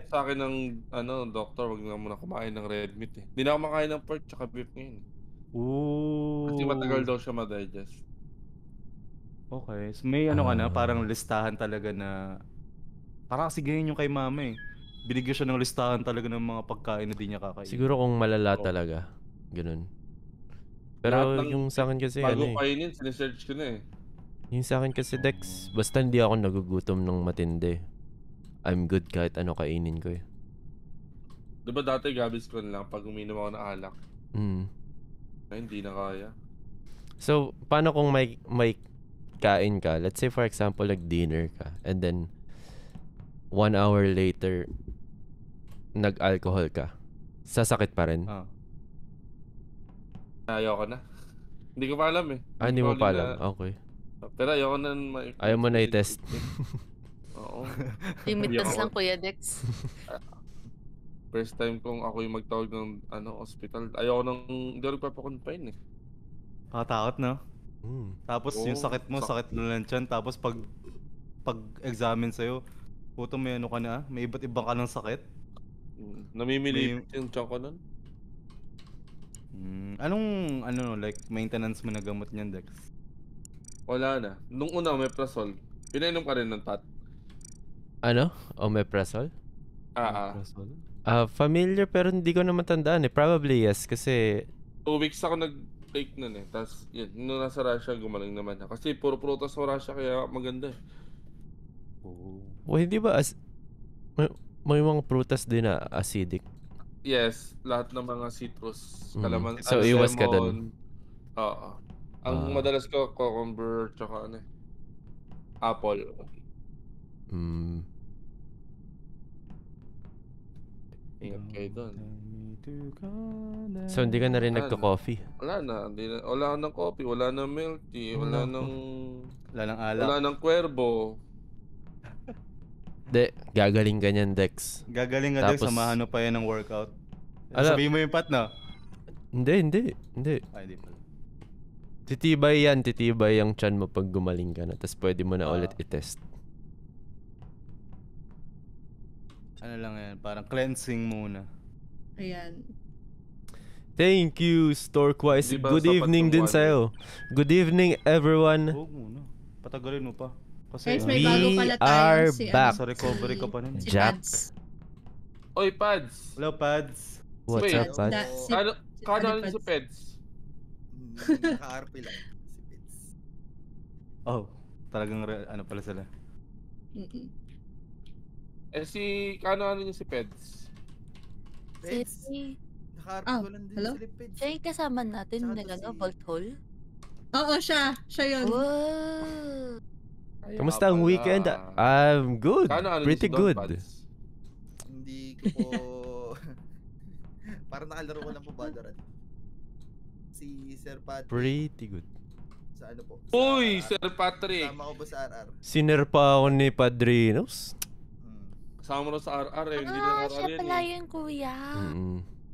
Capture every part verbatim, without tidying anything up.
sa akin ng ano, doktor, wag na muna kumain ng red meat, eh. Hindi na ako kumakain ng pork tsaka beef ngayon, eh. Kasi matagal Ooh. daw siya ma-digest. Okey. So, may ano ka na, parang Ah. listahan talaga na parang kasi ganyan yung kay mama, eh. Binigyan siya ng listahan talaga ng mga pagkain na di niya kakainin. Siguro kung malala Oo. talaga, gano'n. Lahat Pero ng yung kahit sa'kin kasi ano, bago eh kainin sine-search ko na, eh. Yung sa'kin kasi Dex, basta hindi ako nagugutom ng matindi, I'm good kahit ano kainin ko, eh. 'Di ba dati Gaviscon lang 'pag umiinom ako ng alak? Mm. Ngayon hindi na kaya. So, paano kung may may kain ka, let's say for example nag-dinner ka and then one hour later nag-alcohol ka, sasakit pa rin? Oh. Ayoko na. Hindi ko pa alam, eh. Ah, Hindi hindi ko mo pa huli alam, na okey. pero ayoko ng Ayaw mo na i-test. Oo. Hindi Limitas ako lang Kuya Dex. Ah, first time kong ako yung magtawag ng ano, ospital. Ayoko ng hindi ako nagpapa-confine, eh. Nakatakot 'no? Hmm. Tapos yung Oo, sakit mo, sak sakit na ng tiyan tapos 'pag pag-examine sa'yo, putang may ano ka na, may iba't iba ka ng sakit. Mm, May namimilipit yung tiyan ko nun. Hmm, anong ano, like maintenance mo na gamot niyan, Dex? Wala na. Nung una Omeprazole. Pinainom ka rin nun, Pat? Ano? Omeprazole? Oo. Omeprazole? Ah, familiar pero hindi ko na matandaan, eh. Probably yes, kasi two weeks ako nag-take nun, eh. Tas yun, nung nasa Russia gumaling naman ako. Kasi puro prutas sa Russia kaya maganda, eh. Oh. Oh, hindi ba as may may mga prutas din na acidic? Yes, lahat ng mga citrus, Mm. kalaman So, ano, iwas ka lemon. dun? Oo. Ang Ah. madalas ko cucumber tsaka ano, eh, apple. Hmm. Ingat kayo dun. So, hindi ka na rin Wala na. nagko-coffee? Wala na, hindi na wala ng coffee, wala ng milk tea, wala Naku. ng Wala ng alak. wala ng Cuervo. 'Di, gagaling ka niyan, Dex. Gagaling ka, Dex. Tapos Samahan mo pa yan ng workout. Ala Sabihin mo yung Pat, 'no? Hindi, hindi, hindi. Ay, hindi pala. Titibay yan, titibay ang tiyan mo 'pag gumaling ka na tas puwede mo na ulit Ah. i-test. Ano lang yan, parang cleansing muna. Ayan. Thank you, Storkwise. Di ba Good sapat evening yung din one sa'yo. Good evening, everyone. Huwag muna. Patagalin mo pa. Kasi Guys, may bago We pala are tayong si, back. ano, Sa recovery ka pa nun, eh. si Jack. Pads. Oy, Pads! Hello, Pads. What's Wait. up, Pads? Da- si- Kano si kano Pads. ano si Peds? Hmm, naka-R P lang si Peds. Oh, talagang re- ano pala sila. Mm-mm. Eh, si kano ano niya si Peds? Peds? Si... Naka-R P Ah, ko lang din hello? sila Peds. Siya yung kasama natin Tsaka na to ano, si- Vault Hole? Oo, siya. Siya yun. Wow! Ay, Kamusta ang pala. weekend? I'm good. Kano ano Pretty niya si Don good. Pads? Hindi ko po... Parang nakalaro ko lang po Valorant. Si Sir Patrick. Pretty good. Sa ano po? Uy, sa, Sir Patrick! Kasama ko ba sa R R? Sinerpa ako ni Padrinos. Hmm. Kasama mo na sa R R, eh. Hindi na Ah, R R siya yan, pala eh. yun, kuya. Mm.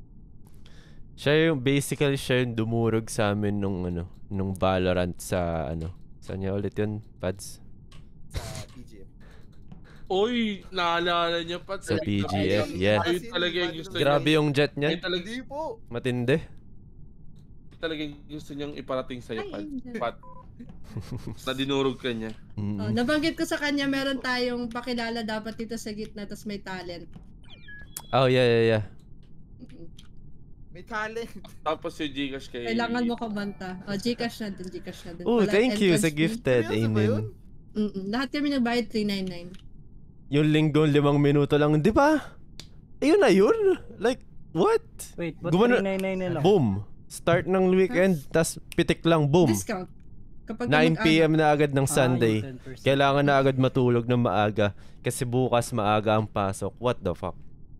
Siya yung basically siya yung dumurog sa amin nung ano, nung Valorant sa ano. Saan niya ulit yun, Pads? Sa P G F. Uy, naalala niya pa. Sa P G F, yeah. Ayun talaga yung gusto Grabe niya. yung jet Ayun niyan. talaga, Hindi po. Matindi. talaga yung gusto niyang iparating sa'yo, Ay, Pat. Angel. Pat. Na dinurog ka niya. Mm. Oh, nabanggit ko sa kanya, meron tayong pakilala dapat dito sa gitna, tas may talent. Oh, yeah, yeah, yeah. Mm-mm. May talent. Tapos yung Gcash kay... Kailangan mo kumanta. O, Gcash na din, Gcash na din. Oh, Walang thank you sa entrance fee. gifted. Seryoso ba yun? Amen. Mm-mm. Lahat kami nagbayad three ninety-nine. Yung linggo, limang minuto lang. Di ba? Ayun na yun. Like, what? Wait, ba't Gumano- three ninety-nine na lang? Boom. Start ng weekend, tas pitik lang, boom. Discount. Kapag nine p m na agad ng Ah, Sunday. yung ten percent. Kailangan na agad matulog ng maaga kasi bukas maaga ang pasok. What the fuck?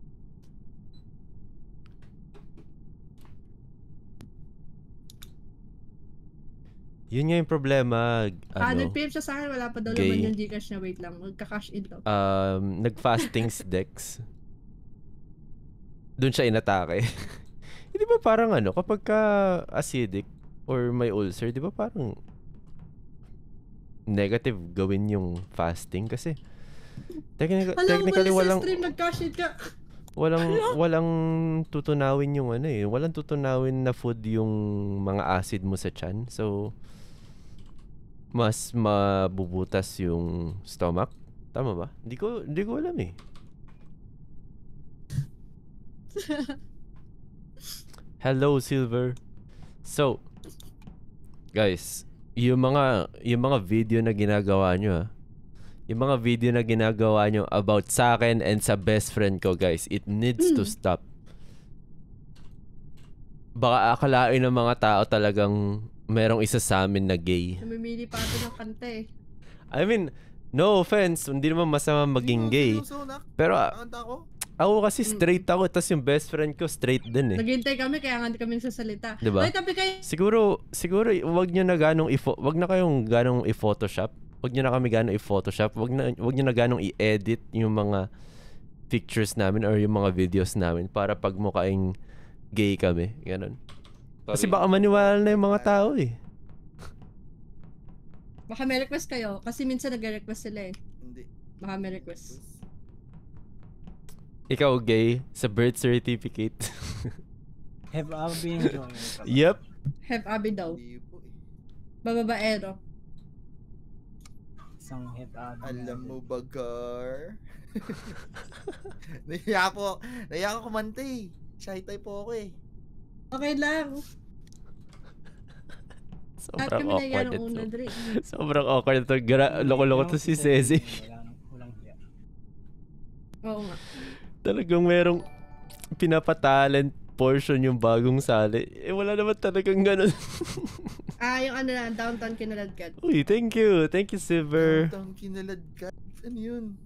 Yun nga yung problema. Ah, Ano, nag-P M siya sa akin, wala pa daw Gay. naman yung Gcash niya. Wait lang, magka-cash in daw. um, nag-fastings Dex. Doon siya inatake. Hindi ba parang ano, kapag ka acidic or may ulcer, di ba parang negative gawin yung fasting kasi Technical, Alam mo, technically mali sa walang stream, nag-cash it ka. walang walang tutunawin yung ano eh. Walang tutunawin na food yung mga acid mo sa tiyan. So mas mabubutas yung stomach. Tama ba? Hindi ko hindi ko alam eh. Hello Silver. So guys, yung mga yung mga video na ginagawa nyo ah. Yung mga video na ginagawa nyo about sa akin and sa best friend ko, guys, it needs to stop. Baka akalain ng mga tao talagang merong isa sa amin na gay. Namimili pa ito ng kanta eh. I mean, no offense, hindi naman masama maging gay. Pero ah, Nakanta ko? ako kasi straight ako, tas yung best friend ko straight din eh. Naghintay kami, kaya nga hindi kami nagsasalita. Diba? Ay, tabi kayo. Siguro, siguro wag niyo na ganong i- wag na kayong ganong i-photoshop. Wag niyo na kami ganong i-photoshop. Wag na wag niyo na ganong i-edit yung mga pictures namin or yung mga videos namin para pagmukhaing gay kami, ganun. Kasi baka maniwala na yung mga tao eh. Baka may request kayo. Kasi minsan nag-request sila eh. Hindi. Baka may request. Ikaw gay sa birth certificate. Have Abby enjoyed it. Yep. Have Abby daw. Hindi po eh. Bababaero. Isang Have Abby. Alam mo ba, Gar? Naiya po. Naiya ko kumanta eh. Shy type po ako eh. Okay lang. At Sobrang kami na yan awkward ang una, ito. Dre. Sobrang awkward ito. Gra- loko-loko to si Cezi. Walang, walang hiya. Oo nga. Talagang merong pinapatalent portion yung bagong sali. Eh wala naman talagang ganun. Ah, yung ano na, downtown kinaladkad. Uy, thank you. Thank you, Silver. Tang kinalad ka. Ano yun?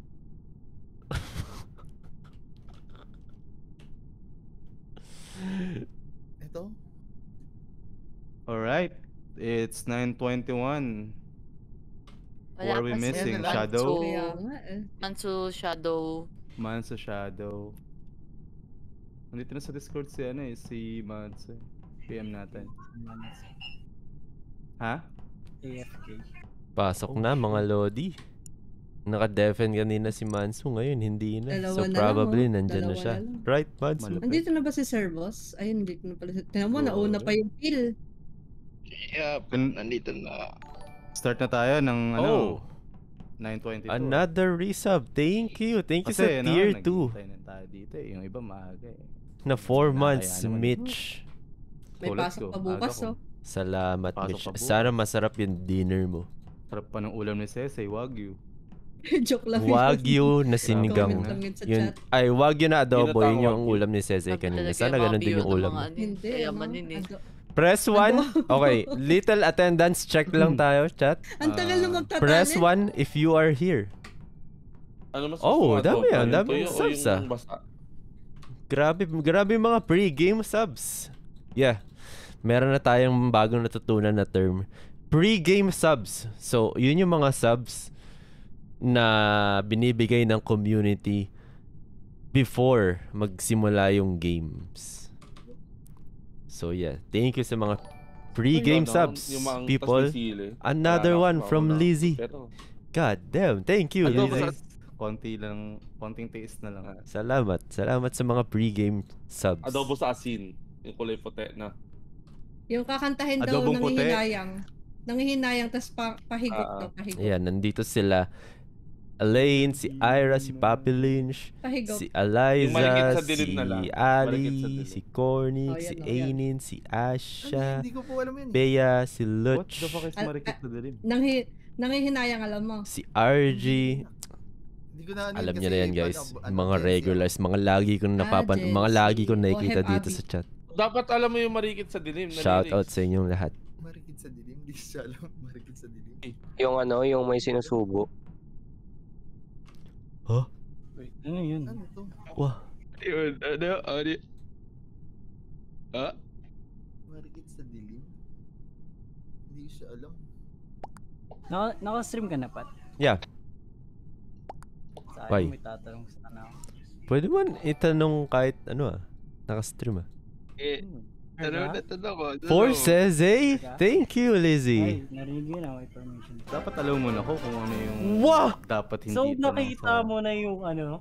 Ito? Alright. It's nine twenty-one. Who Wala are we kasi. missing? Yan na lang. Shadow? Kaya nga eh. Manso Shadow. Mansa Shadow. Nandito na sa Discord si ano eh, si Mads eh. P M natin. Ha? A F K. Pasok na mga Lodi. Naka-defend kanina si Manso, ngayon hindi na. Dalawa So na lang, probably oh. nandyan na Dalawa siya. na lang. Right, Manso? Malupit. Andito na ba si Sir Boss? Ayun, dito na pala. Tingnan mo, nauna pa yung pill. Yeah, Kun- nandito na. Start na tayo ng ano, Oh, nine twenty-two. another resub. Thank you. Thank you Kasi sa ano, tier two. naghihintay na tayo dito eh. Yung iba maaga eh. Na four Nakakaya months, naman. Mitch. May Tulad pasok ko, pa bukas, aga ko. oh. Salamat, Pasok Mitch. pa bukas. Sana masarap yung dinner mo. Sarap pa ng ulam ni Sese, Wagyu. Joke lang. Wagyu na sinigang. Comment lang yun sa Yun, chat. ay, wagyu na adobo. Ginataang Yun yung wagyu. ulam ni Sese Sabi kanina. talaga Sana yung ganun din Fabio yung ng ulam mga mo. ano eh, Hindi, kayamanin ano, eh. ado- Press one. Okay, little attendance check lang tayo, chat. Ang tagal na Ah, magtatanin. Press one if you are here. Ano mas Oh, gusto mo, dami adobo? ah, Yung dami tuyo o subs, yung ah. basta? Grabe, grabe yung mga pre-game subs. Yeah. Meron na tayong bagong natutunan na term. Pre-game subs. So, yun yung mga subs na binibigay ng community before magsimula yung games. So, yeah. Thank you sa mga pre-game Ano, subs, yung mga people. tas may sili. Another Wala na one ako from na- Lizzie. Pero, God damn. Thank you, Adobo Lizzie. sa- Konti lang, konting tiis na lang. Salamat. Salamat sa mga pre-game subs. adobo sa asin. Yung kulay puti na. Yung kakantahin daw, Adobong puti. nangihinayang. Nangihinayang, tas pa, pahigot Ah. daw, pahigot. Ayan, nandito sila. Elaine, si Ira, si Papi Lynch, Pahigot. si Yung maligit Eliza, sa dilim si na lang. Maligit sa Ali, dilim. si Corny, Oh, yan, si oh, yan. Ainin, si Asha, Hindi ko po alam yun eh. Bea, si What Lutch, the fuck is Al- marikit na dilim? Nanghi, nangihinayang, alam mo. si R G. Hindi ko na ano yun Alam kasi niyo na yan, guys. ano, ano, Mga Gen Z regulars, mga lagi kong Ah, napapan, Gen mga Z. lagi kong nakikita Oh, dito Heb sa chat. Dapat alam mo yung marikit sa dilim. na Shout out lyrics. sa inyong lahat. ako. Marikit sa dilim. Hindi ko siya alam. Marikit sa dilim. Yung ano, yung may sinusubo. Wait, ano yun? Ano to? Wah, Yun, ano, ano. Ah? Marikit sa dilim? Hindi ko siya alam. Naka, naka-stream ka na, Pat? yeah. Sayang, Why? may tatanong sana ako. Pwede man itanong kahit ano ah. Naka-stream ah. Eh, Nanonood ako. Forces, eh? Thank you, Ay, Lizzie. narinig yun ako information. Dapat alam mo na ko kung ano yung Wow! dapat hindi So, itanong nakita sa- mo na yung ano?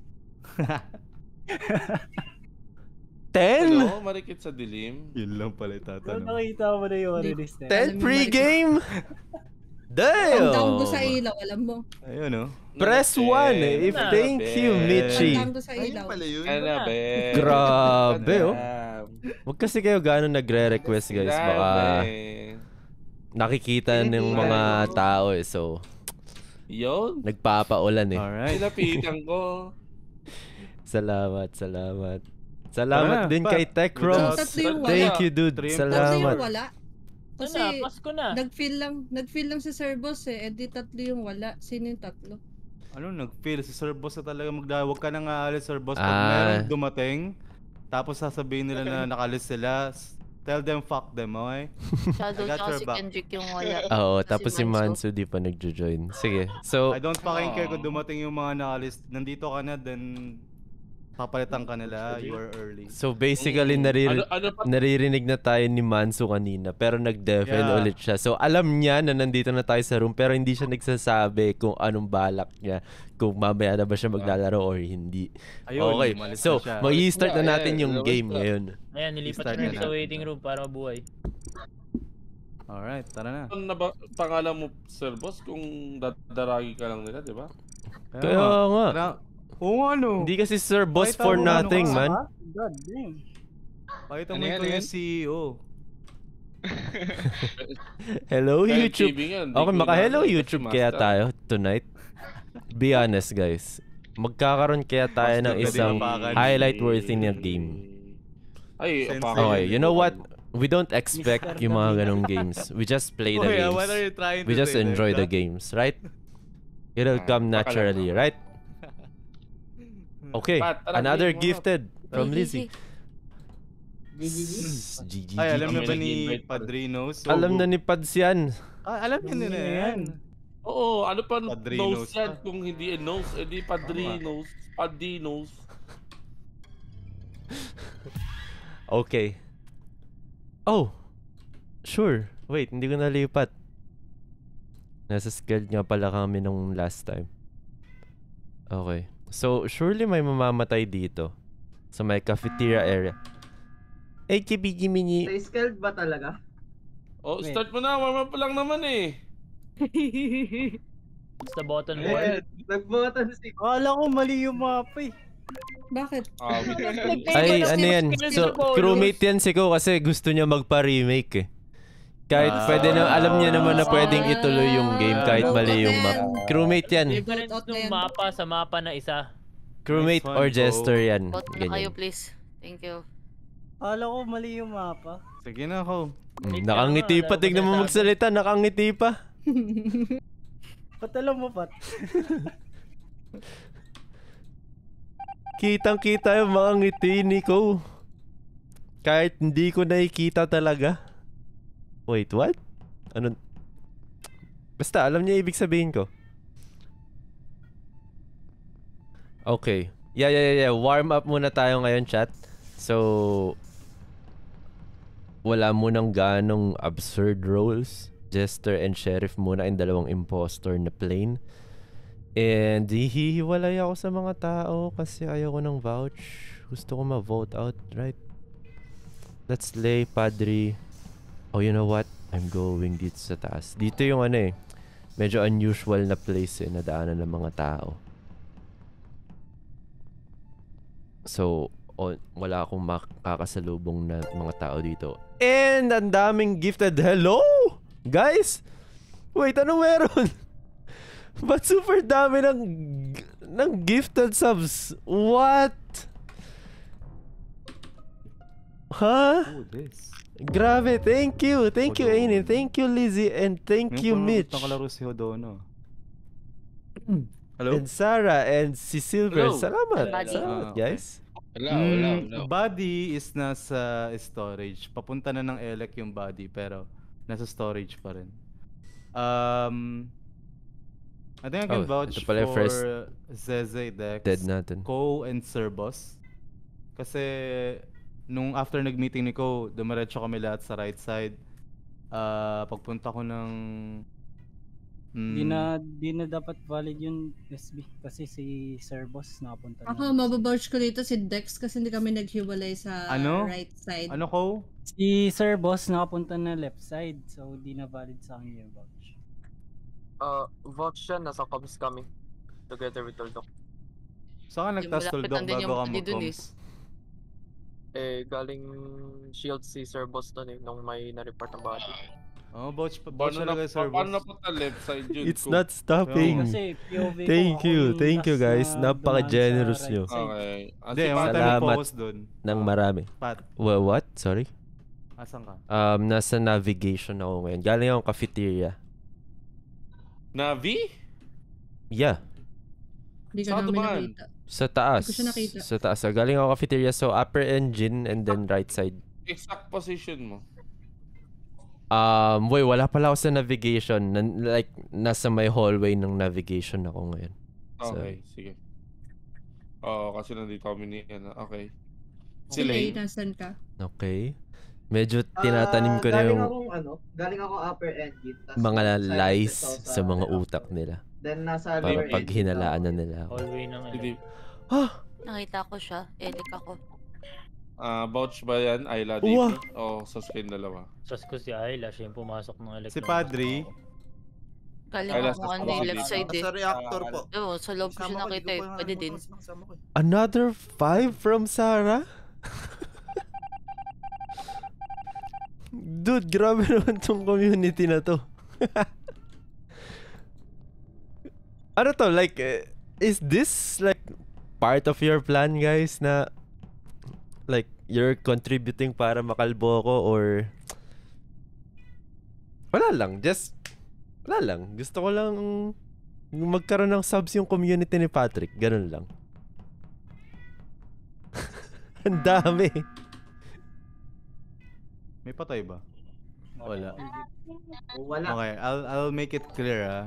ten? Hello, marikit sa dilim. Yun lang pala So, itatanong. nakita mo na yung ano list eh. ten Alam mo, pre-game? Ang tango sa Damn! ilaw, alam mo. Ayun oh. Press one if Ano, thank you, Ben? Michi. Ang tango sa Ayun ilaw. pala yun. Ano, be? Grabe, oh. Damn. Huwag kasi kayo gano'n nagre-request, guys. Baka Grabe. nakikita ng mga tao eh. So, Yun. nagpapaulan eh. Alright. Sinapitan ko. Salamat, salamat. Salamat Tara na, din pa. kay Tech Roms. Tatlo yung wala. Thank you, dude. Three and Tatlo Salamat. yung wala. Kasi, Kasi na, Pasko na. nag-feel lang, nag-feel lang si Sir Boss eh. Eh di tatlo yung wala. Sino yung tatlo? Ano, nag-feel si Sir Boss na talaga magdala. Huwag ka nang aalis, Sir Boss. Pag Ah. merong dumating, tapos sasabihin nila na nakalis sila, s- tell them fuck them, okay? Shadow I got tsaka your si back. Kendrick yung wala. Oo, Si tapos si Manso. Manso di pa nagjo-join. Sige. So, I don't fucking care kung dumating yung mga nakalis. Nandito ka na, then papalitan ka nila. You are early. so basically Mm. nariri- Ano, ano pa? naririnig na tayo ni Manso kanina pero nag-defen Yeah. ulit siya. So alam niya na nandito na tayo sa room pero hindi siya nagsasabi kung anong balak niya. Kung mamaya na ba siya maglalaro or hindi. Ayun, Okay, umalis so na siya. mag-i-start na Yeah, natin yeah, yung lumabas game na. ngayon. Ayan, nilipat Start ko na na sa natin. waiting room para mabuhay. Alright, tara na. Ano na ba pangalan mo, Sir Boss, kung dadaragi ka lang nila, di ba? Kaya nga. Tara- Oo nga, no. Hindi kasi Sir Boss Pakita for mo ano nothing, ka, man. Ah, God damn. Pakita Ano mo yan, ikaw ano yung yan? C E O. Hello Kahit YouTube. kaibigan, di Okay, ko maka-hello inaano, YouTube kasi kaya master. tayo tonight. Be honest, guys. Magkakaroon kaya tayo ng Master, isang pwede mapakan. highlight worthy na game. Ay, Sensei. apakan. Okay, you know what? We don't expect yung mga ganong games. We just play the Oh, yeah, what are games. you trying We to just say, enjoy the Derek? games, right? It'll Ah, come baka naturally, lang. right? Okay, Pat, tara, another game mo na. gifted from Hey, Lizzie. hey, G G. Ay, alam niyo Kami ba ni nag-invite pa rin. Padrinos? Alam na ni Pads yan. Ah, alam niyo na yan. Oo, ano pa Padrinos nose yan? pa. Kung hindi eh, nose, edi padrinos, padinos. Okay. Oh. Sure. Wait, hindi ko nalipat. Nasa schedule nga pala kami nung last time. Okay. So, surely may mamamatay dito. Sa may cafeteria area. Eh, kibigi mini. Skilled ba talaga? Oh, Wait. start mo na, warm up pa lang naman eh. Basta button Eh, one. nagbotan si... Akala ko mali yung mapa eh. Bakit? Ah, wait. Ay, Mas ano yan? skill So, sa bonus. crewmate yan si Ko kasi gusto niya magpa-remake eh. Kahit Ah. pwede na, alam niya naman na pwedeng ituloy yung game kahit Ah. mali yung map. Crewmate yan. Difference Vote out na ng yan. mapa sa mapa na isa. Crewmate Next one, or go. jester yan. Vote na kayo, Ganyan. please. Thank you. Akala ko mali yung mapa. Sige na ako. Mm, nakangiti pa, tignan mo magsalita, nakangiti pa. Ba't alam mo, Pat? Kitang-kita yung mga ngiti ni Ko. Kahit hindi ko nakikita talaga. Wait, what? Ano? Basta, alam niya ibig sabihin ko. Okay. Yeah, yeah, yeah, yeah. Warm up muna tayo ngayon, chat. So, wala munang ganong absurd roles. Jester and Sheriff muna yung dalawang impostor na plane. And hihiwalay ako sa mga tao kasi ayaw ko ng vouch. Gusto ko ma-vote out, right? Let's lay, Padre. Oh, you know what? I'm going dito sa taas. Dito yung ano eh. Medyo unusual na place eh, na daanan ng mga tao. So, oh, wala akong makakasalubong na mga tao dito. And ang daming gifted. Hello! Guys! Wait, ano meron? Ba't super dami ng ng gifted subs? What? Huh? Oh, this. Grabe, thank you. Thank you, Hodono. Ainin. Thank you, Lizzie. And thank you, Mitch. Nakalaro si Hodono. Hello? And Sarah. And si Silver. Hello. Salamat. Buddy. Salamat, Ah, okay. guys. Wala, wala, Mm, wala. body is nasa storage. Papunta na ng Elec yung body pero nasa storage pa rin. Um, I think I can Oh, vouch ito pala yung for first Zeze, Dex, Dead natin. Ko, and Sir Boss. Kasi nung after nag-meeting ni Ko, dumiretso kami lahat sa right side. Ah, pagpunta ko ng Di mm, na, di na dapat valid yung S B kasi si Sir Boss nakapunta na. Ako, mababouch ko dito si Dex kasi hindi kami naghiwalay sa Ano? right side. ano Ko? Si Sir Boss nakapunta na left side, so di na valid sa akin yung vouch. Uh, vouch siya, nasa comms kami. Together with Toldok. Saan ka nagtas Malapit tuldok lang din bago yung ka body dun eh. mag-coms? Eh, galing shield si Sir Boss doon eh, nung may na-report ng body. Oh, vouch pa vouch Paano na, talaga Sir paano Boss. napunta left side yun? It's Ko? not stopping. Kasi P O V ko, Thank ako you, yung thank you last guys. na Napaka-generous dumaan nyo. sa right side. Okay. Ah, Hindi, si mga Pat, tayo Salamat. focus dun. Nang Ah, marami. Pat, Wha- what? Sorry? asan ka? Um, nasa navigation ako ngayon. Galing akong cafeteria. Navi? Yeah. Hindi ka Saan namin dumaan? nakita. Sa taas. Hindi ko siya nakita. Sa taas. So, galing ako cafeteria. So, upper engine and then right side. Exact position mo. Um, boy, wala pala ako sa navigation. Nan- like, nasa may hallway ng navigation ako ngayon. So, Okay, sige. Oo, kasi nandito kami ni ano. Okay. Si Si Lay, Lane. nasan ka? okay. Medyo tinatanim ko na galing yung akong ano, galing ako upper engine. tas mga silent lies test ako sa mga reactor. utak nila. Then nasa Para lower pag engine hinalaan na ako. nila ako. Hallway ng ano. Hindi. Nakita ko siya. Elik ako. Ah, vouch ba yan? Ayla D P? Uwa. O sa skin dalawa? Trust ko si Ayla, siya yung pumasok ng elect. Si Padre. Galing Ay, ako last- ano last- eh, left side eh. Sa reactor po. Oo, sa loob ko siya Kasama ko, nakita di eh. ko pa Pwede din. nakalimutan kasi nakasama ko eh. Another five from Sarah? Dude, grabe naman tong community na to. Ano to, like, eh, is this like part of your plan, guys, na like, you're contributing para makalbo ko or wala lang, just wala lang. Gusto ko lang magkaroon ng subs yung community ni Patrick, ganun lang. Ang dami. May patay ba? Wala. Wala. Okay, I'll I'll make it clear ah.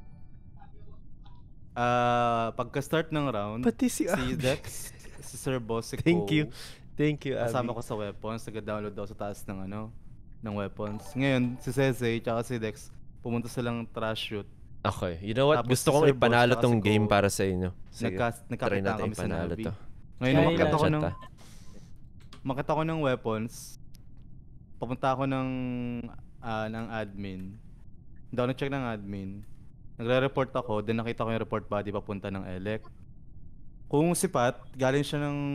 Ah, pagka-start ng round, Pati si si Abby. Dex, si Sir Boss, si Thank Ko, you. Thank you, kasama Abby. ko sa weapons, nag-download daw sa taas ng ano, ng weapons. Ngayon, si Sese tsaka si Dex, pumunta silang trash shoot. Okay, you know what? Tapos Gusto si kong Sir Boss ipanalo tsaka tong si game Ko, para sa inyo. Sige, Nagka, try nagkakita natin kami sa ipanalo Navi. to. Ngayon, Kaya makita ko Chat ng, ah. makita ko ng weapons, papunta ako ng, ah, ng admin. Hindi ako nag-check ng admin. Nagre-report ako, then nakita ko yung report body papunta ng elect. Kung si Pat, galing siya ng...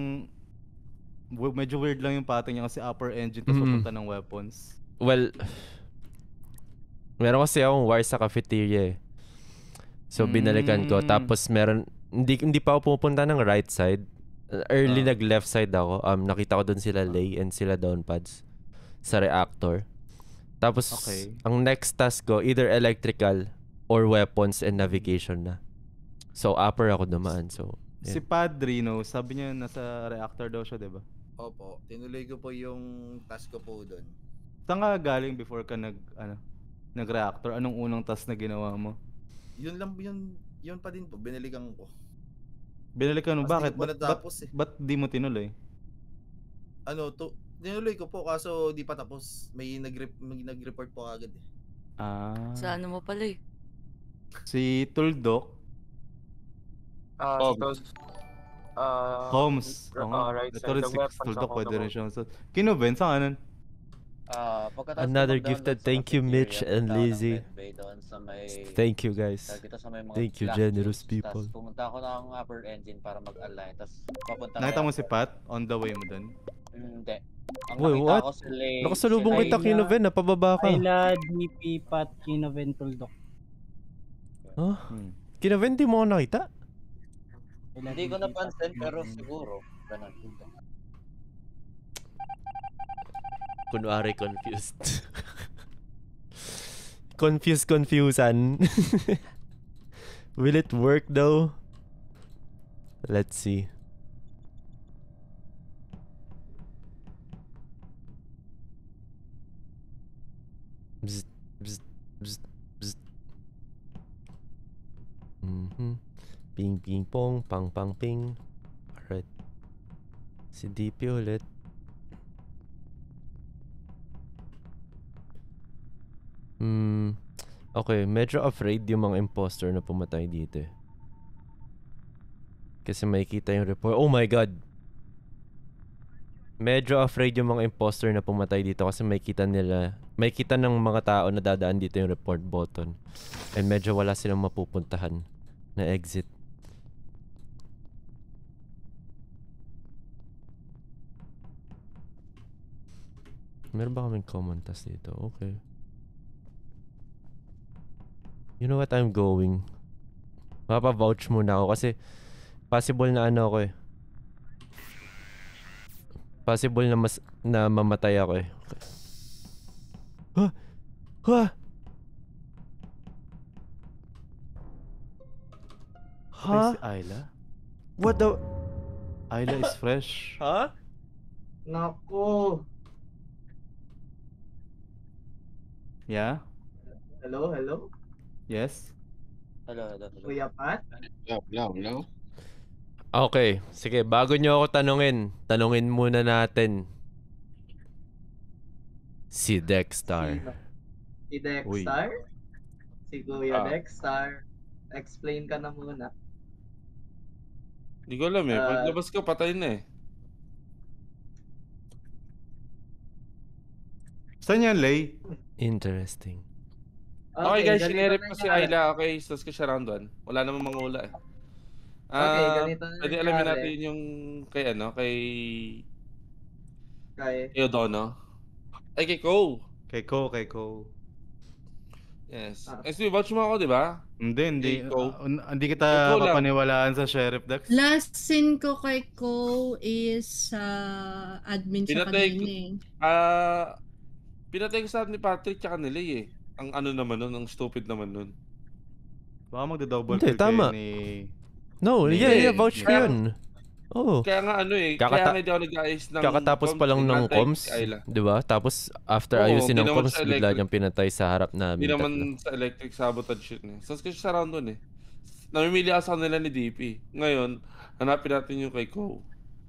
w- Medyo weird lang yung pattern niya kasi upper engine tapos Mm. papunta ng weapons. Well, meron kasi akong wire sa cafeteria eh. So, binalikan ko. Mm. Tapos meron, hindi, hindi pa ako pupunta ng right side. Uh, Early Ah. nag-left side ako. Um, nakita ko dun sila Lay and sila Downpads sa reactor. Tapos, Okay. ang next task ko, either electrical or weapons and navigation na. So, upper ako dumaan. So, Si yeah. Padre, no, sabi niya nasa reactor daw siya, 'di ba? Opo, tinuloy ko po yung task ko po doon. Saan ka galing before ka nag ano, nag-reactor? Anong unang task na ginawa mo? Yun lang yun, yun pa din po, binalikan ko. Binalikan mo, Kasi bakit? di ko pa Ba't, ba't, natapos eh. ba't di mo tinuloy? Ano to, tinuloy ko po kaso di pa tapos. May nag-rep, may nag-report po agad eh. Ah. Sa ano mo pala eh. Si Tuldok, Ah, Oh. so, ah, Homes. r- Oo ah, nga. right Ito side, rin the si weapons Tuldok, ako, pwede the rin siya. So, Kinuben, saan ka nun? Ah, pagkatapos Another ko mag-download gifted. sa Thank you, Mitch cafeteria, and punta ako ng Lizzy. medbay doon sa may Thank you, guys. Nakita sa may mga Thank you, black generous tubes, people. Tas pumunta ako ng upper engine para mag-align. Tapos papunta na Nakita mo ako- si Pat on the way mo dun? Hindi. Ang Wait, nakita what? ko si Lay. Nakasalubong si kita, Lay- Kinoven. Kinoven. Napababa ka. Ayla, D P, Pat, Kinoven, Tuldok. Huh? Hmm. Kinoven, di mo ako nakita? Ayla, Hindi ko D P, Pat, napansin pero Kinoven. siguro. Ganun. Kunwari confused. confused, confusan. Will it work though? Let's see. Bzz, bzz, bzz, bzz. Mhm. Ping ping pong, pang pang ping. Alright. Si D P ulit. Hmm. Okay, medyo afraid yung mga imposter na pumatay dito eh. Kasi makikita yung report. Oh my god! Medyo afraid yung mga imposter na pumatay dito kasi makikita nila, makikita ng mga tao na dadaan dito yung report button. And medyo wala silang mapupuntahan na exit. Meron ba kaming common task dito? Okay. You know what, I'm going. Mapapa-vouch muna ako kasi possible na ano ako eh. Possible na mas na mamatay ako eh. Huh? Huh? Huh? Huh? Si Ayla? What the? Ayla is fresh. Huh? Nako. Yeah? Hello, hello? Yes? Hello, hello, hello. Kuya Pat? Hello, hello, hello. Okay, sige, bago nyo ako tanungin, tanungin muna natin si Dexter. Sino? Si Uy. Dexter? Si Kuya Ah. Dexter. Explain ka na muna. Hindi ko alam eh. Ah. Paglabas ko, patay na eh. Saan yan, Lay? Interesting. Okay, guys, ganito sinerip na ko si nangyari. Ayla. Okay, sus ko siya round one. Wala namang mangula eh. Okay, Ah, ganito na pwede alamin nangyari. natin yung kay ano, kay... Kay... Kay Odono. Ay, kay Ko. Kay Ko, kay Ko. Yes. Ah. S B, vouch mo ako, di ba? Hindi, hindi. Kay Ko. Ah, un- hindi kita Kay Ko lang. papaniwalaan sa Sheriff Dex. Last scene ko kay Ko is sa admin siya Pinatay ko- kanina eh. Ah, pinatay ko sa ni Patrick tsaka ni Lay eh. Ang ano naman nun, ang stupid naman nun. Baka magda-double Hindi, kill kayo tama. ni... No, Hindi. yeah, yeah, vouch ko Kaya- yun. Oh. Kaya nga ano eh, Kakata- kaya nga hindi ako nag-ayos ng Kakatapos pa lang ng pinatay comms, si Ayla. di ba? Tapos after Oo, ayusin hindi ng naman comms, siya bigla electric. niyang pinatay sa harap namin. Hindi naman tatlo. sa electric sabotage shit eh. Sas kasi sa round one eh. Namimili ako sa kanila ni D P. Ngayon, hanapin natin yung kay Ko.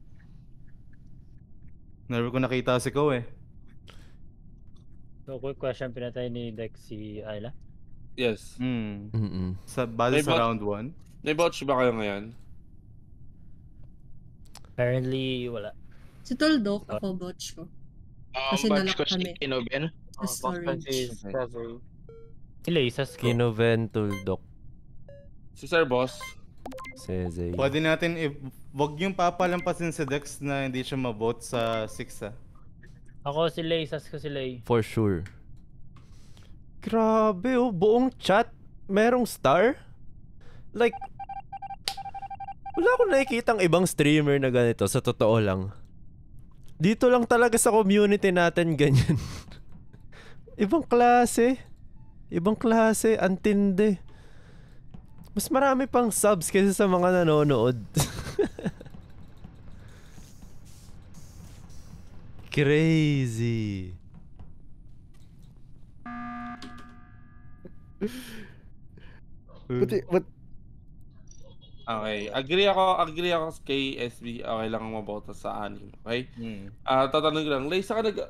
Never ko nakita si Ko eh. So, quick question, pinatay ni Dex si Ayla? Yes. Hmm. Mm-mm. Sa, base May sa bot- round one. May vouch ba kayo ngayon? Apparently, wala. Si Tuldok, ako botch ko. Um, Kasi batch nalak ko si kami. Kinoben. Sa storage. Sila, isas ko. Kinoven, Tuldok, Si Sir Boss. Seze. Pwede natin, i- wag yung papalampasin si Dex na hindi siya mabote sa six ah. Ako si Lay, isas ko si Lay. For sure. Grabe oh, buong chat merong star? Like, wala akong nakikitang ibang streamer na ganito, sa totoo lang. Dito lang talaga sa community natin ganyan. Ibang klase. Ibang klase, antindi. Mas marami pang subs kaysa sa mga nanonood. Crazy. But, but, Okay, agree ako, agree ako kay S B. Okay lang ang maboto sa anim, okay? Hmm. Ah, tatanong ko lang, Lay, saan ka nag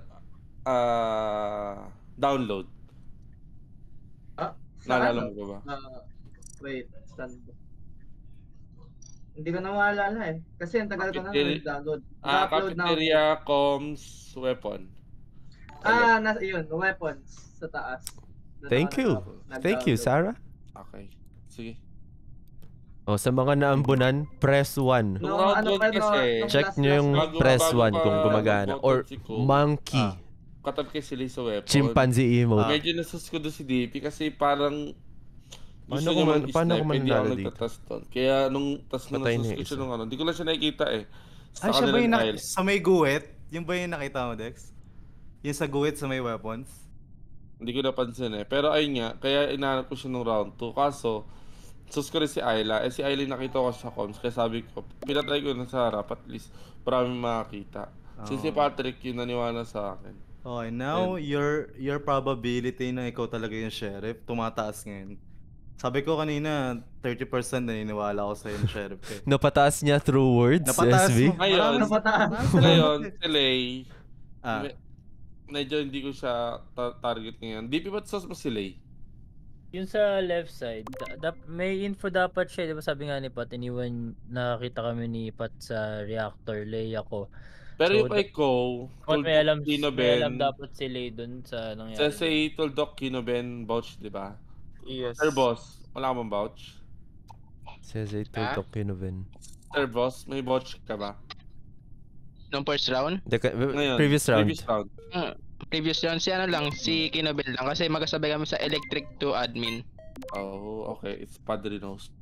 ah download? Ah, Naalala ano? mo ba ba? Ah, wait, saan ba? Hindi ko na maalala eh. Kasi ang tagal ko na Cafeteria- nag-download. Ah, Na-upload na ako. cafeteria, comms, weapon. Ah, na, yun, weapons sa taas. Doon Thank ako you. nag- Thank you, nag-download. Sarah. Okay, sige. Oh, sa mga naambunan, press one. Nung Nung round ano one pa, no, kasi, nung Check last- nyo yung last Bago- press bago one pa kung gumagana. mag-vote Or si Ko. monkey. Ah. katabi kay si Lay sa weapon. Chimpanzee emote. Medyo nasus ko doon si D P kasi parang Paano gusto ko niya man- paano ko mag-snipe, hindi ako mananalo dito? nagtatas doon. Kaya nung tas na Patay na nasus yung ko siya isa. nung ano, hindi ko lang siya nakikita eh. Sa Ay, siya kanila ba yung ni nak- Ayla. sa may guwit? Yung ba yung nakita mo, Dex? Yung sa guwit sa may weapons? Hindi ko napansin eh. Pero ayun nga, kaya inaanap ko siya nung round two. Kaso, sus ko rin si Ayla. Eh si Ayla yung nakita ko sa comms. Kaya sabi ko, pinatry ko na sa harap at least maraming makakita. Si si Oh. Patrick yung naniwala sa akin. Okay, now your your probability na ikaw talaga yung sheriff tumataas ngayon. Sabi ko kanina, thirty percent naniniwala ako sa yung sheriff eh. Napataas niya through words, Napataas S B? mo. Ngayon, Maraming- Napataas. maraming salamat ngayon, eh. si Lay, Ah, me- medyo hindi ko siya ta- target ngayon. D P ba't sus mo si Lay? Yung sa left side, da- da- may info dapat siya, di ba sabi nga ni Pat, iniwan, nakakita kami ni Pat sa reactor, Lay ako. Pero So, yung kay Ko, Pat, may alam, Kino may alam Ben, dapat si Lay dun sa nangyari. sa say Tuldok, Kino Ben, vouch, di ba? Yes. Sir Boss, wala ka bang vouch? Sensei Tuldok Kinoven. Sir Boss, may vouch ka ba? Nung first round? The, Ngayon, previous round. Previous round. Hmm, previous round, si ano lang, si Kinobel lang. Kasi magkasabay kami sa electric to admin. Oh, okay. It's Padre knows.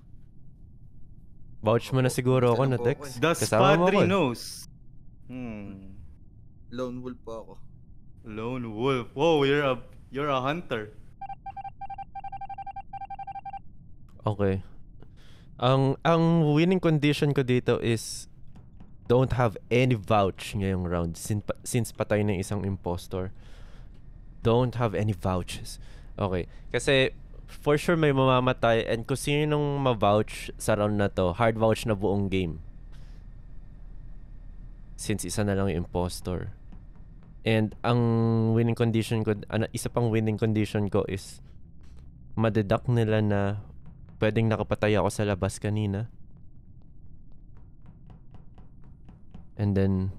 Vouch mo na siguro ako na Dex. Das Kasama mo Padre ako. knows. Hmm. Lone wolf po ako. Lone wolf. Whoa, you're a you're a hunter. Okay. Ang ang winning condition ko dito is don't have any vouch ngayong round since, since patay ng isang impostor. Don't have any vouches. Okay. Kasi for sure may mamamatay and kung sinong ma-vouch sa round na to, hard vouch na buong game. Since isa na lang yung impostor. And ang winning condition ko, ano, isa pang winning condition ko is madeduct nila na pwedeng nakapatay ako sa labas kanina. And then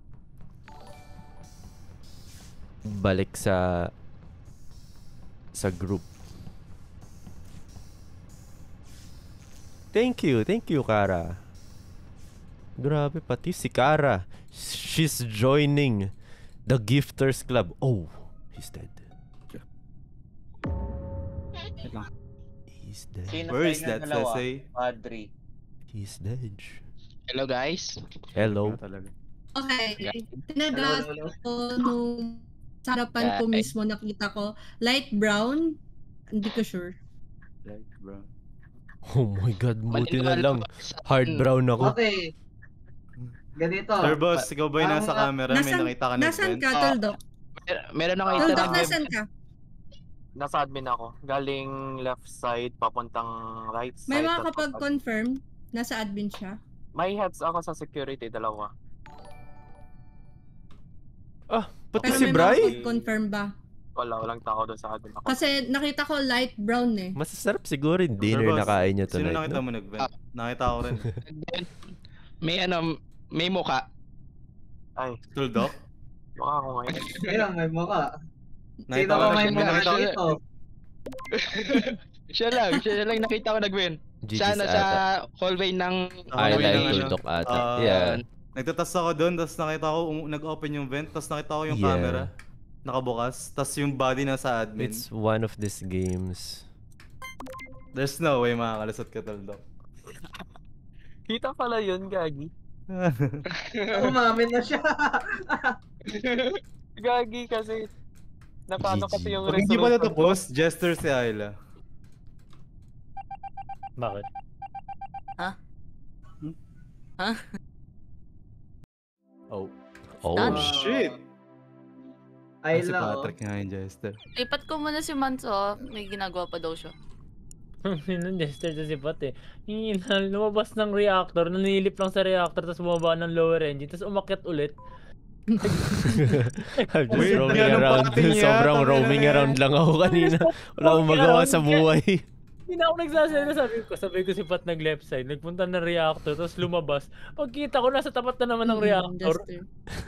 balik sa sa group. Thank you, thank you Kara. Grabe, pati si Kara. She's joining the Gifters Club. Oh, he's dead. Wait lang. He's dead. Sino Where sa is inyo that, dalawa? Sensei? Padre. He's dead. Hello guys. Hello. Okay. Tinagas ko nung sa harapan ko Guys. mismo nakita ko. Light brown. Hindi ko sure. Light brown. Oh my god, buti na Maniniwala lang. ba sa Hard akin? brown ako. Okay. Ganito. Sir Boss, ikaw ba yung Ang, nasa ah, camera? May Nasan, nakita ka nasan nag-vent? ka, Ah, Tuldok? Mer- meron nakita Tuldok, na nasan ka? Nasa admin ako. Galing left side, papuntang right side. May mga tapos kapag-confirm nasa admin siya. May heads ako sa security, dalawa. Ah, pati Pero si may Bri? mga confirm ba? Wala, walang tao doon sa admin ako. Kasi nakita ko light brown eh. Masasarap siguro yung dinner Sir Boss, na kain niyo Sino tonight. nakita No? mo nag-vent? Nakita ko rin. May ano, may muka. Ay, Tuldok? baka ako ngayon. Ayun, may mukha. Sino Nakita ko ba may rin. mukha Nakita ko- dito? Siya lang, siya lang nakita ko nag-win. G G's Sana sa ata. hallway ng Ah, I hallway like ng ano. Tuldok ata. Ah, Yeah. Nagtatas ako doon, tapos nakita ko, um, nag-open yung vent, tapos nakita ko yung Yeah. camera. Nakabukas, tapos yung body nasa admin. It's one of these games. There's no way makakalusot ka, Tuldok. Kita pala yun, Gagi. Umamin na siya. Gagi kasi. Napano G G. kasi yung Pag hindi pa resolution. natapos, jester si Ayla. Bakit? Ha? Ha? Oh. Oh, Done. Shit! Ay Ah, si lang. Patrick nga yung jester. Lipat ko muna si Manso. May ginagawa pa daw siya. Yun Jester sa sipat eh. Yung lumabas ng reactor, nanilip lang sa reactor, tapos bumaba ng lower engine, tapos umakyat ulit. I'm just Weird roaming nga nung around. party niya, Sobrang tangina roaming na yan. around lang ako kanina. Wala akong Roaming magawa around sa ka. buhay. Hindi na ako nagsasalita, sabi ko, sabi ko si Pat nag left side, nagpunta ng reactor, tapos lumabas. Pagkita ko, nasa tapat na naman ng Mm, reactor. Jester.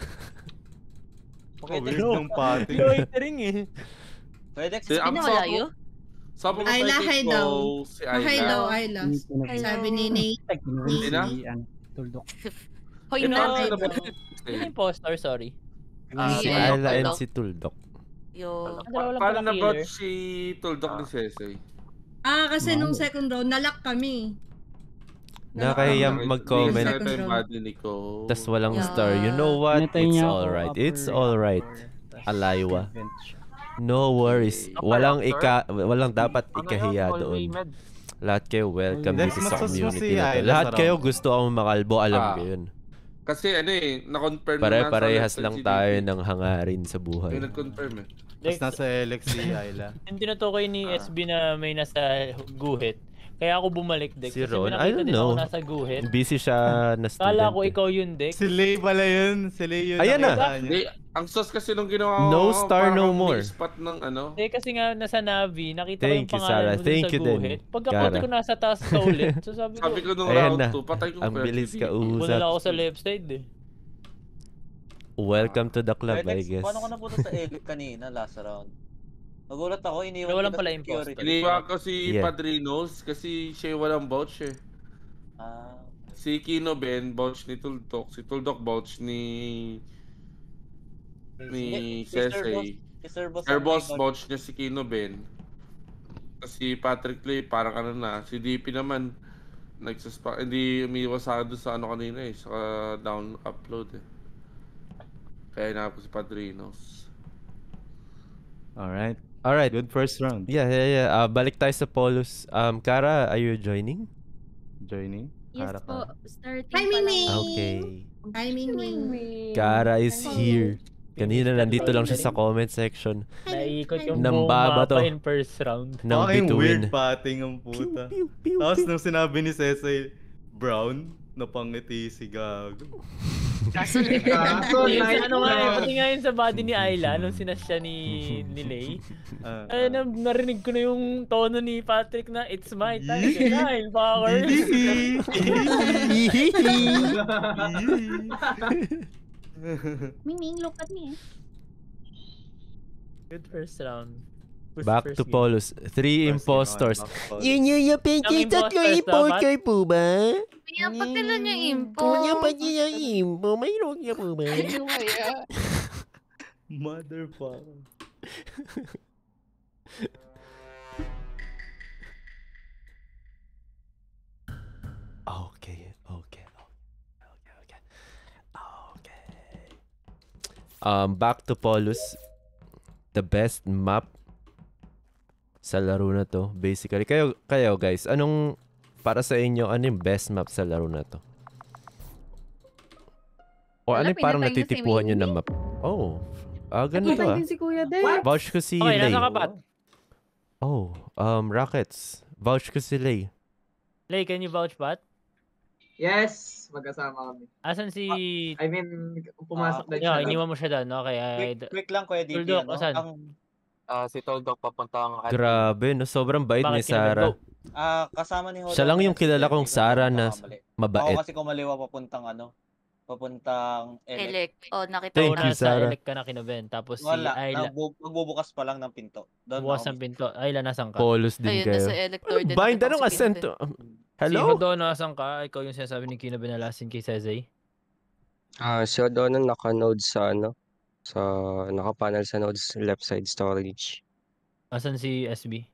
Oh, weird ng party. Loitering eh. Pwede Si ka Am- Pinawalayo? Sa pumatay Ayla, hi kay daw. Ko, si Ah, hi Ayla. daw, Ayla. Sabi ni Nate. Hindi na? Tuldok. Hoy Ito, na. ano Ayla. ba? Yung impostor, sorry. Ah, Si yeah, Ayla and Tuldok. si Tuldok. Yo. Ang dalawa lang Paano pala na killer. bot si Tuldok ni Sesey? Ah, kasi nung second round, nalak kami. Nakakaya Hindi mag-comment. kasi nakita yung body ni Ko. Tas walang Yeah. star. You know what? Pinatay It's niya ako alright. upper It's alright. reactor, tas Alaywa. nag-vent siya. No worries. Upper Walang reactor? ika walang dapat Ano yun? ikahiya Hallway doon. med. Lahat kayo welcome Dex, dito sa mas- mas- mas community si na to. Ayla Lahat sa kayo round. gusto akong makalbo, alam Ah. ko yun. Kasi ano eh, na-confirm na Pare-parehas nasa lang G D P. tayo ng hangarin sa May buhay. nag-confirm eh. Tapos nasa L X si Ayla. Yung tinutukoy ni Ah. S B na may nasa guhit. Kaya ako bumalik, Dex. Si Kasi Ron, may I nakita don't din ako know. nasa guhit. Busy siya na student. Kala ko eh. ikaw yun, Dex. Si Lay pala yun. Si Lay yun. Ayan na. nakita niya. Hindi, Ang sus kasi nung ginawa ko, No star, no parang more. ni-spot ng ano. Eh, kasi nga nasa Navi, nakita Thank ko you, yung pangalan Sarah. mo dun Thank sa you din, guhit. Pagka Kara. ko nasa taas ka ulit, so sabi ko, Sabi ko nung Ayan round na. two, patay ko Ang bilis ka wala lang ako usap. sa left side eh. Welcome to the club, I Alex, guess. paano ka napunta sa Elite kanina, last round? Nagulat ako, iniwan Pero walang kita pala sa imposter. security. Iniwan ko si Yeah. Padrinos kasi siya yung walang vouch eh. Ah, Si Kino Ben, vouch ni Tuldok. Si Tuldok vouch ni... ni Si Sir Boss- Sesey. si Sir Boss Sir ang Boss may vouch niya si Kino Ben. Si Patrick Lee, parang ano na. Si D P naman, nagsuspa... Hindi umiwas sa akin doon sa ano kanina eh. Sa down upload eh. Kaya na si Padrinos. Alright. Alright. Good first round. Yeah, yeah, yeah. Uh, balik tayo sa Polus. Um, Kara, are you joining? Joining? Yes Kara po, ka. starting Hi, pa lang. Mimi! Okay. Hi, Mimi! Kara is here. Kanina nandito lang siya sa comment section. Naiikot yung buong Nambaba to. mapa in first round. Nang Fucking weird bituin. pating ang puta. Tapos nung sinabi ni Sesey, Brown, napangiti si Gago. Kaso Kaso, Yung sa nice ano nga eh, na. pati nga yun sa body ni Ayla, nung sinasya ni, ni Lay. Ah, Ay, na, narinig ko na yung tono ni Patrick na, it's my time, nine powers. Miming, look at me. Good first round. Who's Back first to game? Polus. Three First impostors. game on, back to Polus. Yun yung yung Ang pinkitat ko impostors imposter po ba? Kaya pati lang yung info. Kunya pa niya yung impo. Mayroon niya po ba? Motherfucker. Okay, okay, okay, okay, okay. Um, back to Polus. The best map sa laro na to. Basically, kayo, kayo guys, anong, para sa inyo, ano yung best map sa laro na to? O Wala, ano yung parang pinatay niyo si natitipuhan nyo na Mimi? map? Oh, ah, ganito Patay ah. din si Kuya Dex. Vouch ko si Okay, Lay. nasa kapat. Oh, um, Rockets. Vouch ko si Lay. Lay, can you vouch, Pat? Yes, magkasama kami. Asan si... I mean, pumasok na Yeah, siya. iniwan mo siya doon. Okay. quick, I- quick lang Kuya D P, Tuldok, ano? asan? Ang, Ah, si Toldok papuntang admin. Grabe, no? Sobrang bait ni Bakit kinabel? Sarah. Go. ah, kasama ni Hodo. Siya lang yung si kilala Jeffrey kong kung Sarah saan na nagkakamali. mabait. Ako kasi kumaliwa papuntang ano, papuntang Elec. Elec. Oh, nakita Thank ko you, na. Nasa Sarah. elect ka na kinaben. Tapos si Wala, Ayla. nagbu- magbubukas pa lang ng pinto. Doon Bukas ako ng pinto. Ayla, nasan ka? Polus din Ayun, kayo. nasa elector din. Bind, nakita ko anong si ascent Kevin. to? Si Hello? Hodo, nasan ka? Ikaw yung sinasabi ni Kino Benalasin kay Sezay. Ah, si Odono naka-node sa ano, sa naka-panel sa nodes left side storage. Asan si S B?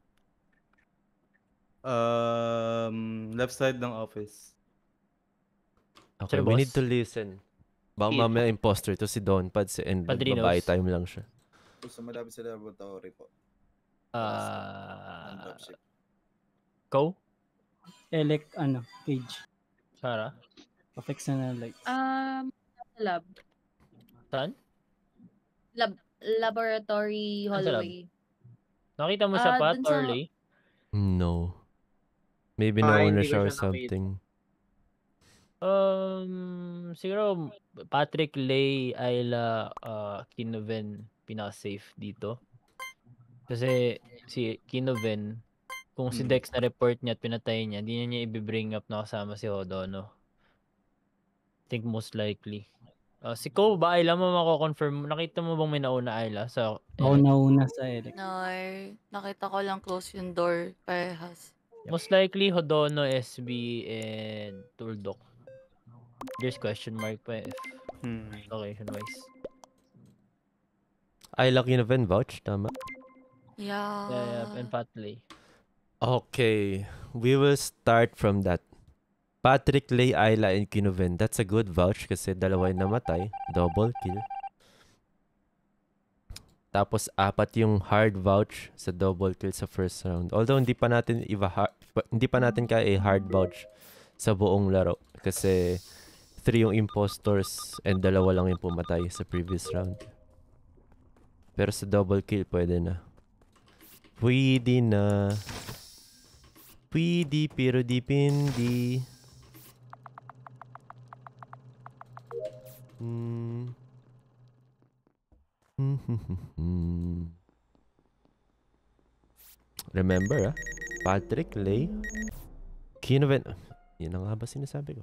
Um, left side ng office. Okay, Sir we boss? need to listen. Baka Yeah. mamaya imposter to si Don Pads and Padrinos. babae time lang siya. Gusto malapit sa laboratory po. Ah... Dropship. Go? Elect, ano, cage. Sarah? Affects na na lights. Um, sa lab. Saan? Lab, laboratory Saan sa lab? hallway. Nakita mo siya, Ah, Pat, dun or sa- Lay? No. Maybe Ah, nauna hindi ko siya or siya nakita. something. Um, siguro Patrick, Lay, Ayla, uh, Kinoven, pinaka-safe dito. Kasi si Kinoven, kung si Mm. Dex na report niya at pinatay niya, hindi niya i-bring up na kasama si Hodo, no? I think most likely. Uh, si Ko ba, Ayla mo mako-confirm? Nakita mo bang may nauna Ayla? Sa Ako nauna sa elect. No, nakita ko lang close yung door. Parehas. Most likely Hodono, S B, and Tuldok. There's question mark pa if Hmm. location wise. I lucky na Ven vouch, tama? Yeah. Yeah, yeah, and Patley. Okay, we will start from that. Patrick, Lay, Ayla, and Kinoven. That's a good vouch kasi dalawa yung namatay. Double kill. Tapos apat yung hard vouch sa double kill sa first round. Although hindi pa natin iba hard, hindi pa natin kaya hard vouch sa buong laro kasi three yung impostors and dalawa lang yung pumatay sa previous round. Pero sa double kill pwede na. Pwede na. Pwede pero di pindi. Hmm. Remember, ah? Patrick, Lay, Kinoven. Yan na nga ba sinasabi ko?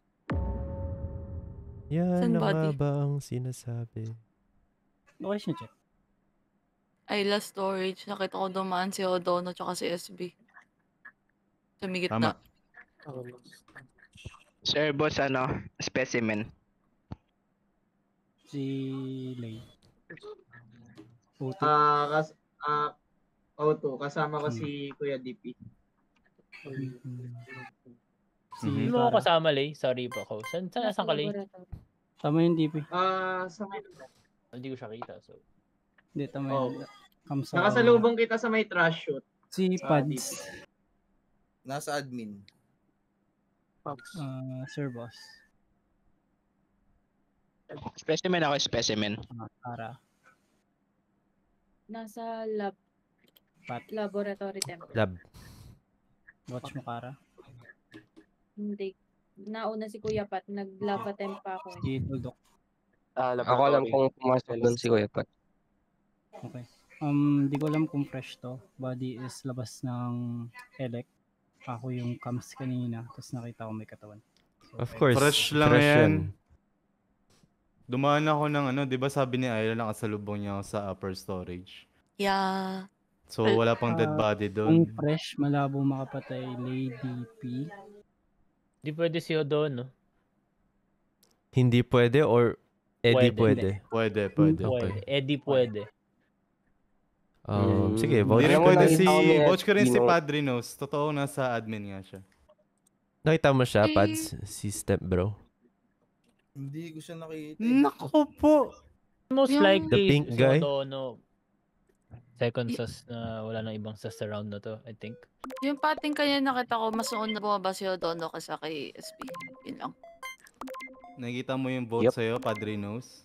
Yan na nga Somebody. ba ang sinasabi? Location check. Ayla storage. Nakita ko dumaan si Odono tsaka si S B. Sa may Tama. gitna. Sir boss, ano, specimen. Si Lay. Puto. Ah, kas ah Auto, kasama ko si Kuya D P. Si Hindi mo ako kasama, Lay. Sorry po ako. Saan, saan, saan ka, Lay? Tama yung D P. Ah, sa Hindi ko siya kita, so. Hindi, tama Oh. yun. Kamsa. Nakasalubong kita sa may trash shoot. Si Sa Pads. Nasa admin. Ah, Sir Boss. Specimen ako, specimen. Ah, Para. Nasa lab. Pat. Laboratory temp. Lab. Watch mo, Kara. Hindi. Nauna si Kuya Pat. Nag-lava temp pa ako. eh. Si Tuldok. Ah, Ako alam kung pumasok doon si Kuya Pat. Okay. Um, di ko alam kung fresh to. Body is labas ng elec. Ako yung cams kanina. Tapos nakita ko may katawan. So, Of okay. course. Fresh lang fresh yan. Dumaan ako ng ano, di ba sabi ni Ayla nakasalubong niya ako sa upper storage. Yeah. So wala pang dead Ah, body Kung doon. fresh, malabo makapatay. Lady P. Hindi pwede si Odono. Hindi pwede or Eddie pwede? Pwede, pwede. Pwede. Eddie pwede. Um, sige, Hindi vouch rin ko pwede na- si, ni vouch ko rin si Dino. Padrinos. Totoo, nasa admin nga siya. Nakita mo siya, Pads? Si Step Bro? Hindi ko siya nakita. Naku po! Most Yung- likely, The pink si guy? Odono. Second sus na wala nang ibang sus around na to, I think. Yung pating kanya nakita ko, mas noon na bumaba si Odono kaysa kay S B. Yun lang. Nakikita mo yung vote Yup. sa'yo, Padrinos?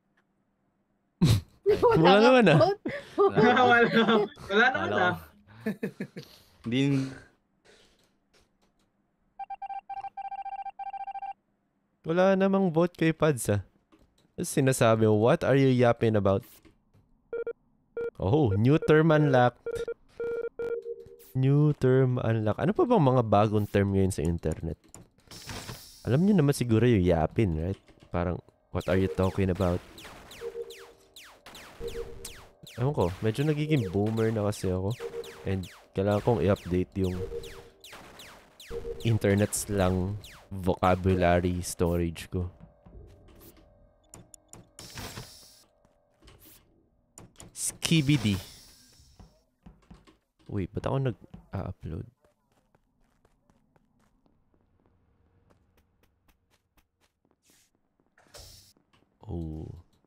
Wala naman ah. Wala. Wala naman Wala ah. ko. Hindi, Wala namang vote kay Pads ah. Tapos sinasabi mo, what are you yapping about? Oh, new term unlocked. New term unlocked. Ano pa bang mga bagong term ngayon sa internet? Alam niyo naman siguro yung yapping, right? Parang, what are you talking about? Ewan ko, medyo nagiging boomer na kasi ako. And kailangan kong i-update yung internet slang vocabulary storage ko. Skibidi. Wait, ba't ako nag-upload? Oh.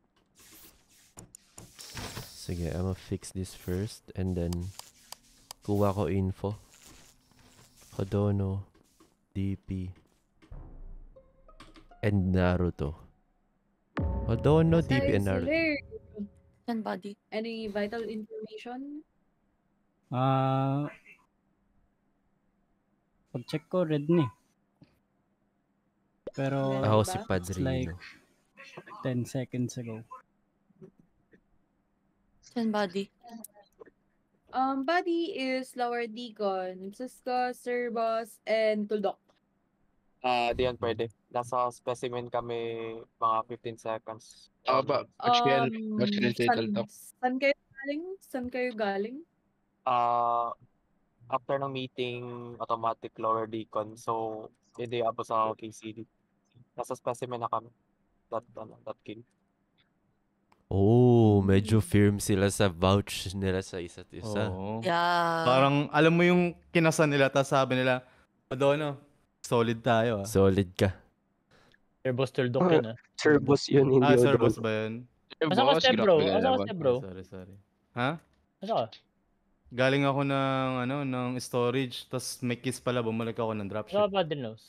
Sige, I'm gonna fix this first and then kuha ko info. Kodono, D P, and Naruto. Kodono, D P, and Naruto. Yan, buddy. Any vital information? Ah, pag-check ko, red na eh. Pero, Red Ako ba? si it's Padrino. like ten seconds ago. Yan, buddy. Um, body is Lower Deacon, Cisco, Sir Boss, and Tuldok. Ah, di yan pwede. Nasa specimen kami mga fifteen seconds. Ako ba? Watch ko yan. Um, Watch ko yan si saan, Tuldok. saan kayo galing? Saan kayo galing? Ah, after ng meeting, automatic lower deacon. So, hindi ako sa K C D. Nasa specimen na kami. That, ano, that kill. Oh, medyo firm sila sa vouch nila sa isa't isa. oo. Yeah. Parang alam mo yung kinasan nila, tapos sabi nila, Adono, solid tayo ah. Solid ka. Sir Boss Tuldok yun ah. Sir Boss yun, hindi Ah, Sir Odono. Boss ba yun? Asa ka, Step Bro? Asa ka, Step Bro? Sorry, sorry. Ha? Asa ka? Galing ako ng ano ng storage, tapos may kiss pala, bumalik ako ng Asa ka, dropship. Padrinos?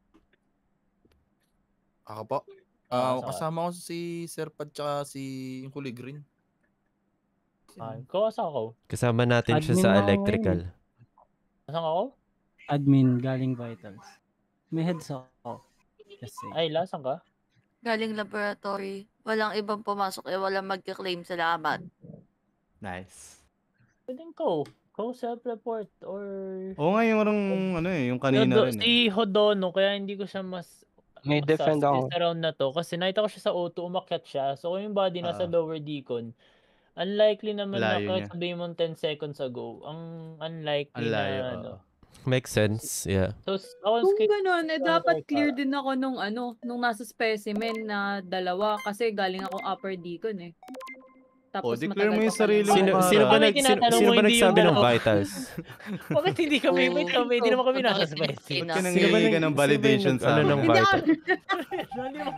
Ako po. Ah, Ah, saan? kasama ko si Sir Pad tsaka si yung kulay green. Ah, ikaw, asa ako? Kasama natin siya Admin sa na ako electrical. Asa ako? Admin, galing vitals. May heads ako. Just say. Ay, lasan ka? Galing laboratory. Walang ibang pumasok eh, walang magka-claim. Salamat. Nice. Pwedeng ko. Ko self-report or... Oo nga, yung parang ano eh, yung Si kanina Hodo- rin eh. Si Hodono, kaya hindi ko siya mas May mas defend sus ako. this round na to. Kasi nakita ko siya sa O two, umakyat siya. So kung yung body nasa Oo. lower decon, unlikely naman na Layo kahit niya. sabihin mo ten seconds ago, ang unlikely Ang na layo, ano. oo. Makes sense, yeah. So, s- ako Kung skip gano'n, eh, sa dapat Kara. clear din ako nung ano, nung nasa specimen na dalawa kasi galing akong upper decon eh. O, Tapos declare matagal mo pa yung pala sarili yung mo, Sino, bata. sino ba Kami nag sino, tinatanong sino mo, ba hindi yung nagsabi ng dalawa. vitals? Bakit hindi kami, wait kami, hindi naman kami nasa Bakit spicy. hindi Ba't ka na? Sino ba nangihingi nag ka ng sino ba yung validation nag sa ano amin? ng Hindi ako... vital? Hindi naman-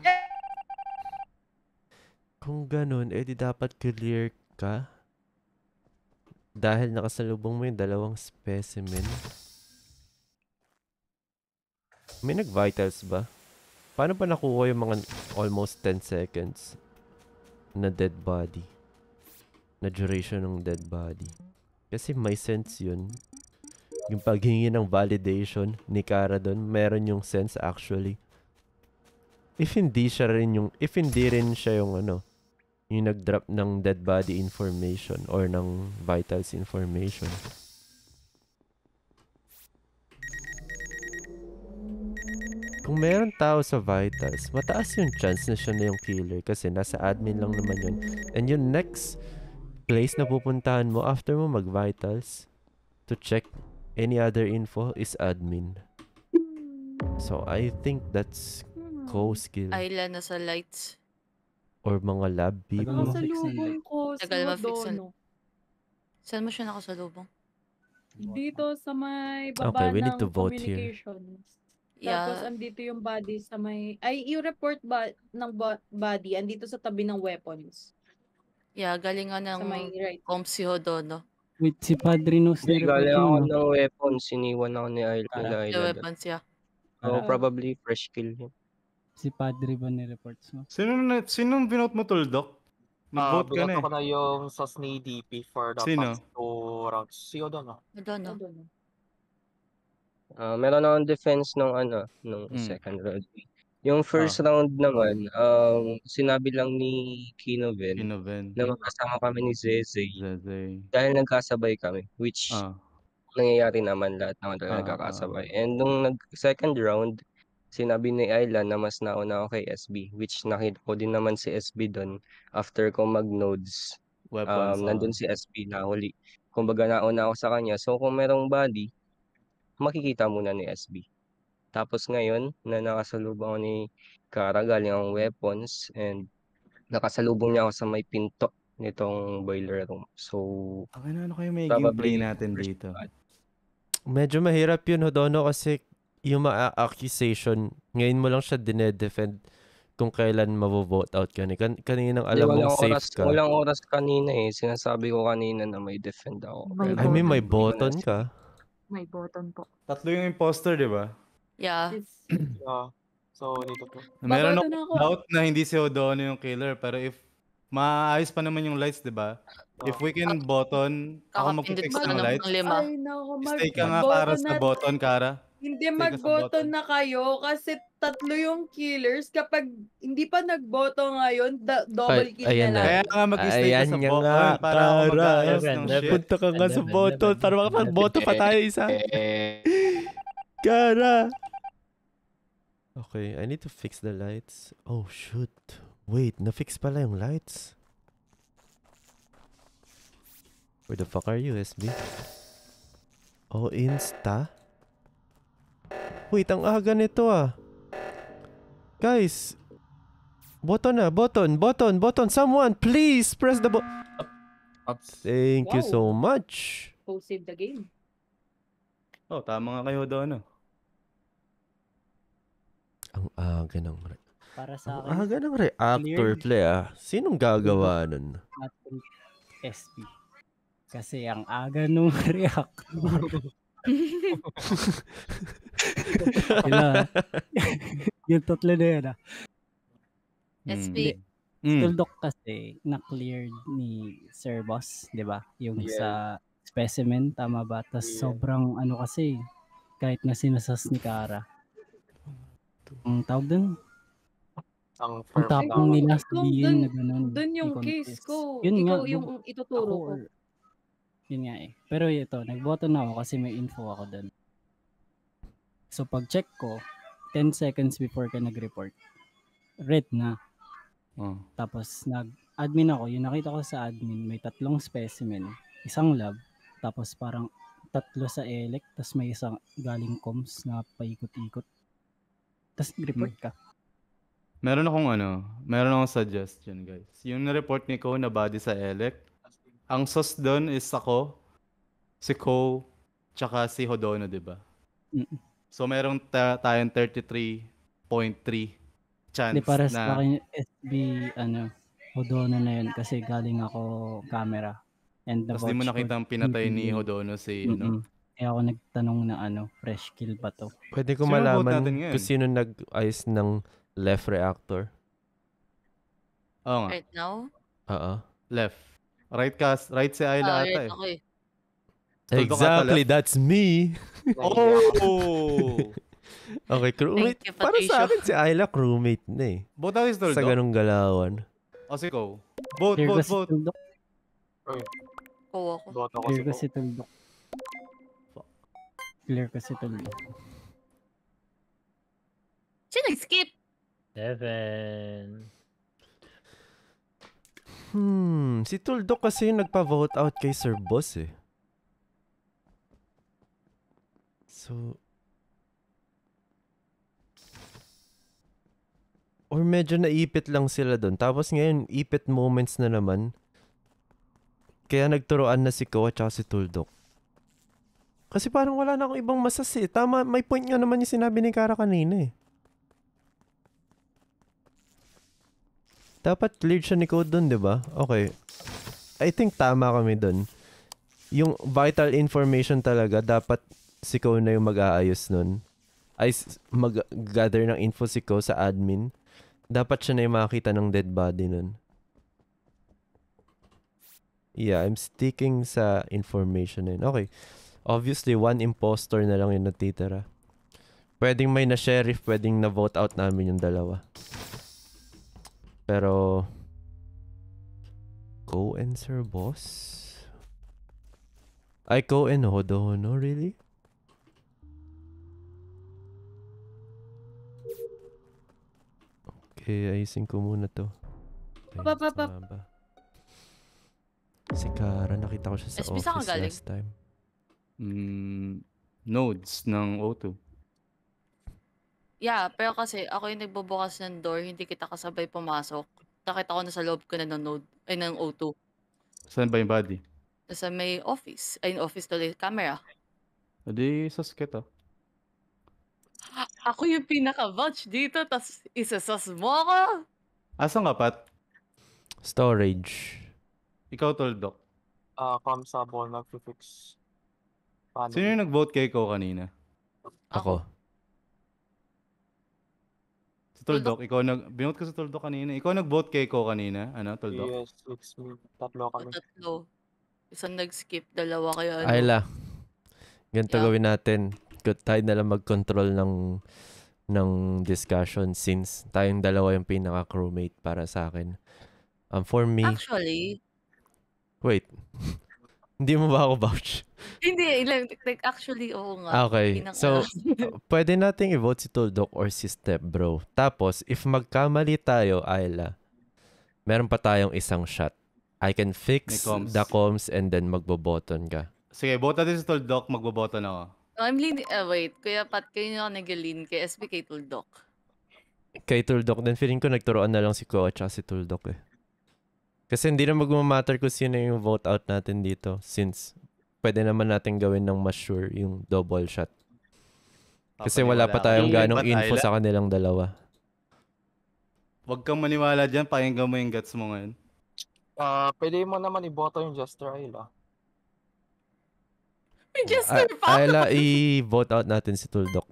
Kung ganun, edi dapat clear ka dahil nakasalubong mo yung dalawang specimen. May nag-vitals ba? Paano pa nakuha yung mga almost ten seconds na dead body? Na duration ng dead body. Kasi may sense yun. Yung paghingi ng validation ni Kara doon, meron yung sense actually. If hindi siya rin yung, if hindi rin siya yung ano, yung nag-drop ng dead body information or ng vitals information. Kung meron tao sa vitals, mataas yung chance na siya na yung killer kasi nasa admin lang naman yun. And yung next place na pupuntahan mo after mo mag-vitals to check any other info is admin. So I think that's co-skill Ayla nasa lights. or mga lab people. Nakasalubong ko si Tagal ma-fix ang- Hodono. Saan mo siya nakasalubong? Dito sa may Okay, baba we need ng to vote here. communications. Tapos Yeah. andito yung body sa may... Ay, yung report ba ng bo- body, andito sa tabi ng weapons. Yeah, galing nga ng Sa may right. comp si Hodono. Wait, si Padre Nos Hindi, na report galing yun, ako no? ng weapon. Siniwan ako ni Ayla. Kara. Nila The Ayla doon. weapons, yeah. So, Kara. probably fresh kill yun. Si Padre ba ni-reports mo? Sino na, sinong binote mo, Tuldok? Ah, Nag-vote ka na binoto eh. ko na yung sauce ni D P for the Sino? past two rounds. Si Odono. Hodono. Ah, meron akong defense nung ano, nung Mm. second round. Yung first Ah. round naman, um, sinabi lang ni Kinoven Kinoven. na magkasama kami ni Zezay Zezay. dahil nagkasabay kami, which Ah. nangyayari naman lahat naman talaga Ah, ah, nagkakasabay. And nung nag second round, sinabi ni Ayla na mas nauna ako kay S B, which nakita ko din naman si S B doon after ko mag-nodes. Weapons, Um, ah. nandun si S B nahuli. Kumbaga nauna ako sa kanya. So kung merong body, makikita muna ni S B. Tapos ngayon, na nakasalubong ako ni Kara, galing ang weapons, and nakasalubong niya ako sa may pinto nitong boiler room. So, Ang ano, ano kayo may game play probably natin first dito? blood. Medyo mahirap yun, Hodono, kasi yung mga accusation, ngayon mo lang siya dinedefend kung kailan mavo-vote out ka. ni. Kan kaninang Hindi, alam walang mong safe oras, ka. walang oras kanina eh. Sinasabi ko kanina na may defend ako. May Pero I mean, may hindi ko button na- ka. May button po. Tatlo yung imposter, di ba? Yeah. Yeah. So, dito to. Meron Babato ako na ako. doubt na hindi si Hodono yung killer, pero if maayos pa naman yung lights, di ba? If we can button, ako Kakapindot mag-fix ko ng lang lights. ng lima. Ay, nako. Stay ka nga mag-boto para sa na- button, Kara. Hindi, Stay ka sa mag-boto button. na kayo kasi tatlo yung killers. Kapag hindi pa nag-boto ngayon, da- double Ay, kill ayan na na. lang. Kaya nga mag-stay ka Ayan sa nga button nga, para ako Kara. mag-ayos ng Eleven, shit. Punta ka nga sa Eleven, button eleven, para makapag-boto pa tayo isa. Eh, Kara! Okay, I need to fix the lights. Oh, shoot. Wait, na-fix pala yung lights. Where the fuck are you, S B? Oh, Insta? Wait, ang aga nito ah. Guys. Button na, button, button, button. Someone, please press the button. Thank you so Wow. much. Go save the game. Oh, tama nga kayo, Hodono. Ang aga ng re- Para sa Ang akin, aga ng reactor cleared. play ah. Sinong gagawa nun? natin S P. Kasi ang aga nung reactor. Sila. Yung tatlo na yun ah. S Hmm. P. Mm. Tuldok kasi na-cleared ni Sir Boss, di ba? Yung Yeah. sa specimen, tama ba? Tapos Yeah. sobrang ano kasi, kahit na sinasas ni Kara. Ang tawag dun? Ang Ang firm tapang lang. nila Ikaw, sabihin dun, na gano'n, dun yung i-contest. case ko. Yun nga, Ikaw bu- yung ituturo ako ko. or yun nga eh. Pero ito, nagboto na ako kasi may info ako doon. So pag check ko, ten seconds before ka nag-report, red na. Oh. Tapos nag-admin ako, yung nakita ko sa admin, may tatlong specimen, isang lab, tapos parang tatlo sa elec, tapos may isang galing comms na paikot-ikot. Tapos report ka. Meron akong ano, meron akong suggestion guys. Yung na-report ni Ko na body sa elec, ang sus doon is ako, si Ko, tsaka si Hodono, di ba? Mm. So merong ta- tayong thirty-three point three chance Hindi, para sa na akin, S B, ano, Hodono na yun kasi galing ako camera. And the tapos di mo vouch nakita ang for pinatay ni T V. Hodono si ano. Mm-mm. Kaya ako nagtanong na ano, fresh kill ba to? Pwede ko Sino vote natin malaman ngayon? kung sino nag-ayos ng left reactor. Oo nga. Right now? Oo. Left. Right ka, right si Ah, Ayla ata right eh. ako eh. Tuldo ka ata Exactly, left. that's me. Oh! Okay, crewmate. Thank you, Para sa Patricio. akin si Ayla crewmate na eh. Vote natin si Tuldo. Sa ganung galawan. O si Ko. Vote, Clear ko vote, si vote. Tuldok. Uy, Ko ako. boto ko Clear si ko Ko. si Tuldok. Clear ko si Tuldok. Siya nag-skip. Seven. Hmm, si Tuldok kasi yung nagpa-vote out kay Sir Boss eh. So... Or medyo naipit lang sila doon. Tapos ngayon, ipit moments na naman. Kaya nagturoan na si Ko at saka si Tuldok. Kasi parang wala na akong ibang masas eh. Tama, may point nga naman yung sinabi ni Kara kanina eh. Dapat cleared siya ni Ko doon, di ba? Okay. I think tama kami doon. Yung vital information talaga, dapat si Ko na yung mag-aayos nun. Ay, s- mag-gather ng info si Ko sa admin. Dapat siya na yung makakita ng dead body nun. Yeah, I'm sticking sa information na yun. Okay. Obviously, one impostor na lang yung natitira. Pwedeng may na sheriff, pwedeng na vote out namin yung dalawa. Pero... Ko and Sir Boss? Ay, Ko and Hodono, really? Okay, ayusin ko muna to. Ay, Pap, pap, pap. tama ba? Si Kara, nakita ko siya sa S B, saan ka office galing? last time. Mm, nodes ng O two. Yeah, pero kasi ako yung nagbubukas ng door, hindi kita kasabay pumasok. Nakita ko na sa loob ko na ng node, ay ng O two. Saan ba yung body? Nasa may office, ay office tuloy, camera. O di, suspect ah. Ako yung pinaka-vouch dito, tas isasas mo ako. Asan ka, Pat? Storage. Ikaw, Tuldok. Ah, come sa ball nag-fix. Paano? Sino yung nag-vote kay Ko kanina? Ako. Si Tuldok, ikaw nag... Binote ko sa Tuldok kanina. Ikaw nag-vote kay Ko kanina? Ano, Tuldok? Yes, it's me. Tatlo kami. Tatlo. Isang nag-skip, dalawa kaya ano. Ayla. Ganito Yeah. gawin natin. Good, tayo na lang mag-control ng ng discussion since tayong dalawa yung pinaka-crewmate para sa akin. Um, for me... Actually, Wait. Hindi mo ba ako vouch? hindi, like, like, actually, oo nga. Ah, Okay. Pinaka- So, pwede nating i-vote si Tuldok or si Step Bro. Tapos, if magkamali tayo, Ayla, meron pa tayong isang shot. I can May fix comms. the comms and then magboboton ka. Sige, vote natin si Tuldok. Magboboto na ako. I'm leaning, uh, wait, Kuya Pat, kayo na ako nag-lean kay S B K Tuldok. Kay Tuldok, then feeling ko nagturoan na lang si Ko at saka si Tuldok eh. Kasi hindi na magmamatter kung sino yung vote out natin dito since pwede naman natin gawin ng mas sure yung double shot. Kasi wala pa tayong ganong info sa kanilang dalawa. Huwag kang maniwala dyan. Pakinggan mo yung guts mo ngayon. Ah, pwede mo naman iboto yung Jester Ayla. Jester Ay- Ayla, i-vote out natin si Tuldok.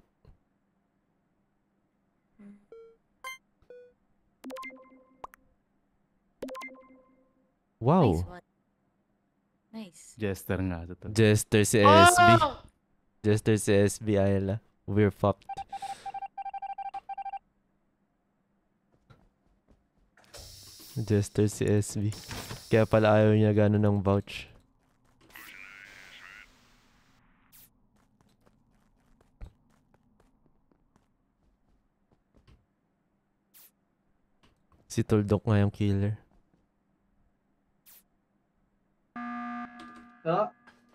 Wow. Nice one. Nice. Jester nga. Totoo. Jester si Ah! S B. Jester si S B, Ayla. We're fucked. Jester si S B. Kaya pala ayaw niya gano'n ng vouch. Si Tuldok nga yung killer. Oh,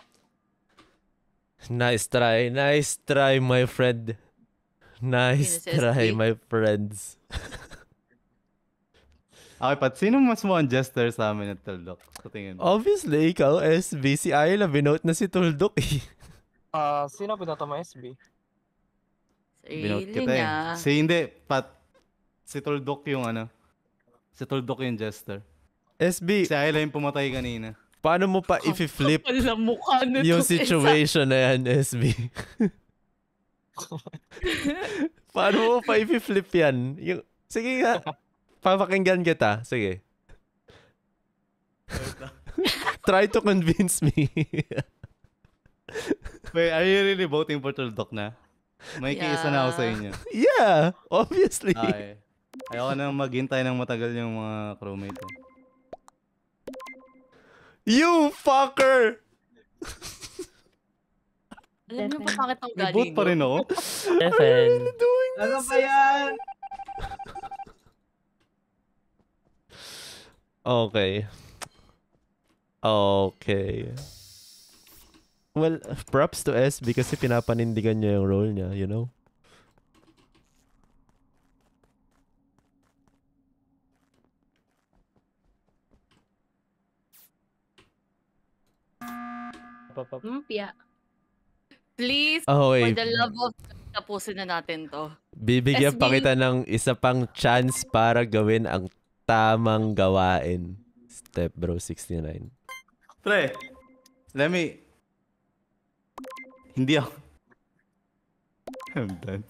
Nice try. Nice try, my friend. Nice Sino si try, S B? my friends. Okay, Pat, sino mas mukhang jester sa amin at Tuldok? Sa tingin mo? Obviously, ikaw, S B. Si Ayla, binote na si Tuldok eh. Ah, sino pinoto mo, S B? Binote Sarili kita eh. niya. Si hindi, Pat. Si Tuldok yung ano. Si Tuldok yung jester. S B. Si Ayla yung pumatay kanina. Paano mo pa i-flip Kapal na mukha nito. yung situation na yan, S B? Paano mo pa i-flip yan? Yung... Sige nga. Papakinggan kita. Sige. Try to convince me. Wait, are you really voting for Tuldok na? May kiisa na ako sa inyo. Yeah, obviously. Ay. Ayoko na maghintay ng matagal yung mga crewmate. Eh. You fucker! Alam niyo pa bakit ang May galing vote pa rin ako. Stephen. ano ba yan? Okay. Okay. Well, props to S B kasi pinapanindigan niya yung role niya, you know? Lumpia. Please, Oh, for wait. the love of God, tapusin na natin to. Bibigyan S B. pa kita ng isa pang chance para gawin ang tamang gawain. Step bro sixty-nine. Pre, let me... Hindi ako... I'm done.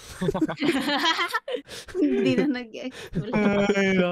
Hindi na nag-explore. Ay, no.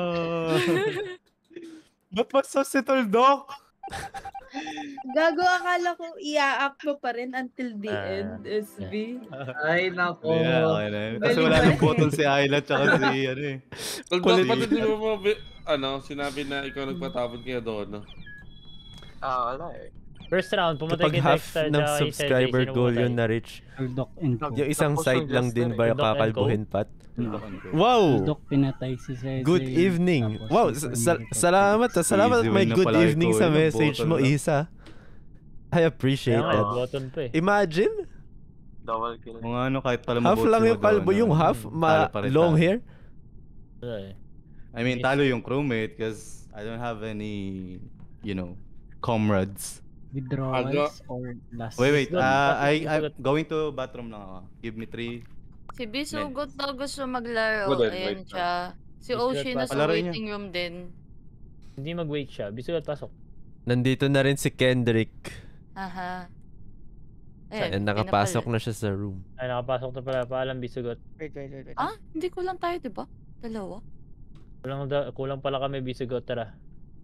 Ba't basta si Tuldok? Gago, akala ko i-up mo pa rin until the Ah, end, S B. Ay, nako. Yeah, okay na yun. Kasi wala nang bottle si Ayla tsaka si ano eh. Tuldok, ba't hindi mo mo, bi- ano, sinabi na ikaw nagpatapon kaya doon, no? Ah, wala eh. First round, pumatay Kapag kay half Dexter ng tsaka kay subscriber Sergey, sino goal pumatay? yun na reach, Tuldok and Co. yung isang Tapos side yung lang Jester din eh. ba yung Tuldok and Co. kakalbuhin, Pat? Tuldok and Co. Wow! Tuldok pinatay si Cesar. Good evening. Tapos Wow, si sa- Tony sa- report. salamat. ah. Salamat Easy at may win na good pala kay evening Koy, sa ng message bottle mo, lang. Isa. I appreciate Kaya nga, that. button pa eh. Imagine, Double kill. Kung ano, kahit pala half mabote lang si yung kalbo, Madonna, yung half, talo ma pa rin long tayo. hair. Wala eh. I mean, talo yung crewmate because I don't have any, you know, comrades. Withdrawals or last... Wait, wait. Good. Uh, I, Good. I'm going to bathroom lang ako. Give me three. Si Bisugot daw gusto maglaro. Good, Ayan wait. siya. Si Bisugot Oshi pa. nasa Palaro niya. waiting room din. Hindi mag-wait siya. Bisugat pasok. Nandito na rin si Kendrick. Aha. And nakapasok na siya sa room. Ay, nakapasok na pala. Paalam, Bisugot. Wait, wait, wait, wait. Ah, hindi ko lang tayo, di ba? Dalawa. Kulang, da- kulang pala kami, Bisugot. Tara.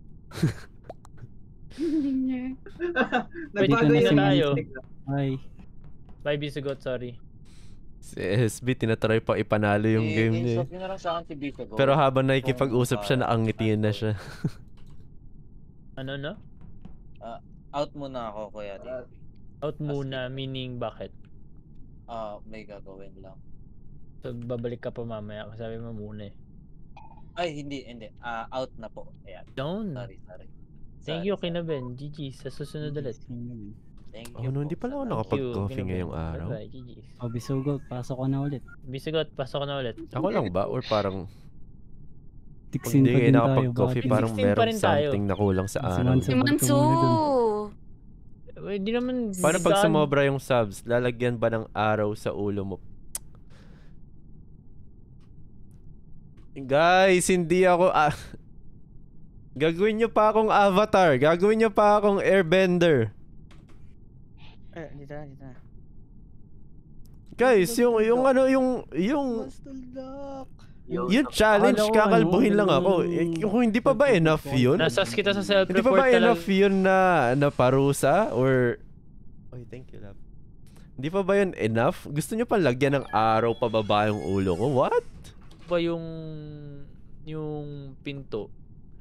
Wait, Dito Nagbago na dito si yung tayo. mistake. Ay, Bye, Bisugot. Sorry. Si S B, tinatry pa ipanalo yung I- game niya. i-swap nyo na lang sa akin si Bishop. eh. Pero habang nakikipag-usap siya, nakangitiin na siya. Ano, no? Ah, out muna ako, Kuya Dave. Out muna, meaning bakit? Ah, may gagawin lang. So, babalik ka pa mamaya. Sabi mo muna eh. Ay, hindi, hindi. Ah, out na po. Ayan. Don't. Sorry, sorry. Thank Sorry, you, Kinaben. G G. Sa susunod ulit. Thank Oh you no, po. hindi pala ako Salamat. nakapag-coffee Kinaben. ngayong araw. Bye-bye, G G. O Bisugot, pasok ko na ulit. Bisugot, pasok na ulit. Ako lang ba? Or parang pag Tiksin hindi pa kayo din tayo. nakapag-coffee, bakit? parang sixteen pa merong rin tayo. something na kulang sa Si araw. Manso. Si Manso! Eh, di naman... Paano pag gaan- sumobra yung subs, lalagyan ba ng araw sa ulo mo? Guys, hindi ako... Ah, gagawin nyo pa akong avatar. Gagawin nyo pa akong airbender. Eh, dito na, dito na. Guys, yung yung ano yung yung yung challenge Akala ko kakalbuhin ano, lang ako. Eh, kung hindi pa ba enough yun? Nasas kita sa Hindi pa self-report ba talaga. enough yun na na parusa or Oy, thank you, love. Hindi pa ba yun enough? Gusto nyo pa lagyan ng araw pababa yung ulo ko? What? Ba yung yung pinto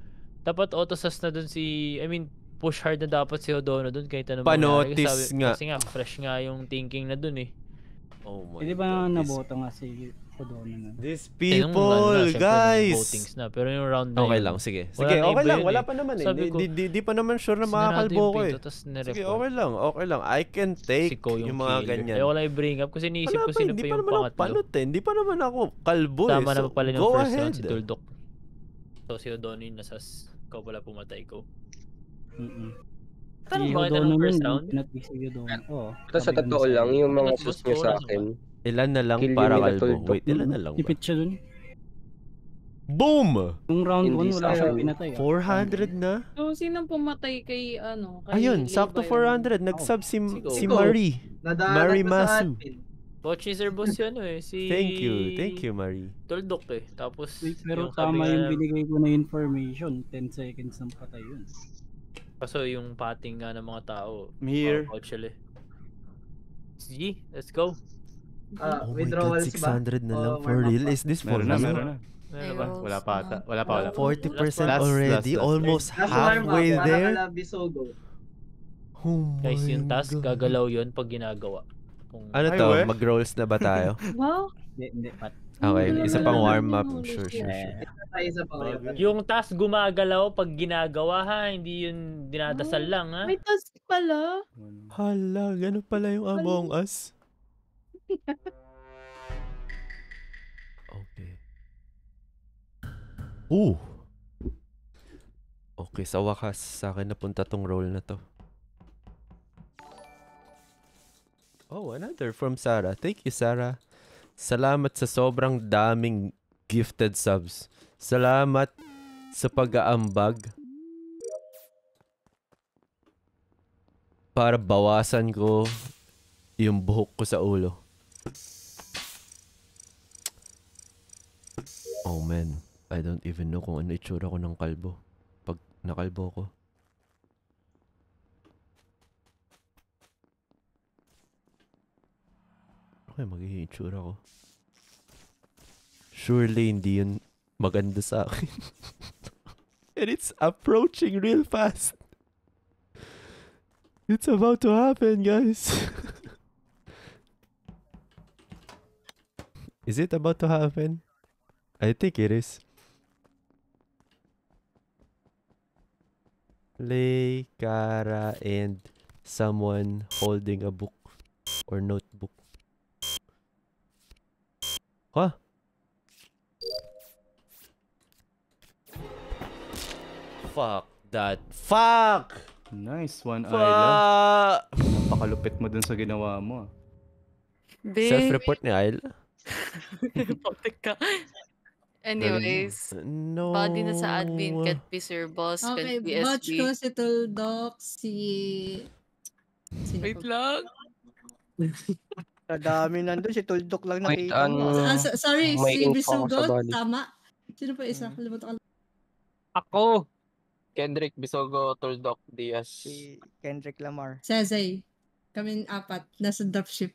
Dapat auto-sus na dun si, I mean, push hard na dapat si Odono dun kahit ano Panotis mangyari. Kasi nga. Kasi nga, fresh nga yung thinking na dun eh. Oh my Hindi ba naboto nga si Odono na? These Eh, nung ano people, na, syempre, nung guys! votings na. Pero yung round na Okay yun, lang, sige. wala Sige, na okay iba lang. yun Wala eh. pa naman eh. Sabi Di, ko, di, di, di pa naman sure na sinarado makakalbo yung ko eh. pinto, tas Sige, nireport. okay lang. Okay lang. I can take Si Ko yung, yung mga killer. ganyan. Ayoko lang i-bring up kasi iniisip Wala ko pa, sino hindi pa pa yung naman ako pangatlo. panot eh. Hindi pa naman ako kalbo eh. Tama So, naman pala ng go first round ahead. si Tuldok. So si Odono yung nasas. Ikaw pala pumatay ko. Mm-mm. Tanong Si ba kita Odono ng first nun, round? pinatay si Odono. Oo. Ito sa totoo lang, yung mga sus nyo sa akin, Ilan na lang kill para yung nila kalbo? Tuldok. Wait, ilan na lang ba? Tipid siya dun. Boom! Yung round Hindi one, wala sa siyang akin. pinatay. ah. four hundred na? So, sinong pumatay kay, ano, kay Ayun, sakto Levi four Ram? hundred. Nag-sub si, Sigo. si Sigo. Marie. Nadaanan Marie ko sa Masu. admin. Watch Sir Boss yun ano eh. Si... Thank you. Thank you, Marie. Tuldok eh. Tapos Wait, pero yung sabi tama nga yung na- binigay ko na information. ten seconds ng patay yun. Kaso yung pating nga ng mga tao. I'm here. Oh, eh. Sige, let's go. Ah, Oh my God, withdrawals six ba? hundred na O lang. For warm up real? pa? Is this for Meron na, real? meron na. Meron ba? Wala pa ata. Wala pa, wala pa. forty percent Last, already? last, last. Almost Last warm up, halfway para there? kala Bisogo. Oh Guys, yung my task, God. gagalaw yun pag ginagawa. Kung... Ano Ay, to? we? Mag-rolls na ba tayo? Wow. Hindi, hindi. Pat. Okay, Wala isa na pang lang warm yun, up. holy Sure, shit. sure, sure. Ito tayo sa pangalawa. Yung task gumagalaw pag ginagawa ha, hindi yun dinadasal lang ha. May task pala. Hala, gano'n pala yung Among Us. Okay. Ooh! Okay, sa wakas, sa akin napunta tong role na to. Oh, another from Sarah. Thank you, Sarah. Salamat sa sobrang daming gifted subs. Salamat sa pag-aambag para bawasan ko yung buhok ko sa ulo. Oh man, I don't even know kung ano itsura ko ng kalbo. Pag nakalbo ko. Okay, magiging itsura ko. Surely hindi yun maganda sa akin. And it's approaching real fast. It's about to happen, guys. Is it about to happen? I think it is. Lay, Kara, and someone holding a book or notebook. Huh? Fuck that. Fuck! Nice one, Fuck! Ayla. Napakalupit mo dun sa ginawa mo. ah. Be. Self-report ni Ayla? Putik ka. Anyways, No. body na sa admin, can't be Sir Boss, Okay, can't be batch S B. ko si Tuldok, si... Sino Wait pa? lang. Sa dami nandun, si Tuldok lang Wait, nakita mo. ano, Ah, so- sorry, may si info ako sa Bisugot, body. tama. Sino pa isa? Kalimutan ko. Ako. Kendrick, Bisogo, Tuldok, Diaz. Si Kendrick Lamar. Sezay. Kami apat, nasa dropship.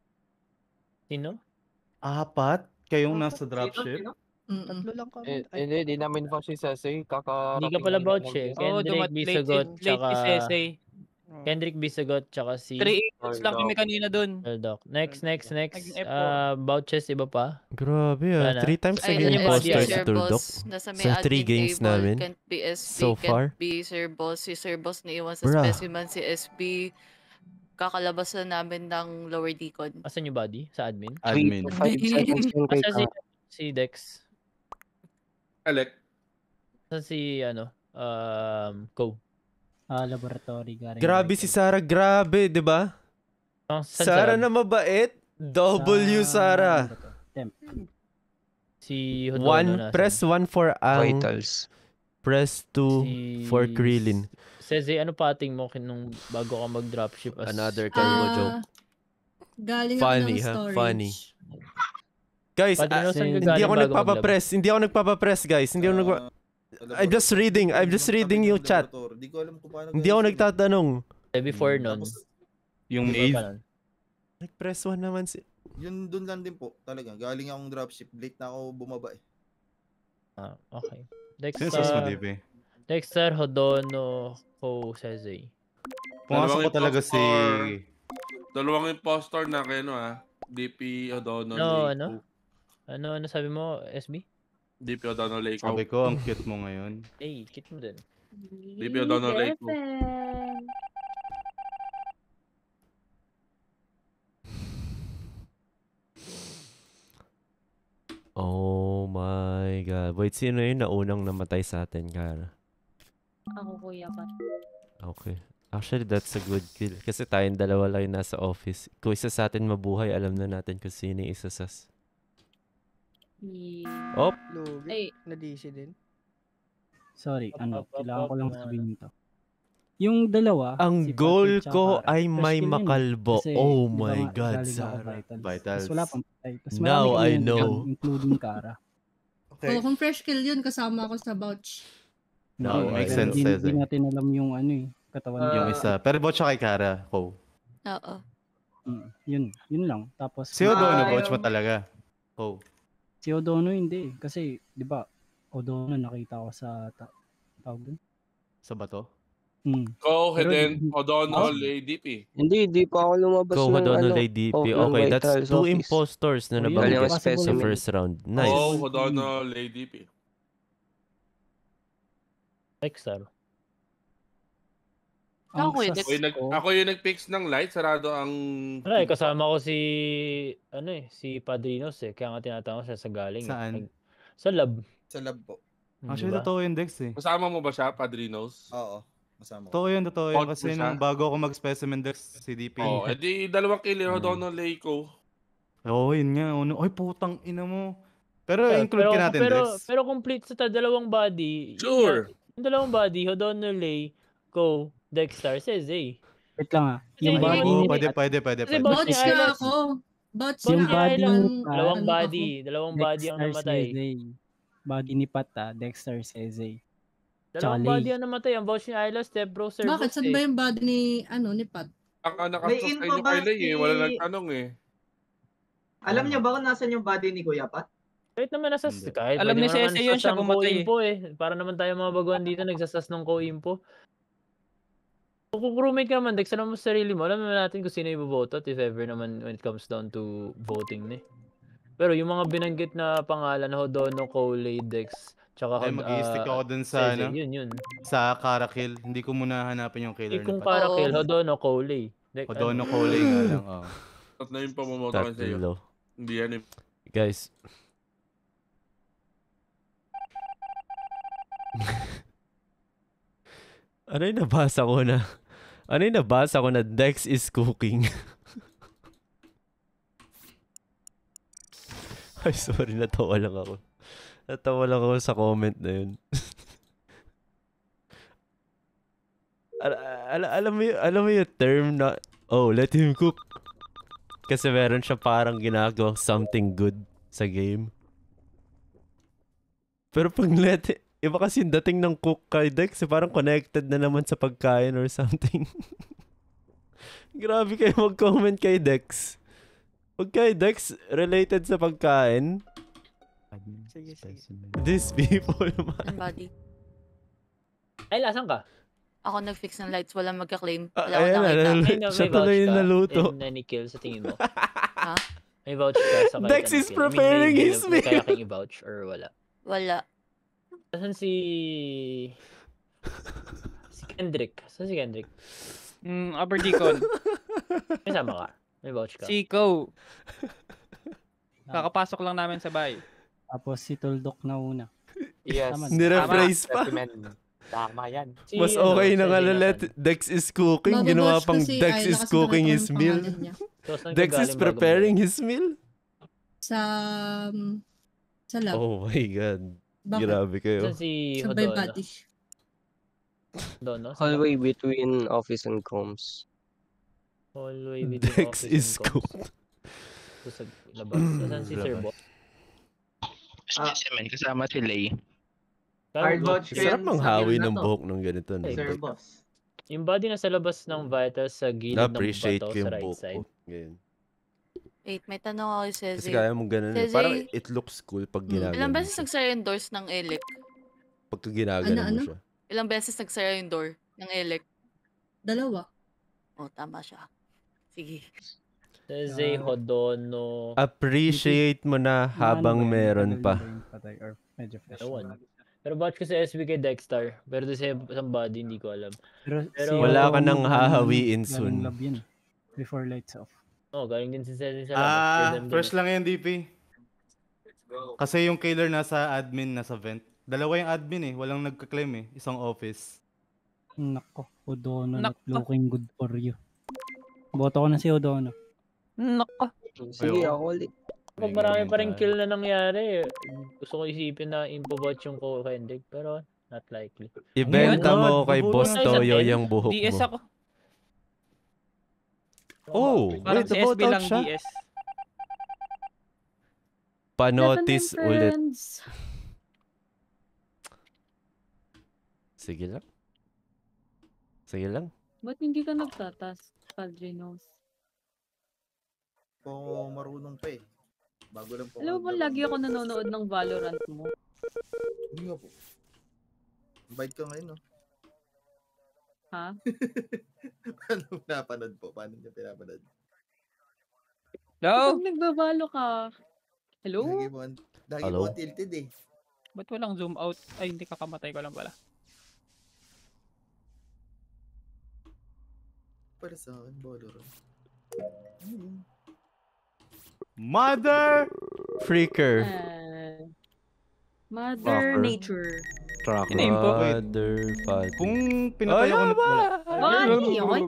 Sino? Apat? Kayong nasa dropship? Tatlo lang kami. Eh, hindi, di namin pa si Sese. Kakarating Hindi ka pala lang vouch ng eh. game. Kendrick, dumat- late Bisagot, si- late tsaka... si Sese. Kendrick, Bisagot, tsaka si... three equals lang kami kanina dun. Tuldok. Next, next, next. Nag-F four. Uh, vouches, iba pa? Grabe Wala ah. na. Three times Ay, naging S B, imposter si Sir Tuldok. Boss. Nasa may Sa three admin games table, namin. can't be S B, So far. can't be Sir Boss. Si Sir Boss naiwan sa Bruh. specimen, si S B. Kakalabas na namin ng lower decon. Asan yung body? Sa admin? Admin. five seconds yung kay Asan si, Kara. si Dex? Alec. Asan si, ano, um, Ko? Ah, laboratory. Garing Grabe si Sarah. Grabe, di ba? Oh, saan Sarah sa- na mabait. W Sarah. Temp. Si Hodono One, nasan? press one for ang. Vitals. Press two Si- for Krillin. Seze, ano pating mo kin- nung bago ka mag-dropship as... Another Kalbo Ah, joke. Galing Funny, ako ng ha? storage. Funny. Guys, Padre, ah, saan ka hindi galing ako bago nagpapapress. Hindi ako nagpapapress, guys. Hindi ako nagpa... I'm just reading. I'm just reading yung chat. Di ko alam kung paano. Hindi ako nagtatanong. Eh, before nun. Yung Before maid. pa nun. Nag-press one naman si... Yun dun lang din po, talaga. Galing akong dropship. Late na ako bumaba eh. Ah, okay. Next, Sino sus mo, uh, D P? Dexter, Hodono, Ko, Sezay. Pumasok Dalawang ko talaga si... impostor. Dalawang impostor na kayo, no, ah. D P O'Donnell, No, Leiko. ano? Ano, ano sabi mo, S B? D P O'Donnell, Leiko. Sabi ko, ang cute mo ngayon. Hey, kit mo din. D P O'Donnell, Leiko. Oh my God. Wait, sino yun na unang namatay sa atin, Kara? Ako, Kuya Pat. Okay. Actually, that's a good kill. Kasi tayong dalawa lang yung nasa office. Kung isa sa atin mabuhay, alam na natin kung sino yung isasas. Yeah. Op! Lugi. Ay. Na-D C din. Sorry, Up, ano, up, up, kailangan up, ko lang mga sabihin to. Yung dalawa, Ang si goal Patrick ko tsaka ay Fresh may kill yun eh. makalbo. Kasi, Oh di ba my nga, God, galing ako Sarah. Vitals. Vitals. Tapos wala pang patay. Tapos Now marami I kami know. nandun, including Kara. Oh, kung fresh kill yun, kasama ako sa vouch. No, Hindi, makes pero sense, di, Cesar. di natin alam yung ano eh, katawan Yung niya. isa. Pero bot siya kay Kara, Ko. Oo. Mm, yun, yun lang. Tapos Si O'Donnell, Ah, bot mo yung- talaga. Ko. si Odono hindi eh. Kasi, di ba, Odono nakita ko sa ta- tawag dun. Sa bato? Hmm. Ko, Pero Heden, di- O'Donnell, Ah? A D P. Hindi, di pa ako lumabas Go, ng Hodono, ano. Lay D P. oh, ng Okay, that's Vitals two office. impostors na Oh, yun, nabanggit Galing ang possible sa specimen. first round. Nice. Oh, Nice. O'Donnell, A D P. Dexter. Ang Ako, eh, sas Ako yung, nag, ko, ako yung nag-fix ng light, sarado ang... Ano eh, kasama ko si, ano eh, si Padrinos eh. Kaya nga tinatawag siya sa galing eh. Saan? Nag- Sa lab. Sa lab po. Actually, Diba? totoo yung Dex eh. Kasama mo ba siya, Padrinos? Oo. Masama ko. Totoo yun, totoo yun. Out mo Kasi siya? nung bago ako mag-specimen Dex, si D P. Oh, edi dalawang kill yung Hmm. O'Donnell, Leiko. Oo, yun nga. Ano, ay, putang ina mo. Pero Pero, include pero, ka natin, pero, Dex. pero complete sa ta- dalawang body. yun Sure. nga, Yung dalawang body, Hodono, Lay, Ko, Dexter, Sezay. wait lang ah. Kasi Yung hindi body naman- Oo, ni pwede, Pat, pwede, pwede, Kasi pwede. boss Vouch ni nga Islas, ako. Vouch yung Boss nga body Islas, ni ang- Pat, dalawang ano ako. body, dalawang body ang Dexter namatay. Sezay. Body ni Pat ah, Dexter Sezay. Dalawang Tsaka body Lay. ang namatay. Ang vouch ni Islas, Step Bro, Sir Bakit? Boss Saan eh. ba yung body ni, ano, ni Pat? Ang May nakastos info kayo ba kay Lay eh. Wala si- nagtanong eh. Alam niyo ba kung nasan yung body ni Kuya Pat? Kahit naman nasa Hindi. kahit Alam pwede ni mo naman Sese yun, sas siya ng pumatay eh. co-info eh. Para naman tayo mga baguhan dito nagsasas ng co-info. Kung crewmate ka naman, Dex, alam mo sa sarili mo, alam naman natin kung sino yung boboto if ever naman when it comes down to voting na eh. Pero yung mga binanggit na pangalan, Hodono, Cole, Dex, tsaka Ay, Hod- mag-i-stick ah, ako dun sa, Sese, ano, yun yun. sa Kara kill. Hindi ko muna hanapin yung killer Eh, ni kung Pat. para Oo. kill, Hodono, Cole. Dex, O'Donnell, ano? Cole nga lang. Oh. Tatlo yung pamamoto ko sa'yo. Tatlo. Hindi yan eh. Guys. Ano yung nabasa ko na? Ano yung nabasa ko na Dex is cooking? Ay, sorry. Natawa lang ako. Natawa lang ako sa comment na yun. Al al alam mo yung, alam mo yung term na, oh, let him cook. Kasi meron siya parang ginagawa something good sa game. Pero pag let, iba kasi yung dating ng cook kay Dex, eh, parang connected na naman sa pagkain or something. Grabe kayo mag-comment kay Dex. Pag kay Dex, related sa pagkain. Sige, sige. These people, man. Ang body. Ay, lasan ka? Ako nag-fix ng lights, walang magka-claim. Ah, Wala akong ayan, nakita. ayan. May, may Siya vouch tuloy yung ka naluto. in any kill sa tingin mo? Ha? May vouch ka sa kahit Dex anong is kill? preparing I mean, may, his may, may kaya meal. kang i-vouch or wala? Wala. Saan si... si Kendrick? Saan si Kendrick? Mm, Upper Deacon. May sama ka? May vouch ka? Si Ko. Kakapasok lang namin sa bahay. Tapos si Tuldok na una. Yes. Tama. Nirephrase pa. Specimen. Tama yan. Si, Mas ano, okay na nga Sezay na let nasan? Dex is cooking. Mababatch Ginawa ko pang si Dex Ayla is kasi cooking nakita his ko yung meal. pangalan niya. So, saan ka Dex is galing bago preparing mo? his meal? Sa, um, sa lab. Oh my God. Bakit? Grabe kayo. Saan si Sa by Hodono? body. Hodono? Saan ka? Hallway between office and comms. Hallway between Dex office is and comms. cooked. So, sa labas. Saan si Sir Boss? Specimen, kasama si Lay. Hard vouch ko Sarap yan mang sa hawi kill na ng to. buhok ng ganito. No? Sir Boss. Yung body na sa labas ng vital sa gilid ng Na-appreciate bato ko sa yung right buhok ko. side. Ngayon. Wait, may tanong ako kay Sezay. Kasi kaya mong ganun. eh. Sezay, Parang it looks cool pag ilang ginagano mo beses siya. nagsaya-endorse ng E L E C? Pagka ginagano Ano, mo ano? siya. Ilang beses nagsara yung door ng elec? Dalawa. Oh, tama siya. Sige. Seze, Hodono. Appreciate mo na habang meron pa. Patay or medyo fresh. Ewan. Pero batch ko sa S B kay Dexter. Pero doon sa somebody, hindi ko alam. Pero, Pero Wala ka Hodono, nang galing- hahawiin galing soon. lab yun. Before lights off. Oh, galing din si Seze sa Ah, labas. first lang yan, D P. Kasi yung killer nasa admin, nasa vent. Dalawa yung admin eh, walang nagka-claim eh. Isang office. Nako, Hodono not Nako. looking good for you. Boto ko na si Hodono. Nako. Sige, ako ulit. Pag marami pa rin kill na nangyari, gusto ko isipin na infobot yung ko Kendrick, pero not likely. Ibenta mo kay Bubuo Boss na tayo sa Toyo ten. yung buhok D S mo. ako. Oh, Parang wait, si S vote B out lang siya. D S. Panotis Seven ulit. friends. Sige lang. Sige lang. Ba't hindi ka nagtatas, Padrinos? Po marunong pa eh. Bago lang po. Alam mo ba, lagi ako nanonood ng Valorant mo. Hindi nga po. Invite ka ngayon, no? Ha? Paano pinapanood po? Paano niya pinapanood? Hello? Pag nagbabalo ka. Hello? Lagi mo, ang- lagi Hello? mo ang tilted eh. Ba't walang zoom out? Ay, hindi kakamatay ko lang pala. Para sa akin, Valorant. Hmm. Mother! Freaker. Uh, Mother Fucker. Nature. Trucker. Wait. Mother, father. Kung pinatay ako na... Ah, ano yun?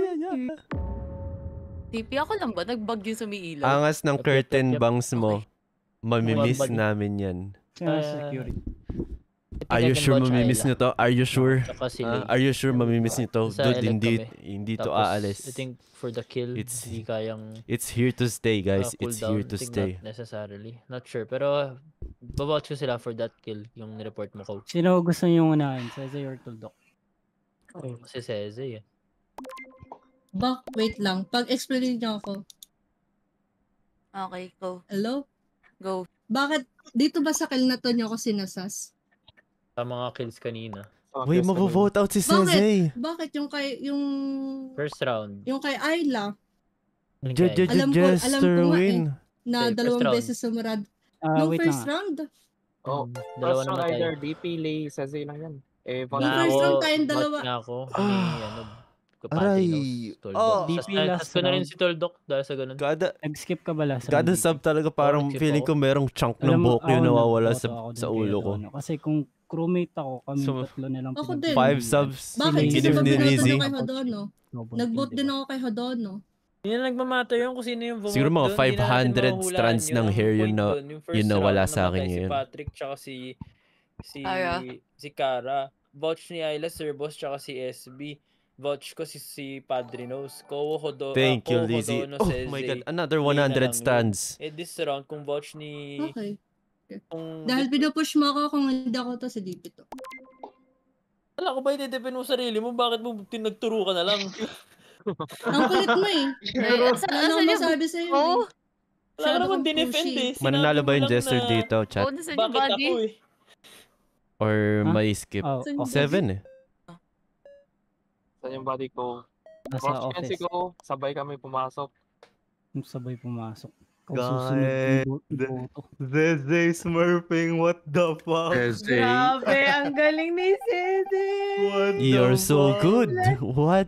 T P ako lang ba? Nag-bug yung sa may ilaw. Angas ng curtain bangs mo. Mamimiss Bumabag. namin yan. Sa Ah, security. Are you sure mamimiss nyo to? Are you sure? Tsaka si Ah, Lay. are you sure mamimiss nyo to? Sa Dude, elect hindi, kami. hindi to Tapos, aalis. I think for the kill, It's- hindi kayang It's here to stay, guys. uh, cool It's down. here to I think stay. Not necessarily. Not sure. Pero, babouch ko sila for that kill, yung report mo, coach. Sino gusto niyo unahin? Seze or Tuldok? Kasi Seze eh. Bak, wait lang. Pag-explain niyo ako. Okay, go. Hello? Go. Bakit, dito ba sa kill na to niyo ako sinasas? Sa mga kills kanina. Wait, mabo-vote out si Bakit? Seze. Bakit yung kay, yung, First round. yung kay Ayla, J- J- alam ko, alam Jester ko nga eh, win. na Okay, first dalawang round. beses sumarad. Ah, Nung wait first lang. round, Oh, Dalawa first round namatay. either D P, Lay, Seze lang yan. Eh, Yung Von- first round ako, tayong bot dalawa. nga ako. Ni, ano, Aray. Kapatinos, Toldok. Oh. D Tas P na- last tas ko na rin round. si Toldok dahil sa ganun. Kada, Nag-skip ka ba last kada round? sub talaga parang nag-skip feeling ako. ko merong chunk ng Alam mo, buhok yung ako, nawawala nagboto sa, ako dun sa kay ulo ko. Adono. Kasi kung crewmate ako, kami So, tatlo nilang Ako pinag- din. Five subs. Bakit? Sino Sino Give ba ni binoto Rizzy. niyo kay Hodono? Nag-vote din ako kay Hodono. Hindi na nagmamatter yun kung sino yung vote Siguro mga doon. Hindi five na natin hundred mahuhulaan strands yun. ng Ang hair yun point na, doon, yung first yun na wala round sa akin namatay ngayon. Si Patrick tsaka si si Kara. si Kara. Vouch ni Ayla, Serbos tsaka si S B. Vouch ko si si Padre Knows. Ko Hodo, Thank you, Ko Lizzy. Hodono, Oh Seze. my God, another Lay one na hundred lang yun. stands. Eh this round kung vouch ni Okay. kung Dahil pinupush mo ako kung hindi ako to, si D P to. wala ko ba i-depend mo sarili mo? Bakit mo tinagturo ka na lang? Ang kulit mo eh. Pero, Wala na akong masabi sa'yo eh. Oh, Wala ka Masyado naman kang dinefend pushy. eh. Mananalo Sinabi ba mo yung lang Jester na dito, chat? oh, nasa yung bakit body. ako eh? Or Huh? may skip? Oh, Saan oh. Seven eh. Saan yung body ko? Nasa Watch office. kasi ko, sabay kami pumasok. Sabay pumasok. Ikaw Guys. susunod yung boto. Zeze smurfing, what the fuck? Grabe, ang galing ni Sede. What the You're so fuck? good. What?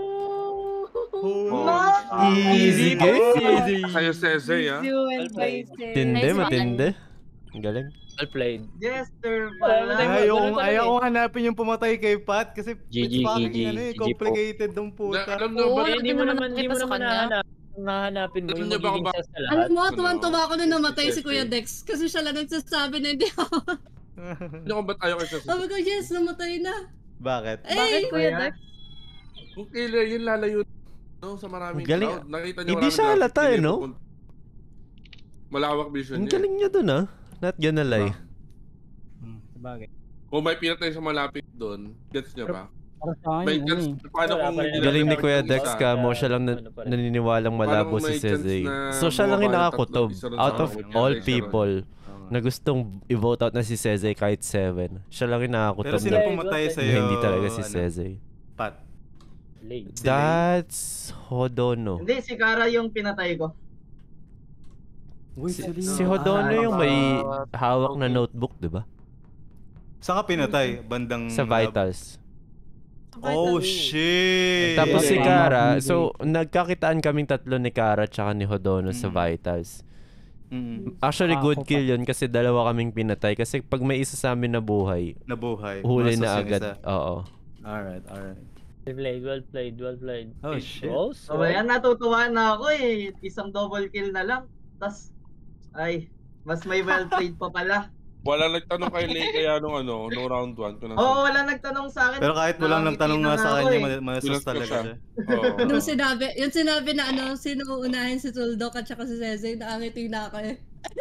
Oh, Easy game. Kayo Seze, ah. You and by Sede. Tindi, Nice one. matindi. Ang galing. Well played. Jester Wala pala. na Ayaw Ganun kong, talaga ayaw eh. kong hanapin yung pumatay kay Pat kasi G G, it's fucking G G, ano eh, G G po. complicated ng Na, puta. alam nyo Oo, ba? Eh, hindi mo naman naman, hindi mo nakita sa naman kanya. nahanap. Nahanapin mo Alam yung niyo ba kung magiging ba- sas sa lahat. Alam mo, Ano? tuwan-tuwa ako na namatay si Si Kuya Sese. Dex kasi siya lang nagsasabi na hindi ako. Hindi ko ba't ayaw kay Seze? Sabi ko, yes, namatay na. Bakit? Bakit Eh, Kuya Dex? Kung killer yun, lalayo no, sa maraming Galing. crowd. Nakita niyo Hindi maraming siya crowd, halata hindi eh, no? pupunta. Malawak vision Ang niya. galing niya dun ah. Not gonna lie. Hmm, sabagay. Kung may pinatay sa malapit doon, gets niyo ba? Para sa akin, May ano chance, eh. paano Wala kung pa rin hindi Galing ni na- Kuya yung Dex isa? ka mo siya lang na, Ano pa rin. naniniwalang malabo Paano kung si may chance Seze. na So siya lang bumaba yung inako tatlo, to. isa rin Out sa of akin, all isa rin. people, na gustong i-vote out na si Sezay kahit seven. Siya lang yung nakakutom Pero sino na- pumatay na sa'yo, hindi talaga si ano? Sezay. Pat. That's Hodono. Hindi, si Kara yung pinatay ko. Si, si Hodono yung may hawak na notebook, di ba? Saan ka pinatay? Bandang... Sa Vitals. Oh, shit! Tapos si Kara, so nagkakitaan kaming tatlo ni Kara tsaka ni Hodono sa Vitals. Mm. Actually, Ah, good ako kill pa. yun kasi dalawa kaming pinatay. Kasi pag may isa sa amin na buhay, Nabuhay. huli Masos na yung agad. isa. Oo. Alright, alright. Well played, well played, well played. Oh, Eight shit. rolls, So, well. ayan, natutuwa na ako eh. Isang double kill na lang. Tas, ay, mas may well played pa pala. Wala nagtanong kay Lay kaya nung ano, no round one. Kung Oo, oh, wala nagtanong sa akin. Pero kahit walang Nakangiti nagtanong na nga sa ako kanya, eh. ma- masos Pinost ko talaga siya. siya. Oo. Nung sinabi, yung sinabi na ano, sino uunahin si Tuldok at saka si Zezay, nakangiti na ako eh.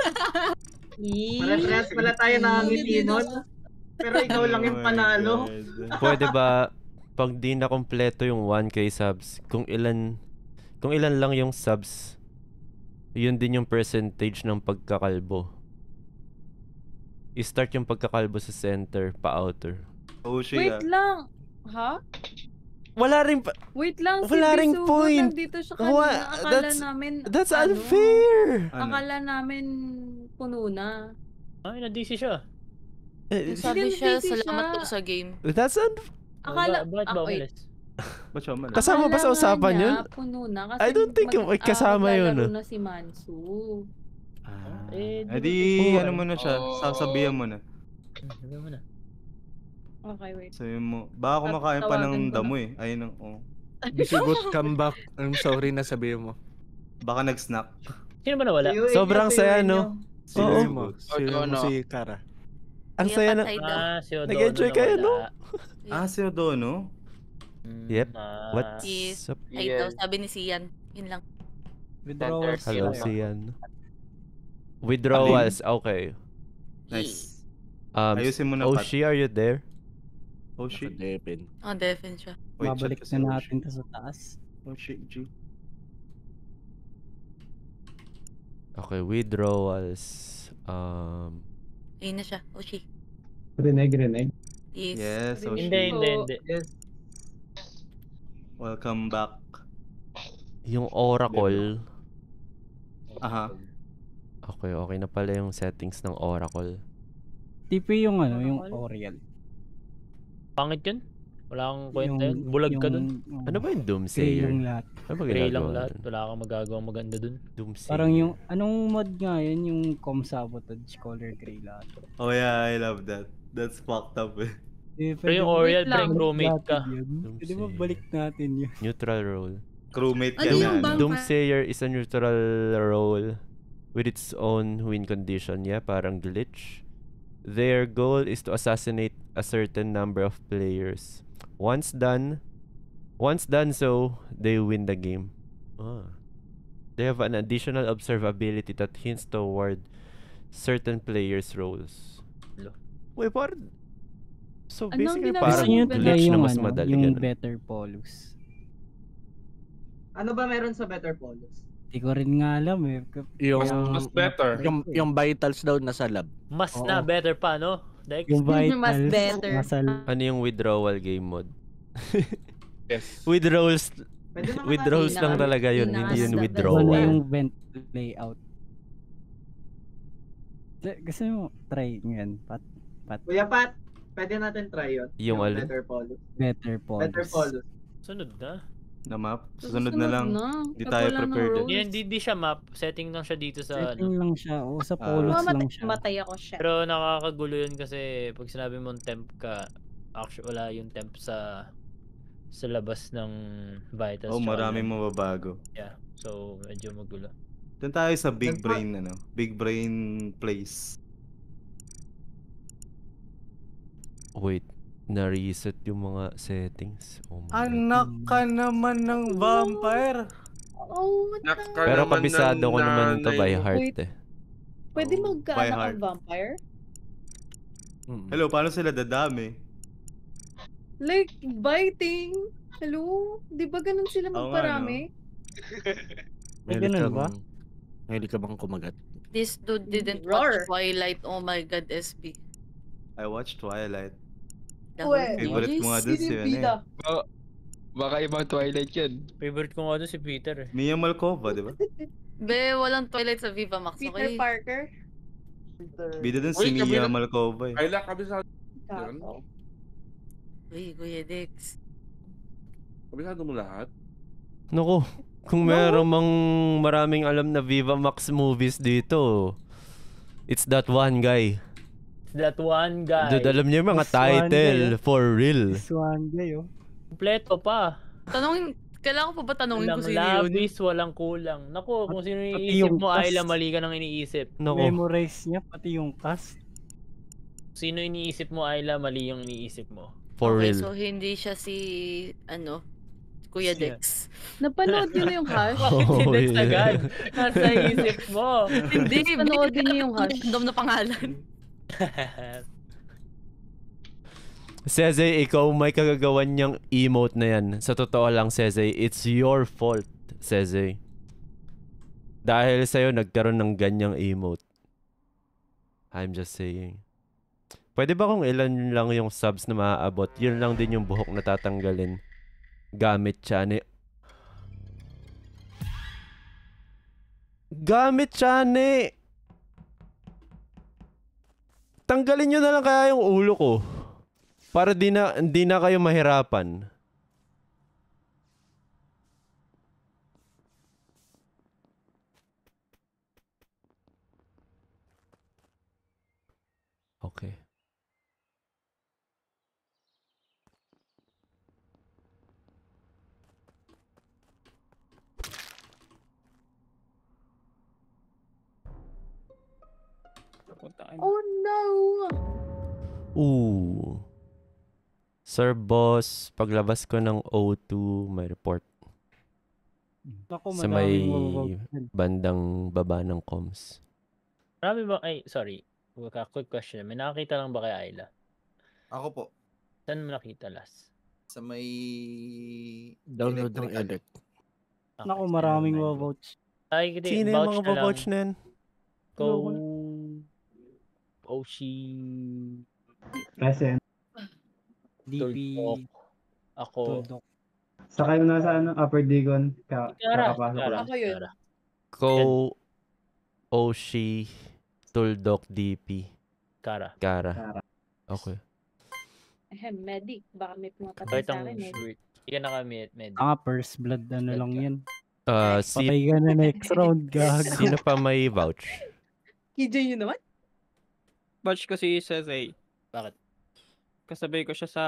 Parehas pala tayo nakangiti nun. Pero ikaw lang yung panalo. Pwede ba, pag di na kompleto yung one K subs, kung ilan, kung ilan lang yung subs, yun din yung percentage ng pagkakalbo. I-start yung pagkakalbo sa center, pa-outer. Oh, Wait lang. Ha? Wala rin pa... Wait lang, Wala si ring Bisugo point. nandito siya Wa- kanina. Akala that's- namin, that's ano, unfair. Ano? Akala namin puno na. Ay, na-D C siya. Sabi Hindi, siya, busy salamat siya. daw sa game. That's un... Akala, Bakit ba ah, wait. umalis? Ba't siya umalis? Kasama ba sa Akala nga usapan niya, yun? Puno na kasi I don't think yung mag- kasama ah, yun, maglalaro ah. na si Mansu. Eh, Eh di, ano mo na siya, sasabihan mo na. Sabi mo na. Okay, wait. Sabihin mo, baka kumakain pa Tatawagan ng ko damo na. eh. Ayun ang, oh. Bisugot, come back. I'm sorry na sabihin mo. Baka nag-snack. Sino ba nawala? Sobrang saya, no? Sino Oo. mo? Sino mo si Kara? Ang saya na... Ah, si Odono Nag-enjoy kayo, no? nawala. Ah, si Odono? Yep. Ah. What's Yes. up? Ay daw, sabi ni Sian. Yun lang. Withdrawals. Hello, sila. Sian. Withdrawals, okay. Nice. Um, Ayusin mo na, Pat. Oshi, are you there? Oh shit. Nakadepin. Oh, defin siya. Wait, Babalik chat kasi na oh, natin to sa taas. Oh shit, G. Okay, withdrawals. Um, Ayun na siya. Oshi. Reneg, reneg. Yes. Yes, Oshi. Hindi, hindi, hindi. Yes. Welcome back. yung Oracle. Aha. Okay, okay na pala yung settings ng Oracle. T P yung ano, yung Oriel. Pangit yun? Wala kang kwenta Yung- yun? Bulag ka yung- dun? Ano ba yung Gray Doomsayer? yung lahat. Ano ba Gray lang ginagawa lahat. dun? Wala kang magagawang maganda dun. Doomsayer. Parang yung, anong mod nga yun? Yung Com Sabotage color gray lahat. Oh yeah, I love that. That's fucked up eh. Eh, Pero yung pwede- Oriel, wait lang, pre, crewmate ka. natin yun. Pwede ba balik natin yun? Neutral role. Crewmate Ano yung vampire? Doomsayer is a neutral role with its own win condition. Yeah, parang glitch. Their goal is to assassinate a certain number of players. Once done, once done so, they win the game. Ah. They have an additional observability that hints toward certain players' roles. Wait, parang... So Anong basically ginagawa parang Gusto nyo Parang try glitch na yung, mas ano, madali. yung ganun. Better Polus. Ano ba meron sa Better Polus? Hindi ko rin nga alam eh. Yung, Mas- mas better. Yung, yung vitals daw nasa lab. Mas Oo. na, better pa, no? Dex? Yung vitals, Mas better. nasa Ano yung withdrawal game mode? Yes. Withdrawals Pwede naman withdrawals natin lang na- talaga yun, pinaka- hindi yun Pinaka- withdrawal. Ano yung vent layout. T- Gusto mo try yan, Pat? Pat? Kuya Pat, pwede natin try yun. Yung alin? Better Polus. Better Polus. Better Polus. Sunod na. Na map. Susunod Susunod na lang. na. Hindi Pag tayo wala ng prepared. roles. eh. Hindi, hindi, hindi siya map. Setting lang siya dito sa Setting ano. lang siya. O, sa Ah. Polus lang Mamatay, siya. matay ako siya. Pero nakakagulo yun kasi pag sinabi mong temp ka, actually wala yung temp sa sa labas ng Vitals. Oh, tsaka maraming lab. mababago. Yeah. So, medyo magulo. Doon tayo sa big Nagpa- brain ano, big brain place. Wait, na-reset yung mga settings. Oh my God. Anak ka naman ng vampire. Oh, what Nak the- ka Pero naman kabisado ng ko naman to nanay by mo. heart Wait. eh. Pwede Oh, by magkaanak heart. ang vampire? Mm. Hello, paano sila dadami? Like, biting. Hello? Di ba ganun sila Oo nga, magparami? May Mahilig ganun kang- ba? Mahilig ka bang kumagat? Hindi This dude didn't Roar. watch Twilight. Oh my god, S B. I watched Twilight. The Uwe, whole Favorite ko nga series? dun Sino si yung ano bida? eh. Baka, baka ibang Twilight yun. Favorite ko nga doon si Peter eh. Mia Malkova, di ba? Be, walang Twilight sa Viva Max, Peter okay? Parker? Bida dun Uy, si kami Mia na- Malkova eh. Ayla, kami sa... Yan. Kako. Uy, Kuya Dex. Kabisado mo lahat? Naku, kung meron mang maraming alam na Viva Max movies dito, it's that one guy. That one guy. Dude, alam niyo yung mga This one title guy, oh. for real. This one guy, oh. Kompleto pa. Tanongin, kailangan ko pa ba tanongin Walang kung sino yun? labis, walang kulang. Naku, kung sino yung Pati iniisip yung mo, cast. Ayla, mali ka nang iniisip. Naku. Memorize niya, pati yung cast. Sino iniisip mo, Ayla, mali yung iniisip mo. For Okay, real. so hindi siya si, ano, Kuya Siya. Dex. Napanood niyo na yung hash? Bakit si Oh, Dex yeah. agad? Nasa isip mo. Hindi, Panoodin niyo yung hash. Random na pangalan. Seze, ikaw may kagagawan niyang emote na yan. Sa totoo lang, Seze, it's your fault, Seze. Dahil sa'yo, nagkaroon ng ganyang emote. I'm just saying. Pwede ba kung ilan lang yung subs na maaabot, yun lang din yung buhok na tatanggalin gamit Chane? Gamit Chane! Tanggalin nyo na lang kaya yung ulo ko. Para di na, di na kayo mahirapan. Okay. Oh no! Ooh. Sir Boss, paglabas ko ng O two, may report. Naku, Sa may maraming mababag yan. bandang baba ng comms. Marami ba, ay, sorry. Waka- Quick question. May nakakita lang ba kay Ayla? Ako po. Saan mo nakita last? Sa may... Download ng electrical. elect. Naku, maraming mabavouch. Ay, hindi. Sino yung vouch mga na lang. vouch na yan? Go. Ayoko Oshi. Kasi D P. Tuldok. Ako. Tuldok. sa kayo nasa ano, Upper Digon, ka, Kara. kakapasok Kara. lang. Ako yun. Kara. Ko, Oshi, Tuldok, D P, Kara. Kara. Kara. Okay. Ahem, medic. Baka may pumapatay Kahit sa ang akin, medic. short. Hindi ka naka-med. med. Ah, first blood, ano Blood lang ka. yan. Uh, si, Patay ka na next round, gago. sino pa may vouch? K J yun naman? Batch ko si Seze. Bakit? Kasabay ko siya sa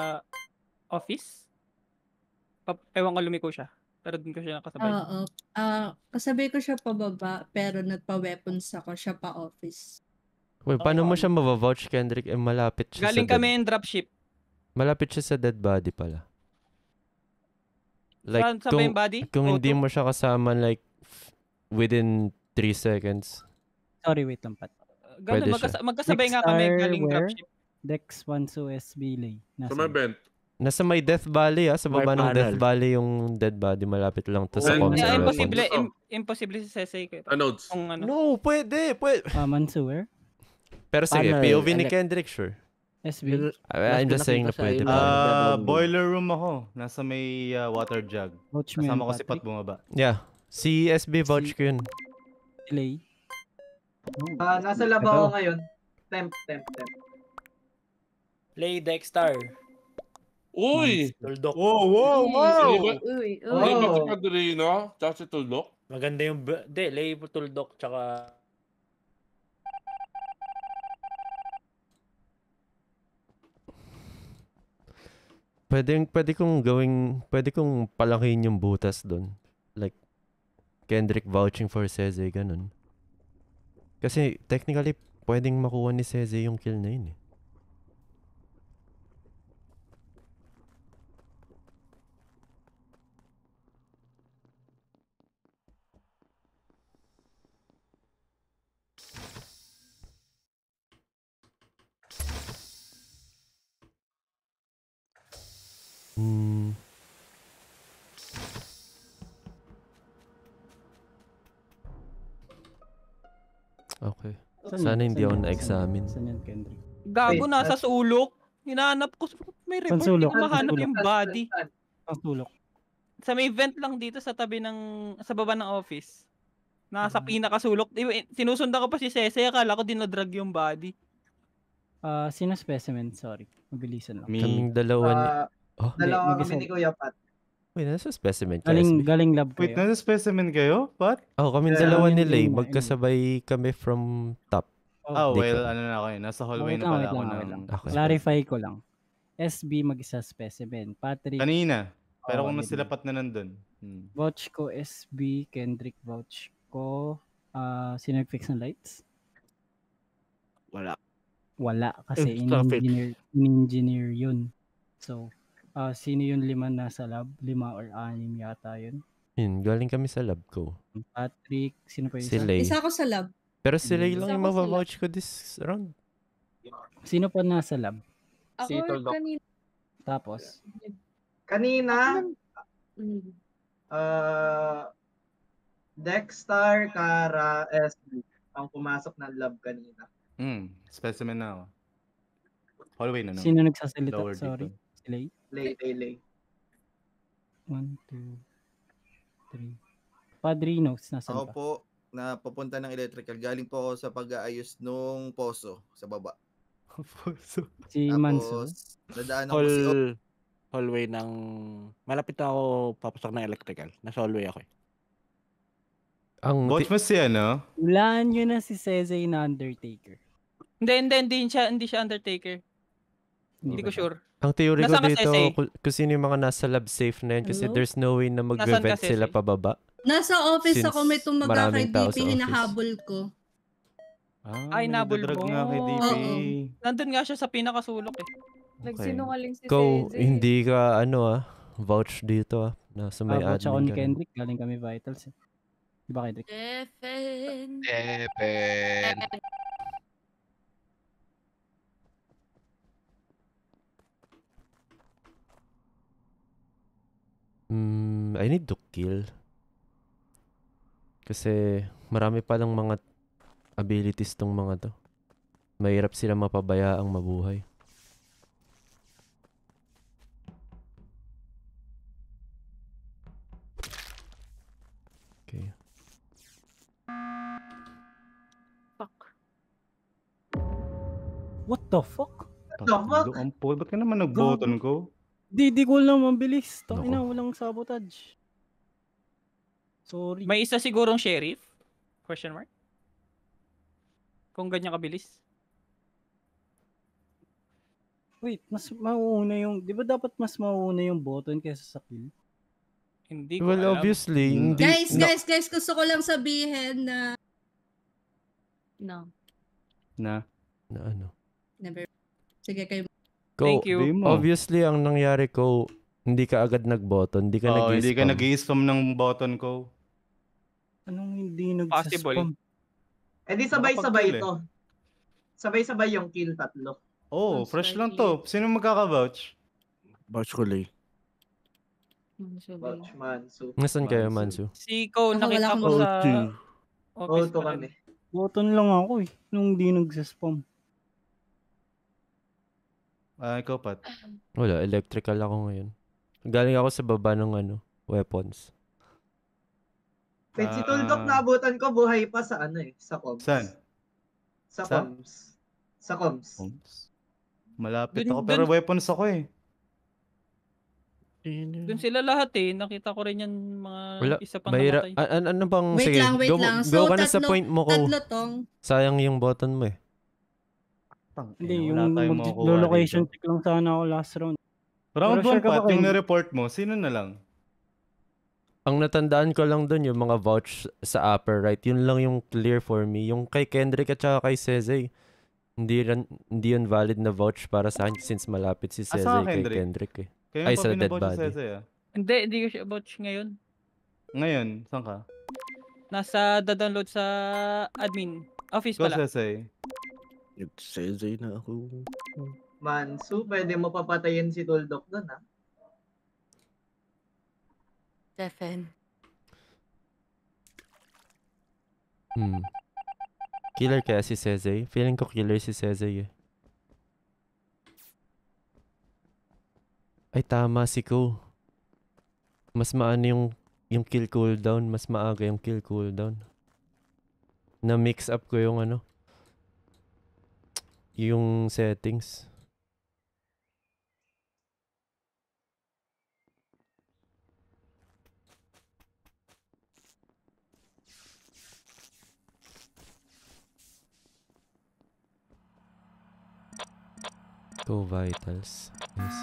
office. Pa- Ewan ko lumiko siya. Pero dun ko siya nakasabay. Oo. Ah, kasabay ko siya pababa, pero nagpa-weapons ako siya pa office. Wait, paano mo siya mavavouch, Kendrick? Eh, malapit siya Galing sa dead. kami in dropship. Malapit siya sa dead body pala. Like, Saan- saan ba kung, yung body? kung hindi O two? mo siya kasama, like, f- within three seconds. Sorry, wait lang, Pat. Ganun, Pwede magkasa- siya. magkasabay nga kami Dexter, galing where? dropship. Dex one to S B Lay. Sa may vent. Nasa may Death Valley, ah. Sa May baba ng Death panel. Valley yung dead body. Malapit lang to sa Well, comms Yeah, and imposible, weapons. im- imposible si Sese ko. Anodes. Kung ano. No, pwede, pwede. Uh, Mansuer? Pero sige, Panel, P O V ni elect- Kendrick, sure. S B? Yun- I- I'm last just ko saying na nakita sa pwede ilo. pa. Ah, boiler room ako. Nasa may ah, water jug. Vouch mo Kasama yun, ko si Pat Patrick. bumaba. Yeah. Si S B vouch ko yun. Lay? Ah, nasa lab Ito. ako ngayon. Temp, temp, temp. Play Dexter. Uy! Tuldok. Wow, wow, wow! Uy, uy, uy. Hindi ba Oh. si Padrino? Tsaka si Tuldok? Maganda yung... b- Hindi, Lay Tuldok tsaka... Pwede, pwede kong gawing, pwede kong palakihin yung butas doon. Like, Kendrick vouching for Seze, ganun. Kasi, technically, pwedeng makuha ni Seze yung kill na yun eh. Hmm. Sana hindi ako na-examine. Saan yan, Kendrick? Gago, Wait, nasa at- sulok. Hinahanap ko. May report, di sulok? ko mahanap Saan yung sulok? body. Ang sulok. Sa may vent lang dito sa tabi ng, sa baba ng office. Nasa pinakasulok. Di- Sinusundan ko pa si Sese, akala ko dinadrag yung body. Ah, sino specimen? Sorry. Mabilisan lang. Kaming dalawa ni... Ah, Oh, dalawa mag-isa. kami ni Kuya Pat. wait, nasa specimen ka, Galing, S B? galing lab Wait, kayo. nasa specimen kayo? What? Oh, kaming Yeah, dalawa yun ni Lay. din, Magkasabay kami from top. Oh, Di well, ko- ano na ako yun. Nasa hallway Wait na lang, pala wait ako lang, wait ng... lang. Okay. Clarify ko lang. S B mag-isa specimen. Patrick, Kanina. Pero Oo, kung yun nasilapat na nandun. Hmm. vouch ko S B, Kendrick vouch ko. Ah, sino nag-fix ng lights? Wala. Wala kasi Eh, stop it. in-engineer, in-engineer yun. So, ah sino yung lima nasa lab? Lima or anim yata yun. Yun, galing kami sa lab ko. Patrick, sino pa yung Si isa? Lay. Isa ako sa lab. Pero si Lay Hmm. lang Isa yung ako sa lab. mabavouch ko this round. Sino pa nasa lab? Si Ako Tuldok. kanina. Tapos, Kanina, Mm. ah Dexter, Kara, S B ang pumasok ng lab kanina. Hmm. Specimen na ako. Hallway na, no? sino nagsasalita? Lower Sorry. dito. Si Lay? Lay, lay, lay. One, two, three. Padre notes, nasan Ako ka? po, na papunta ng electrical. Galing po ako sa pag-aayos nung poso sa baba. Si Manso. Tapos, nadaan ako po si Hall, hallway ng... Malapit na ako papasok ng electrical. Nasa hallway ako eh. Ang Watch mo si ano? Hulaan nyo na si Sezay na Undertaker. Hindi, hindi, hindi siya, hindi siya Undertaker. Hindi ko ba? sure. Ang theory ko Nasaan ka, dito, Sese? kung, kung sino yung mga nasa lab safe na yun kasi Hello? there's no way na Nasaan mag-vent ka, sila Sese? pababa. Nasa office Since ako, may tumaga kay maraming tao D P, sa office. hinahabol ko. Ah, Ay, may nabul nagdadrag mo. nga kay D P. Oo. Nandun nga siya sa pinakasulok eh. Nagsinungaling si Ikaw, Seze. hindi ka ano ah, vouch dito ah. Nasa may Ah, vouch ako admin ni ka na. Kendrick. Galing kami vitals eh. Di ba, Kendrick? Stephen. Epen. Hmm, I need to kill. Kasi marami palang mga abilities tong mga to. Mahirap sila mapabayaang mabuhay. Okay. Fuck. What the fuck? Tatlo ang po. Ba't ka naman nag-button ko? Di, di ko lang mabilis. Tangina, Nako. walang sabotage. Sorry. May isa sigurong sheriff? Question mark? Kung ganyan kabilis. Wait, mas mauuna yung... Di ba dapat mas mauuna yung button kaysa sa kill? Hindi ko Well, alam. obviously, Hmm. hindi... Guys, no- guys, guys, gusto ko lang sabihin na... No, Na. na ano. never. Sige, kayo. Ko, Thank you. Di mo. obviously, ang nangyari ko, hindi ka agad nag-button, hindi ka Oo, nag-spam. hindi ka nag-i-spam ng button ko. Anong hindi Possible. nagsaspam? Eh di sabay-sabay Nakapag-kill eh. to. Sabay-sabay yung kill tatlo. Oh, Most fresh lang likely. to. Sino magkaka-vouch? Vouch ko Lay. Vouch Mansu. Nasaan kayo, Mansu. Mansu? Si Ko, Ako, nakita wala ko akong sa office Auto pa rin. kami. Button lang ako eh. Nung hindi nagsaspam. Ah, ikaw, Pat. Wala, electrical ako ngayon. Galing ako sa baba ng ano, weapons. Wait, si Ah. Tuldok naabutan ko buhay pa sa ano eh, sa comms. Saan? Sa Sa? comms. Sa comms. Malapit Dun- ako, pero dun- weapons ako eh. Doon sila lahat eh. Nakita ko rin yan mga Wala, isa pang mahira. namatay. A- an- ano bang, Wait sige, lang, wait go, lang. go So, ka na sa tatlo- point mo ko. Tatlo tong. Sayang yung button mo eh. Hindi, wala yung tayong makukuha mag-location dito. check lang sana ako last round. Round Pero one, sure ka ba Pat, yung kayo? na-report mo, sino na lang? Ang natandaan ko lang dun yung mga vouch sa upper right. Yun lang yung clear for me. Yung kay Kendrick at saka kay Sezay. Hindi, ran, hindi yun valid na vouch para sa akin since malapit si Ah, Sezay saan kay Kendrick? Kendrick eh. Kaya Ay, pa sa dead binabouch si body. Sese, ah. Hindi, hindi ko siya vouch ngayon. Ngayon, saan ka? Nasa da-download sa admin. Office Go, pala. Sese. Nag-sezay na ako. Mansu, pwede mo papatayin si Tuldok doon ha. Stephen. Hmm. Killer kaya si Sezay? Feeling ko killer si Sezay eh. Ay tama si Ko. Mas maano yung yung kill cooldown, mas maaga yung kill cooldown. Na mix up ko yung ano yung settings. Go vitals. Yes.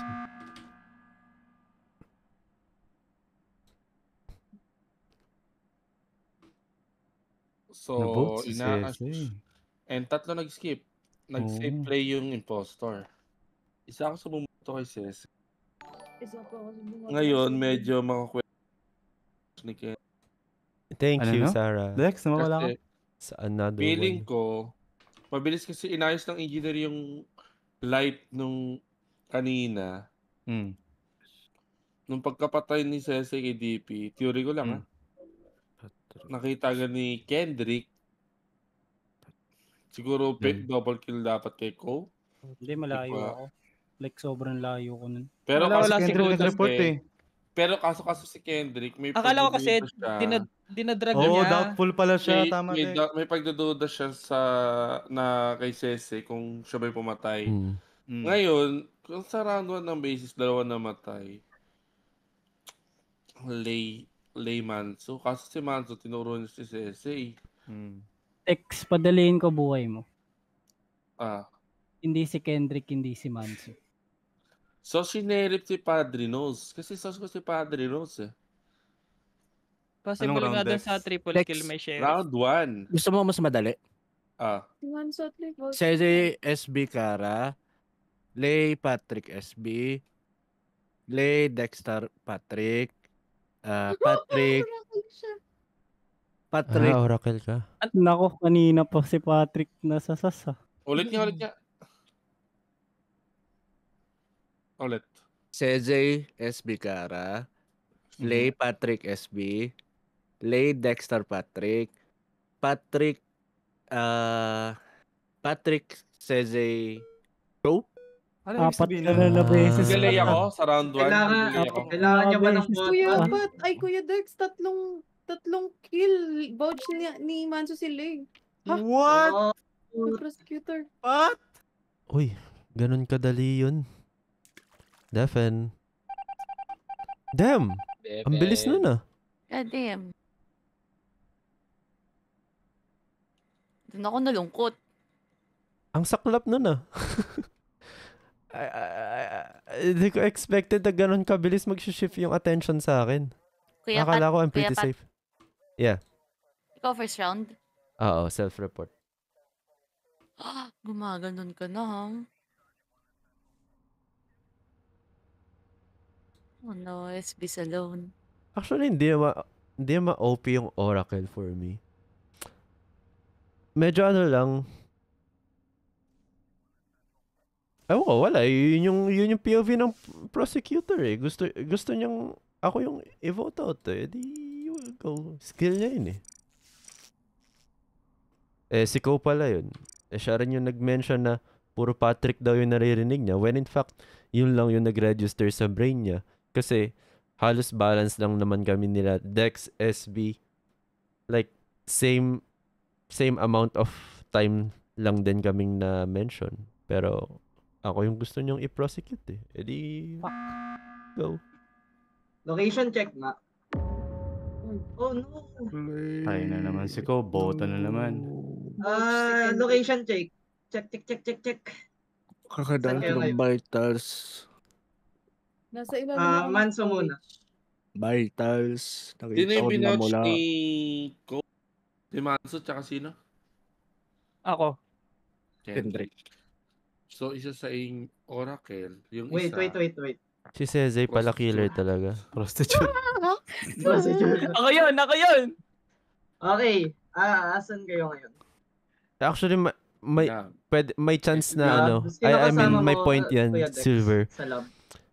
So, Nabolt si ina Sese. and tatlo nag-skip. Nag-save Oo. play yung impostor. Isa ako sa bumuto kay Sese. Isa po ako sa mga Ngayon, person. medyo makakwento ni Ken. Thank Ano you, no? Sarah. Dex, nawawala ka. Kasi, Sa another feeling one. ko, mabilis kasi inayos ng engineer yung light nung kanina. Hmm. Nung pagkapatay ni Sese kay D P, theory ko lang Hmm. ha. Nakita ka ni Kendrick. Siguro pe- Hmm. double kill dapat kay Ko. Hindi, malayo Diba? ako. Like, sobrang layo ko nun. Pero Wala, kaso wala si si Kendrick Ko. nag-report kasi, eh. pero kaso kaso si Kendrick, may Akala ko kasi pagdududa siya. dinad, dinadrag Oo, niya. doubtful pala siya. May, Tama, may, Dex. da- may pagdududa siya sa na kay Sese kung siya ba'y pumatay. Hmm. Hmm. Ngayon, kung sa round one ng basis, dalawa namatay. Lay, Lay Manso. Kaso si Manso, tinuro niya si Sese. Hmm. Tex, padaliin ko buhay mo. Ah. Hindi si Kendrick, hindi si Manso. So, sinerip si Padre Nose. Kasi sos ko si Padre Nose eh. Possible Anong nga round, dun Dex? sa triple Dex, kill may sheriff. Round one. Gusto mo mas madali? Ah. One shot like vote. Seze S B Kara, Lay Patrick S B, Lay Dexter Patrick, ah Patrick, Patrick, Ah, Oracle ka. Nako, kanina pa si Patrick nasa sasa. Ulit nga, ulit nga. Ulit. Seze S B Kara, Lay Patrick S B, Lay Dexter Patrick, Patrick, ah Patrick Seze Go? Ano ibig Apat sabihin ka nun? na na beses. Delay ako sa round one. Kailangan, Delay ako. kailangan niya ba ng Beses. vote? Kuya Ah. Pat, ay Kuya Dex, tatlong tatlong kill. Vouch ni, ni Manso si Lay. What? The prosecutor. What? Uy, ganun kadali yun. Defen. Damn! Ang bilis nun ah. God damn. Doon ako nalungkot. Ang saklap nun ah. I, I, I, I- Hindi ko expected na ganun kabilis mag-shift yung attention sa akin. Kuya Akala Pat, ko I'm Kuya pretty Pat, safe. Yeah. ikaw first round? Oo, self-report. Gumaganon ka na, ha? Oh no, S B alone. Actually, hindi ma hindi ma-O P yung Oracle for me. Medyo ano lang. Ewan ko, wala. Yun yung, yun yung P O V ng prosecutor eh. Gusto, gusto niyang ako yung i-vote out eh. Di, yun, go. Skill niya yun eh. Eh, si Ko pala yun. Eh, siya rin yung nag-mention na puro Patrick daw yung naririnig niya. When in fact, yun lang yung nag-register sa brain niya. Kasi, halos balance lang naman kami nila. Dex, S B, like, same, same amount of time lang din kaming na-mention. Pero, ako yung gusto niyong i-prosecute eh. E di, go. Location check nga. Oh no. Ay na naman si Ko. Bota na naman. Ah, location check. Check, check, check, check, check. Kakadaan Saan kayo ko ng ngayon? vitals. Nasa ilalim Ah, ako ng Manso storage. muna. Vitals. Sino Nakita yung ko na binouch mula. ni Ko? Si Manso, tsaka sino? Ako. Kendrick. So, isa sa ing Oracle. Yung Wait, isa. wait, wait, wait. Si Sezay pala killer talaga. Prostitute. Prosecutor. Ako yun, ako yun! Okay. Ah, asan kayo ngayon? Actually, ma- may, Yeah. pwede, may chance na Lab. ano. Sino I, I mean, kasama may mo, point yan, Kuya Dex, Silver. sa lab?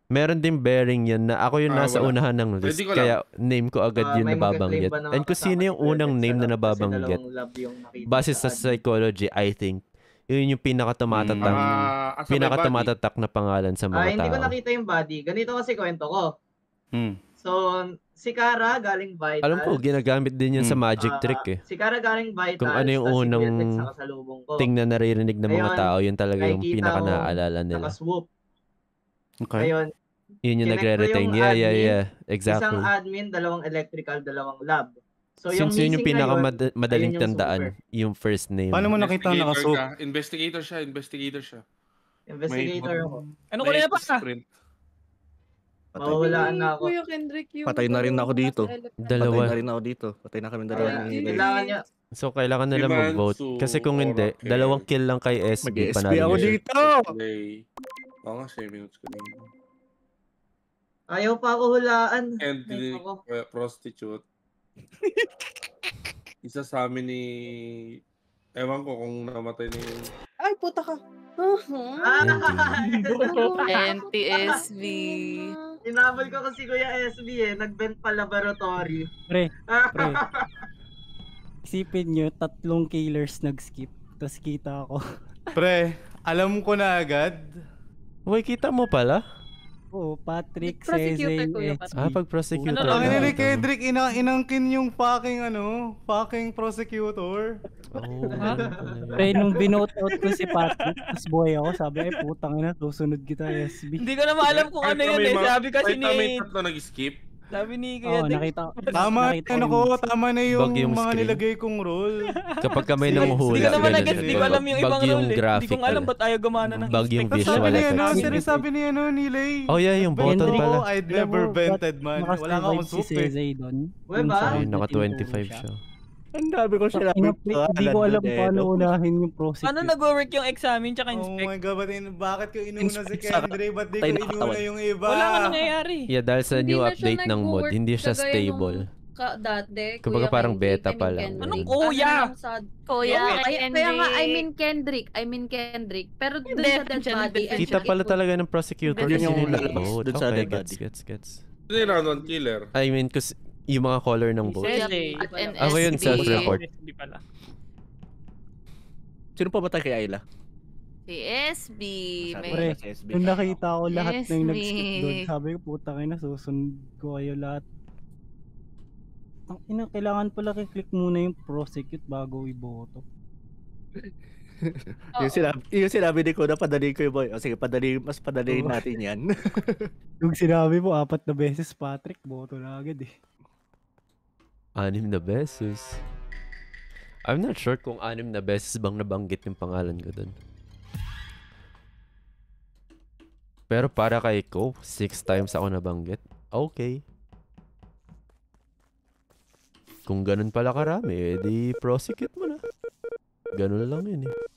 Meron din bearing yan na ako yung Ah, nasa wala. unahan ng list. Pwede ko lang. Kaya name ko agad Ah, yung may magka-claim nababanggit. ba na And kung kasama sino si yung unang Vertex name sa na lab kasi nababanggit, dalawang lab yung nakita base sa sa admin. psychology, I think, yun yung pinakatumatatak, Ah, as a may pinakatumatatak na pangalan sa Ah, mga hindi ko tao. nakita yung body. Ganito kasi kwento ko. Hmm. So, si Kara galing Vitals. Alam ko, ginagamit din yun sa Hmm. magic Ah, trick eh. Si Kara galing Vitals. Kung ano yung tas si unang Vertex sa kasalubong ko. ting na naririnig ng mga Ngayon, tao, yun talaga yung nakikita pinaka ko naaalala nila. Naka-swoop. Okay. Ngayon, Yun yung kinect ko nagre-retain. yung Yeah, yeah, admin. yeah. Isang Exactly. admin, dalawang electrical, dalawang lab. So, yung Since yun yung missing pinaka ngayon, mad- ayun madaling yung tandaan, super. yung first name. Paano mo nakita ang Investigator nakasuot? ka. Investigator siya, investigator siya. Investigator ako. Ano ko na yan pa? Sprint. Mawawalaan na ako. Kuya Kendrick yung Patay na rin ako dito. Dalawa. Patay na rin ako dito. Patay na kami dalawa Kaya, ni Hilay. kailangan niya. So, kailangan nila Si mag-vote. Mansu, Kasi kung hindi, Oracle. dalawang kill lang kay S B. Mag-S B Panalo ako na siya. dito! Play. Oo nga, seven minutes ko din. Ayaw pa ako hulaan. And Ay, the ako. uh, prostitute. Isa sa amin ni... Ewan ko kung namatay na yung... Ay, puta ka. N T S B. Inabol ko kasi Kuya S B eh. Nag-vent pa laboratory. Pre, pre. Isipin nyo, tatlong killers nag-skip. Tapos kita ako. Pre, alam ko na agad. Uy, kita mo pala? Oo, Patrick, Prosecutor Cezanne, ko yung S B. Ah, pag prosecutor. Ano Ang ka, ina ni kita mo. Kendrick, ina inangkin yung fucking ano, fucking prosecutor. Oh, Pre, nung binote out ko si Patrick, tapos buhay ako, sabi, ay putang ina, susunod kita S B. Hindi ko na maalam kung ano yun eh. Sabi kasi ni... May tatlo nag-skip. Sabi ni Oo, Kuya Ding. nakita Tama nakita ano ko ko, yung- tama na Bug yung yung mga screen. nilagay kong role. Kapag kami Hindi nang ko- hula, Hindi ko naman ganun na-get, din. hindi ko alam yung Bug ibang yung role eh. Hindi ko graphical. alam ba't ayaw gumana ng Bug yung inspect. visual Sabi ni ano, effects. sir, sabi ni ano, ni Lay. Oh yeah, yung button Bento pala. ko, I'd Alam never mo, vented ba't man. Wala nga nakasurvive akong si soup eh. Cezay doon? Uy, Yung ba? sa Ayun, round na naka tinuturo twenty-five siya. Ang dami ko sila. Ina, pre, hindi ko alam paano unahin yung prosecutor. Paano nag-work yung examine tsaka Oh inspect? my god, ba't in- bakit ko inuna si Inspect sa- Kendrick? Ba't di ko Patay na inuna katawan. yung iba? Wala nga nangyayari. Yeah, dahil sa Hindi new na siya update ng mod, nag-work hindi siya kagaya stable. nung Ka, dati, Kumbaga Kuya parang Kendrick, beta I mean pa lang. Kendrick. Anong Ano kuya? lang sa... Kuya kaya, kaya nga, I Kendrick. mean Kendrick. I mean Kendrick. Pero dun Hindi, sa dead siya body, nag-defend and Kita it pala would- talaga ng prosecutor Yun kasi yung nila lalabas vote. dun sa Okay, dead gets, body. gets, gets. Sino yung round one killer? I mean, kasi yung mga color ng vote. Yes, Kuya eh. at N Ako yun, S B. self-report. Hindi pala. Sino pa batay kay Ayla? Si S B. Sabi Pre, May... ko si S B. nung nakita ko lahat Yes, na yung nag-skip me. doon, sabi ko, putang ina, susunod ko kayo lahat. Ang ina, kailangan pala i-click muna yung prosecute bago iboto. yung sinabi, yung sinabi ni Kuya, padali ko yung boy. O sige, padali, mas padali Oo. natin yan. Yung sinabi mo, apat na beses, Patrick, boto na agad eh. Anim na beses. I'm not sure kung anim na beses bang nabanggit yung pangalan ko dun. Pero para kay Ko, six times ako nabanggit. Okay. Kung ganun pala karami, eh, di prosecute mo na. Ganun lang yun eh.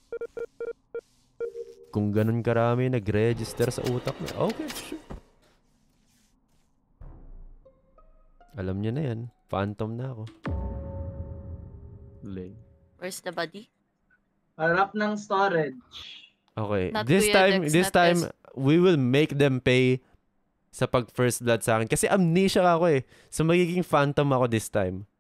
Kung ganun karami nag-register sa utak na, okay, sure. Alam niya na yan. Phantom na ako. Lay. Where's the body? Harap ng storage. Okay. Not this Kuya time, Dex, this not time, S. we will make them pay sa pag first blood sa akin. Kasi amnesia ako eh. So magiging phantom ako this time.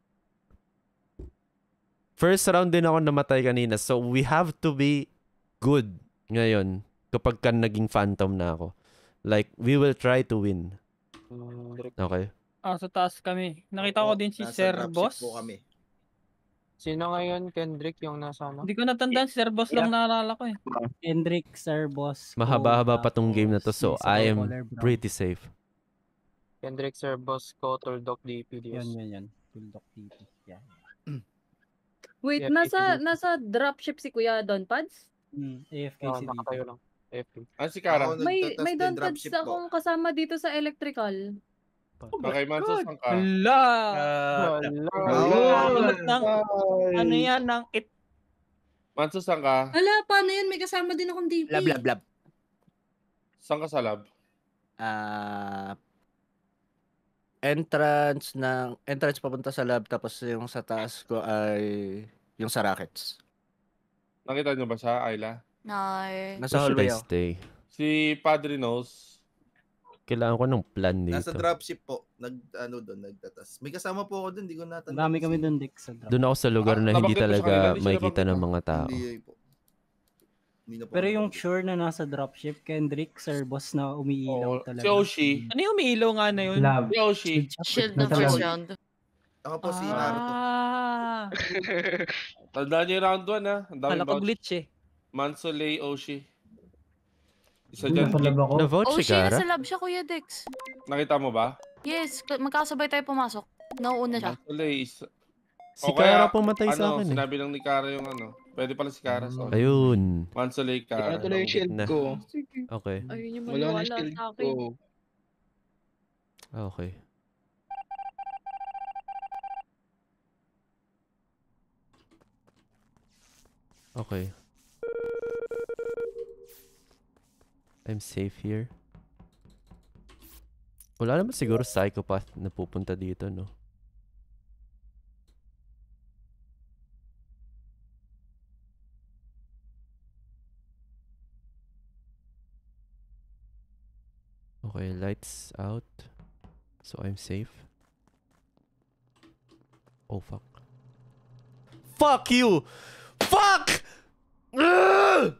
First round din ako namatay kanina. So we have to be good ngayon kapag ka naging phantom na ako. Like, we will try to win. Okay. Ah, sa taas kami. Nakita ko din si Nasa Sir dropship Boss. po kami. Sino ngayon, Kendrick, yung nasa ano? Hindi ko natandaan, si Sir Boss lang naalala ko eh. Kendrick, Sir Boss. Ko, Mahaba-haba pa tong game na to. So, tapos yung I isa am color brown. pretty safe. Kendrick, Sir Boss, ko, Tuldok, D P D S. Yan, yan, yan. Tuldok T P. Yan. Wait, Yeah, nasa P P D. nasa dropship si Kuya Don Pads? Hmm, A F K Oh, si dito. nakatayo lang. F P. Ah, si Kara. Ako, May nagtatas may din Don Pads dropship po. akong kasama dito sa electrical. Okay, Manso, saan ka? Hala! Hello! Tulad ng, ano yan, ng it. Manso, saan ka? Hala, paano yun? May kasama din akong D P. Lab, lab, lab. Saan ka sa lab? Ah, entrance ng entrance papunta sa lab, tapos yung sa taas ko ay yung sa rockets. Nakita niyo ba siya, Ayla? No. Nasa Where should I hallway ako. stay? Si Padre knows. Kailangan ko ng plan Nasa dito. dropship po. Nag, ano doon, nagtatas. May kasama po ako doon, di ko natanda. Ang dami kami doon, Dick, sa drop. Doon ako sa lugar Ah, na hindi nabanggit mo sa talaga kanila, hindi sila makikita ng mga tao. Hindi po. Hindi na po. Pero yung sure na nasa dropship, Kendrick, Sir Boss na umiilaw talaga. Si Oshi. Ano yung umiilaw nga na yun? Lab. Si Oshi. Shield Nasa ng first lab. round. Ako po si Naruto. Ah. Tandaan niyo yung round one ha. Ang daming Kala ko vouch. glitch eh. Mansolay, Oshi. Isa Uy, dyan. nasa lab ako. Na-vote Oh, si siya, Kara? nasa lab siya, Kuya Dex. Nakita mo ba? Yes, k- magkasabay tayo pumasok. Nauuna siya. Mansolay. Isa... Si O kaya, Kara pumatay sa ano, akin eh. sinabi lang ni Kara yung ano. Pwede pala si Kara. Sorry. Ayun. Mansolay, Kara. Kaya tuloy yung shield Na. ko. Okay. Ayun yung Wala na maniwala shield sa ko. akin. Okay. Okay. I'm safe here. Wala naman siguro psychopath na pupunta dito, no? Okay, lights out. So I'm safe. Oh, fuck. Fuck you! Fuck! Ugh!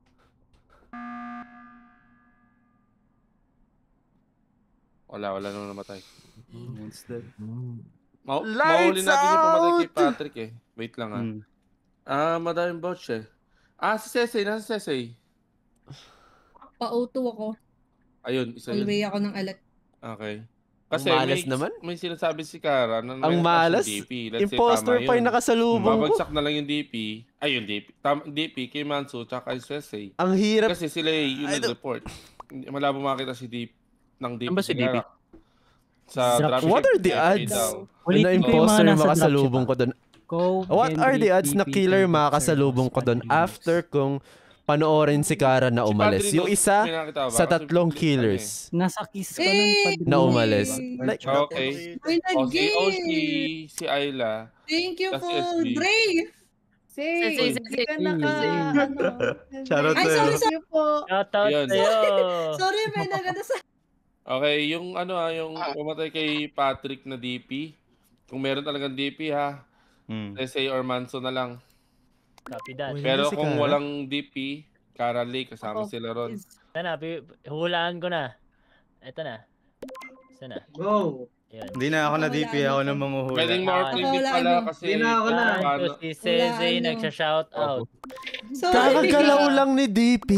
Wala, wala naman namatay. What's that? Ma Lights mahuli natin yung pumatay kay out! Patrick eh. Wait lang ah. Hmm. Ah, madaming vouch eh. Ah, si Sesay. Nasa Sesay? Pa-O two ako. Ayun, isa On yun. way ako ng alat. Okay. Ang Kasi malas may, naman. may sinasabi si Kara na Ang meron malas? kasi D P. Let's Imposter say, tama pa yung yun. nakasalubong ko. Babagsak na lang yung D P. Ay, yung D P. Tam D P kay Manso tsaka kay Sesay. Ang hirap. Kasi sila eh, yung nag-report. Hindi- Malabo makita si D P ng D P. Saan ba si D P? Kara. Sa Dropship. dropship. What are the F A odds daw. na Ulitin ko yung mga imposter nasa makasalubong ko dropship, doon? Go, What are the Kendrick, odds na D P, killer Kendrick, makakasalubong Sir ko Boss, doon Padre Luz. after kung panoorin si Kara na Si umalis? Padre Yung Luz, isa may nakita ba? sa Kasi tatlong ano eh. killers Nasa kiss ka nun, Eh! Padre na Luz. umalis. Like, Okay. Ay, O si O nag-game! si, si Ayla. Thank you Tas po, si S B. Dre! Say, Say, say, hindi say. ka naka, ano. Shoutout Ay, sa'yo. sorry, Thank you po. Shoutout Yun. sa'yo. Sorry, may nagano sa... Okay, yung ano ah, yung pumatay kay Patrick na D P. Kung meron talagang D P ha, Hmm. Sesay or Manso na lang. Copy that. Wala Pero si kung Kara? walang D P, Kara Lee, kasama Ako, sila ron. is- Ito na, pi- hulaan ko na. Ito na. Ito na. Go! Yun. Hindi na ako na D P, ako na manguhula. Pwedeng more Ah, play wala pala ano. kasi Hindi na ako na. Yan paano, to si Sezay ano. nagsha-shout out. Sorry, kakagalaw lang ni D P.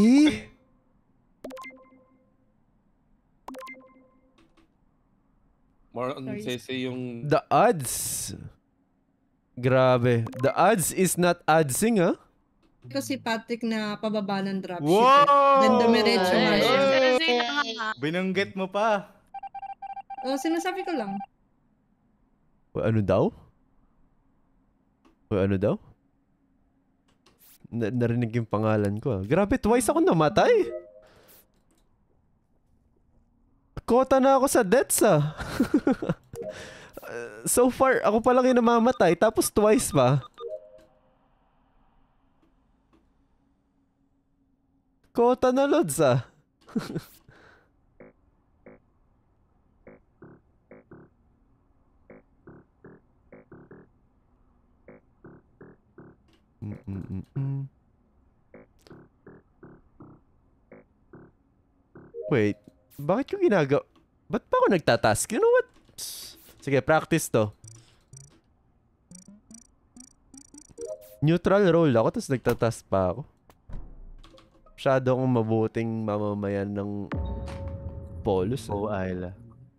more on Sesay yung The odds. Grabe. The odds is not oddsing, ah. ko si Patrick na pababa ng dropship. Wow! Eh. Then dumiretso nga Ay, siya. Sesay na nga. Binanggit mo pa. O, sinasabi ko lang. Uy, ano daw? Uy, ano daw? Na- narinig yung pangalan ko, ah. Grabe, twice ako namatay. Kota na ako sa deaths, ah. Uh, so far, ako pa lang yung namamatay, tapos twice pa. Kota na, Lods, ah. Mm-mm-mm-mm. Wait, bakit ko ginagawa? Ba't pa ako nagtatask? You know what? Psst. Sige, practice to. Neutral role ako, tapos nagtatask pa ako. Masyado akong mabuting mamamayan ng Polus. Oh, Ayla.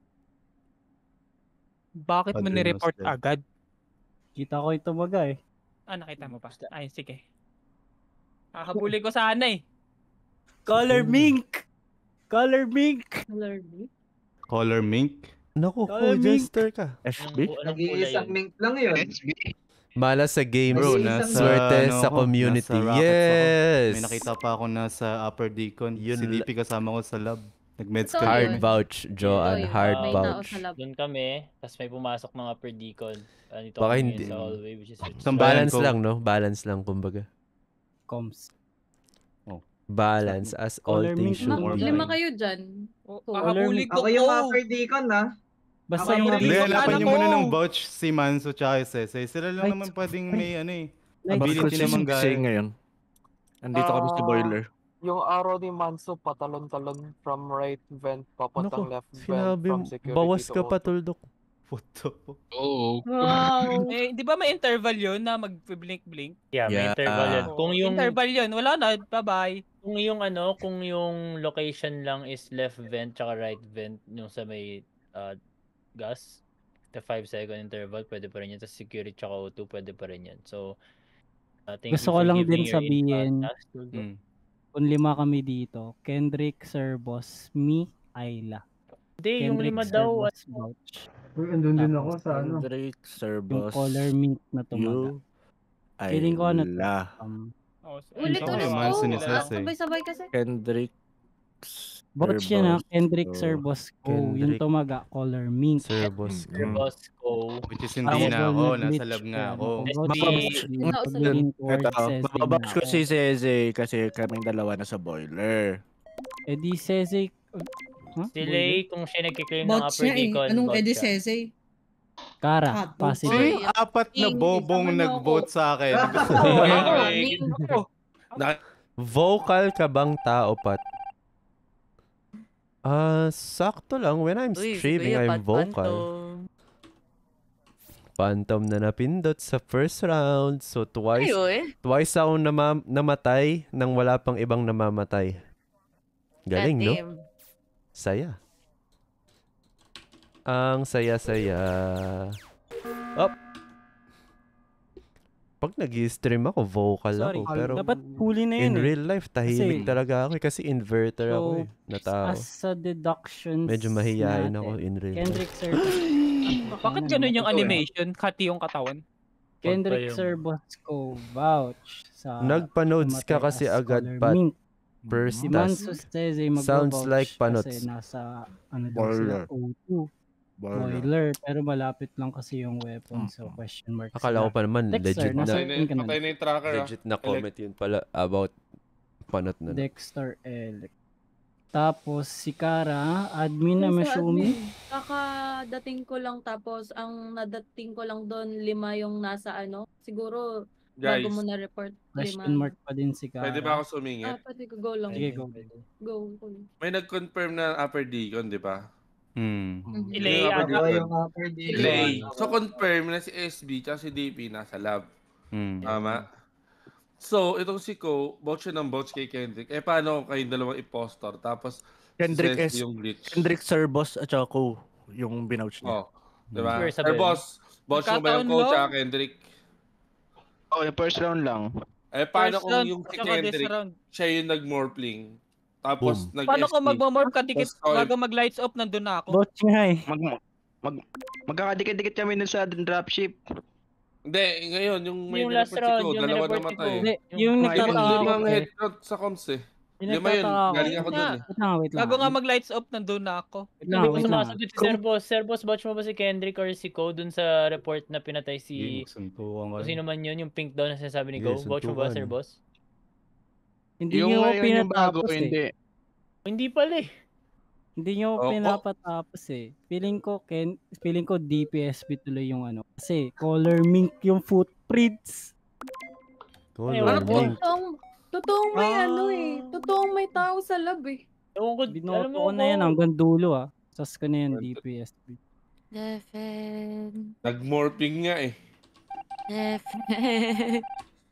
Bakit mo Padre ni-report Luz din. agad? Kita ko ito maga eh. Ah, nakita mo pa. Ay, sige. Kakabuli ko sana eh. Color Mink! Color Mink! Color B? Color Mink. Naku, Color oh, Jester ka. F B? Nag-iisang mink lang yun. Malas sa games, Bro, Nag-iisang nasa swerte ano sa ako, community. nasa Rockets ako. Yes! May nakita pa ako nasa Upper Deacon. Yun Si D P la- kasama ko sa lab. Nag-meds Ito kami. Hard yun. vouch, Joanne. Ito yun. Hard May tao vouch. sa lab. Doon kami, tapos may pumasok mga per deacon. Dito Baka kami hindi- sa hallway, which is Isang bayan Balance ko. lang, no? Balance lang, kumbaga. Coms. Balance as all Color things Mink should lang. Ma- be. lima kayo dyan. Hahabulin ko Ako yung ko. upper deacon ha. Basta Ako yung mga Hindi, release hanapan ano niyo ko. muna ng vouch si Manso tsaka si Sese. Sila lang Lights- naman pwedeng may ano eh. Lights- Ability Bakit naman si Sensei gaya. ngayon? Andito kami sa Ah, boiler. Yung arrow ni Manso patalon-talon from right vent papuntang Nako, left vent sinabi from mo, security bawas to ka pa, O two. tuldok. What the fuck? Oo. Wow. Eh, di ba may interval yun na mag-blink-blink? Yeah, may Yeah. interval yun. Kung yung Interval yun, wala na, bye-bye. kung yung ano, kung yung location lang is left vent tsaka right vent yung sa may uh, gas, the five second interval, pwede pa rin yan. Tapos security tsaka O two, pwede pa rin yan. So, uh, thank Gusto you ko for lang giving din your sabihin, input. Task, Tuldo. Hmm. kung lima kami dito, Kendrick, Serbos, me, Ayla. Hindi, yung Kendrick, lima daw. Serbos, ano, vouch. Uy, andun din ako Tapos, sa ano. Kendrick, yung Serbos, color mint na tumaga. you, Feeling ko ano to, Ayla. um, Oh, Ulit Ikaw ulit yung ko. Manso ni Ah, Sese. sabay-sabay kasi. Kendrick, vouch yan ha, Kendrick, Serbos, Serbos, go. Yung Kendrick, tumaga, color mint. Serbos, Your go. boss ko. Which is Ako hindi na ball ako. na Nasa glitch. lab nga Kaya ako. ano, S vouch B, ko Hindi na ako sa lean towards Ito, Sese mababash na ko ako. si Sese kasi kaming dalawa na sa boiler. Eh di Sese, huh? si Boiler? Lay, kung siya nagkiklaim ng Bots upper niya eh. deacon, Anong bot Edi siya. Sese? Kara, Ah, to. possible. Sino yung apat na King, bobong isama niyo nag-vote ako. sa akin? Ako, ako, Ay, Ning. Na- Vocal ka bang tao, Pat? Ah, sakto lang. When I'm Uy, si streaming, Kuya I'm Pat vocal. Phantom. Phantom na napindot sa first round. So, twice, Ayo eh. twice ako nama- namatay nang wala pang ibang namamatay. Galing, no? Team. Saya. Ang saya-saya. Up. Pag nag-stream ako, vocal Sorry, ako. Pero dapat huli na in yun eh. real life, tahimik Kasi- talaga ako eh. Kasi inverter ako So, eh. Na tao. as sa deductions Medyo mahihayin natin, ako in real life. Kendrick Serbos. Bakit ganun yung animation? Kati yung katawan? Kendrick yung- Serbos ko vouch sa Nagpa-nodes ka tumatay kasi as agad, color Pat. mint. First Si task. Manso Sese Sounds magbo-vouch like kasi panots. nasa ano daw sila Boiler. O two. Boiler. Boiler. Pero malapit lang kasi yung weapon so question mark Akala ko pa naman Dexter, legit na. nasa Patay na, akin ka na. patay na yung tracker ah. Legit na comment yun pala about panot na. Dexter Elec. Tapos si Kara, admin na Yung sa Mashumi. admin, Kakadating ko lang tapos ang nadating ko lang doon lima yung nasa ano. Siguro Guys, bago mo na report Question lima. mark pa din si Kara. pwede ba ako Ah, sumingit? pwede ko go lang. Sige, go. Go. go. May nag-confirm na upper deacon, di ba? Hmm. Si Sino Lay, yung upper ata. Ako deacon? yung upper deacon. Lay. So confirm na si S B at si D P nasa lab. Hmm. Tama? So, itong si Ko, vouch siya ng vouch kay Kendrick. Eh, paano kayong dalawang impostor? Tapos, Kendrick si S, Sesi yung glitch. Kendrick Serbos at saka ko yung binouch niya. Oh, di ba? Sure, Sir sabihin. boss, vouch mo ba yung Nagkataon Ko lang. tsaka Kendrick? Oh, yung first round lang. Eh, paano First kung round, yung si tsaka this Kendrick, round. siya yung nag-morphling? Tapos, Boom. nag-S D. Paano ko magmamorph ka dikit Tapos, oh, bago mag-lights off nandun na ako? Vouch nga eh. Mag mag magkakadikit-dikit kami dun sa dropship. Hindi, ngayon, yung may Yung last nireport si round, Ko, yung dalawa nireport si namatay. Ko. Hindi, Yung yung Lima nagtataka ako. limang eh. headshot sa comms eh. Yung Lima yun, nagtataka ako. galing ako Wait dun nga. eh. Wait lang, wait lang. Bago nga mag-lights off nandun na ako. Wait lang, Hindi ko wait lang. sumasagot si Sir Boss. Sir Boss, vouch mo ba si Kendrick or si Ko dun sa report na pinatay si... Suntukan Kung sino man yun, yung pink daw na sinasabi ni Go. Sige, Vouch mo ba, suntukan. Sir Boss? Hindi Yung nyo ngayon yung bago, pinatapos eh. hindi. Hindi pala eh. Hindi nyo Oo. pinapatapos eh. Feeling ko, Ken, feeling ko D P S P tuloy yung ano. Kasi color mink yung footprints. Color Ano po? link. Totoong, totoong may Ah. ano eh. Totoong may tao sa lab eh. Ewan ko, alam Binoto mo ko na yan hanggang dulo ah. Sas ko na yan D P S P. Defen. Nag-morphing nga eh. Defen.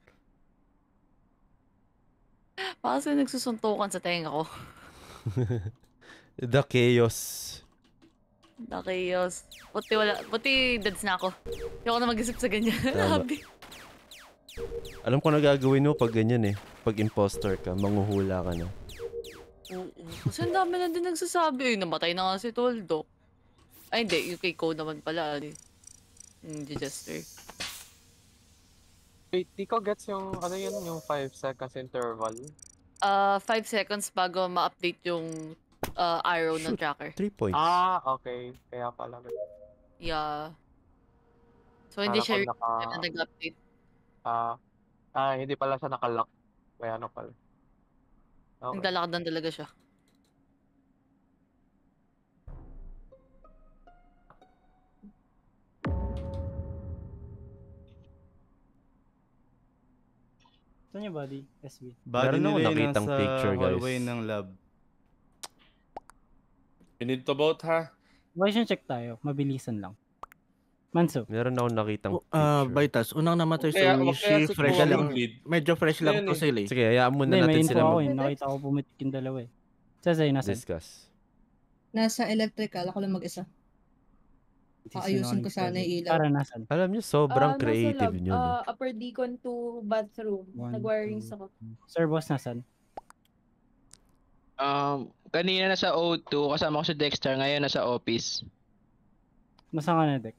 Bakit sila nagsusuntukan sa tenga ko? The chaos. Nakayos. Buti wala. Buti dads na ako. Hindi ako na mag-isip sa ganyan. Tama. Labi. Alam ko na gagawin mo pag ganyan eh. Pag imposter ka, manguhula ka na. Oo. Kasi ang dami na din nagsasabi. Eh, namatay na nga si Toldo. Ay hindi. Yung kay Ko naman pala. eh. Yung Jester. Wait, di ko gets yung, ano yun, yung five seconds interval. Uh, five seconds bago ma-update yung uh, arrow ng tracker. Three points. Ah, okay. Kaya pala. Yeah. So hindi Kala siya ko naka- na nag-update. Ah, ah, hindi pala siya nakalock. Kaya ano pala. Okay. Naglalakad lang talaga siya. Saan yung body? S B. Body Meron ako nila yun nakitang nasa picture, guys. hallway ng lab. You need to vote, ha? Voice check tayo. Mabilisan lang. Manso. Meron ako nakitang Ah, picture. Vitas, unang namatay Kaya- si wag kaya si si Fresh Kuya lang. mag-lead. Medyo fresh lang Ayun to eh. sila eh. Sige, hayaan muna Hindi, may natin info sila ako eh. mag- Nakita ko pumitik yung dalawa eh. Sasay, nasan? discuss. Nasa electrical, ako lang mag-isa. Aayusin ko sana yung ilaw. Para nasan? Alam niyo, sobrang Ah, nasa creative lab, nyo, no? ah, upper decon to bathroom. One, Nag-wirings ako. Sir boss, nasan? Um, kanina nasa O two, kasama ko si Dexter, ngayon nasa office. Nasaan ka na, Dex?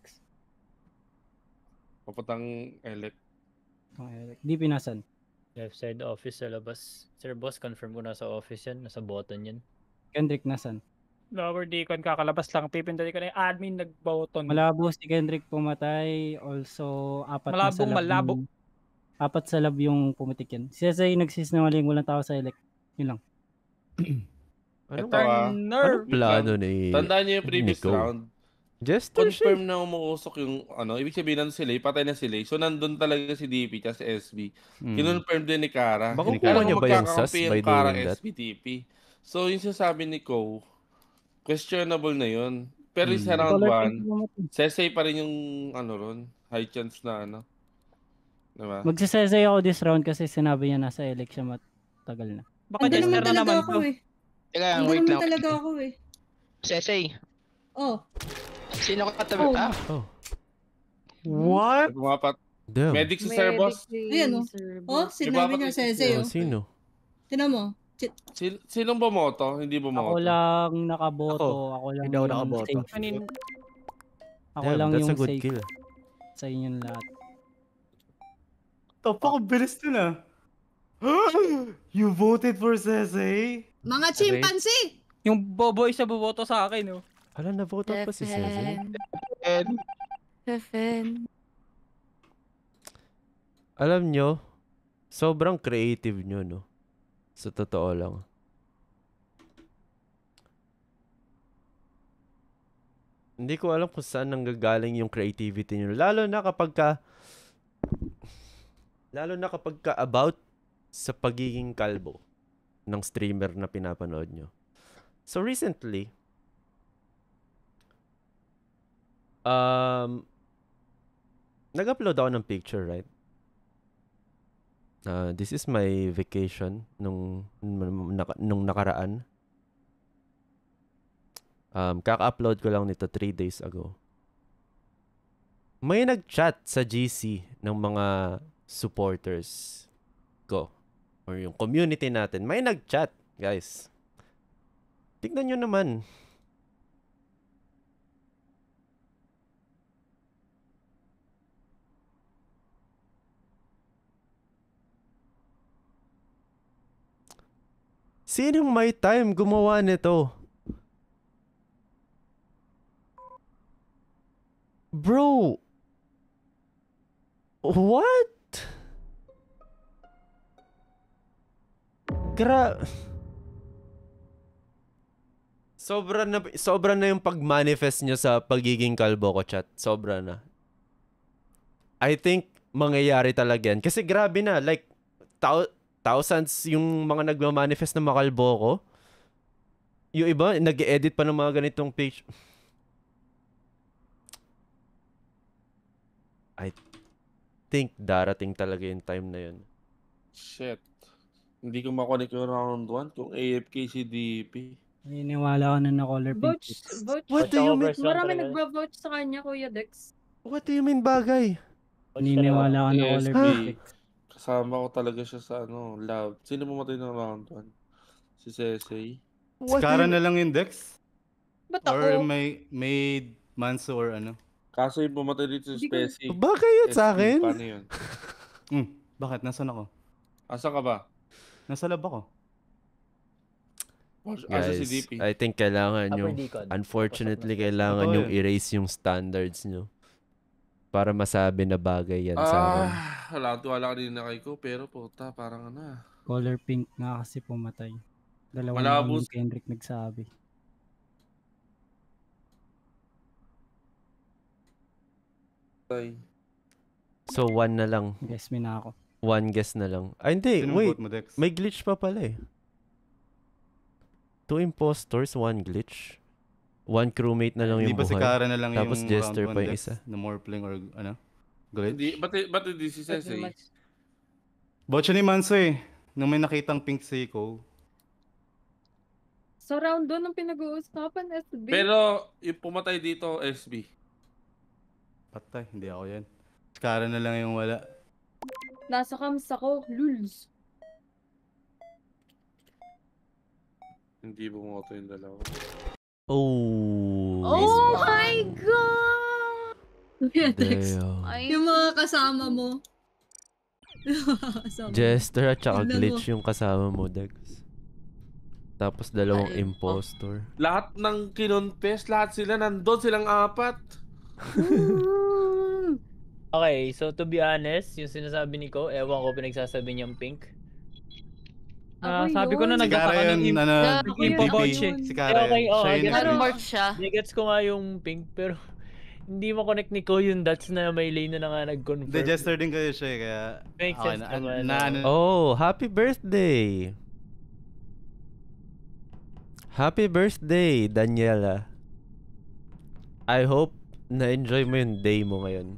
Papatang elect. Okay. D P nasan? Left side office sa labas. Sir boss, confirm ko nasa office yan. Nasa button yan. Kendrick nasan? Lower Deacon, kakalabas lang. Pipindutin ko na yung admin, nag-button. Malabo si Kendrick pumatay. Also, apat na sa Malabong lab. malabo. Yung, apat sa lab yung pumitik yan. Si Sasay nagsisinungaling, walang tao sa elect. Yun lang. Anong, Ito ah. anong plano ni Tandaan niyo yung previous Nico? round. Jester siya. Confirm na umuusok yung ano, ibig sabihin nandun sila, patay na sila. So nandun talaga si D P at si S B. Hmm. Kinonfirm din ni Kara. Baka Kaya kuha niya ba yung sus magkakampi by yung Kara doing that? S B T P. So yung sinasabi ni Ko, questionable na yun. Pero Hmm. sa round Color one, pink pumatay. Sesay pa rin yung ano ron, high chance na ano. Diba? Magsasasay ako this round kasi sinabi niya nasa elect siya matagal na. Baka Ando naman Jester na talaga naman ako to. eh. Teka, Ando wait naman lang. talaga ako eh. Sesay, Oh. sino ka katabi? Oh. Ah, Oh. What? Pumapat. Damn. Medic si Sir Boss. Ayan oh. Oh, sinabi niya Sese Oh, oh. sino? Tinan mo. Si- Sil sinong bumoto? Hindi bumoto. Ako lang nakaboto. Ako, Ako, lang hindi ako yung nakaboto. safe. Kanin, Ako Damn, lang that's yung a good safe kill. sa inyong lahat. Topak, ang bilis nun ah. You voted for Sese? Mga chimpanzee! yung boboy sa buboto sa akin, oh. Hala, na-vote out pa si Cesar. Seven. Seven. Alam nyo, sobrang creative nyo, no? Sa totoo lang. Hindi ko alam kung saan nanggagaling yung creativity nyo. Lalo na kapag ka... Lalo na kapag ka about sa pagiging kalbo ng streamer na pinapanood nyo. So recently, um, nag-upload ako ng picture, right? Uh, this is my vacation nung, nung, nung nakaraan. Um, kaka-upload ko lang nito three days ago. May nag-chat sa G C ng mga supporters ko or yung community natin. May nag-chat, guys. Tignan nyo naman. Sinong may time gumawa nito? Bro! What? Gra... Sobra na, sobra na yung pag-manifest nyo sa pagiging kalbo ko, chat. Sobra na. I think mangyayari talaga yan. Kasi grabe na. Like, thou- thousands yung mga nagma-manifest na makalbo ko. Yung iba, nag-edit pa ng mga ganitong page. I think darating talaga yung time na yun. Shit. Hindi ko makonek yung round one kung A F K si D P. Naniniwala ko na na color pink. Vote, vote. What do you mean? Marami nagbo-vote sa kanya, Kuya Dex. What do you mean bagay? Naniniwala ko na color S B, pink. kasama ko talaga siya sa ano, lab. Sino pumatay ng round one? Si Sesey. Si Kara na lang yung Dex? Ba't Or ako? may, may Manso or ano? Kaso yung pumatay dito si Hindi ko- Specie. Bagay yun sa S B, akin? Paano yun? Hmm, bakit? Nasaan ako? Asan ka ba? Nasa lab ako. Asa si Guys, D P? I think kailangan nyo, Upper Deacon. unfortunately, kailangan Totoo yung yun. erase yung standards nyo. Para masabi na bagay yan sa akin. Ah, wala akong tiwala kanina kay ko, pero puta, parang ano ah. Color pink nga kasi pumatay. Dalawa Malabo na s- yung Kendrick nagsabi. Tay. So, one na lang. Guess me na ako. One guess na lang. Ay, hindi. Sinong Wait. vote mo, Dex? May glitch pa pala eh. Two impostors, one glitch. One crewmate na lang Hindi yung ba si buhay. Kara na lang Tapos yung Jester round pa one, yung Dex? isa. Na Morphling or ano? Glitch? Hindi, ba't, ba't hindi si Sensei? Botcha ni Manso eh. Nung may nakitang pink Seiko. So round one ang pinag-uusapan, S B. Pero yung pumatay dito, S B. Patay, hindi ako yan. Si Kara na lang yung wala. Nasa cams ako, lulz. Hindi bumoto yung dalawa. Oh. Oh my God! Dex, Damn. yung mga kasama mo. Kasama mo. Jester at saka Tignan glitch mo. yung kasama mo, Dex. Tapos dalawang Ay, impostor. Lahat ng kinonfess, lahat sila nandun, silang apat. Okay, so to be honest, yung sinasabi ni Ko, ewan ko pinagsasabi niyang pink. Ah, Ako sabi ko na yun. Si nagtataka Kara ng yun, imp- ano, ng info D P. vouch eh. Si Eh, Kara okay, yun. oh, Siya yung gets, Ano nag- mark siya? gets ko nga yung pink, pero hindi mo-connect ni Ko yung dots na may lane na nga nag-confirm. Hindi, Jester din kayo siya eh, kaya... Makes okay, sense na, naman, na, no? na, Oh, happy birthday! Happy birthday, Daniela. I hope na-enjoy mo yung day mo ngayon.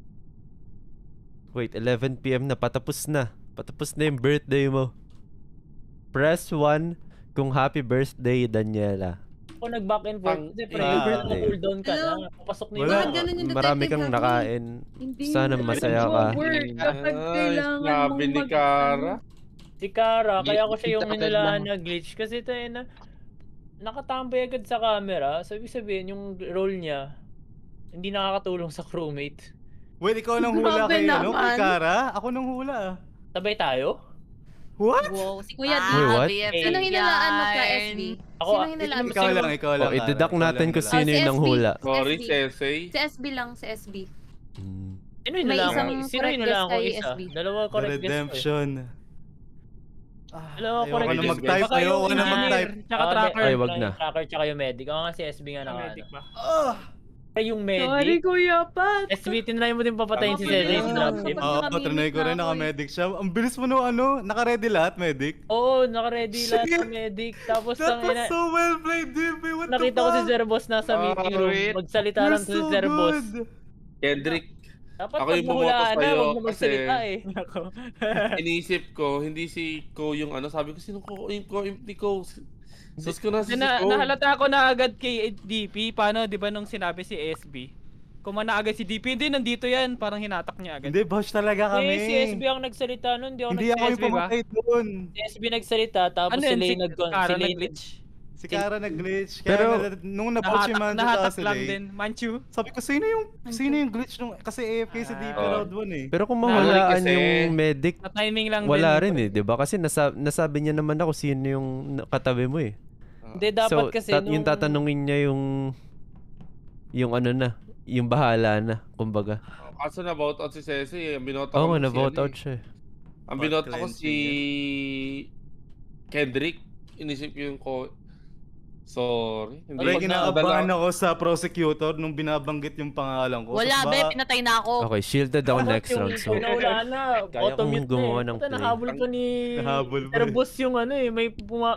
Wait, eleven p m na. Patapos na. Patapos na yung birthday mo. Press one kung happy birthday, Daniela. Ako nag-back and forth. Kasi pre, Ah, uh, okay. cooldown ka na. Papasok na yung Wala, mga- ganun yung marami kang detective nakain. Hindi Sana mo masaya ka. nag-work kapag Ay, kailangan sabi mong ni mag- Kara. Si Kara, kaya ako siya yung Kita- minulaan lang. na glitch. Kasi tayo na, nakatambay agad sa camera. So, ibig sabihin, yung role niya, hindi nakakatulong sa crewmate. Wait, ikaw nang hula Grabe kay, ano, kay naman. Kara? Ako nang hula ah. Sabay tayo? What? Wow, si Kuya Ah, D. Wait, what? B F F Sino hinalaan mo ka, yan. S B? Ako, Sino hinalaan mo? Ikaw lang, ikaw lang. Oh, i-deduct Kara. natin Ikaw kung lang sino Oh, si yung S B. nanghula. Sorry, S B. Sensei. Si S B lang, si S B. Hmm. Sino May hinulaan isang ko? Sino correct hinulaan guess ko kay isa? S B. Dalawa The correct guess ko eh. Redemption. Dalawa Ayoko correct na guess. mag-type. Baka Ayoko yung na engineer, mag-type. Tsaka Ah, tracker. Ay, wag na. Yung tracker tsaka yung medic. Ako nga si S B nga na Medic ano. ba? Ay, yung Sorry, medic. Kuya Pat. S B, tinry mo din papatayin si Ako Zeddy. din. Si Drop Team. Oo, Nakamimik trinay ko na rin, ako eh. naka-medic siya. Ang bilis mo no, ano, naka-ready lahat, medic. Oo, naka-ready lahat Shit! ng medic. Tapos That ang was ina... so well played, D P. What the Nakita ko si fuck? Zerbos nasa meeting Ah, room. wait. Magsalita You're lang si so Zerbos. good. Kendrick, Dapat Ako pag yung bumoto nahulaan na, sa'yo huwag na kasi- magsalita eh. inisip ko, hindi si Ko yung ano. Sabi ko, sino ko yung Ko? Yung ni Ko. Sus ko na si Na, Ko. nahalata ko na agad kay D P. Paano, di ba nung sinabi si S B? Kumana agad si D P. Hindi, nandito yan. Parang hinatak niya agad. Hindi, boss talaga kami. Eh, si S B ang nagsalita nun, hindi ako Hindi ako yung nagsalita. pumatay doon. Si S B nagsalita, tapos Ano si yun, Lane si nag Kara si Lane nag-glitch? Si Kara nag-glitch. Kaya Pero- na, nung na-pouch si Nahatak, Manjo nahatak kasi lang din. Manchu. sabi ko, sino yung, sino yung glitch nung, kasi A F K si D P Ah. round one eh. Pero kung Nahulaan mahulaan kasi- yung medic, Na timing lang wala din. rin eh, 'di ba? Kasi nasa, nasabi niya naman ako sino yung katabi mo eh. Hindi, dapat So, kasi tat- yung nung... tatanungin niya yung yung ano na, yung bahala na, kumbaga. Kaso na-vote out si Sesi. Ang binoto Oo ko nga, si na-vote ano out eh. siya. eh. Ang Bot binoto ko cleansing si Kendrick. Inisip ko yung ko. Sorry. Hindi Aray, ko kinakabahan nadala- ako sa prosecutor nung binabanggit yung pangalan ko. Wala, Tapos be. baka- Pinatay na ako. Okay, shielded ako Dapat next yung round. So, Pinaulaan na, Kaya auto-mute kong gumawa na eh. ng Puta, play. nahabol pa ni... Nahabol pa Pero eh. boss yung ano eh, may puma...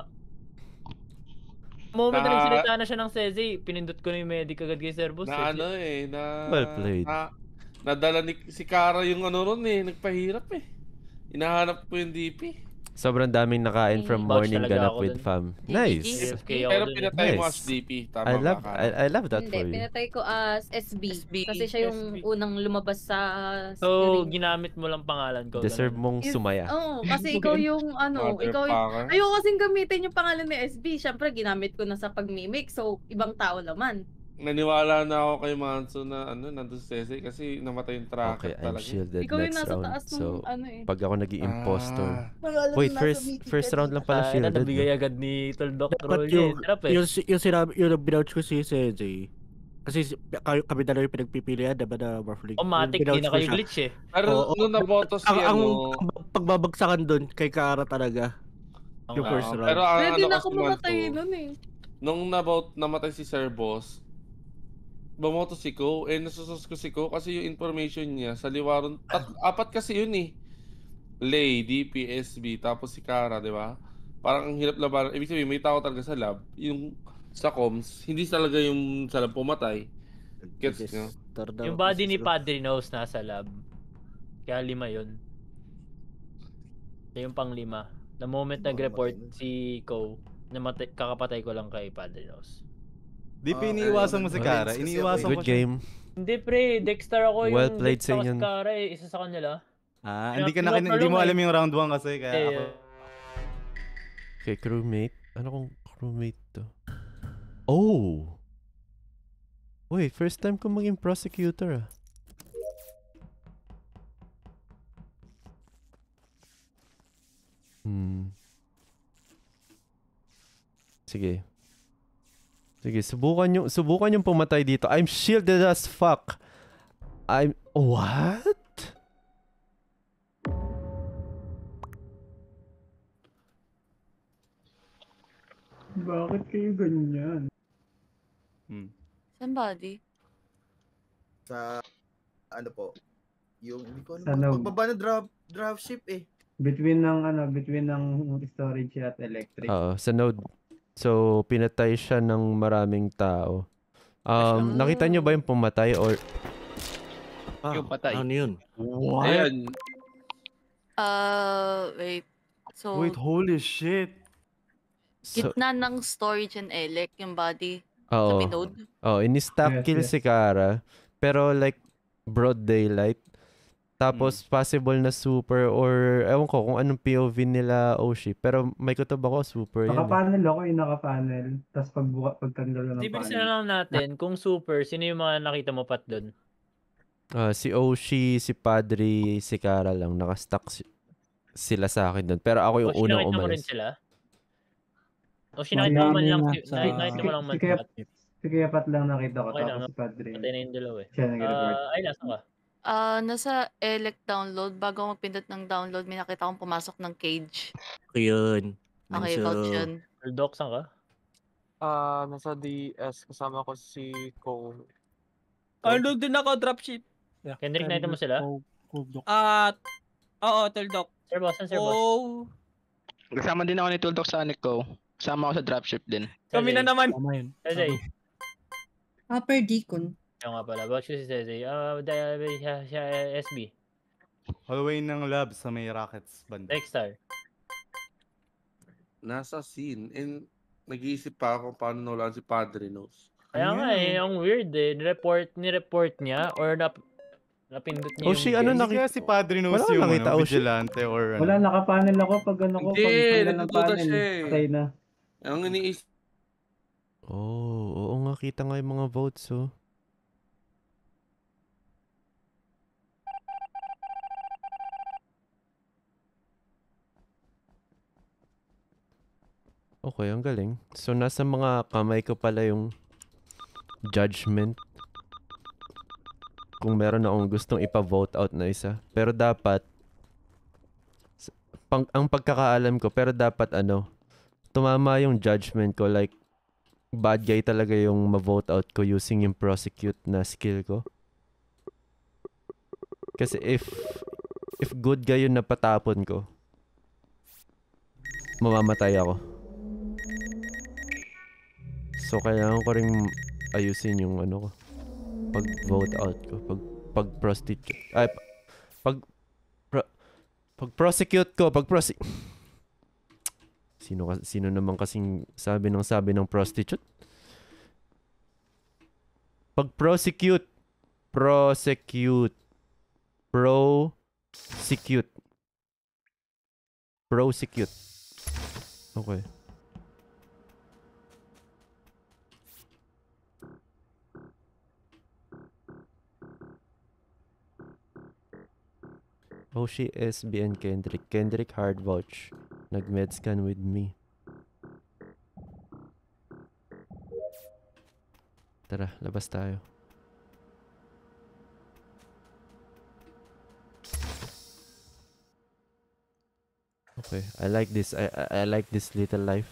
Moment na Na- nagsalita na siya ng Sezi, pinindot ko na yung medic agad kay Sir Boss. Na ano eh, na... Well played. Na, nadala ni si Kara yung ano ron eh, nagpahirap eh. Inahanap ko yung D P. sobrang daming nakain from Vouch morning talaga ganap ako with dun. fam. G G. Nice. A F K ako Pero dun eh. pinatay mo Nice. as D P. Tama I love ba, I, Kara? I love that Hindi, for you. pinatay ko as S B. S B. Kasi siya yung S B. unang lumabas sa So, screen. ginamit mo lang pangalan ko. Deserve ganun. mong Is- sumaya. Oo, kasi ikaw yung ano, ikaw yung... Motherfucker. Ayoko kasing gamitin yung pangalan ni S B. Siyempre, ginamit ko na sa pag-mimic. So, ibang tao naman. Naniwala na ako kay Manso na ano, nandun si Sesi kasi namatay yung Okay, tracker I'm talaga. shielded Ikaw yung next nasa round. taas ng So, ano eh. pag ako naging impostor. Ah. Wait, first first round lang pala Tayo na, shielded. nabigay no? agad ni Toldok Dapat Roll niya. yung, eh. Sarap eh. yung, yung sinabi, yung binouch ko si Sensei. Kasi si- kayo, kami dalawa yung pinagpipilian, diba na Morphling? Automatic, Yung di na binouch ko kayo siya. glitch eh. Pero Oo, nung naboto si ang, ang, ano... ang pagbabagsakan doon kay Kara talaga. Yung Oo. first Ah, round. pero ang Pwede ano na kasi ako mamatay Manso, nun eh. nung nabout namatay si Sir Boss, bumoto si Ko, eh nasusus ko si Ko kasi yung information niya sa liwaron, tat, apat kasi yun eh. Lay, D P, S B, tapos si Kara, di ba? Parang ang hirap labanan. Ibig sabihin, may tao talaga sa lab. Yung sa comms, hindi talaga yung sa lab pumatay. Gets nyo? Yung body ni Padre Knows nasa lab. Kaya lima yun. Siya yung pang lima. The moment nag-report si Ko, namatay, kakapatay ko lang kay Padre Knows. Di pa iniiwasan mo si Kara. Iniiwasan ko Good siya. game. Hindi pre, Dexter ako yung Well played Dexter sa ako si inyo. Kara eh, isa sa kanila. Ah, Kaya hindi ka na, kinuha ko hindi mo lang alam eh. yung round one kasi kaya Eh, ako. Okay, crewmate. Ano kung crewmate to? Oh! Wait, first time ko maging prosecutor ah. Hmm. Sige. Sige, subukan yung subukan yung pumatay dito. I'm shielded as fuck. I'm what? Bakit kayo ganyan? Hmm. Somebody. Sa ano po, yung hindi ko Sa ano, node. pagbaba ng drop drop ship eh. Between ng ano, between ng storage at electric. Oo, sa node. So, pinatay siya ng maraming tao. Um, nakita nyo ba yung pumatay or... Ah, Yung patay. ano yun? What? Ayan. Uh, wait. So, Wait, holy shit. So, gitna ng storage and elec yung body. Sa oo. may node. Oh, ini-stack Yes, kill yes. si Kara. Pero like, broad daylight. Tapos, possible na super or ewan ko kung anong P O V nila Oshi. Pero may kutob ako, super yan eh. Naka-panel ako yung naka-panel. Tapos pagbuka, pagtanggal ko ng Tipilis na panel. lang natin kung super, sino yung mga nakita mo pat doon? Ah, si Oshi, si Padre, si Kara lang. Nakastack si- sila sa akin doon. Pero ako yung O unang sinakita mo rin umalis. sila? O sinakita mo man lang si, Sa- nakita nakita mo si- lang si man kaya, pat? si kaya pat lang nakita ko. Okay lang, Tapos no? si Padre. Patay na yung dalawa eh. Siya nag-report. Ah, ay, nasa ka? Ah, nasa elec download. Bago ako magpindot ng download, may nakita akong pumasok ng cage. Yun. Okay, vouch yun. Doc, saan ka? Ah, nasa D S kasama ko si Ko. Ano din ako, dropship. Kendrick, nakita mo sila? Ah, oo, Tuldok. Sir Boss, saan Sir Boss? Oh, Kasama din ako ni Tuldok sa anik ko. Kasama ako sa dropship din. kami na naman. Sezay. Upper Deacon. Yung nga pala, vouch ko si Sezay. Ah, uh, siya, siya, S B. Hallway ng lab sa may rockets banda. Dexter. Nasa scene. And nag-iisip pa ako paano nawalan si Padre Knows. Kaya nga eh, ang weird eh. Ni-report, ni-report niya or nap napindot niya Oshi, yung ano game. Hindi nakita? kaya si Padre Knows Wala kang yung nakita, ano, Oshi? vigilante or ano. Wala, naka-panel ako. Pag ano ko, Hindi, pag tanggal ng nagdududa panel, siya eh. patay na. Ang iniisip. Oh, oo nga, kita nga yung mga votes oh. Okay, ang galing. So, nasa mga kamay ko pala yung judgment. Kung meron akong gustong ipa-vote out na isa. Pero dapat, s- pang, ang pagkakaalam ko, pero dapat ano, tumama yung judgment ko. Like, bad guy talaga yung ma-vote out ko using yung prosecute na skill ko. Kasi if, if good guy yung napatapon ko, mamamatay ako. So, kailangan ko rin ayusin yung ano ko. Pag-vote out ko. Pag, pag-prostitute. Ay, pa- pag, pro, pag-prosecute ko. Pag-prosecute. Sino, ka- sino naman kasing sabi ng sabi ng prostitute? Pag-prosecute. Prosecute. Prosecute. Prosecute. Okay. Oshi, S B, and Kendrick. Kendrick hard vouch. Nag-medscan with me. Tara, labas tayo. Okay, I like this. I, I I like this little life.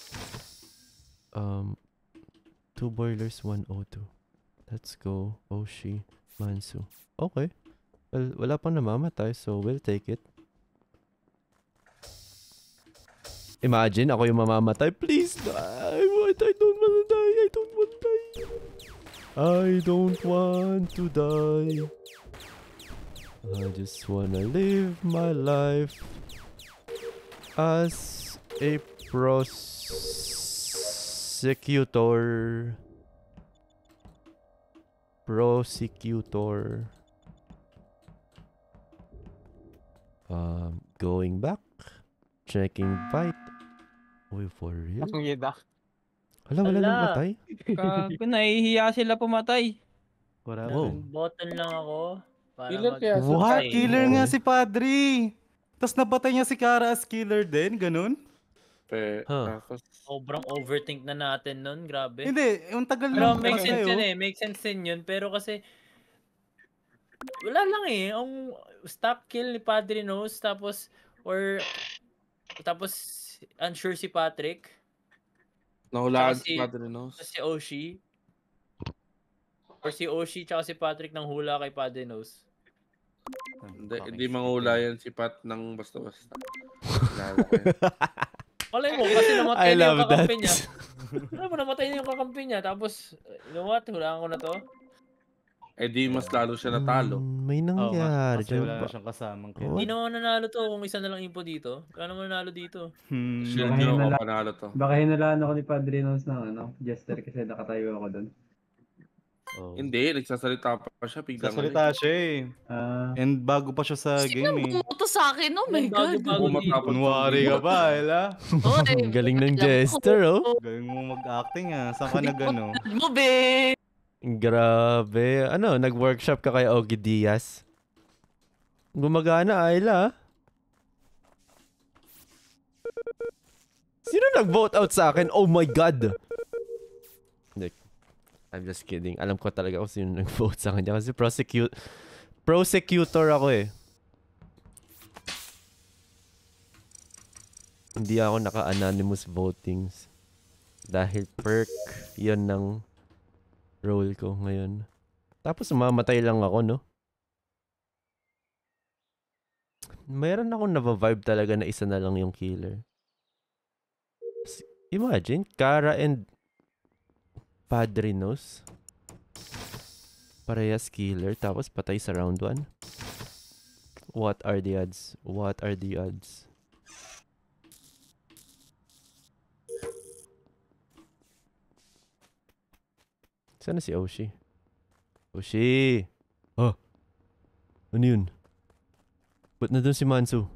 Um, two boilers, one O two. Let's go, Oshi, Mansu. Okay. Well, wala pang namamatay, so we'll take it. Imagine, ako yung mamamatay. Please, die. What? I don't want to die. I don't want to die. I don't want to die. I just wanna live my life as a prosecutor. Prosecutor. Um, going back. Checking fight. Uy, for real? Ang yeda. Hala, wala nang matay. Gago, nahihiya sila pumatay. Wala Wow. Button lang ako. Para Killer mag- kaya What? Killer nga si Padre. Tapos napatay niya si Kara as killer din, ganun? Pe, Huh. tapos, Sobrang overthink na natin nun, grabe. Hindi, yung tagal Pero lang make pala sense sa'yo. yun eh, make sense din yun. Pero kasi, wala lang eh. Ang stop kill ni Padre Nose, tapos, or, tapos, unsure si Patrick. nahulaan Tsaka si Padre Nose. Si Oshi. Or si Oshi tsaka si Patrick nang hula kay Padre Nose. Hindi, hindi mangula yan si Pat ng basta-basta. Kilala ko yan. Malay mo, kasi namatay I na love yung kakampi that. niya. Alam mo, namatay na yung kakampi niya. Tapos, you know what? Hulaan ko na to. Eh di mas lalo siya natalo. Hmm, may Oo nga, nangyari kasi dyan wala na ba? siyang kasamang What? Hindi naman nanalo to kung isa na lang info dito. Wala naman nanalo dito. Hmm. Sure Baka di ako hinala- panalo to. Baka hinalaan ako ni Padre Nons ng ano, Jester kasi nakatayo ako doon. Oh. Hindi, nagsasalita pa siya. Biglang Sasalita siya eh. Ah, And bago pa siya sa Sino game eh. bumoto sa akin? Oh my God. Bago-bago dito. Kunwari ka ba, Ella? Oy, Galing ng alam jester, oh. Galing mo mag-acting ah. Saan ka na gano? mo, be. Grabe. Ano, nag-workshop ka kay Ogie Diaz? Gumagana, Ayla. ah. Sino nag-vote out sa akin? Oh my God! Hindi. I'm just kidding. Alam ko talaga kung sino nag-vote sa kanya kasi prosecute prosecutor ako eh. Hindi ako naka-anonymous votings. Dahil perk yon ng role ko ngayon. Tapos mamatay lang ako, no? Mayroon akong nava-vibe talaga na isa na lang yung killer. S- Imagine, Kara and Padre Nose. Parehas killer, tapos patay sa round one. What are the odds? What are the odds? Sana si Oshi? Oshi! Oh! Ano yun? Ba't na doon si Mansu?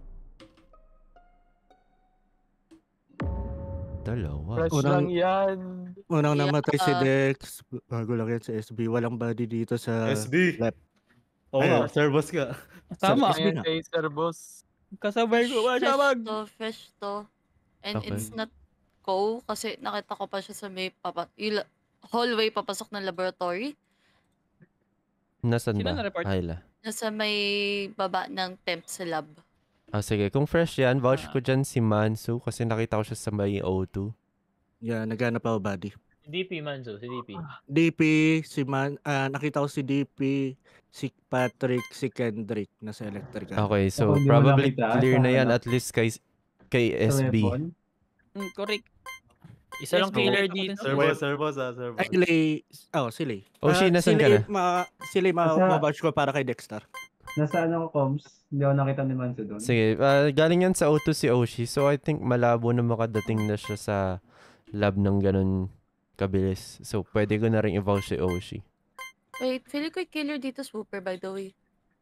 Dalawa. Fresh Unang- lang yan. Unang Yeah. namatay si Dex, bago lang yan sa S B. Walang body dito sa S B. left. Oo Ay, nga, oh. servos ka. Tama. S B nga. Kay Sir Boss. Kasabay ko, Fresh masabag. to, fresh to. And Okay. it's not co kasi nakita ko pa siya sa may papa, yung la- hallway papasok ng laboratory. Nasaan Sino ba? na-report? Ayla. Nasa may baba ng temp sa lab. Ah, sige. Kung fresh yan, vouch ko dyan si Mansu kasi nakita ko siya sa may O two. Yeah, naghanap ako body. Si D P, Manzo. Si D P. D P, si Man, ah, nakita ko si D P, si Patrick, si Kendrick nasa electrical. Okay, so Ako, hindi mo probably nakita clear sa na yan ano? at least kay, kay sa S B. weapon. Mm, correct. Isa lang Yes, killer ako dito. Servos, servos ah, servos. Ay, Lay, oh, si Lay. Oshi, Ah, nasan si ka Lay, na? Ma, si Lay, ma, Nasa- mabouch ko para kay Dexter. Nasaan ako, Coms? Hindi ako nakita ni Manso doon. Sige, ah, galing yan sa O two si Oshi. So I think malabo na makadating na siya sa lab ng ganun kabilis. So pwede ko na rin i-vouch si Oshi. Wait, feeling ko yung killer dito Swooper by the way.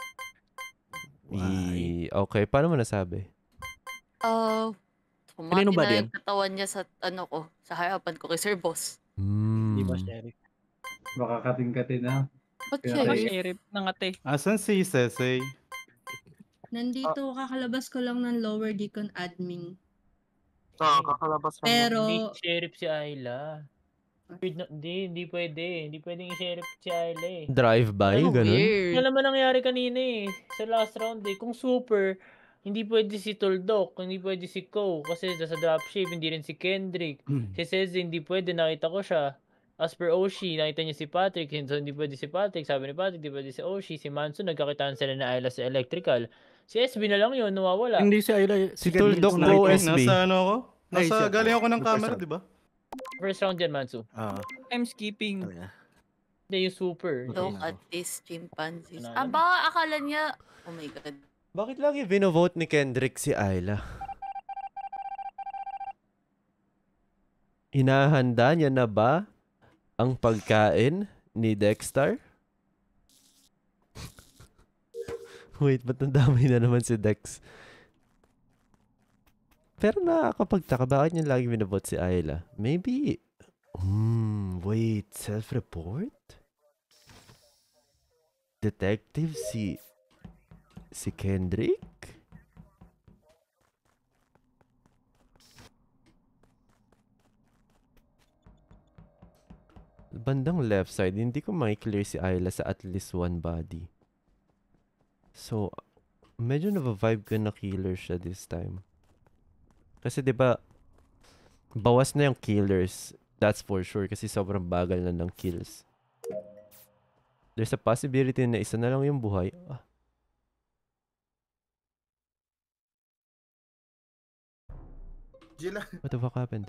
I- okay, paano mo nasabi? Uh, Kanino kumaki ba na yan? yung katawan niya sa ano ko, sa harapan ko kay Sir Boss. Hmm. Baka kating-kating na. Ba't Kaya siya Baka tayo- yun? sheriff ng ate. Asan si Sesey? Nandito, kakalabas ko lang ng lower decon admin. Ah, kakalabas lang. Pero, Hindi sheriff si Ayla. Weird na- Hindi, hindi pwede. Hindi pwedeng i-sheriff si Ayla eh. Drive-by, Oh, ganun? weird. Yan naman nangyari kanina eh. Sa last round eh. Kung super, hindi pwede si Tuldok, hindi pwede si Ko. Kasi sa dropship, hindi rin si Kendrick. Si Cezzy, hindi pwede. Nakita ko siya. As per Oshi, nakita niya si Patrick. So, hindi pwede si Patrick. Sabi ni Patrick, hindi pwede si Oshi. Si Manso, nagkakitaan sila na Ayla sa electrical. Si S B na lang yun, nawawala. Hindi si Ayla, Si Kendrick Tuldok na po, nakita. S B. Nasa ano ako? Ay, Nasa siya. galing ako ng First camera, round. di ba? First round yan, Mansu. Ah. I'm skipping. Hindi, yung super. Look at these chimpanzees. Ano, Ah, ano? baka akala niya... Oh my God. Bakit lagi binovote ni Kendrick si Ayla? Hinahanda niya na ba ang pagkain ni Dexter? Wait, ba't nandamay na naman si Dex? Pero nakakapagtaka, bakit niya lagi binovote si Ayla? Maybe... Hmm, wait, self-report? Detective si... si Kendrick? Bandang left side, hindi ko makiklear si Ayla sa at least one body. So, medyo na-vibe ko na killer siya this time. Kasi 'di ba bawas na yung killers. That's for sure kasi sobrang bagal na ng kills. There's a possibility na isa na lang yung buhay. Ah. Gila. What the fuck happened?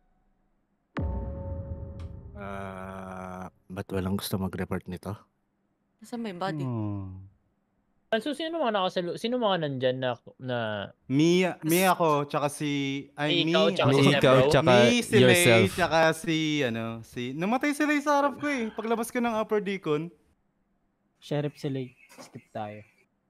Ah, ba't walang gusto mag-report nito? Nasaan ba yung body? So, sino mga nakasalu... Sino mga nandyan na... na... Me, me ako, tsaka si... Ay, me, Ikaw, tsaka ako. si Ikaw, Nebro? tsaka me, si May, yourself. tsaka si, ano, si... Namatay sila yung sa harap ko eh. Paglabas ko ng upper deacon. Sheriff sila. Skip tayo.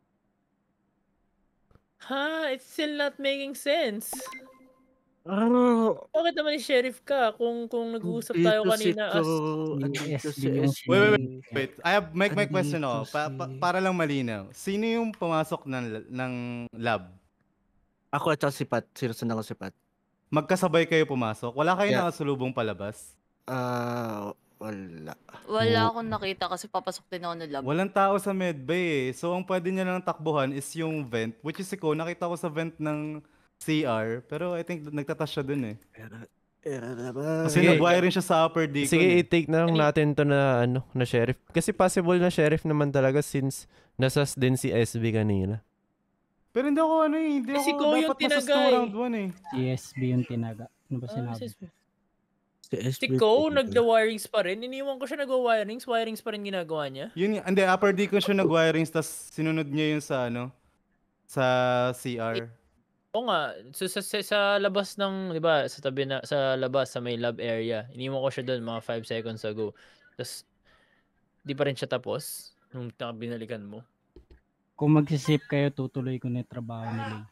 Ha? It's still not making sense. Oh, Bakit naman ni sheriff ka kung kung nag-uusap tayo kanina as... Wait, wait, wait, wait. I have, make my question ako. Pa, pa, para lang malinaw. Sino yung pumasok ng, ng lab? Ako at saka si Pat. Sinusundan ko si Pat. Magkasabay kayo pumasok? Wala kayo Yeah. nakasulubong palabas? Ah, wala. Wala akong nakita kasi papasok din ako ng lab. Walang tao sa medbay eh. So, ang pwede niya lang takbuhan is yung vent. Which is ikaw, nakita ko sa vent ng C R. Pero I think nagtatas siya dun eh. Kasi Sige. nag-wiring siya sa upper deacon. Sige, eh. i-take na lang natin to na ano, na sheriff. Kasi possible na sheriff naman talaga since nasas din si S B kanina. Pero hindi ako ano eh. Hindi Eh, si ako Ko yung dapat masas tinaga eh. round one eh. Si S B yung tinaga. Ano ba Ah, sinabi? si S B. Si S Si B. Ko, nagda-wirings pa rin. Iniwan ko siya nagwa-wirings. Wirings pa rin ginagawa niya. Yun, y- hindi, upper deacon siya nag-wirings tas sinunod niya yun sa ano, sa C R. Oo nga, so, sa, sa, sa labas ng, di ba, sa tabi na, sa labas, sa may lab area, iniwan ko siya doon mga five seconds ago. Tapos, di pa rin siya tapos, nung na- binalikan mo. Kung magsisip kayo, tutuloy ko na yung trabaho nila.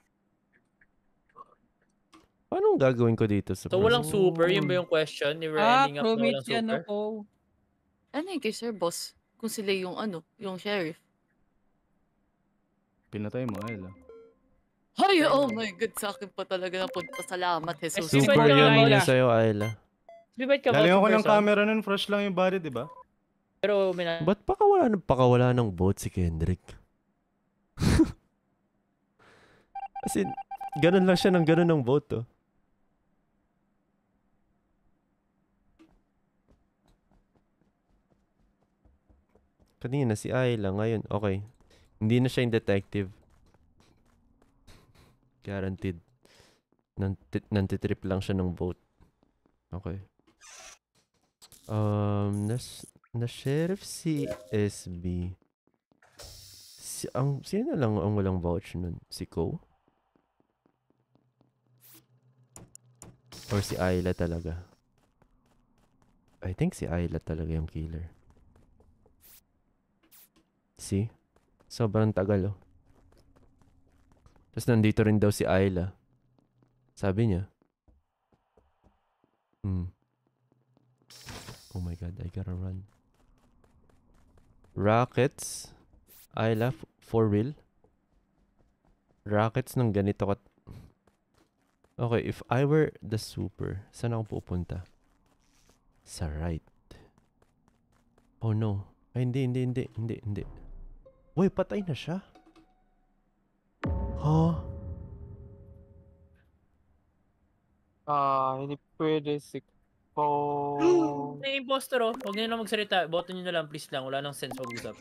Paano gagawin ko dito sa So, walang super, yun ba yung question? Ni we're Ah, ending up na walang crewmate si ano super? ko. Ano yung kay Sir Boss? Kung sila yung ano, yung sheriff. Pinatay mo, Ayla. Ay, oh my God, sa akin pa talaga napunta. Salamat, Jesus. Super Ba't ka yun ba- yun sa'yo, Ayla. Di ba ka Galing ako vouching ng person? camera nun, fresh lang yung body, di ba? Pero, mina... Ba't pakawala ng pakawala ng vote si Kendrick? As in, ganun lang siya ng ganun ng vote, oh. Kanina si Ayla, ngayon, okay. Hindi na siya yung detective. Guaranteed. Nanti- Nantitrip lang siya ng vote. Okay. Um, nas, na sheriff si S B. Si, ang, sino na lang ang walang vouch nun? Si Ko? Or si Ayla talaga? I think si Ayla talaga yung killer. See? Sobrang tagal, oh. Tapos nandito rin daw si Ayla. Sabi niya. Hmm. Oh my God, I gotta run. Rockets? Ayla, f- for real? Rockets ng ganito kat... Okay, if I were the super, saan ako pupunta? Sa right. Oh no. Ay, hindi, hindi, hindi, hindi, hindi. Uy, patay na siya. Huh? Ah, hindi pwede si Info. May imposter oh. Huwag niyo na magsalita. Boto niyo na lang, please lang. Wala nang sense mag-usap.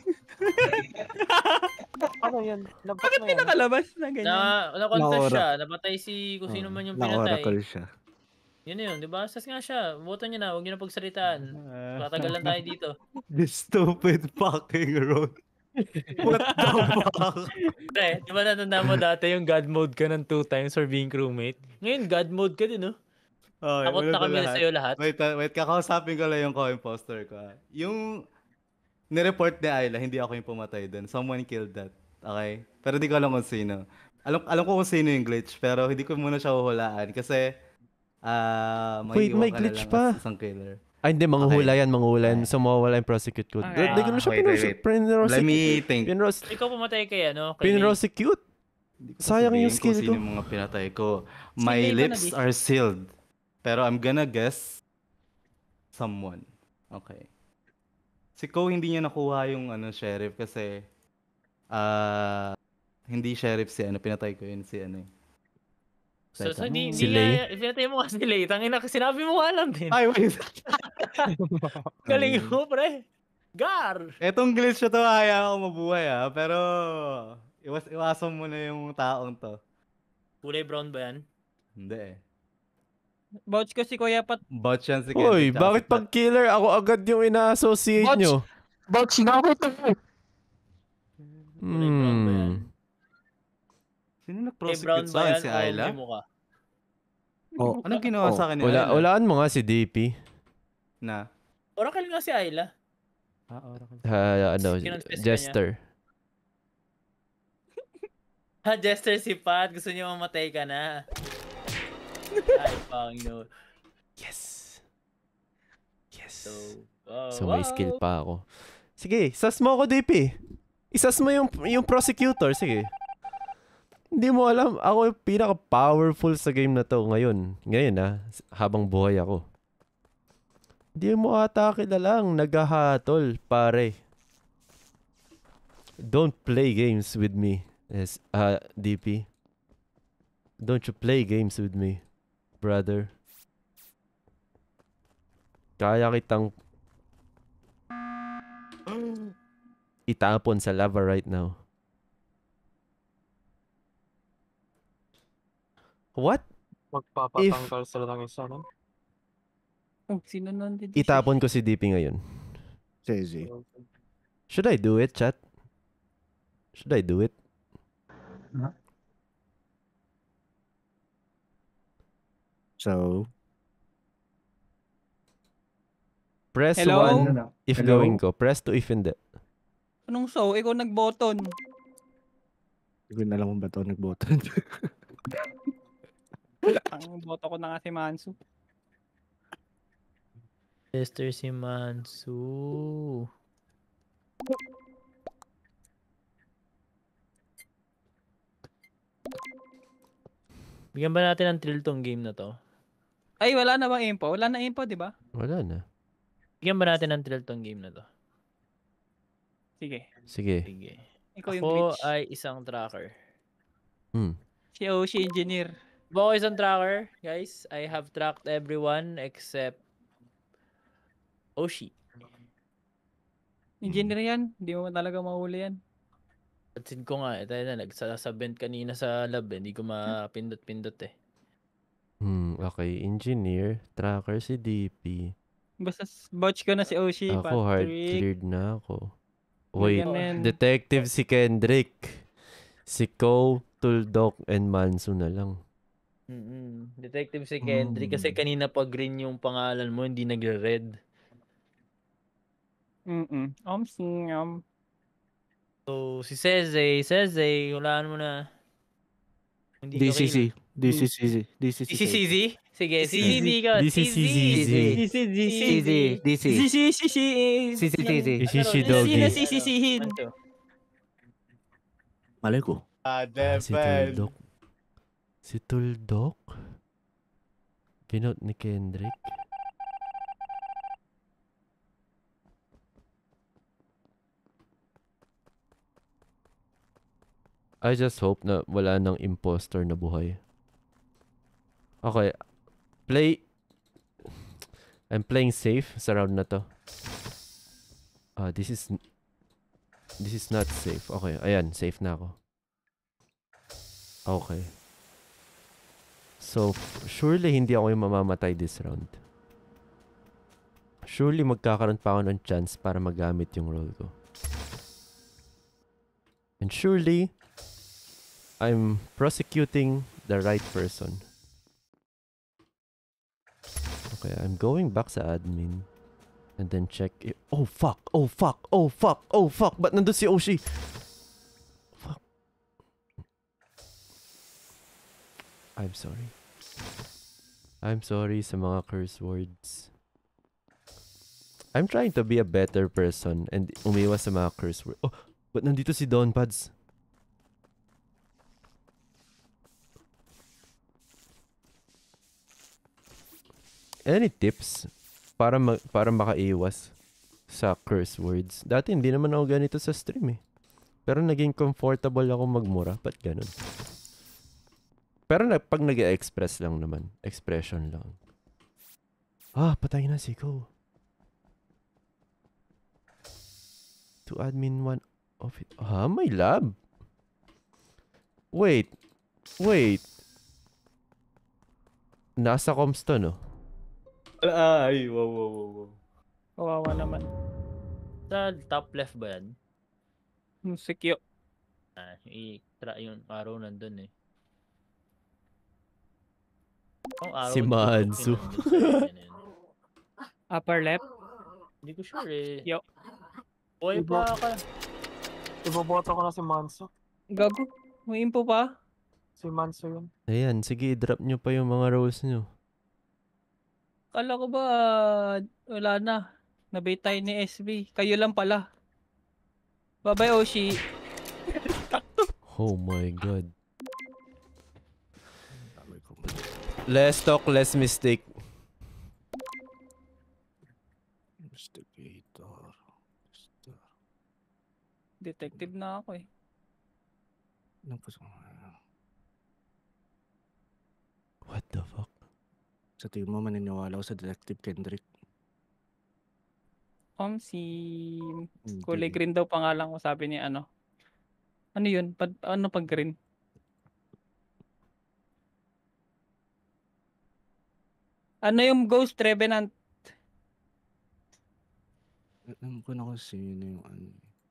Ano yan? Labas Bakit na yan. pinakalabas na ganyan? Na, na-contest Na-ora- siya. Napatay si kung sino Oh, man yung na-oracle pinatay. siya. Yun na yun, di ba? Sas nga siya. Boto niyo na. Huwag niyo na pagsalitaan. Tatagal lang tayo dito. This stupid fucking road. What the fuck? Pre, di ba natanda mo dati yung God mode ka ng two times for being crewmate? Ngayon, God mode ka din, no? Okay, Takot una na pa kami lahat. sa'yo lahat. Wait, ah, wait, kakausapin ko lang yung co-imposter ko. ah. Yung nireport ni Ayla, hindi ako yung pumatay dun. Someone killed that. Okay? Pero di ko alam kung sino. Alam, alam ko kung sino yung glitch, pero hindi ko muna siya huhulaan kasi ah Wait, maiiwan may ka na glitch lang pa. as isang killer. Ay, hindi. Manguhula yan, manguhula yan. So, mawawala yung prosecute ko. Okay. Hindi ko na siya Wait, wait, wait. pinrosecute. Let me think. Pinros Ikaw pumatay kay ano? Kay May. pinrosecute. Sayang yung Sabihin skill kung ko. sino yung mga pinatay ko. Si My May ba lips na-dish? are sealed. Pero I'm gonna guess someone. Okay. Si Ko hindi niya nakuha yung ano sheriff kasi ah hindi sheriff si ano pinatay ko yun si ano. eh. So, so Teka. hindi, Si hindi Lay? nga, pinatay mo nga si Lay. Tangina, sinabi mo nga lang din. Ay, wait. Galing mo, pre. Gar! Etong glitch na to kaya ako mabuhay ah, pero iwas iwasan mo na yung taong to. Kulay brown ba yan? Hindi eh. Vouch ko si Kuya Pat. Bot yan si Uy, Kendrick, tsaka bakit si Pat. pag killer ako agad yung ina-associate Botch! nyo? Bot, sinakit to. Kulay brown ba yan? Hmm. Sino Kulay brown nag-prosecute ba sa akin? yan Si o Ayla? may mukha? Oh, Anong ginawa Oh, sa akin ni Wala, Ayla? walaan mo nga si D P. Na? Oracle nga si Ayla. Ah, oracle. Ha, ano, Kinonfess ka niya. Jester. Ha, Jester si Pat. Gusto niya mamatay ka na. Ay, Panginoon. Yes. Yes. So, wow, So may wow. skill pa ako. Sige, sas mo ako D P. Isas mo yung, yung prosecutor, sige. Hindi mo alam, ako yung pinaka-powerful sa game na to ngayon. Ngayon ha, habang buhay ako. Hindi mo ata kilalang naghahatol, pare. Don't play games with me, yes, uh, D P. Don't you play games with me, brother. Kaya kitang itapon sa lava right now. What? Magpapatanggal sila ng isa nun. Oh, sino nandito? Itapon ko si D P ngayon. Crazy. Should I do it, chat? Should I do it? So, Press Hello? one if Hello? going ko. Press two if hindi. Anong so? Ikaw nag-button. hindi ko na alam kung ba ito nagboto. Ang boto ko na nga si Mansu. Jester si Mansu. Bigyan ba natin ng thrill tong game na to? Ay, wala na bang info? Wala na info, di ba? Wala na. Bigyan ba natin ng thrill tong game na to? Sige. Sige. Sige. Ikaw yung Ako glitch. ay isang tracker. Hmm. Si Oshi Engineer. Ba ako isang tracker, guys? I have tracked everyone except Oshi. Engineer yan. Hindi mo talaga mahuli yan. Pansin ko nga, eh, tayo na nagsasabent kanina sa lab eh. Hindi ko mapindot-pindot eh. Hmm, okay. Engineer, tracker si D P. Basta s- vouch ko na si Oshi, Ako hard Patrick. cleared na ako. Wait, Ganun. detective si Kendrick. Si Ko, Tuldok, and Mansu na lang. Mm-mm. Detective si Kendrick kasi kanina pa green yung pangalan mo, hindi nagre-red. Mm-mm. Um, singam. So, si Seze, Seze, hulaan mo na. Hindi D C C. kill. D C C. D C C. D C C Z? Sige, D C C. C Z ka. D C C Z. D C D C. D C. D C C C. C C C Z. Si si Doggy. Sino si si sihin? Malay ko. Ah, Si Tuldok. Si Tuldok? Pinot ni Kendrick? I just hope na wala nang imposter na buhay. Okay. Play... I'm playing safe sa round na to. Ah, this is... This is not safe. Okay, ayan. Safe na ako. Okay. So, surely hindi ako yung mamamatay this round. Surely magkakaroon pa ako ng chance para magamit yung role ko. And surely, I'm prosecuting the right person. Okay, I'm going back sa admin. And then check it. Oh fuck! Oh fuck! Oh fuck! Oh fuck! Ba't nandun si Oshi? Fuck. I'm sorry. I'm sorry sa mga curse words. I'm trying to be a better person and umiwas sa mga curse words. Oh! Ba't nandito si Don Pads? Any tips para ma para makaiwas sa curse words? Dati hindi naman ako ganito sa stream eh. Pero naging comfortable ako magmura. Ba't ganun? Pero na, pag nag-express lang naman. Expression lang. Ah, patay na si Ko. To admin one of it. Ah, may lab. Wait. Wait. Nasa comms to, no? Ay, wow, wow, wow, wow. Kawawa naman. Sa top left ba yan? Yung secure. Ah, i-try yung arrow nandun eh. Oh, arrow Si Mansu. Upper left. Hindi ko sure eh. Yo. Boy pa ka. Iboboto ko na si Manso. Gago. May info pa? Si Manso yun. Ayan, sige, drop nyo pa yung mga roles nyo. Kala ko ba wala na. Nabait tayo ni S B. Kayo lang pala. Bye-bye, Oshi. Oh my god. Less talk, less mistake. Investigator. Detective na ako eh. What the fuck? Sa tingin mo, maniniwala ko sa Detective Kendrick. Um, si Hindi. kulay green daw pangalan ko, sabi ni ano. Ano yun? Pad, ano pag green? Ano yung Ghost Revenant? Alam ko na kung sino yung ano.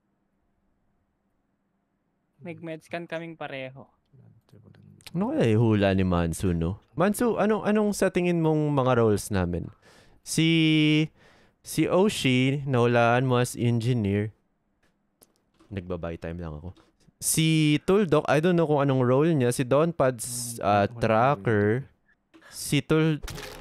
Nag-medscan kaming pareho. Ano kaya ihula ni Mansu, no? Mansu, anong, anong sa tingin mong mga roles namin? Si... Si Oshi, nahulaan mo as engineer. Nagbabay time lang ako. Si Tuldok, I don't know kung anong role niya. Si Don Pads, uh, tracker. Si Tul...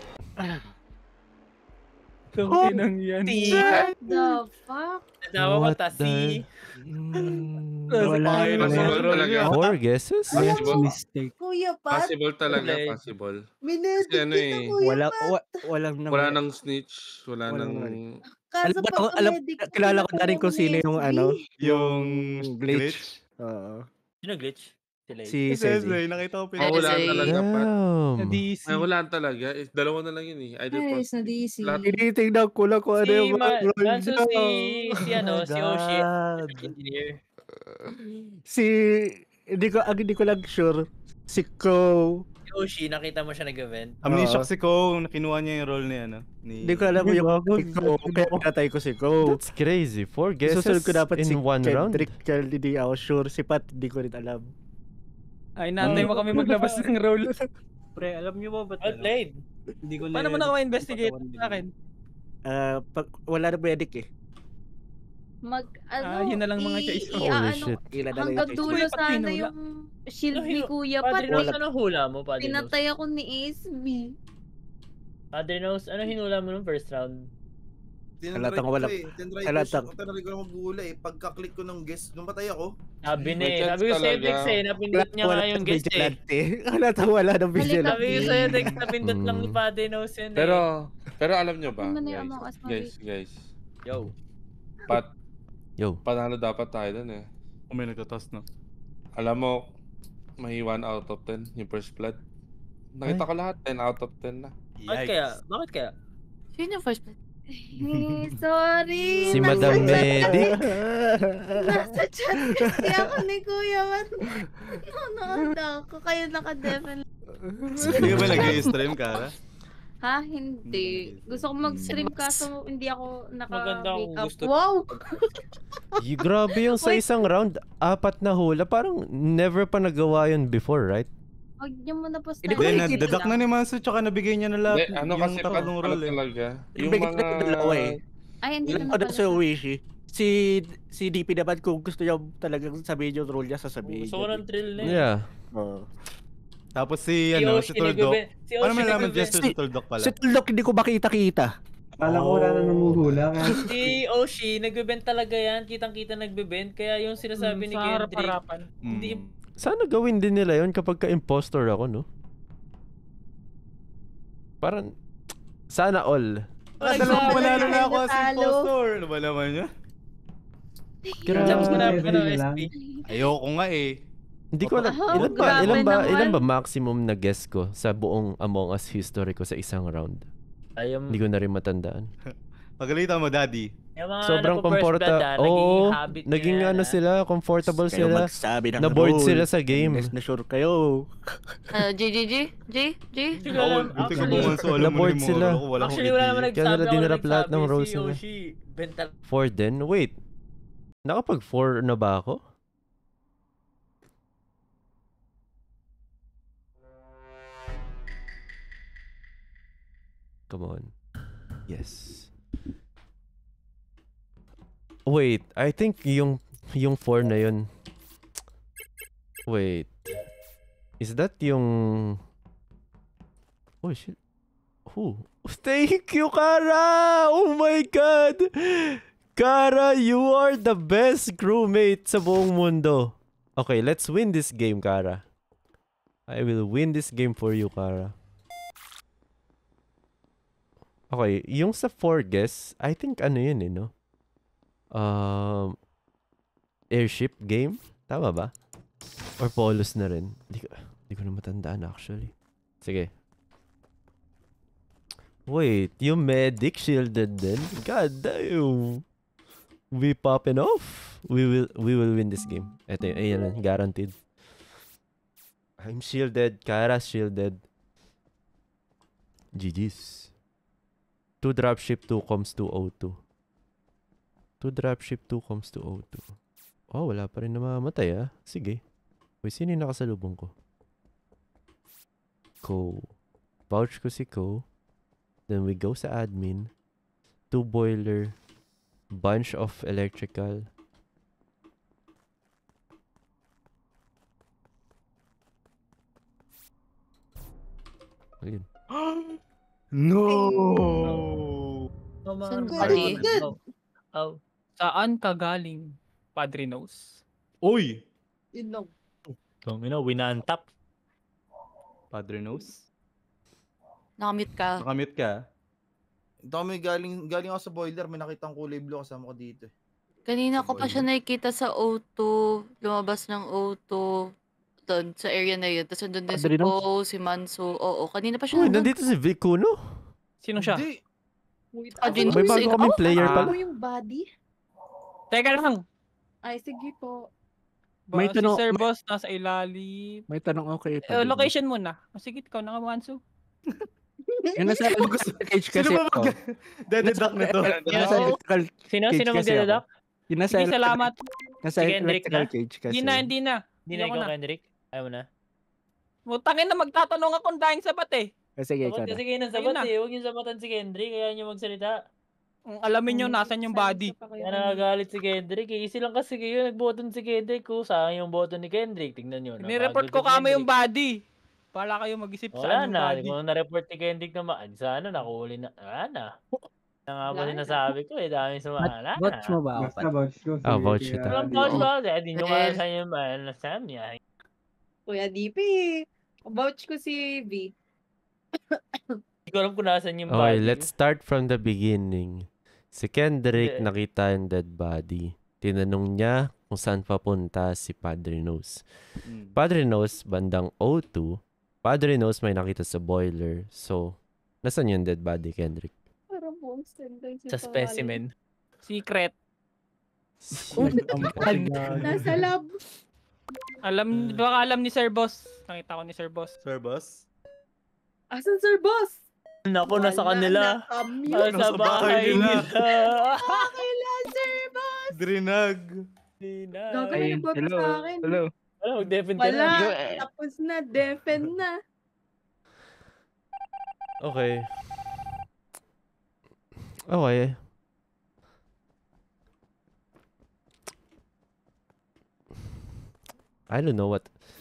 Kung tinang yan. What the fuck? Nawa What mata si... Wala. Four guesses? Yes, mistake. Kuya Pat? Possible talaga, possible. Minedit Kasi ano kita, eh, Kuya Wala, Pat. wa, walang nang... wala nang snitch, wala Wala nang... nang- Kaso Alam ba ako, alam, pagka-medic ko, kilala ko na rin kinukuha kung ko sino ni yung S B. ano, Yung glitch. Oo. Sino glitch? Sila Si Si Sezi. Sezay, nakita ko Ah, wala Sezay. talaga, Pat. Damn. Na-D C. Ay, wala talaga. Eh, dalawa na lang yun eh. Either Ay, pos- sa D C. lahat- Tinitingnan ko lang kung ano Si yung Ma mga role Manso, niya. si... Si ano, Oh my si Oshi. God. Engineer. Si... Hindi ko, ang hindi ko lang sure. Si Ko. Si Oshi, nakita mo siya nag-event. Amnesia Oo. si Ko, nakinuha niya yung role ni ano. Ni... Hindi ko alam yung si Ko. Kaya pinatay ko si Ko. That's crazy. Four guesses Susunod ko dapat in si one round. Kendrick. Kaya hindi ako sure. Si Pat, hindi ko rin alam. Ay, natay mo kami maglabas ng role. Pre, alam niyo ba ba't Well ano? played. Hindi ko Paano mo na ma-investigate sa akin? Ah, pag, wala na medic eh. Mag, ano, Ah, yun na lang mga i- choice. i- Holy ano, shit. Ilan na lang hanggang yung dulo Kuya Pat, sana hinula. yung shield Ano ni hinu- Kuya Padre Pat. Nose, eh. ano hula mo, Padre Nose? Pinatay ako ni S B. Padre Nose, ano hinula mo nung first round? Tinatry Halatang ko wala- siya eh. Tinatry ko halatang- siya. Tinatry ko lang maghula eh. Pagka-click ko ng guest, nung patay ako. Sabi na May eh. chance Sabi ko sa'yo, talaga. Dex eh. Napindot niya nga yung guest eh. vigilante. Halatang wala ng vigilante. Sabi ko sa'yo, Dex, napindot lang ni Mm. Padre Nose yun eh. Pero, pero alam nyo ba, Ano na yung guys, Among Us na guys, guys, Yo. Pat, Yo. panalo dapat tayo dun eh. Kung may nagtatas na. Alam mo, may one out of ten yung first blood. Nakita Ay. ko lahat, ten out of ten na. Bakit kaya? Bakit kaya? Sino yung first blood? Eh, sorry. Si nasa Madam chat Medic. Nasa chat kasi ako ni Kuya Mat. Nanonood ako. Kayo naka-definitely. Hindi ka ba nag-i-stream, Kara? Ha? Hindi. Gusto ko mag-stream kaso hindi ako Maganda kung naka-make up. gusto. Wow! Y- grabe yung sa isang round, apat na hula. Parang never pa nagawa yun before, right? Huwag niyo muna po Hindi, nadadak na ni Manso tsaka nabigay niya na lahat Hindi, ano yung kasi tatlong ano role eh. talaga, yung Bigyan mga... na dalawa eh. Ay, hindi Yung na ano pala. sa Wishi. Si si D P naman kung gusto niya talagang sabihin yung role niya, sasabihin. Gusto ko ng thrill na eh. Yeah. Oo. Tapos si, Si ano, Oshi si Tuldok. nagbe- si Paano Oshi man naman nagbe- gesture si Tuldok pala? Si Tuldok hindi ko makita-kita. Kala ko wala na namuhula. Kaya... Si Oshi, nagbe-bend talaga yan. Kitang-kita nagbe-bend. Kaya yung sinasabi Mm, ni sa Kendrick, harap-harapan. hindi... Sana gawin din nila yun kapag ka-impostor ako, no? Parang, sana all. Ah, dalawang panalo na ako as impostor. Ano ba naman yun? Grabe. Jumps mo na, ano, S P. Ayoko nga eh. Hindi ko alam, Oh, ilan ba, grabe ilan ba, naman. ilan ba maximum na guess ko sa buong Among Us history ko sa isang round? Ayun. Hindi ko na rin matandaan. Pagalitan mo, Daddy. Yung mga Sobrang nagpo-first blood, comfortable. ah, Oo, naging habit nyo naging yan, ano ah. sila, comfortable Kayo sila. magsabi ng Na-bored role. sila sa game. Unless na sure kayo. Ano, G, G, G? G? G? Bawal, buti ka mo Manso, alam mo Na-board ni sila. Moro ko, wala akong Actually, wala naman idea. Kaya nagsabi. nila Ako dinarap lahat ng nagsabi, roles si nila. Yoshi, bental. Four din? Wait. Nakapag four na ba ako? Come on. Yes. Wait, I think yung yung four na yun. Wait. Is that yung... Oh shit. Who? Thank you, Kara! Oh my God! Kara, you are the best crewmate sa buong mundo. Okay, let's win this game, Kara. I will win this game for you, Kara. Okay, yung sa four guess, I think ano yun eh, no? Um, airship game? Tama ba? Or polos na rin? Di ko, di ko na matandaan actually. Sige. Wait, yung medic shielded din? God damn! We popping off? We will we will win this game. Ito yun, ayan, guaranteed. I'm shielded, Kara's shielded. G G's. Two dropship, two comms, two O two. Two dropship, two comms, two O two. Oh, wala pa rin namamatay ah. Sige. Uy, sino yung nakasalubong ko? Ko. Vouch ko si Ko. Then we go sa admin. Two boiler. Bunch of electrical. Ayun. No! Oh, mga Saan ano, ka, ano, G? ano, oh. Saan ka galing? Padre knows. Uy! Yun lang. Tong ina, winantap. Padre knows? Nakamute ka. Nakamute ka? Ito kami galing, galing ako sa boiler, may nakitang kulay blue kasama ko dito. Kanina ko pa siya nakikita sa O two. Lumabas ng O two. Doon, sa area na yun. Tapos nandun din si Padre Po, si Manso. Oo, kanina pa siya Uy, nandun. nandito si Vic Kuno. Sino siya? Hindi. Wait, Padre ako- May knows. bago kaming Oh, player Ano pala. mo yung body? Teka lang. Ay, sige po. Ba, May si tanong- Sir may- Boss nasa ilalim. May tanong ako kayo. Eh, location muna. O, sige, ikaw na Manso. Yung nasa electrical cage kasi Sino ba ako. mag... Dededuct nito? Yung nasa electrical Sino? cage Sino kasi magdededuct? ako. Yung nasa Sige, electrical- salamat. Nasa Si Kendrick electrical na? cage kasi. Hindi na, hindi na. Hindi na ako ikaw, na. Kendrick? Ayaw mo na? Mutangin na magtatanong akong dahing sabat eh. Ah, Sige, Dapat ikaw na. kasi kayo ng Ayun sabat na. eh. Huwag yung sabatan si Kendrick. Kaya niyo magsalita. Ang alamin nyo, nasan yung body. Kaya nakagalit si Kendrick. Eh. Easy lang kasi kayo. Nagboton si Kendrick. Kung saan yung boto ni Kendrick. Tingnan nyo. Nireport ko kamo yung body. Para kayo mag-isip Wala saan yung na. body. Kung na-report ni Kendrick naman, sana nakuli na. Wala na. Na nga ba Wala rin na. nasabi ko eh. Dami sumala. Vouch mo ba ako? Basta vouch ko. Ah, sige, vouch kaya- kita. Walang vouch ba? Hindi nyo Eh. kaya sa inyo ba? Nasaan niya? Kuya D P. Vouch ko si V. Hindi ko alam kung nasan yung Okay, body. let's start from the beginning. Si Kendrick Hindi. nakita yung dead body. Tinanong niya kung saan papunta si Padre Knows. Mm. Padre Knows, bandang O two. Padre Knows may nakita sa boiler. So, nasan yung dead body, Kendrick? Parang Sa specimen. Secret. Nasa lab. Alam, baka alam ni Sir Boss. Nakita ko ni Sir Boss. Sir Boss? Asan Sir Boss? Naku, nasa kanila. Nakamute. Nasa bahay nila. Okay lang, Sir Boss. Drinag. Gagawin Ayun, ng boto hello, sa akin. hello. Wala, mag-defend ka Wala. na. Tapos na. Defend na. Okay. Okay. I don't know what.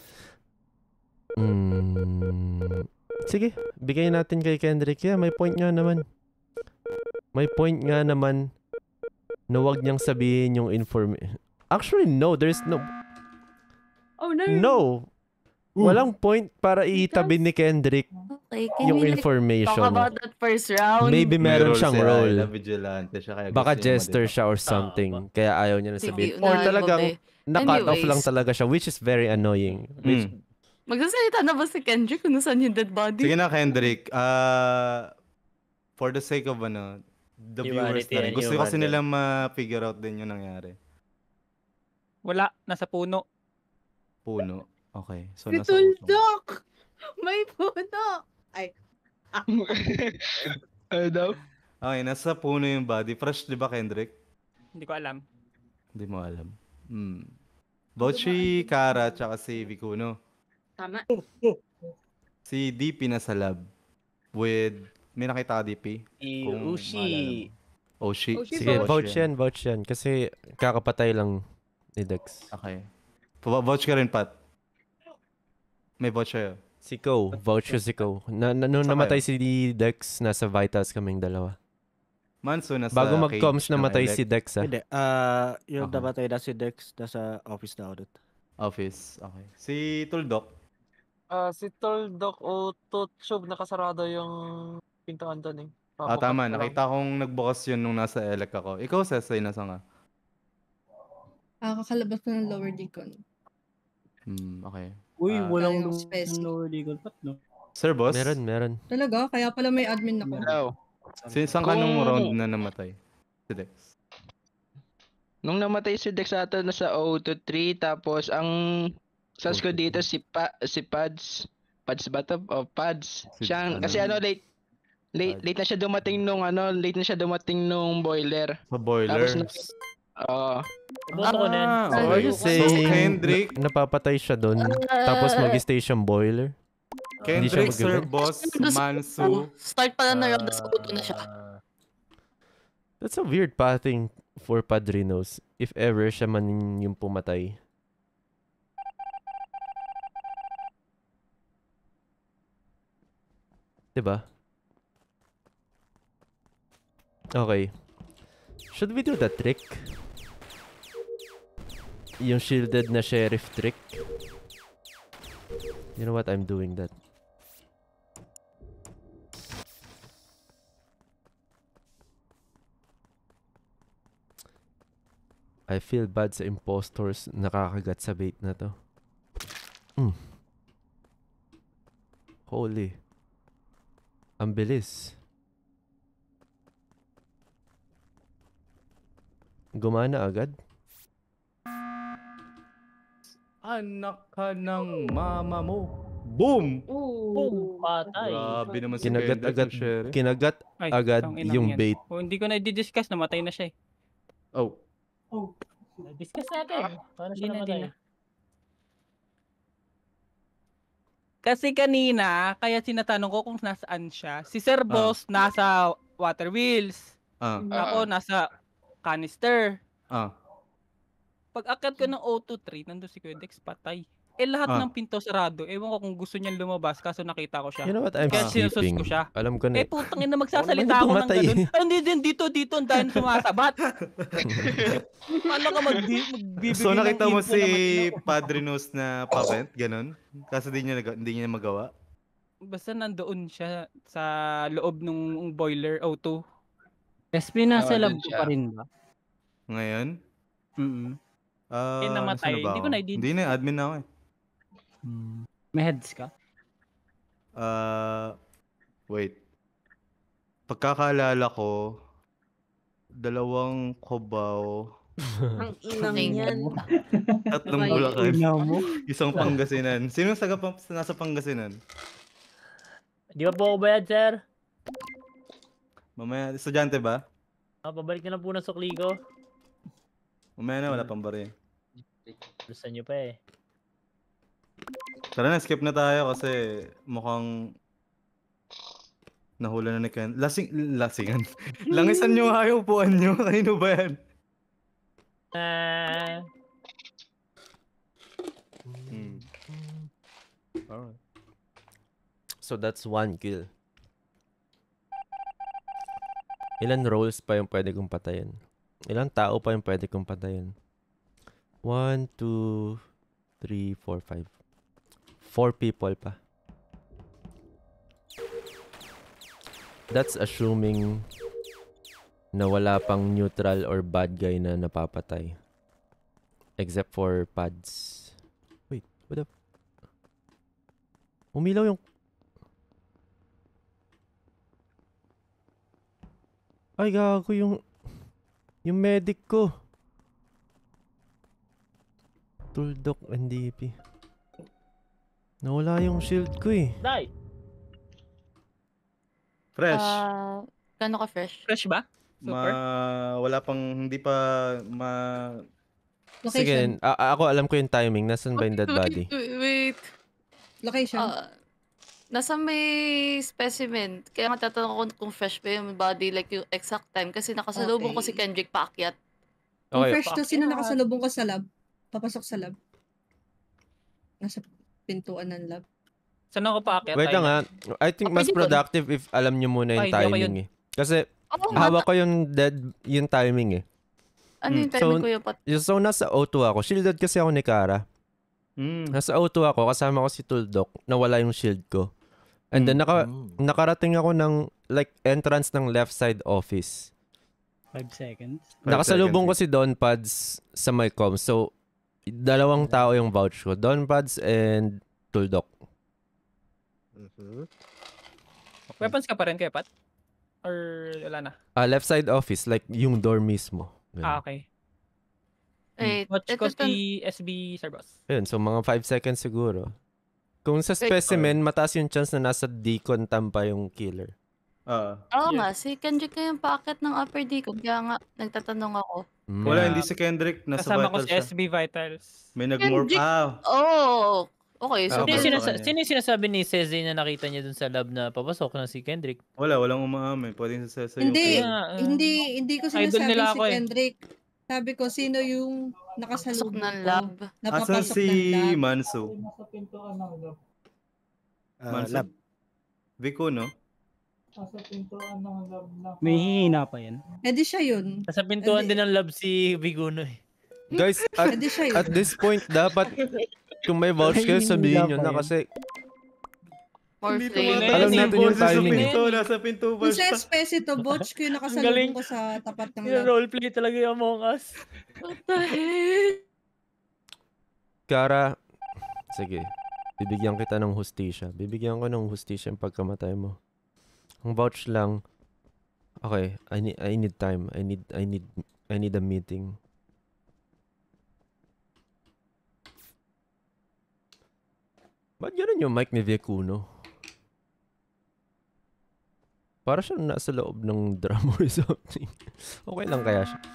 Mm, sige, bigay natin kay Kendrick. Yeah, may point nga naman. May point nga naman na wag niyang sabihin yung information. Actually, no. There's no... Oh, no. No! Walang point para itabi ni Kendrick Okay, can yung we like, information. talk about that first round? Maybe meron role siyang si role. Ayla, vigilante siya, kaya Baka gusto niya jester ma-detect. siya or something. Kaya ayaw niya na Sige, sabihin. Or unahin mo, talagang be. na-cut off Anyways. lang talaga siya, which is very annoying. Which, Magsasalita na ba si Kendrick kung nasaan yung dead body? Sige na, Kendrick. Uh, for the sake of ano, the viewers Humanity na rin. and Gusto human kasi nila ma-figure out din yung nangyari. Wala, nasa puno. Puno. Okay. So, Si nasa uso. Tuldok. May puno. Ay. Ano daw? Okay, nasa puno yung body. Fresh, di ba, Kendrick? Hindi ko alam. Hindi mo alam. Hmm. Bauchi, Kara, tsaka si Vikuno. Tama. Si D P nasa lab. With, may nakita ka D P? Si Kung Ushi. maalala mo. Ushi. Ushi sige, Vouch vouch yan, vouch yan. Kasi kakapatay lang ni Dex. Okay. Pa- Vouch ka rin, Pat. May vouch sa'yo. Si Ko, vouch ko si Ko. Na, na, nung Saan namatay si Dex, nasa Vitals kaming dalawa. Manso, nasa Bago mag-coms cage ng namatay elect. si Dex, ah. Hindi. Ah, yung Okay. namatay na si Dex, nasa office na ulit. Office, okay. Si Tuldok. Ah, si Toldok o Tutsyog nakasarado yung pintuan doon eh. Ah, Pabukas tama. na lang. Nakita kong nagbukas yun nung nasa elect ako. Ikaw, Sesay, nasa nga? Ah, kakalabas ko ng lower decon. Hmm, okay. Uy, Ah, walang Tayong lu- speci. lower legal pat, no? Sir Boss? Meron, meron. Talaga? Kaya pala may admin ako. Hello. Since saan ka nung Kung- round na namatay? Si Dex. Nung namatay si Dex ato nasa zero two three tapos ang sas ko dito si pa, si Pads. Pads ba to? O Pads. Si- Siya ano? kasi ano late late late na siya dumating nung ano, late na siya dumating nung boiler. Sa boilers. Tapos na- Oo. Boto ko na yan. Ah, So, are you so, saying Kendrick- na- napapatay siya doon, tapos mag-station boiler? Hindi siya Kendrick, Sir mag- Boss, Mansu. Start pa lang na round, nasa puto na siya. That's a weird pathing for Padrinos if ever siya man yung pumatay. Diba? Okay. Should we do the trick? Yung shielded na sheriff trick? You know what? I'm doing that. I feel bad sa impostors nakakagat sa bait na to. Mm. Holy. Ang bilis. Gumana agad? Anak ka ng mama mo. Boom! Boom! Patay. Grabe naman si Kinagat Kendrick agad, ng sheriff. kinagat Ay, agad tangina yung yan. bait. O, hindi ko na i-discuss, namatay na siya eh. Oh. Oh. Discuss natin. Paano siya Di na, di namatay? na. Kasi kanina, kaya sinatanong ko kung nasaan siya. Si Sir Boss nasa Water Wheels. Ah. Ako nasa canister. Ah. Pag akyat ko ng zero two three, nandun si Kuya Dex, patay. Eh lahat Ah. ng pinto sarado. Ewan ko kung gusto niyang lumabas kaso nakita ko siya. You know what? I'm Kaya sinusus sleeping. ko siya. Alam ko na. Eh putang ina, magsasalita Wala ako ng pumatay. ganun. Ah, hindi din dito, dito, ang dahil sumasabat. Paano ka mag magbibigay So nakita ng mo info si na matino? Padre Nos na pavent, ganun? Kasi di niya, naga- hindi niya magawa? Basta nandoon siya sa loob ng boiler O two. S P nasa Ah, lab dun ko siya. pa rin ba? Ngayon? Mm-mm. Ah, Eh, namatay. nasaan na ba Hindi ko ako? na i-dis- Hindi na, admin na ako eh. May heads ka? Ah, wait. Pagkakaalala ko, dalawang Cubao, Ang inang yan. tatlong Ay, Bulacan, ina mo. isang Pangasinan. Sino sa Gapa- nasa Pangasinan? Di ba po ako bayad, sir? Mamaya, estudyante ba? Ah, pabalik na lang po ng sukli ko. Mamaya na, wala pang bari. Gusto nyo pa eh. Tara na, skip na tayo kasi mukhang nahula na ni Ken. Lasing, lasingan. Langisan nyo nga yung upuan nyo. Kanino ba yan? Ah. Hmm. Alright. So that's one kill. Ilan roles pa yung pwede kong patayin? Ilang tao pa yung pwede kong patayin? One, two, three, four, five. Four people pa. That's assuming na wala pang neutral or bad guy na napapatay. Except for pads. Wait, what the... Umilaw yung... Ay, gago yung... Yung medic ko. Tuldok N D P. Nawala yung shield ko eh. Die! Fresh. Ah, gano'n ka fresh? Fresh ba? Ma, wala pang, hindi pa ma... Sige, a- a- ako alam ko yung timing. Nasaan ba yung dead body? Wait, wait. Location? Ah, nasa may specimen. Kaya nga tatanong ko kung fresh ba yung body, like yung exact time. Kasi nakasalubong ko si Okay. Kendrick paakyat. Kung Okay. fresh to, sino nakasalubong ko sa lab? Papasok sa lab. Nasa pintuan ng lab. Saan ako paakyat? Wait lang ha. I think Ah, mas pwede dun. productive if alam nyo muna yung Ay, hindi ako timing yun. eh. Kasi Oo nga, hawak ko yung dead, yung timing eh. Ano yung timing ko yung pat... So nasa O two ako. Shielded kasi ako ni Kara. Mm. Nasa O two ako, kasama ko si Tuldok. Nawala yung shield ko. And then naka, nakarating ako ng like entrance ng left side office. Five seconds. Nakasalubong ko si Don Pads sa my com. So, dalawang tao yung vouch ko. Don Pads and Tuldok. Weapons ka pa rin kay Pat? Or wala na? Ah, left side office, like yung door mismo. Ganun. Ah, okay. Wait, Watch ko ito- si S B Sarbos. Ayun, so mga five seconds siguro. Kung sa Wait. specimen, mataas yung chance na nasa decon tampa yung killer. Ah. Oo nga, si Kendrick na yung paakyat ng upper deacon. Kaya nga, nagtatanong ako. Wala, hindi si Kendrick. Nasa Kasama ko vital si siya. S B Vitals. May nag-morph. Kendrick! Ah, Oh, okay. So, Sino yung, okay. sinasa- sino yung sinasabi ni Seze na nakita niya dun sa lab na papasok na si Kendrick? wala, walang umaamin. Pwedeng sa Sesa yung... Hindi, Kaya, ah, hindi, hindi ko idol sinasabi nila si ako eh. Kendrick. Sabi ko, sino yung nakasalubong ng ko, lab. Asan napapasok si ng lab. Manso? Nasa pintuan ng lab. Ah, Manso? lab. Vico, no? Nasa pintuan ng lab na. May hihina pa yan. Eh di siya yun. Nasa pintuan din ng lab si Viguno eh. Guys, at, Pwede siya yun. at this point, dapat kung may vouch kayo, sabihin nyo na kasi More Hindi flavor. tumataas Alam yung natin yung boses sa timing eh. pinto. Nasa pinto pa Kung siya. sa Espesito, Botch ko yung galing. nakasalubong ko sa tapat ng lab. Roleplay talaga yung Among Us. What the heck? Kara, sige, bibigyan kita ng hustisya. Bibigyan ko ng hustisya yung pagkamatay mo. Ang vouch lang, okay, I need, I need time. I need, I need, I need a meeting. Ba't ganun yung mic ni Vicuno? Para siyang nasa loob ng drum or something. Okay lang kaya siya.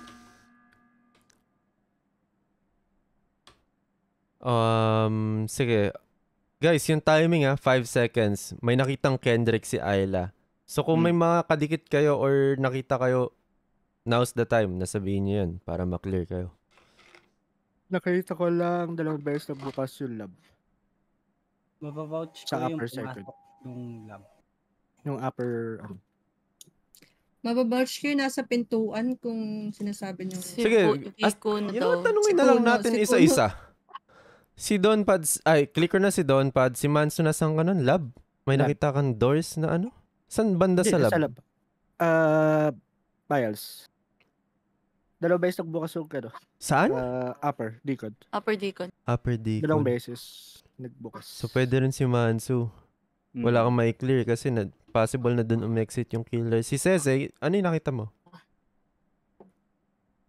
Um, sige. Guys, yung timing ah, five seconds. May nakitang Kendrick si Ayla. So kung may mga kadikit kayo or nakita kayo, now's the time na sabihin niyo yun para maklear kayo. Nakita ko lang dalawang beses na bukas yung lab. Mabavouch ko Sa yung upper circuit. pumasok yung lab. Yung upper, ano. Mababouch ko yung nasa pintuan kung sinasabi niyo. Si Sige, Ku- as- Vikuno yun daw. naman, tanungin Si na lang Kuno, natin si Kuno. isa-isa. Si Don Pads, ay, clicker na si Don Pads. Si Manso na saan ka nun? Lab? May Lab. nakita kang doors na ano? San banda Hindi, sa lab? Sa lab. Ah, Biles. Dalawang beses nagbukas yung ano. Saan? Ah, upper, decon. Upper deacon. Upper Deacon. Dalawang beses nagbukas. So, pwede rin si Manso. Wala kang may clear kasi na, possible na dun umexit yung killer. Si Sese, ano yung nakita mo?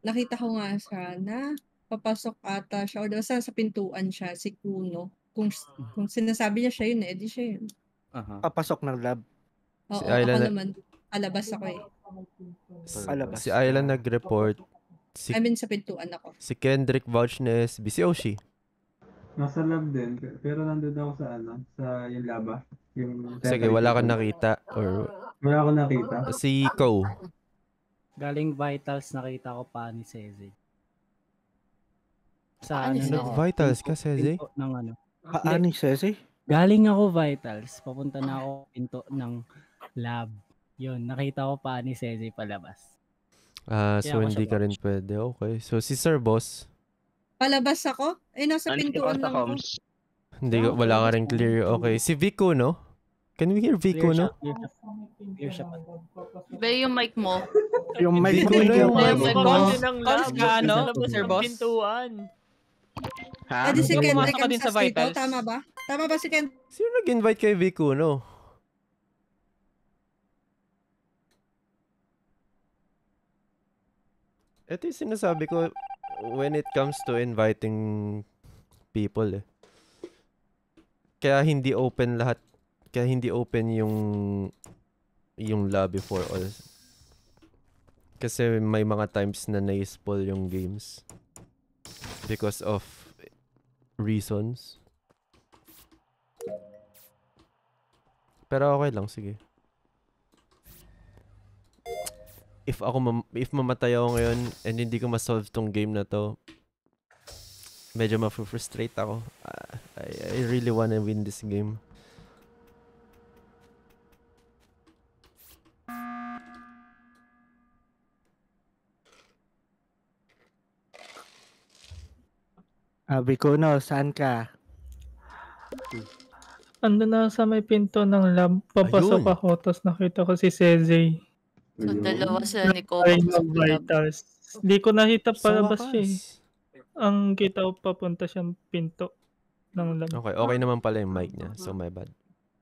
nakita ko nga siya na papasok ata siya or basta sa pintuan siya, si Kuno. Kung, kung sinasabi niya siya yun, eh, di siya yun. Aha. Papasok ng lab. Si Oo, Ayla ako na- naman. Alabas ako eh. Alabas. Si Ayla nag-report. Si, I mean, sa pintuan ako. si Kendrick vouch na S B. Si Oshi. Nasa lab din, pero nandun ako sa ano, sa yung laba. Yung Sige, wala kang nakita. Or Wala akong nakita. si Ko. Galing Vitals, nakita ko pa ni Seze. Sa Paanis ano, ako. Vitals ka, pinto- Seze? pinto ng ano. Paano yung Sese? Galing ako Vitals, papunta na ako pinto ng lab. Yun, nakita ko pa ni Seze palabas. Ah, Kaya so ako hindi siya ka rin pwede. Okay. So si Sir Boss, Palabas ako? Eh, nasa pintuan lang ako. hindi ka, wala ka rin clear. Okay. Si Vico, no? Can we hear Vico, no? Clear siya pa. Be, yung mic mo. Yung mic Vico na yung mic May mo. boss ng Boss lab. ka, ano, Sa labas Sir ng Boss? pintuan. Ha? Eh, di si Yung Kendrick pumasok ka ang din sa sas dito, Vitals. tama ba? Tama ba si Kendrick? Sino nag-invite kay Vico, no? Ito yung sinasabi ko when it comes to inviting people eh. Kaya hindi open lahat. Kaya hindi open yung yung lobby for all. Kasi may mga times na na-spoil yung games because of reasons. Pero okay lang, sige. If ako mam- if mamatay ako ngayon and hindi ko ma-solve tong game na to, medyo ma-frustrate ako. Uh, I, I really wanna win this game. Sabi ko, no, saan ka? Ando na sa may pinto ng lab. Papasok Ayun. ako, tapos nakita ko si Seze. So, dalawa sila ni Coco Ay, sa ng lab. Vitals. Di ko nakita Sa palabas siya eh. wakas. Ang kita ko papunta siyang pinto ng lab. Okay, okay naman pala yung mic niya. So, my bad.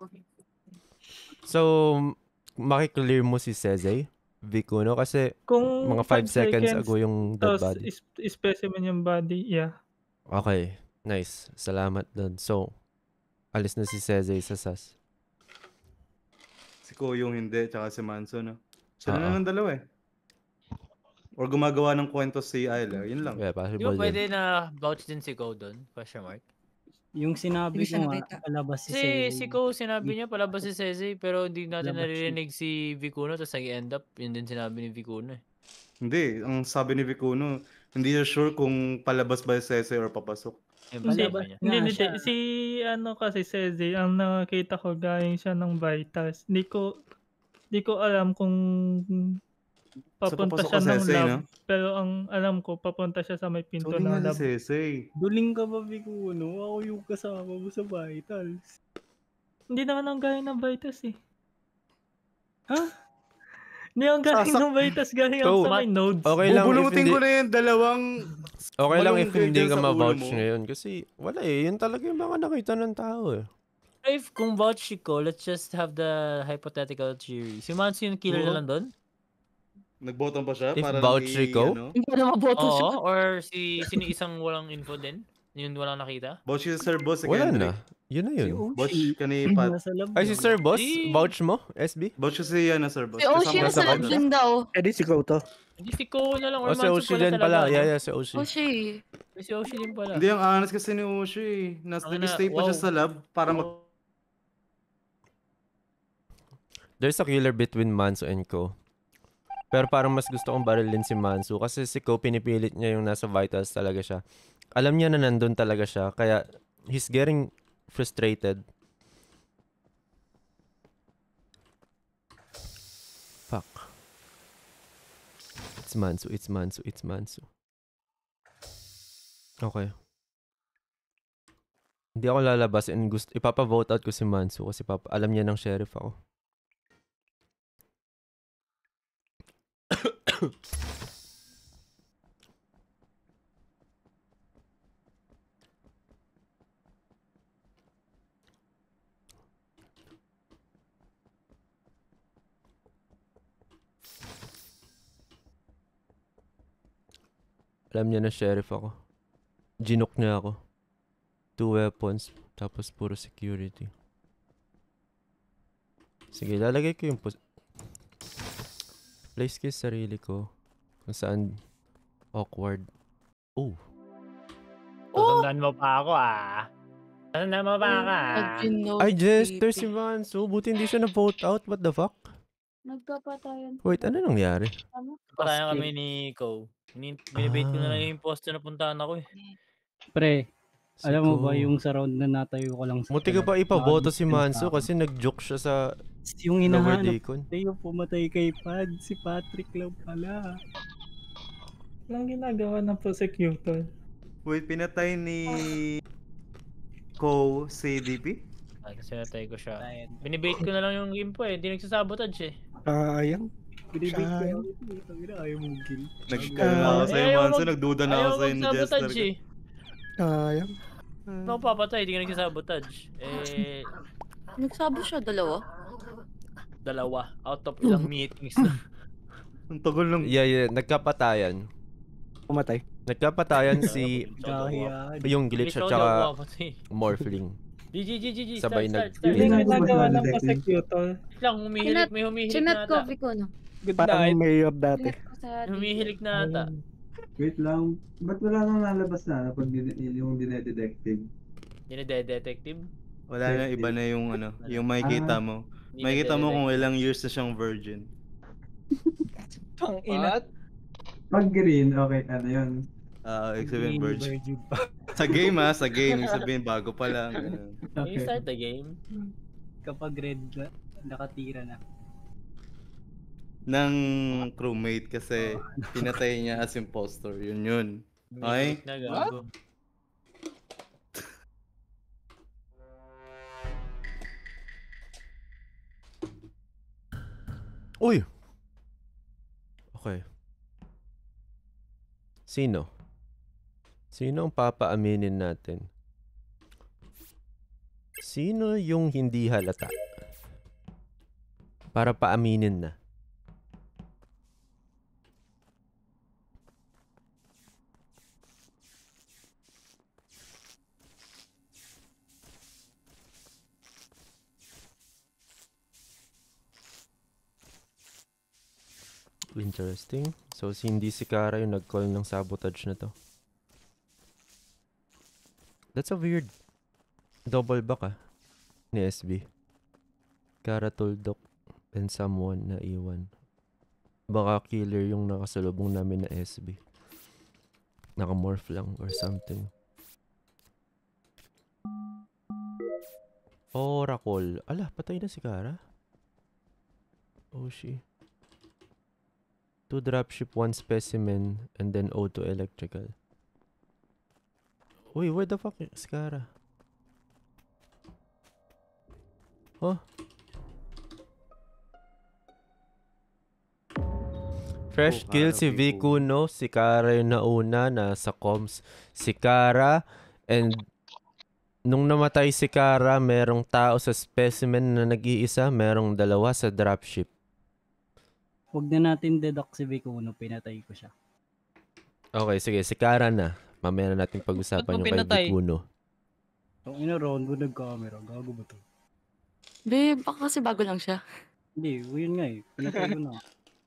So, m- makiklear mo si Seze, Vico, no? Kasi Kung mga five five seconds seconds, ago yung dead tapos body. is- specimen yung body, yeah. Okay, nice. Salamat dun. So, alis na si Seze sa S A S. Si Ko yung hindi, tsaka si Manso, no? Sila Oo. na lang dalawa eh. Or gumagawa ng kwento si Ayla, yun lang. Yeah, Di possible ba yun. pwede na vouch din si Ko doon? Question mark. Yung sinabi Hindi siya ko nga, nakita. palabas si Kasi Seze. si Ko sinabi niya palabas si Seze pero hindi natin Palabas siya. naririnig si Vicuno tapos nag-end up yun din sinabi ni Vicuno eh. Hindi, ang sabi ni Vicuno, hindi siya sure kung palabas ba si Sese or papasok. Yung Hindi, sabi niya. hindi, Nga hindi. siya. Si ano kasi Seze, ang nakakita ko galing siya ng Vitals. Di ko, di ko alam kung papunta papasok siya ka, ng Sese, lab. no? Pero ang alam ko, papunta siya sa may pinto Sorry ng nga lab. si Sese. Duling ka ba, Vicuno? Ako yung kasama mo sa Vitals. Hindi naman ang galing ng Vitals eh. Ha? Hindi ang galing Sasak- ng Vitals, galing ako So, sa may nodes. Okay lang if Bubulutin hindi, ko na yung dalawang okay lang if malunggay hindi dyan ka sa ulo ma-vouch mo. ngayon. Kasi wala eh. Yun talaga yung mga nakita ng tao eh. If kung vouch si Ko, let's just have the hypothetical theory. Si Manso yung killer na Oo. lang doon? Nagbotan pa siya If para vouch lang si i- Ko? ano? Hindi pa na maboto siya. Oo, or si sino isang walang info din? Yun walang nakita? Vouch si Sir Boss si Wala Kendrick. na. Yun na yun. Vouch ka ni Pat. Nasa lab Ay, si yun. Sir Boss? Si- Vouch mo? S B? Vouch si yan na Sir Boss. Si Oshi Kasama nasa sa lab kanila. din daw. Eh di si Ko to. Hindi si Ko na lang or O, si Manso Oshi pala din talaga. pala. no? Yeah, yeah, si Oshi. Oshi. Si Oshi din pala. Hindi, ang honest kasi ni Oshi eh. Nas, Ang na- nag-stay pa siya wow. sa lab para mag... There's a killer between Manso and Ko. Pero parang mas gusto kong barilin si Manso kasi si Ko pinipilit niya yung nasa Vitals talaga siya. Alam niya na nandun talaga siya kaya he's getting frustrated. Fuck. It's Manso, it's Manso, it's Manso. Okay. Hindi ako lalabas and gusto, ipapa-vote out ko si Manso kasi papa, alam niya ng sheriff ako. Alam niya na sheriff ako. Ginook niya ako. Two weapons, tapos puro security. Sige, lalagay ko yung pos- place ko yung sarili ko. Kung saan awkward. Oh. Tatandaan mo pa ako ah. Tatandaan mo pa ka. Ay, Jester si Manso. Buti hindi siya na-vote out. What the fuck? Nagkapatayan. Wait, ano nangyari? Ano? Patayan kami ni Ko. Binibait ko na lang yung posto na puntahan ako eh. Pre, alam mo ba Ko. yung sa round na natayo ko lang sa Muti ka talag, pa ipaboto si nakadistance Manso ako. kasi nag-joke siya sa Yung lower hinahanap deacon. ko yung pumatay kay Pad, si Patrick lang pala. Anong ginagawa ng prosecutor? Wait, pinatay ni Ko si D P? Ay, kasi natay ko siya. Binibait ko na lang yung info eh. Hindi nagsasabotage eh. Sayang. Binibig ko Sayang. yung tangina, ayaw mong kill. Nag-ano na ako sa'yo, ayaw Manso. mag- Nagduda na ayaw ako sa'yo ni Jester. magsabotage eh. Sayang. Ano ko papatay, hindi ka nagsasabotage. Eh, Nagsabo siya, dalawa. dalawa. Out of ilang meetings na. Ang tagal lang. Yeah, yeah. Nagkapatayan. Pumatay. Nagkapatayan si Gahiyan. yung glitch at Ikaw daw saka papatay. morphling. G G G G G. Sabay Start, nag- start, Yung start. ginagawa ng prosecutor. Wait lang, humihilik, may humihilik Chinat na ata. coffee ko, no? Good Parang night. mayor dati. Chinat ko sa Humihilik na ata. Wait lang. Ba't wala nang lalabas na pag din- yung dinedetective? Dinede-detective? Wala na, iba na yung ano, yung makikita mo. Hindi Makikita mo na kung ilang years na siyang virgin. Tang ina. Pag green, okay, ano yun? Ah, ibig sabihin Green virgin. virgin pa. Sa game ha, sa game. Ibig sabihin bago pa lang. ganun. Can you start the game? Kapag red na, nakatira na. Ng crewmate kasi pinatay niya as impostor. Yun yun. Okay? Humihilik na gago. Uy! Okay. Sino? Sino ang papaaminin natin? Sino yung hindi halata? Para paaminin na. Interesting. So, si hindi si Kara yung nag-call ng sabotage na to. That's a weird double back ah. Ni S B. Kara Tuldok and someone na iwan. Baka killer yung nakasalubong namin na S B. Nakamorph lang or something. Oracle. Ala, patay na si Kara. Oh, she. Two dropship, one specimen, and then O two electrical. Uy, where the fuck is Kara? Huh? Fresh Oh, kill Kara, si Vico. V Kuno, si Kara yung nauna na sa comms. Si Kara, and nung namatay si Kara, merong tao sa specimen na nag-iisa, merong dalawa sa dropship. Huwag na natin deduct si Vicuno, pinatay ko siya. Okay, sige, si Kara na. Mamaya na natin pag-usapan Ba't mo yung kay pinatay? Vicuno. Ang ina round ko nag-camera, gago ba to? Be, baka kasi bago lang siya. Hindi, yun nga eh, pinatay ko na.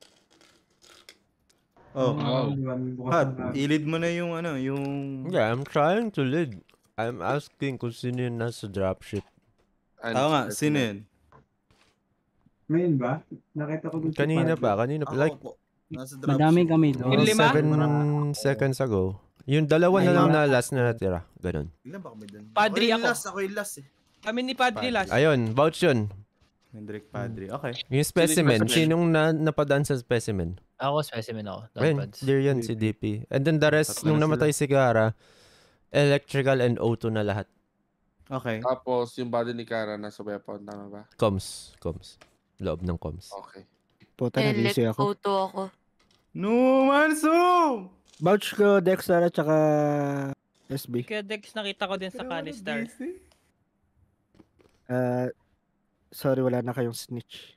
Oh, Oh. Pat, ilid mo na yung ano, yung... Yeah, I'm trying to lead. I'm asking kung sino yung nasa dropship. Oo nga, sino yun? Main ba? Nakita ko dun sa Kanina Padre. pa, kanina pa. Like, Nasa Madami kami doon. mga Lima? seven seconds ago. Yung dalawa na lang na last na natira. Ganon. Ilan ba kami dun? Padre Ako yung ako. last, ako yung last eh. Kami ni Padre last. Ayun, vouch yun. Hendrik Padre, okay. Yung specimen, sinong na, napadaan sa specimen? Ako, specimen ako. Ayun, Downpads. clear yan si D P. And then the rest, Tatlo nung na namatay si Kara, electrical and O two na lahat. Okay. Tapos yung body ni Kara nasa weapon, tama ba? Comms. Comms. Loob ng comms. Okay. Puta, nag-easy Elect ako. photo ako. No, Manso! Vouch ko, Dexter at saka S B. Kaya Dex nakita ko din sa Canistar. Uh, sorry, wala na kayong snitch.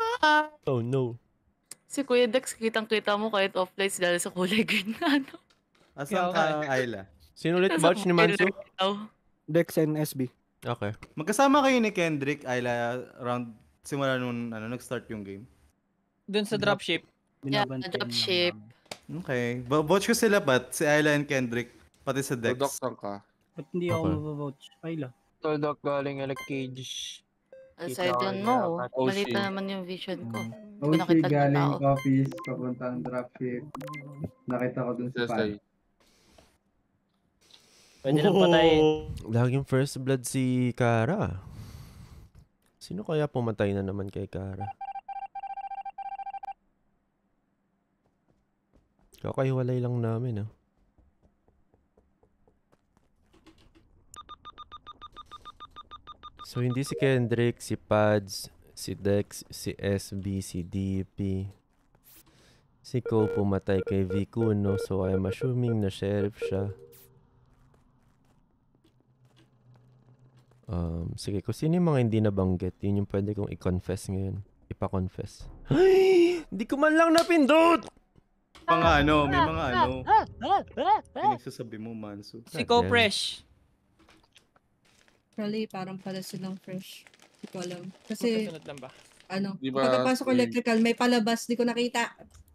Oh no. Si Kuya Dex, kitang-kita mo kahit offline sila sa kulay green na ano. Asan ka, Ayla? Sino ulit vouch ni Manso? Dex and S B. Okay. Magkasama kayo ni Kendrick, Ayla, around simula nung ano, nag-start yung game? Doon sa dropship. Yeah, dropship. Okay. Bo- Vouch ko sila pat, si Ayla and Kendrick, pati sa Dex. Tuldok saan ka? Ba't hindi ako Okay. mabavouch? Ayla. Tuldok galing L Cage. As I don't know. Malita naman yung vision ko. Mm. Hindi ko Oshi nakita ng galing tao. office, papuntang dropship. Nakita ko dun sa pad. Pwede nang patayin. Laging first blood si Kara. Sino kaya pumatay na naman kay Kara? Kakahiwalay lang namin, ah. So, hindi si Kendrick, si Pads, si Dex, si S B, si D P. Si Ko pumatay kay Vikuno, so I'm assuming na sheriff siya. Um, sige, kung sino yung mga hindi nabanggit, yun yung pwede kong i-confess ngayon. Ipa-confess. Ay! Hindi ko man lang napindot! Mga ano, may mga ano. Pinagsasabi mo, Manso. Si Ko Fresh. Actually, parang pala silang fresh. Hindi ko alam. Kasi, Magkasunod lang ba? ano, Di ba, pagkapasok ko si- electrical, may palabas, di ko nakita.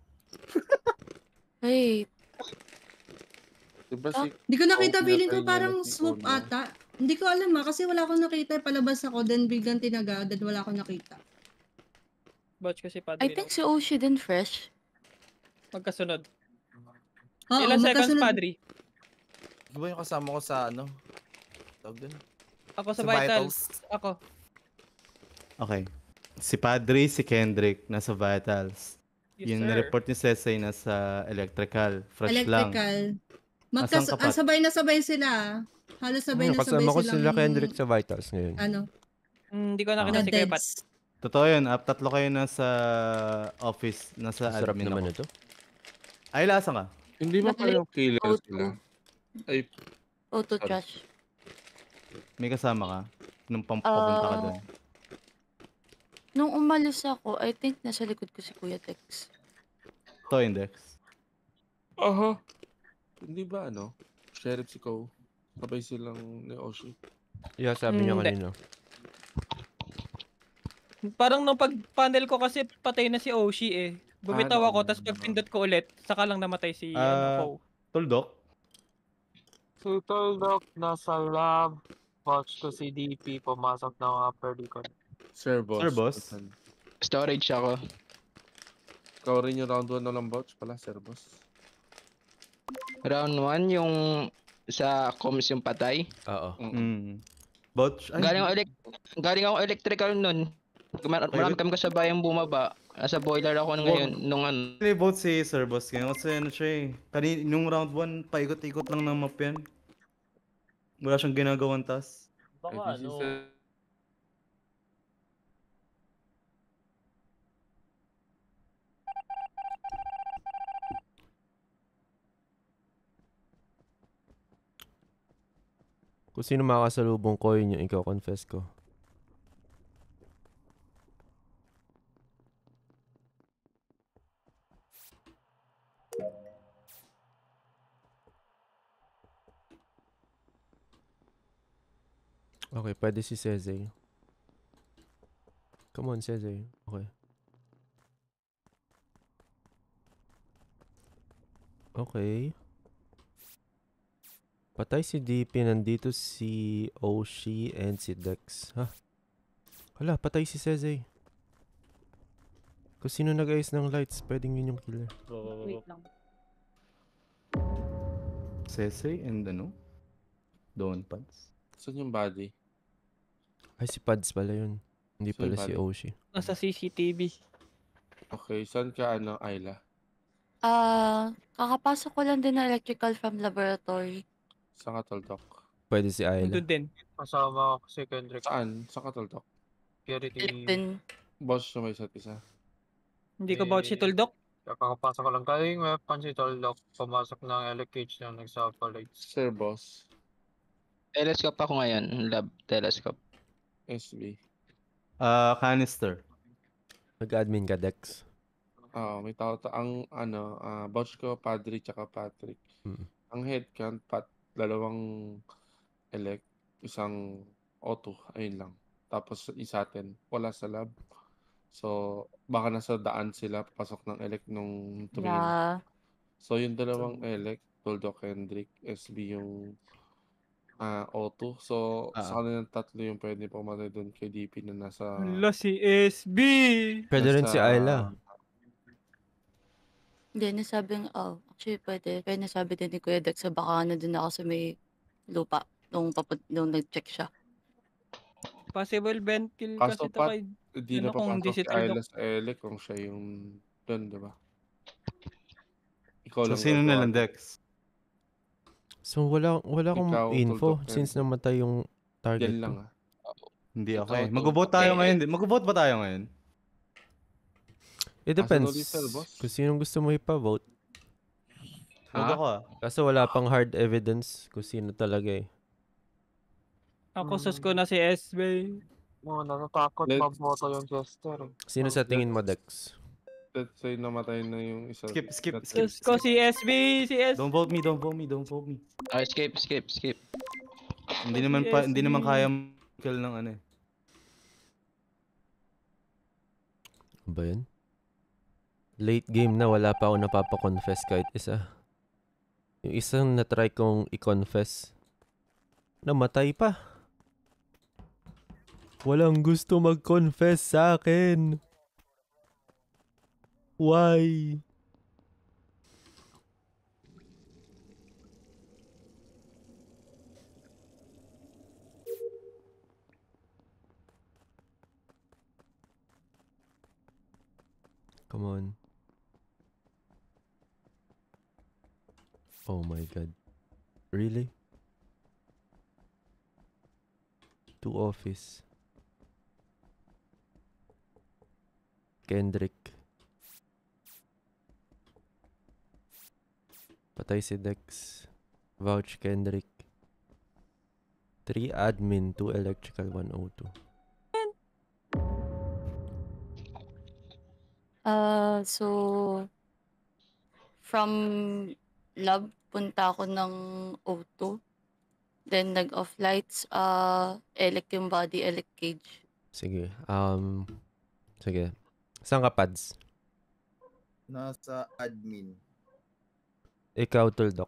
Hey, Diba si... Di ko nakita, Oh, feeling ko pinatay niya parang na si swoop Ono. ata. Hindi ko alam ah, kasi wala akong nakita. Palabas ako, then biglang tinaga, then wala akong nakita. Vouch ko si Padre. I think si Oshi din fresh. Magkasunod. Oo, Ilang seconds, magkasunod. Padre? Di ba yung kasama ko sa ano? Tawag dun? Ako sa Sa Vitals. Ako. Okay. Si Padre, si Kendrick, nasa Vitals. Yes, yung sir. report ni Sesay nasa electrical. Fresh lang. Electrical. Asan Magkas ka, ah, Pat? sabay na sabay sila. Halos sabay Ayun, na sabay kasama ko silang... sila Kendrick sa Vitals ngayon. Ano? Hindi ko nakita na si Kuya Pat. deads. Totoo yun, up tatlo kayo nasa office, nasa Sarap admin naman ako. ito. Ay, lasa ka? Hindi ba kayo killer Auto. sila? Ay, Auto sorry. trash. May kasama ka? Nung pam- papunta ka Ah. doon. Nung umalis ako, I think nasa likod ko si Kuya Tex. To index. Aha. Hindi ba ano? Sheriff si Ko. Sabay silang ni Oshi. Yeah, sabi niya Hindi. kanina. Parang nung pag-panel ko kasi patay na si Oshi eh. Bumitaw Ah, ako, no, tapos no, pag pindot ko ulit, saka lang namatay si ano, Ah, Ko. Tuldok? Si Tuldok nasa lab. Watch ko si D P pumasok ng upper decon. Sir Boss. Sir Boss? Asan? Storage ako. Ikaw rin yung round one na lang vouch pala, Sir Boss. Round one, yung sa comms yung patay. Oo. Mm. Vouch? Ay, Galing ako, elec- galing ako electrical nun. Mar- Marami kami kasabayang bumaba. Nasa boiler ako ngayon nung ano. Actually, vote si Sir Boss ngayon kasi ano siya eh. Kani, nung round one, paikot-ikot lang ng map yan. Wala siyang ginagawang task. Baka ano. Kung sino makakasalubong ko, yun yung ikaw confess ko. Okay, pwede si Sezay. Come on, Sezay. Okay. Okay. Patay si D P, nandito si Oshi and si Dex. Ha? Hala, patay si Sezay. Kung sino nag-ayos ng lights, pwedeng yun yung killer. Wait lang. Sesay and ano? Don Pads. Saan yung body? Ay, si Pads pala yun. Hindi Sino pala yung si body? Oshi. Nasa C C T V. Okay, saan ka ano, Ayla? Ah, kakapasok ko lang din ng electrical from laboratory. Saan ka Tuldok? Pwede si Ayla. Doon din. Kasama ko si Kendrick. Saan? Saan ka Tuldok? Security. Electin. Boss na may isa't isa. Hindi ko vouch si Tuldok. Kakapasok ko lang. Kaya yung weapon si Tuldok. Pumasok ng L Cage na nagsa-lights. Sir Boss. Telescope ako ngayon. Lab telescope. S B. Ah, canister. Mag-admin ka, Dex. Oo, may tao ta ang ano, ah vouch ko Padre tsaka Patrick. Mm. Ang headcount, pat, dalawang elect, isang auto, ayun lang. Tapos isa atin, wala sa lab. So, baka nasa daan sila, papasok ng elect nung tumingin. Yeah. So, yung dalawang elect, Tuldok, Kendrick, S B yung ah auto. So, Ah. sa kanilang tatlo yung pwede pumatay doon kay D P na nasa... Hala, si S B! Pwede rin si nasa- Ayla. Hindi, nasabing, oh, actually pwede. Kaya nasabi din ni Kuya Dex, sa baka na din ako sa may lupa nung, papun- nung nag-check siya. Possible vent kill Kaso kasi to pat, kay... hindi ano na kung papasok hindi si si Ayla Tuldok. sa elect kung siya yung doon, di ba? Ikaw So, lang sino na gagawa lang, doon. Dex? So wala wala akong Ikaw, info Tuldok, since Kendrick. namatay yung target Yan ko. lang ah. Hindi ako Ikaw, eh. Mag-vote Tuldok. tayo Eh, ngayon. Mag-vote ba tayo ngayon? It Asan depends ulit sir, boss? kung sinong gusto mo ipa-vote. Vote ako ah. Kaso wala pang hard evidence kung sino talaga eh. Ako sus ko na si S B. Oo, natatakot Let's- maboto yung Chester. eh. Sino sa tingin mo, Dex? Let's say namatay na yung isa. Skip, skip, Let's skip. Sus ko si S B, si S B. Don't vote me, don't vote me, don't vote me. Ah, skip, skip, skip. Hindi Si naman pa, S hindi B. naman kaya kill ng ano eh. Ano ba yun? Late game na wala pa ako napapa-confess kahit isa. Yung isang na-try kong i-confess, namatay pa. Walang gusto mag-confess sa akin. Why? Come on. Oh my god. Really? To office. Kendrick. Patay si Dex. Vouch Kendrick. three admin, two electrical, one O two. Ah, so from lab punta ako ng O two. Then nag-off lights, ah elect yung body, elect cage. Sige. Um, sige. Saan ka, Pads? Nasa admin. Ikaw, Tuldok.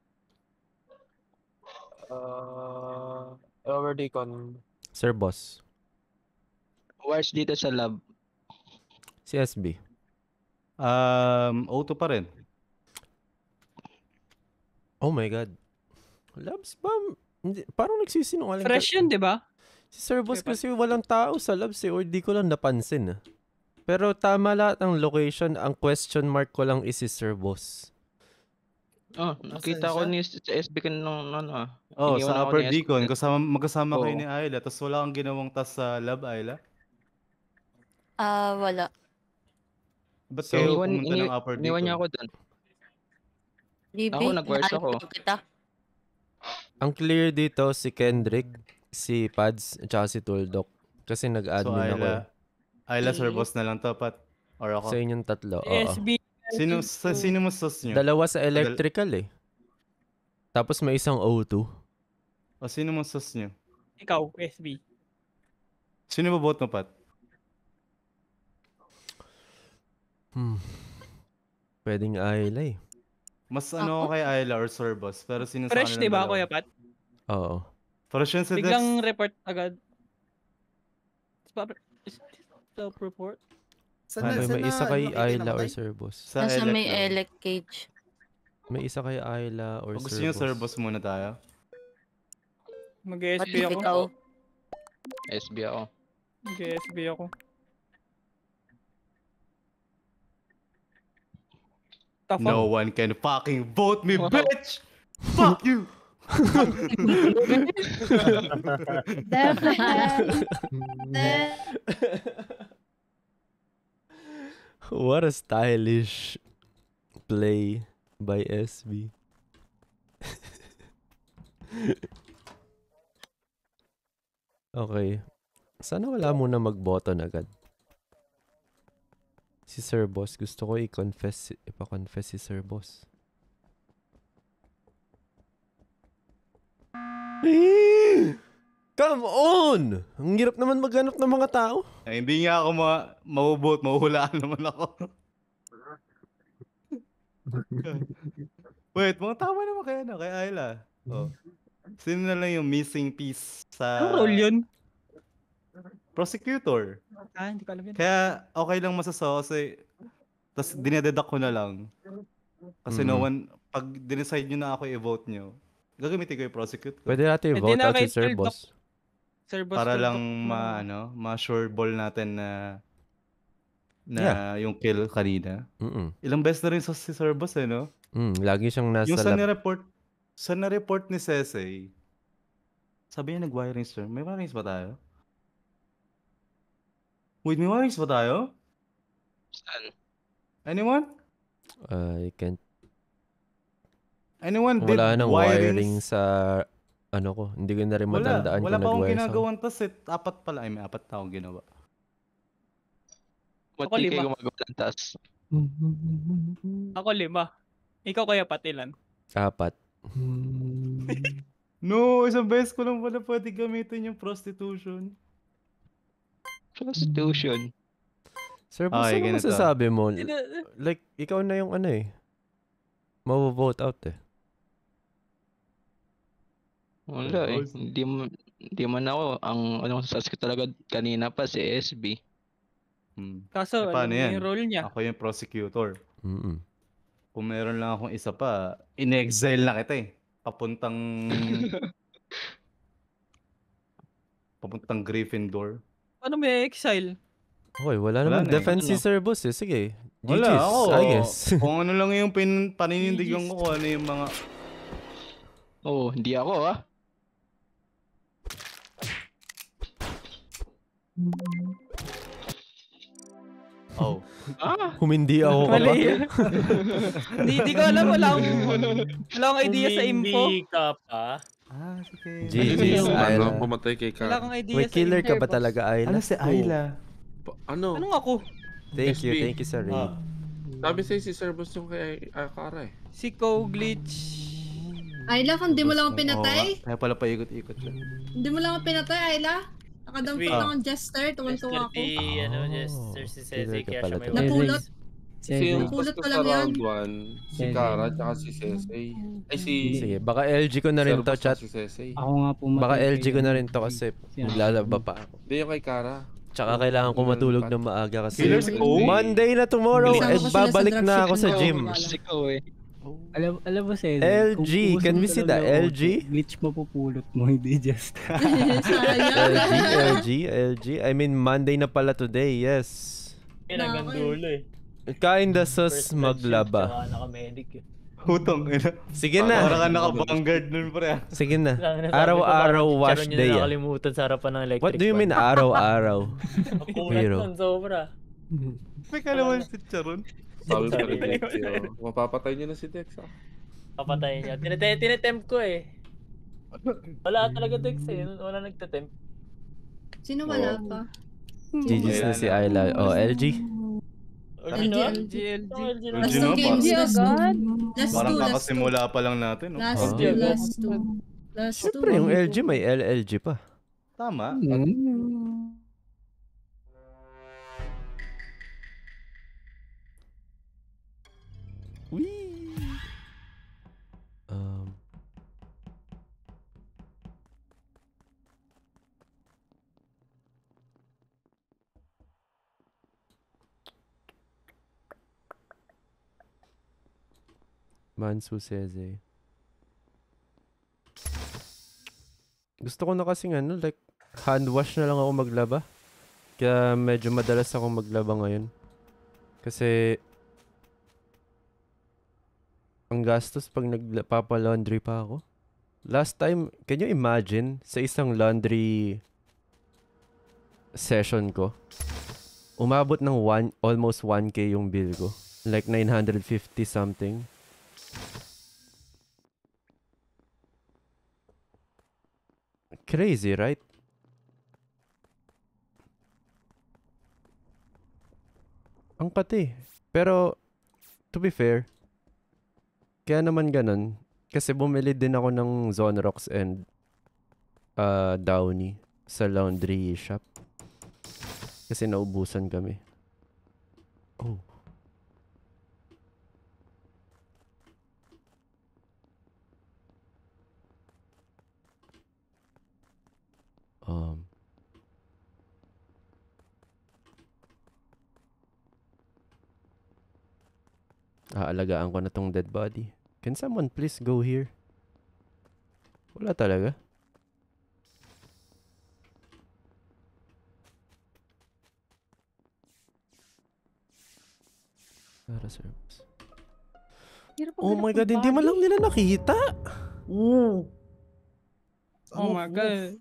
Uh, lower decon. Sir Boss. Wars dito sa lab. Si S B. Um, O two pa rin. Oh my god. Labs ba? Hindi, parang nagsisinungaling. ka- Fresh yun, di ba? Si Sir Boss kasi walang tao sa labs eh, or di ko lang napansin ah. Pero tama lahat ang location, ang question mark ko lang is si Sir Boss. Oh, nakita ko ni sa S B ka nung ano ah. Oh, Iniwan sa ako Upper ni S B. Deacon, kasama, magkasama kayo Oo. ni Ayla, tapos wala kang ginawang task sa lab, Ayla? Ah, wala. Ba't So, kayo Iniwan, pumunta ini, ng Upper iniwan niya Deacon? ako doon. Bibi, Ako, nag-wires inaayos ako. lang kita. Ang clear dito si Kendrick, si Pads, at saka si Tuldok. Kasi So, nag-admin ako eh. Ayla, Ayla, Sir Boss na lang to, Pat? Or ako? Sa inyong tatlo, Si oo. S B. Sino, sa, sino mas sus nyo? Dalawa sa electrical eh. Tapos may isang O two. O, sino mas sus nyo? Ikaw, S B. Sino ba vote mo, Pat? Hmm. Pwedeng Ayla eh. Mas ano ako kay Ayla or Sir Boss, pero sino sa Fresh, kanilang di ba, dalawa? Kuya Pat? Oo. Fresh yun si Dex. Biglang report agad. Self-report? Ano, may isa kay Ayla or Sir Boss. Sa Nasa elect may lang. elect cage. May isa kay Ayla or O, gusto Sir nyo Boss. Sir Boss muna tayo? Mag-S B Pati ako. ikaw. S B ako. Mag-S B ako. Tough No ako. one can fucking vote me, bitch! Fuck you! What a stylish play by S B. Okay. Sana wala muna magboto na agad. Si Sir Boss, gusto ko i-confess, ipa-confess si Sir Boss. Eh, Come on! Ang hirap naman maghanap ng mga tao. Ay, hindi nga ako ma mabubot, mahuhulaan naman ako. Wait, mga tama naman kaya na, kay Ayla. Oh. Sino na lang yung missing piece sa... Anong role yun? Prosecutor. Ah, hindi ko alam yun. Kaya okay lang masasaw kasi tapos dinededuct ko na lang. Kasi no Mm. one, pag dineside nyo na ako i-vote nyo, gagamitin ko yung prosecute ko. Pwede natin Pwede i-vote na out kay si Sir Sir Doc. Boss. Sir Boss Para Sir lang Doc ma, na- ano, ma-sure ball natin na na Yeah. yung kill kanina. Mm-mm. Ilang beses na rin sa si Sir Boss eh, no? Mm, lagi siyang nasa Yung sa lab. nireport, sa na-report ni Sesey, sabi niya nag-wiring sir. May wirings ba tayo? Wait, may wirings ba tayo? Saan? Anyone? I can't. Anyone did Wala nang wiring wirings? sa ano ko. Hindi ko na rin Wala. matandaan Wala kung pa akong nag-wire sa ginagawan tas eh. Apat pala. Ay, may apat na akong ginawa. Ba't Ako di lima. kayo gumagawa ng task? Ako lima. Ikaw kaya patilan. Apat. No, isang beses ko lang pala pwede gamitin yung prostitution. Prostitution. Sir Boss, Okay, ano ganito. masasabi mo? Sino- Like, ikaw na yung ano eh. Mavo-vote out eh. Wala eh. Hindi mo, hindi man ako. Ang anong sasas ko talaga kanina pa si S B. Hmm. Kaso, Eh, paano alam mo yan? yung role niya. Ako yung prosecutor. Mm-mm. Kung meron lang akong isa pa, in-exile na kita eh. Papuntang... papuntang Gryffindor. Paano may exile? Okay, wala, Wala naman. na eh. Defense si Ano? Sir Boss eh. Sige. G Wala G's, ako. I guess. Kung ano lang yung pin paninindigan ko, kung ano yung mga... Oo, oh, hindi ako ah. Oh. Ah! Humindi ako ka ba? Mali yun. Hindi, hindi ko alam. Wala akong, wala akong idea sa info. Hindi ka pa. Ah, sige. G Sino G's, yung ano, Ayla. pumatay kay Wala Kara? akong idea May sa killer ka info. ba talaga, Ayla? Ano si Ayla? Pa- Ano? Anong ako? Thank you, S B. thank you, Sir Ray. Ah. Sabi sa'yo si Sir Boss yung kay ah, Kara eh. Si Co-Glitch. Ayla, kung di mo lang ako pinatay, Oo, kaya pala paikot-ikot siya. hindi mo lang ako pinatay, Ayla. Nakadampot Sweet. lang akong jester, tuwan-tuwa ako. Si, ano, Jester si Sese, killer ka kaya pala siya may to. Napulot. Si yung Napulot basta ko sa lang yun. round one, si Kara tsaka si Sesey. Ay si... Sige, baka L G ko na rin Sir to, Boss chat. tsaka si Sesey. Ako nga po Baka matay L G kay- ko na rin to kasi maglalaba pa ako. Hindi yung kay Kara. Tsaka kailangan ko matulog ng maaga kasi Killer si Cole? Monday na tomorrow Kasama and ko sila sa babalik na ako sa dropship gym. ng Gala. Ikaw eh. Alam, alam mo, Sese, L kung G, uso can we mo see talaga the L auto, G? Glitch mapupulot mo, hindi just. L G, L G, L G. I mean, Monday na pala today, yes. Yan hanggang dulo eh. Kinda sus First blood maglaba. shield, tsaka naka-medic eh. Hutong, ina. Sige Para na. ka naka-vanguard nun, pre. Sige na. Lang, nasabi ko, Araw-araw parang wash chicharon yun day na ah. nakalimutan sa harapan ng electric What do you mean fan. araw-araw? Kulat Hero. nun, sobra. May kalaman si Charon. Sabi pa Sabi ni ko Dex yun. yun. Mapapatay niyo na si Dex ah. Papatayin niya. Tinete- Tinetempt ko eh. Wala talaga Dex eh. Wala nagtetempt. Sino wala pa? G G's na si Ayla. Oh, L G. L L G, G, L G. L G. Last L G two na pa. games, last two. Last Parang two, last two. kakasimula pa lang natin, no? Last Ah. two, last two. Last two. Siyempre, yung L G may L L G pa. Tama. Wee. Um. Mansu Seze. Gusto ko na kasing ano, like, hand wash na lang ako maglaba. Kaya medyo madalas ako maglaba ngayon. Kasi, ang gastos pag nagpapa-laundry pa ako. Last time, can you imagine, sa isang laundry session ko, umabot ng one, almost one K yung bill ko. Like nine hundred fifty something. Crazy, right? Ang pati. Pero, to be fair, kaya naman ganun, kasi bumili din ako ng Zonrox and ah, Downey sa laundry shop. Kasi naubusan kami. Oh. Um. Aalagaan ko na tong dead body. Can someone please go here? Wala talaga. Para service. Hirap Oh maghanap my ng god, hindi man body. lang nila nakita. Oh. Oh Ano, my woof. god.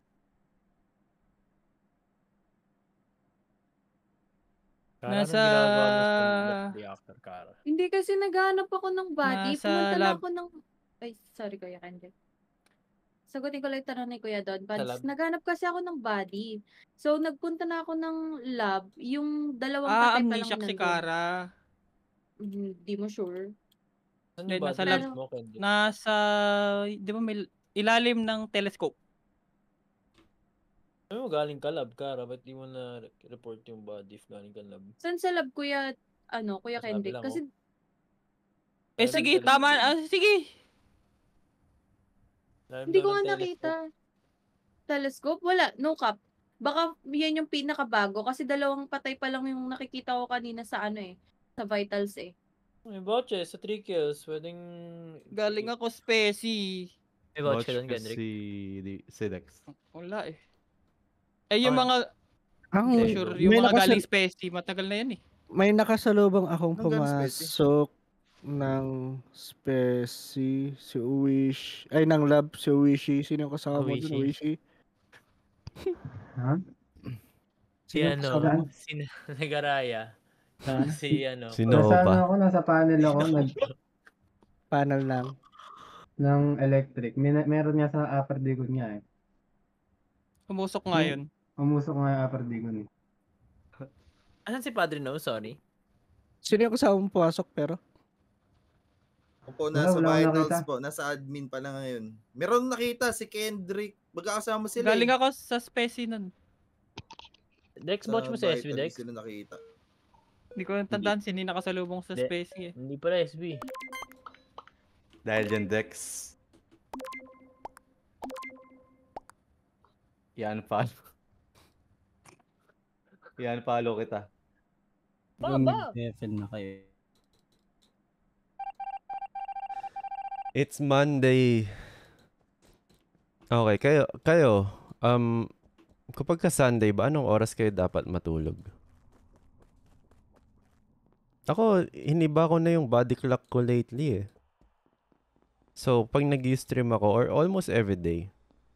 Kara, anong Nasa ginagawa mo sa left reactor, Kara? Hindi kasi naghahanap ako ng body. Nasa Pumunta na lab. ako ng... Ay, sorry Kuya Kende. Sagutin ko lang yung tanong ni Kuya Don. Sa Pads, lab? naghanap kasi ako ng body. So, nagpunta na ako ng lab. Yung dalawang Ah, patay pa lang amnesiac yung si nandun. Kara. Hindi mo sure. Saan Hindi, yung nasa body lab. Pero, mo, Candy? Nasa, di ba may ilalim ng telescope. Ano mo galing ka lab, Kara? Ba't di mo na report yung body if galing ka lab? saan sa lab, Kuya, ano, Kuya Sabi Kende? lang, Kasi, Eh Lalim sige, ng tama. telescope. Ah, sige. Lalim hindi daw ko ng nga telescope. nakita. Telescope? Wala, no cap. Baka yan yung pinakabago. Kasi dalawang patay pa lang yung nakikita ko kanina sa ano eh. Sa vitals eh. May botche sa three kills. Pwedeng... Galing ako speci. May vouch Watch ka doon, ko Kendrick? si, di- si Dex. Wala eh. Eh yung Ah, mga, Ang hindi sure, yung may mga nakasal galing speci, matagal na yan eh. may nakasalubong akong Anong gun specie? pumasok ng speci, si Uwish, ay ng lab, si Uwishi. Sino yung kasama mo dun, Uwishi. Uwishi? Ha? Si Sino yung ano, kasama mo? si Nagaraya. Ha? Si ano. Si Nasa ano Nova. ako, nasa panel ako, nag, Panel lang. ng electric. May, meron nga sa upper digon nga eh. Pumusok nga yun. Umusok nga yung upper digon eh. Asan si Padre No? Sorry. Sino yung kasama mo pumasok pero? Opo, Wala, nasa wala akong vitals nakita. po. Nasa admin pa lang ngayon. Meron nakita si Kendrick. Magkakasama sila Galing eh. ako sa speci nun. Dex, Sa watch mo sa S B, vitals Dex? sila nakita. Hindi ko tandaan sino yung nakasalubong sa Hindi. speci eh. Hindi pala S B. Dahil dyan, Dex. Yan, follow. Yan, follow kita. Baba! Level na kayo. It's Monday. Okay, kayo, kayo, um, kapag ka Sunday ba, anong oras kayo dapat matulog? Ako, hiniba ko na yung body clock ko lately eh. So, pag nag-stream ako, or almost every day,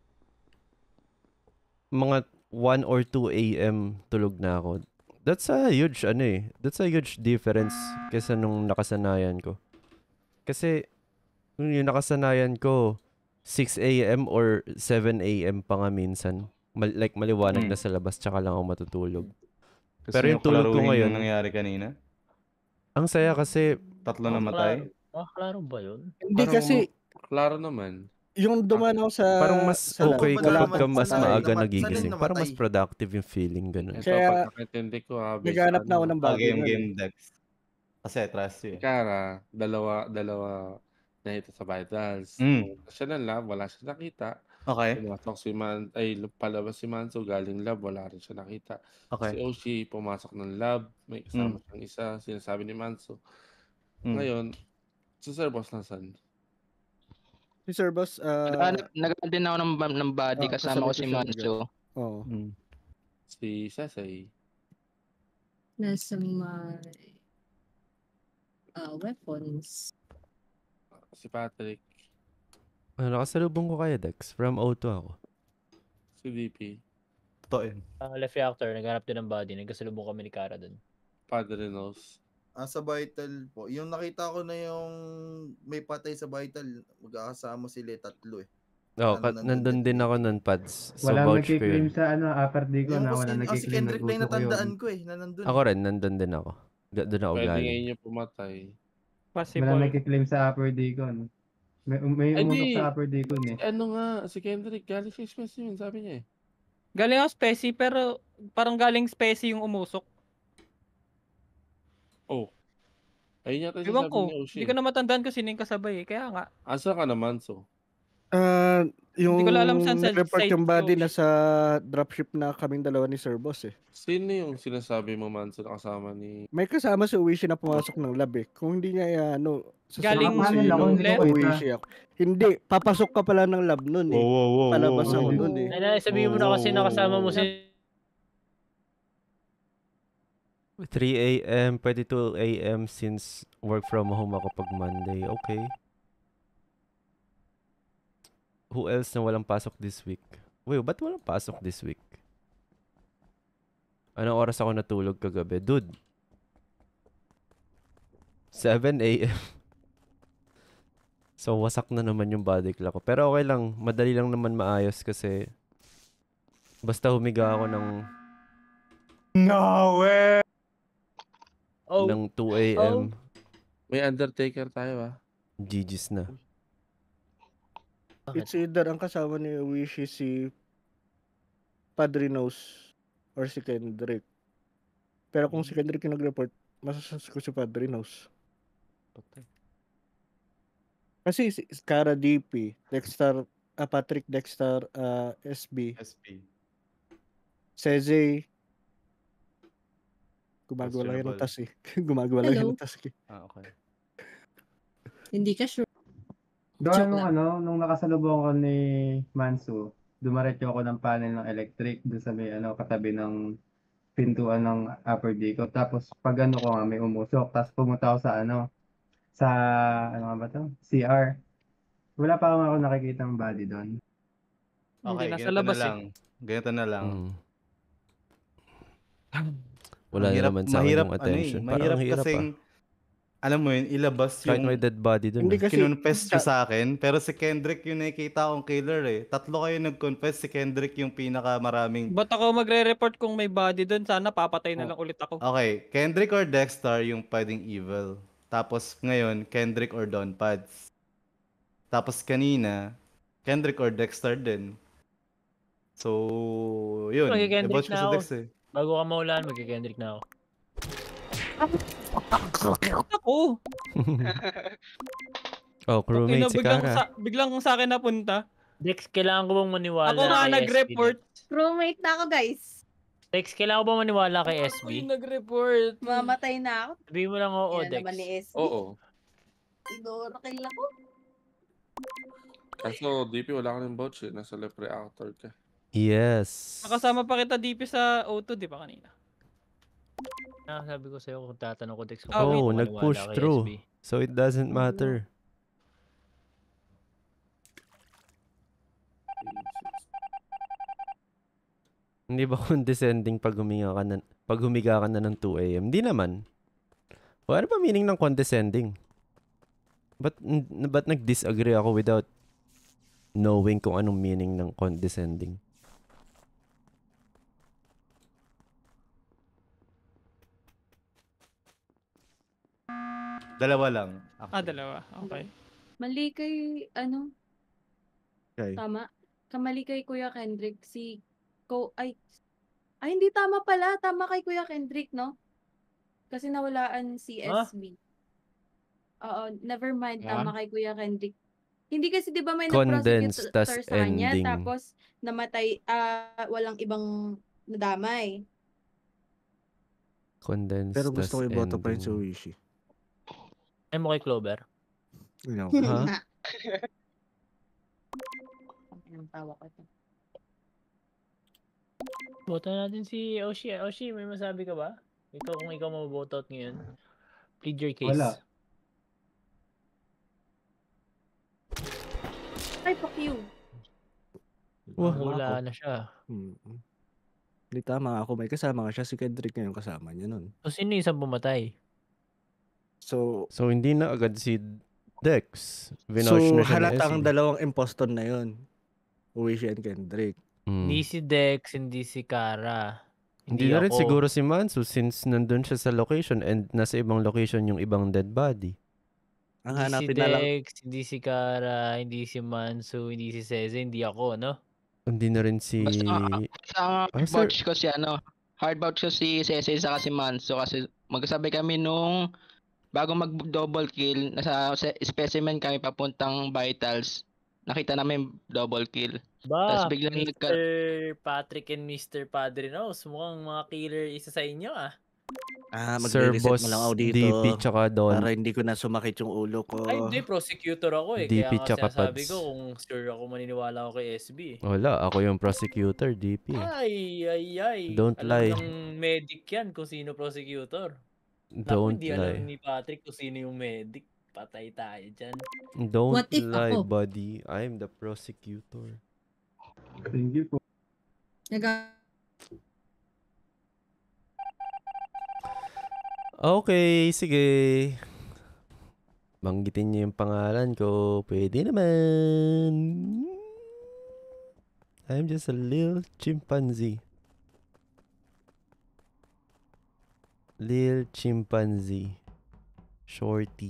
mga one or two a m tulog na ako. That's a huge, ano eh, that's a huge difference kesa nung nakasanayan ko. Kasi, yung nakasanayan ko, six a m or seven a m pa nga minsan. Mal- like, maliwanag Mm. na sa labas, tsaka lang ako matutulog. Gusto Pero niyo yung tulog ko klaruhin ngayon, yung nangyari kanina? ang saya kasi, Tatlo namatay? Ah, klaro ba yun? Hindi Parang kasi, Klaro naman. yung dumanaw sa... parang mas sa lab, okay wala kapag man- ka mas wala- maaga namat- nagigising. saan Parang mas namatay? productive yung feeling, ganun. Ito, Kaya, pag nakintindi ko ha, based naghanap na ako ano, ng Ah, bagay game, nun eh. game, Dex. Kasi trust you eh. Kara, dalawa, dalawa na ito sa vitals. Mm. Siya ng lab, wala siya nakita. Okay. Pumasok si Man, ay palabas si Manso, galing lab, wala rin siya nakita. Si Okay. Oshi, pumasok ng lab, may kasama Mm. siyang isa, sinasabi ni Manso. Mm. Ngayon, si Sir Boss nasan? Si Sir Boss, ah, Naghanap naghanap din ako ng, ba- ng body ah, kasama ko kasabay si ko siya Manso. Oo. Mm. Si Sesay. Nasa may ah, weapons. Si Patrick. Ano, nakasalubong ko kaya, Dex? From O two ako. Si D P. Totoo yun. Ah, left reactor, naghanap din ng body. Nagkasalubong kami ni Kara doon. Padre Nos. Ah, sa vital po. Yung nakita ko na yung may patay sa vital, magkakasama sila eh, tatlo eh. Oo, Ano, oh, nandun din ako nun, Pads. So, Walang vouch ko nagkiklaim yun. sa ano, upper digon Yung na ko wala si, ah, si nagkiklaim Kendrick lang nag-uso kayo. natandaan ko eh, na nandun. Ako rin, nandun din ako. Da- Doon ako Pwede galing. ngayon yung pumatay. Wala Possible. nagkiklaim sa upper digon. May, may Ay, umusok di. sa upper deacon eh. Ano nga, si Kendrick, galing siya specimen, sabi niya eh. Galing ako specie, pero parang galing specie yung umusok. Oh. Ayun yata Ewan sinasabi ko, ni Oshi. hindi ko na matandaan kung sino yung kasabay eh. Kaya nga. Asa ka naman, so? Ah, yung Hindi ko alam saan sa report side yung body ko. na sa dropship na kaming dalawa ni Sir Boss eh. Sino yung sinasabi mo, man, na kasama ni... May kasama si Uwishi na pumasok ng lab eh. Kung hindi niya eh, ano, Galing sasabihin Nakapanel ako, hindi ko kita. Uwishi ako. Hindi, papasok ka pala ng lab nun eh. Wow, wow, wow, Palabas wow, ako wow. nun eh. Ay, na, sabihin mo na kasi nakasama mo si... three a m, pwede two a m since work from home ako pag Monday. Okay. Who else na walang pasok this week? Wait, ba't walang pasok this week? Anong oras ako natulog kagabi? Dude. seven a m So, wasak na naman yung body clock ko. Pero okay lang. Madali lang naman maayos kasi basta humiga ako ng No way! Oh. ng two a m May Undertaker tayo ah. G G's na. It's either ang kasama ni Uwishi si Padre Knows or si Kendrick. Pero kung si Kendrick yung nag-report, masasas ko si Padre Knows. Kasi si Kara D P, Dexter, uh, Patrick Dexter, uh, S B, S P. Seze, gumagawa lang yan ng tas eh. Gumagawa lang yan Hello? ng tas eh. Ah, okay. Hindi ka sure. Doon nung ano, nung nakasalubong ko ni Mansu, dumaretso ako ng panel ng electric doon sa may ano, katabi ng pintuan ng upper deco. Tapos pag ano ko nga, may umusok. Tapos pumunta ako sa ano, sa, ano nga ba to? C R. Wala pa ako nakikita ng body doon. Okay, nasa ganito labas na eh. lang. Ganito na lang. Wala na Mahirap- naman sa akin mahirap, yung ano eh, attention. mahirap Parang hirap kasing, alam mo yun, ilabas Kahit yung... may dead body dun. Hindi ah. kasi- Kinonfess nyo sa- sa akin, pero si Kendrick yung nakikita akong killer eh. Tatlo kayo nag-confess, si Kendrick yung pinakamaraming... Ba't ako magre-report kung may body doon? Sana papatay na lang ulit ako. Okay, Kendrick or Dexter yung pwedeng evil. Tapos ngayon, Kendrick or Don Pads. Tapos kanina, Kendrick or Dexter din. So, yun. Mag-Kendrick About ko na sa ako. Dex eh. Bago ka maulan, mag-Kendrick na ako. Ako! Oh, crewmate Ina, si biglang, Kara. sa, biglang sa akin napunta. Dex, kailangan ko bang maniwala Ako nga kay nag-report. Crewmate na ako, guys. Dex, kailangan ko bang maniwala kay S Ako B? yung nag-report. Mamatay na ako. Sabihin mo lang oo, Yan Dex. naman ni S B. Oo. Idorakil ako. Kaso, D P, wala ka ng vouch eh. Nasa left reactor ka. Yes. Nakasama pa kita D P sa O two, di ba kanina? Ah, sabi ko sa'yo kung tatanong ko, Dex, kung Ah, bakit Oh, maniwala nag-push kay through. S B. So it doesn't matter. Hindi ba condescending pag humiga ka na, pag humiga ka na ng two a m? Hindi naman. O ano ba meaning ng condescending? Ba't, n- ba't nag-disagree ako without knowing kung anong meaning ng condescending? Dalawa lang. Ah, dalawa. Okay. Mali kay, ano, Okay. tama. Kamali kay Kuya Kendrick. Si, ko, ay, ay, hindi tama pala. Tama kay Kuya Kendrick, no? Kasi nawalaan si Ah? S B. Oo, never mind. Ah? Tama kay Kuya Kendrick. Hindi kasi 'di ba may Condensed, tas nag-prosecutor sa kanya ending. tapos namatay, ah, walang ibang nadamay. Condensed Pero gusto ko tas iboto pa rin ending. si Uwishi. Ay mo kay Clover. You know. Ha? Ang tawa ko ito. Boto natin si Oshi. Oshi, may masabi ka ba? Ikaw kung ikaw maboto out ngayon. Plead your case. Wala. Ay, fuck you. Wah, Hula na siya. Mm. Hindi tama ako. May kasama nga siya. Si Kendrick ngayon kasama niya nun. So, sino yung isang pumatay? So, So hindi na agad si Dex. so Vinosh na siya halatang na S E. dalawang impostor na yun. Uwishi and Kendrick. Mm. Hindi si Dex, hindi si Kara. Hindi na rin ako. siguro si Mansu since nandun siya sa location and nasa ibang location yung ibang dead body. Ang Hindi si hanapin na lang. Dex, hindi si Kara, hindi si Manso, hindi si Seze, hindi ako, no? Hindi na rin si... Basta, basta ang Ah, hard sir. vouch ko si ano, hard vouch ko si Sese sa si Manso kasi magkasabay kami nung bago mag double kill, nasa se- specimen kami papuntang vitals. Nakita namin double kill. Tapos Ba, biglang nagka... mister Patrick and mister Padre Rose, mukhang mga killer isa sa inyo ah. Ah, Sir magre-reset Boss mo lang ako dito. D P tsaka Don. Para hindi ko na sumakit yung ulo ko. Ay, hindi, prosecutor ako eh. D P Kaya nga tsaka sinasabi Pads. ko kung sure ako maniniwala ako kay S B eh. Wala, ako yung prosecutor, D P. Ay, ay, ay. Don't alam lie. ng medic yan kung sino prosecutor. Naku, Don't hindi alam lie. ni Patrick kung sino yung medic. Patay tayo dyan. Don't What if lie, ako? buddy. I'm the prosecutor. Thank you po. Naga- Okay, sige. Banggitin niyo yung pangalan ko. Pwede naman. I'm just a little chimpanzee. Little chimpanzee. Shorty.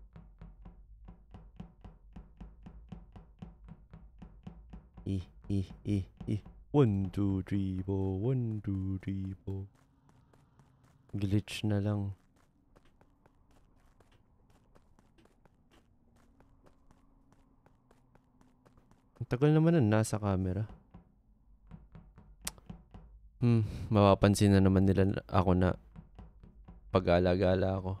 Eh, eh, eh, eh. One, two, three, four. One, two, three, four. Glitch na lang. Ang tagal naman nun nasa camera. Hmm, mapapansin na naman nila na- ako na pag-alagala ako.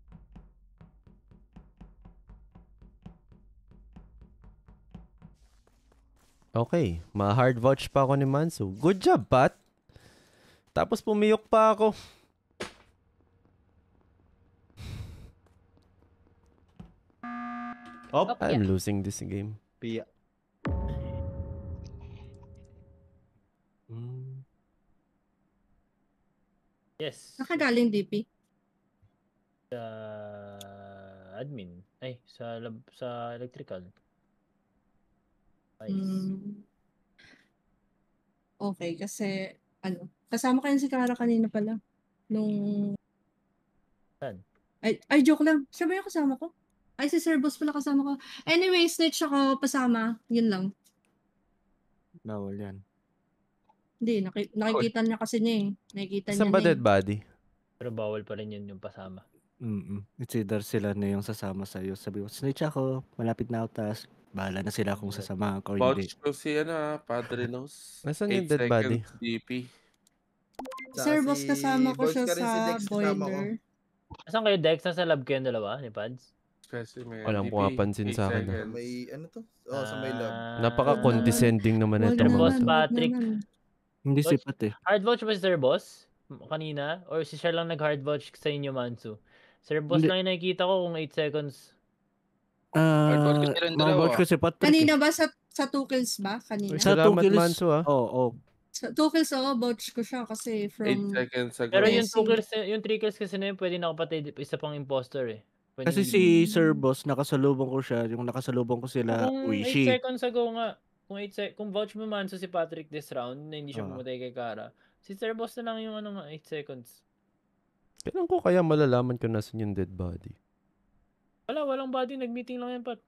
Okay, ma-hard vouch pa ako ni Manso. Good job, Pat! Tapos pumiyok pa ako. Op. I'm losing this game. Pia. Yes. Nakagaling D P. Sa admin. Ay, sa lab, sa electrical. Nice. Mm. Okay, kasi ano, kasama kayo si Kara kanina pala. Nung... Saan? Ay, ay, joke lang. Siya ba yung kasama ko? Ay, si Sir Boss pala kasama ko. Anyway, snitch ako pasama. Yun lang. Bawal yan. Hindi, naki- nakikita niya kasi niya eh. Nakikita niya Saan ba na dead eh. body? Pero bawal pa rin yun yung pasama. Mm-mm. It's either sila na yung sasama sa'yo. Sabi mo, snitch ako, malapit na ako, tas bahala na sila kung sasamahan ko o hindi. Vouch ko si ano, ah, Padre Nose. Nasaan yung eight dead body? seconds D P. Sir Boss, kasama ko Boss siya ka rin si sa Dex, kasama ko. boiler. Asan kayo, Dex? Nasa lab kayo dalawa ni Pads? Specimen. Walang D P, pumapansin eight sa akin, ah. seconds. May ano to? Oh, sa may lab. Napaka-condescending naman Wag ito. Sir naman, Boss wag Patrick. naman. Hindi Vouch- sipat eh. Hard vouch ba si Sir Boss? M- Kanina? Or si siya lang nag-hard vouch sa inyo, Mansu? Sir Boss Hindi. lang yung nakikita ko kung eight seconds. Ah, Hardcore ko silang dalawa. mga vouch ko si Patrick. Kanina eh. ba sa sa two kills ba? Kanina? Sa two Salamat, kills. Manso, ah. Oo, oh, Sa two kills ako, vouch ko siya kasi eight from... seconds ago. Pero yung two Messi. kills, yung three kills kasi na yun, pwede nakapatid isa pang imposter eh. Pwede Kasi si Sir Boss, nakasalubong ko siya. Yung nakasalubong ko sila, Kung eight Wishi. seconds ago nga, kung eight sec kung vouch mo man si Patrick this round na hindi siya Ah. pumatay kay Kara, si Sir Boss na lang yung ano nga, eight seconds. Kailan ko kaya malalaman kung nasan yung dead body? Wala, walang body, nag-meeting lang yan, Pat.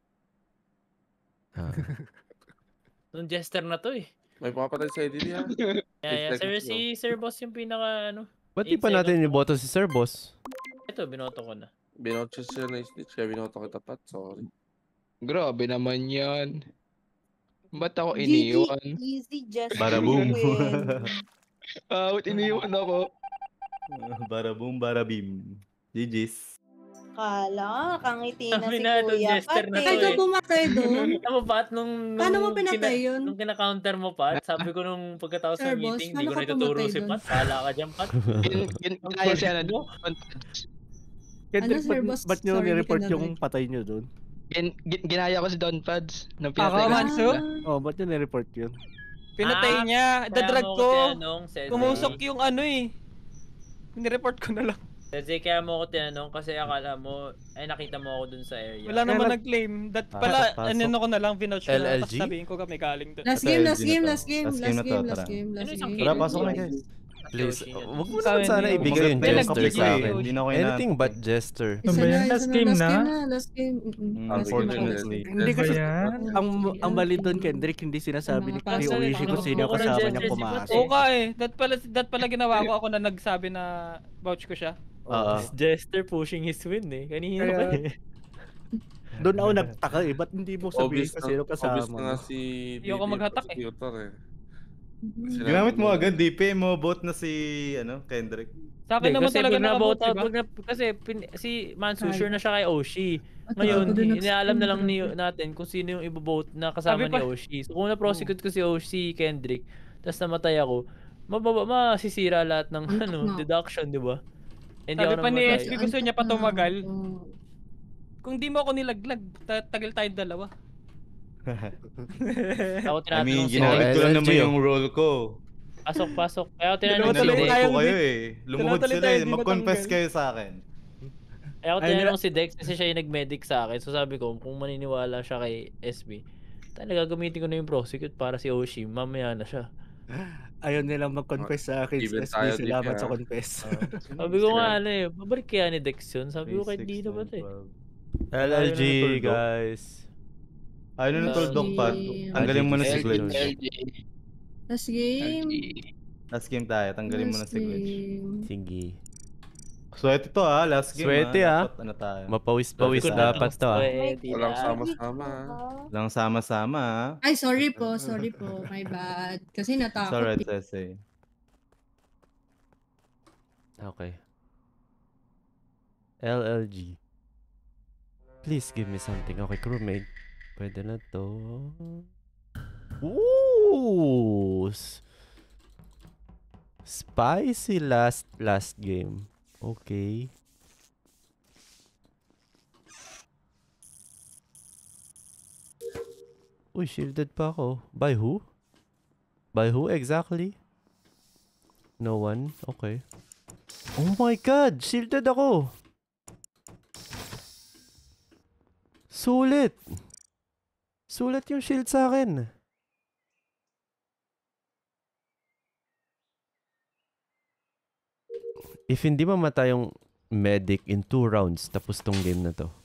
Ah. Nung jester na to eh. May pumapatay sa E D D ha. Yeah, yeah. Sir, seconds si Sir Boss yung pinaka ano. Ba't di eight pa natin seconds. iboto si Sir Boss? Ito, binoto ko na. Binotches siya na snitch kaya binoto kita Pat. Sorry. Grabe naman yan. Ba't ako G G, iniwan? easy, just Baraboom. win. Ah, ba't iniwan ako? Baraboom, barabim. G G's. Kala, nakangiti na Sabi si na, itong Kuya jester na Pat to Ay, eh. ka pumatay doon. Alam mo, Pat, nung... nung Paano mo kina- pinatay yun? Nung kina-counter mo, Pat, sabi ko nung pagkatapos Sir ng Boss, meeting, paano hindi ko ka na ituturo pumatay si dun? Pat. Bahala ka dyan, Pat. Gin- gin- Ginaya siya na doon. Kendrick, Sir ba't, Boss? ba't nyo Sorry, hindi nireport ka yung narinig. patay nyo doon? Gin- gin- Ginaya ko si Don Pads. Nung Ako, pinatay ko Manso? sila. Oh, ba't nyo nireport yun? Pinatay Ah, niya. kaya Dadrag mo ko. ko tinanong, Sese. Tumusok yung ano eh. Nireport ko na lang. Kasi kaya mo ako tinanong kasi akala mo, ay nakita mo ako dun sa area. Wala naman Kaya nag-claim. That Ah, pala, pasok. ano ko na lang, vinouch ko na lang. L L G? Tapos sabihin ko kami galing dun. Last Ito, game, L G last na game, to. last game, Last game last na to, game, tara. last game, Ano last isang game. kill? Tara, pasok na guys. Please, Yoshi, yan. wag mo Sabi naman sana niya, ibigay yung May gesture nagbigay sa eh. akin. Hindi na ako Anything inaantok but eh. gesture. Ano ba Isa yan? na, Last isa na, game last na? game na, last game. Mm-mm, Mm, last game na, last unfortunately. game. Hindi Ano ba kasi yan? ang ang mali doon, Kendrick, hindi sinasabi ni, ni Oishi kung sino yung kasama niyang pumasok. Oo ka eh. That pala, that pala ginawa ko. Ako na nagsabi na vouch ko siya. Oo. Jester pushing his win eh. Kanina Kaya- pa eh. Doon ako nagtaka eh. Ba't hindi mo sabihin Obvious kung na, sino obvious kasama na nga mo? si Ayoko D D maghatak eh. prosecutor eh. Ginamit mo agad, D P mo, vote na si, ano, Kendrick. Sa akin naman kasi talaga pag na-vote nakabote, out, diba? pag na, kasi pin, si Mansu Ay. sure na siya kay Oshi. At Ngayon, ako din inialam na lang ni, nag-screen natin kung sino yung ibo-vote na kasama Sabi ni pa- Oshi. So kung na-prosecute ko si Oshi, Kendrick, tapos namatay ako, mababa, masisira lahat ng Antok ano, na. deduction, di ba? Hindi Sabi ako pa ni namatay. S P gusto niya pa Antok na tumagal. ako. Kung di mo ako nilaglag, ta- tagal tayo dalawa. Ako I tinatanong mean, si ginamit Dex. ko lang L L G, naman oh. yung role ko. Pasok, pasok. Kaya ako Dalawa tinanong si tuloy Dex. Niloko tayong kayo di- eh. Lumuhod Dalawa tuloy sila tayo eh. di Mag-confess natanggal. kayo sa akin. Kaya ako Ay, nila- tinanong si Dex kasi siya yung nag-medic sa akin. So sabi ko, kung maniniwala siya kay S B, talaga gagamitin ko na yung prosecute para si Oshi. Mamaya na siya. Ayaw nilang mag-confess sa akin. Even S B, tayo, di salamat ba? sa confess. Sabi ko nga ano eh, babalik kaya ni Dex yun? Sabi ko kahit di na ba eh. Ayaw L L G, na ng tuldok. guys. Ayaw na ng tuldok, Pat. Game. Tanggalin mo na si L G, Glitch. L G. Last game. Last game tayo. Tanggalin mo na Last si Glitch. game. Sige. Swerte to ah. Last game Swerte, ah. Dapat ano tayo. Mapawis-pawis Dapat dapat to ah. Walang sama-sama ah. Lang sama-sama ah. Ay, sorry po, sorry po. My bad. Kasi It's natakot. alright, eh. Sese. Okay. L L G. Please give me something. Okay, crewmate. Pwede na to. Ooh! S- Spicy last last game. Okay. Uy, shielded pa ako. By who? By who exactly? No one? Okay. Oh my god! Shielded ako! Sulit! Sulit yung shield sa akin. If hindi mamatay yung medic in two rounds, tapos tong game na to.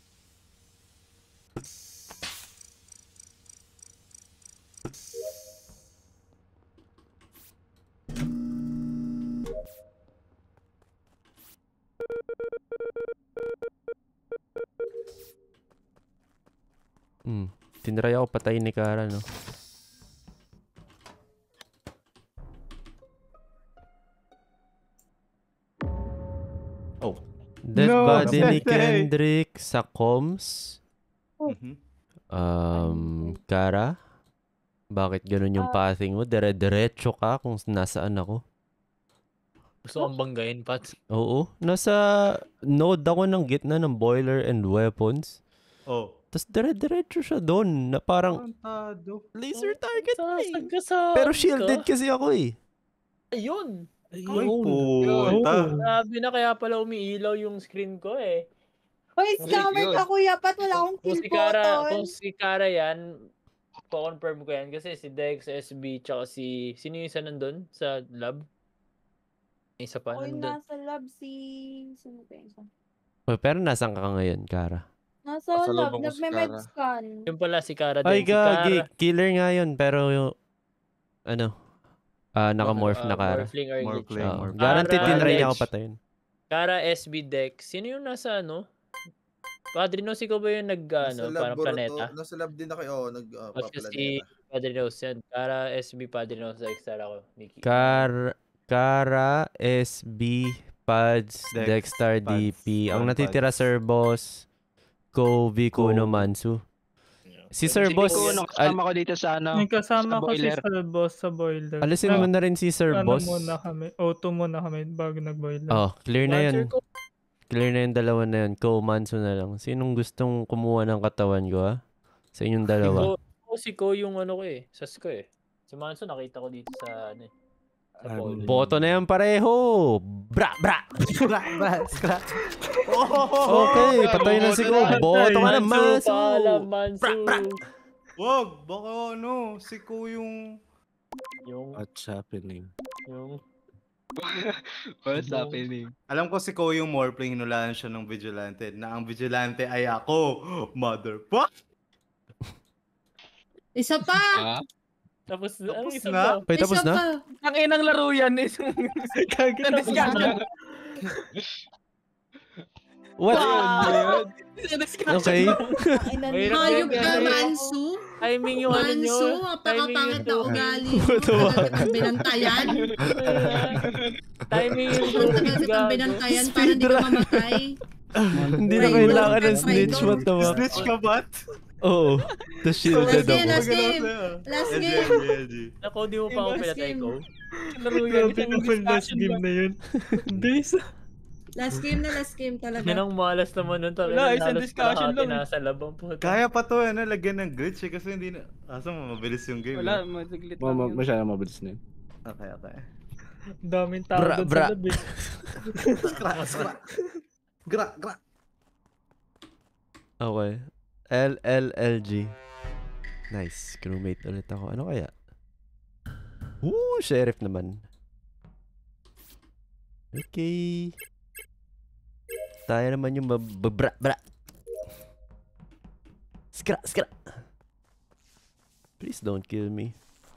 Hmm. Tinry ako patayin ni Kara, no? Oh. Death No, body ni Sese! Kendrick sa comms. Mhm. Um, Kara? Bakit ganun yung pathing mo? Dire-diretso ka kung nasaan ako. Gusto kong banggain, Pat. Oo. Nasa node ako ng gitna ng boiler and weapons. Oh. Tapos dire-diretso siya doon na parang Tantado. laser target na eh. Sagasaan Pero ka. shielded kasi ako eh. Ayun! Ay, Ayun. puta. Sabi na kaya pala umiilaw yung screen ko eh. Hoy, scammer ka, Kuya Pat. Wala akong Kung kill si Kara, button. kung si Kara yan, po-confirm ko yan kasi si Dex, S B, tsaka si, sino yung isa nandun sa lab? May isa pa Hoy, nandun. nasa lab si... Sino ba yung isa? Oh, pero nasan ka ngayon, Kara? Nasa lab. Pasalubong ko si Nagme-med Kara. scan. Yung pala si Kara din. Ay, si gagi. Kara. Killer nga yun. Pero yung, ano, ah naka-morph Ah, na Kara. Morphling or glitch. Morphling, Oo. morphling. Guaranteed Kara, tinry niya ako Glitch. patayin. Kara, S B, Dex. Sino yung nasa ano? Padre Nos, ikaw ba yung nag, ano, Nasa parang lab, planeta? Boruto. Nasa lab din ako. Oh, nag uh, Tapos si paplaneta. Padre Nos yan. Kara, S B, Padre Nos, Dexter ako. Nikki. Kar Kara, S B, Pads, Dex, Dexter, Pads, D P. Ang Pads. natitira, Sir Boss, Ko, Vico, no, Mansu. Si Sir Si Boss, Vico, nung kasama ko dito sa ano, May kasama sa ko si boiler. Sir Boss sa boiler. alisin Ah, mo na rin si Sir ano Boss. muna kami. Auto muna kami bago nag-boiler. Oh, clear na Answer yan. ko. Clear na yung dalawa na yan. Ko, Mansu na lang. Sinong gustong kumuha ng katawan ko, ha? Sa inyong dalawa. Ko, ko, si Ko yung ano ko eh. Sas ko eh. Si Manso nakita ko dito sa ano eh. Sa Um, polling. boto na yan pareho. Bra, bra. Bra, bra, bra. Okay, patay na si Ko. Boto ka na, Mansu. Paalam, Mansu. Wag, baka ano, si Ko yung... Yung, What's happening? yung, What's happening? Alam ko si Ko yung Morphling, hinulaan siya ng Vigilante na ang Vigilante ay ako. Motherfuck! Isa pa! Ah? Tapos, Tapos ano isa na? pa? Wait, tapos Isa na? pa! Ang inang laro yan is discussion. What? Wow! Okay. Hayop ka, Mansu. Timing yung ano nyo. Mansu, Timing apakapangit yung na two. ugali mo. What the fuck? Tagal kitang binantayan. Timing yung two. Tagal kitang binantayan para hindi ka mamatay. Hindi na Traitor kailangan ka, ng snitch. traitor. What the fuck? Snitch ka ba't? Oo. The shielded Last game, ako. last game. Last game. Ako, di mo pa ako Last pinatay game. ko. Laro yan. Grabe Isang naman last discussion game lang. na yun. Base. Last game na last game talaga. Yan ang malas naman nun. Wala, isang discussion lang. Nasa labang po. Kaya pa to, ano, lagyan ng glitch eh, kasi hindi na... Asa mo, mabilis yung game. Wala, eh. madaglit Ma- lang ma- yun. masyadong mabilis na yun. Okay, okay. Daming tao Bra, doon bra. sa lab eh. Gra, gra. Gra, gra. Okay. L L L G. Nice. Crewmate ulit ako. Ano kaya? Woo! Sheriff naman. Okay. Tayo naman yung mababra bra. Skra, skra. Please don't kill me.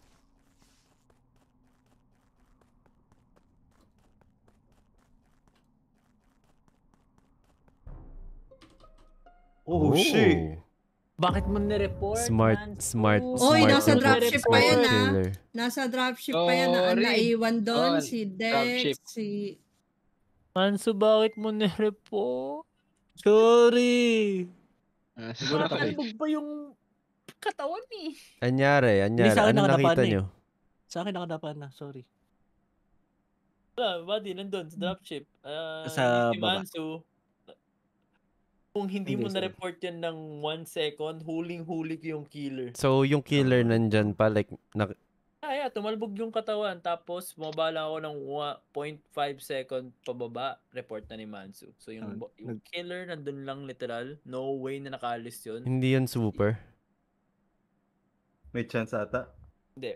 Oh, shit. Bakit mo nireport? Smart, man? smart, Oy, smart. nasa yung dropship pa smart yan ah. killer. Nasa dropship pa yan na Sorry. naiwan doon. Oh, Si dropship. Dex, si... Manso, bakit mo nireport? Sorry. Ah, siguro tayo. Nakakalbog ba yung katawan eh? Anyari, Hindi anyari. sa akin Ano nakadapan nakita eh. nyo? Sa akin nakadapan na, sorry. Wala, buddy, nandun sa dropship. Ah, Sa si baba. Manso, kung hindi, Hindi, mo sorry. na-report yan ng one second, huling-huli ko yung killer. So, yung killer nandyan pa, like, na, Ah, yeah, tumalbog yung katawan, tapos bumaba lang ako ng one point five second pababa, report na ni Mansu. So, yung, Ah, bo- yung killer nandun lang literal, no way na nakaalis yun. hindi yun super. May chance ata. Hindi.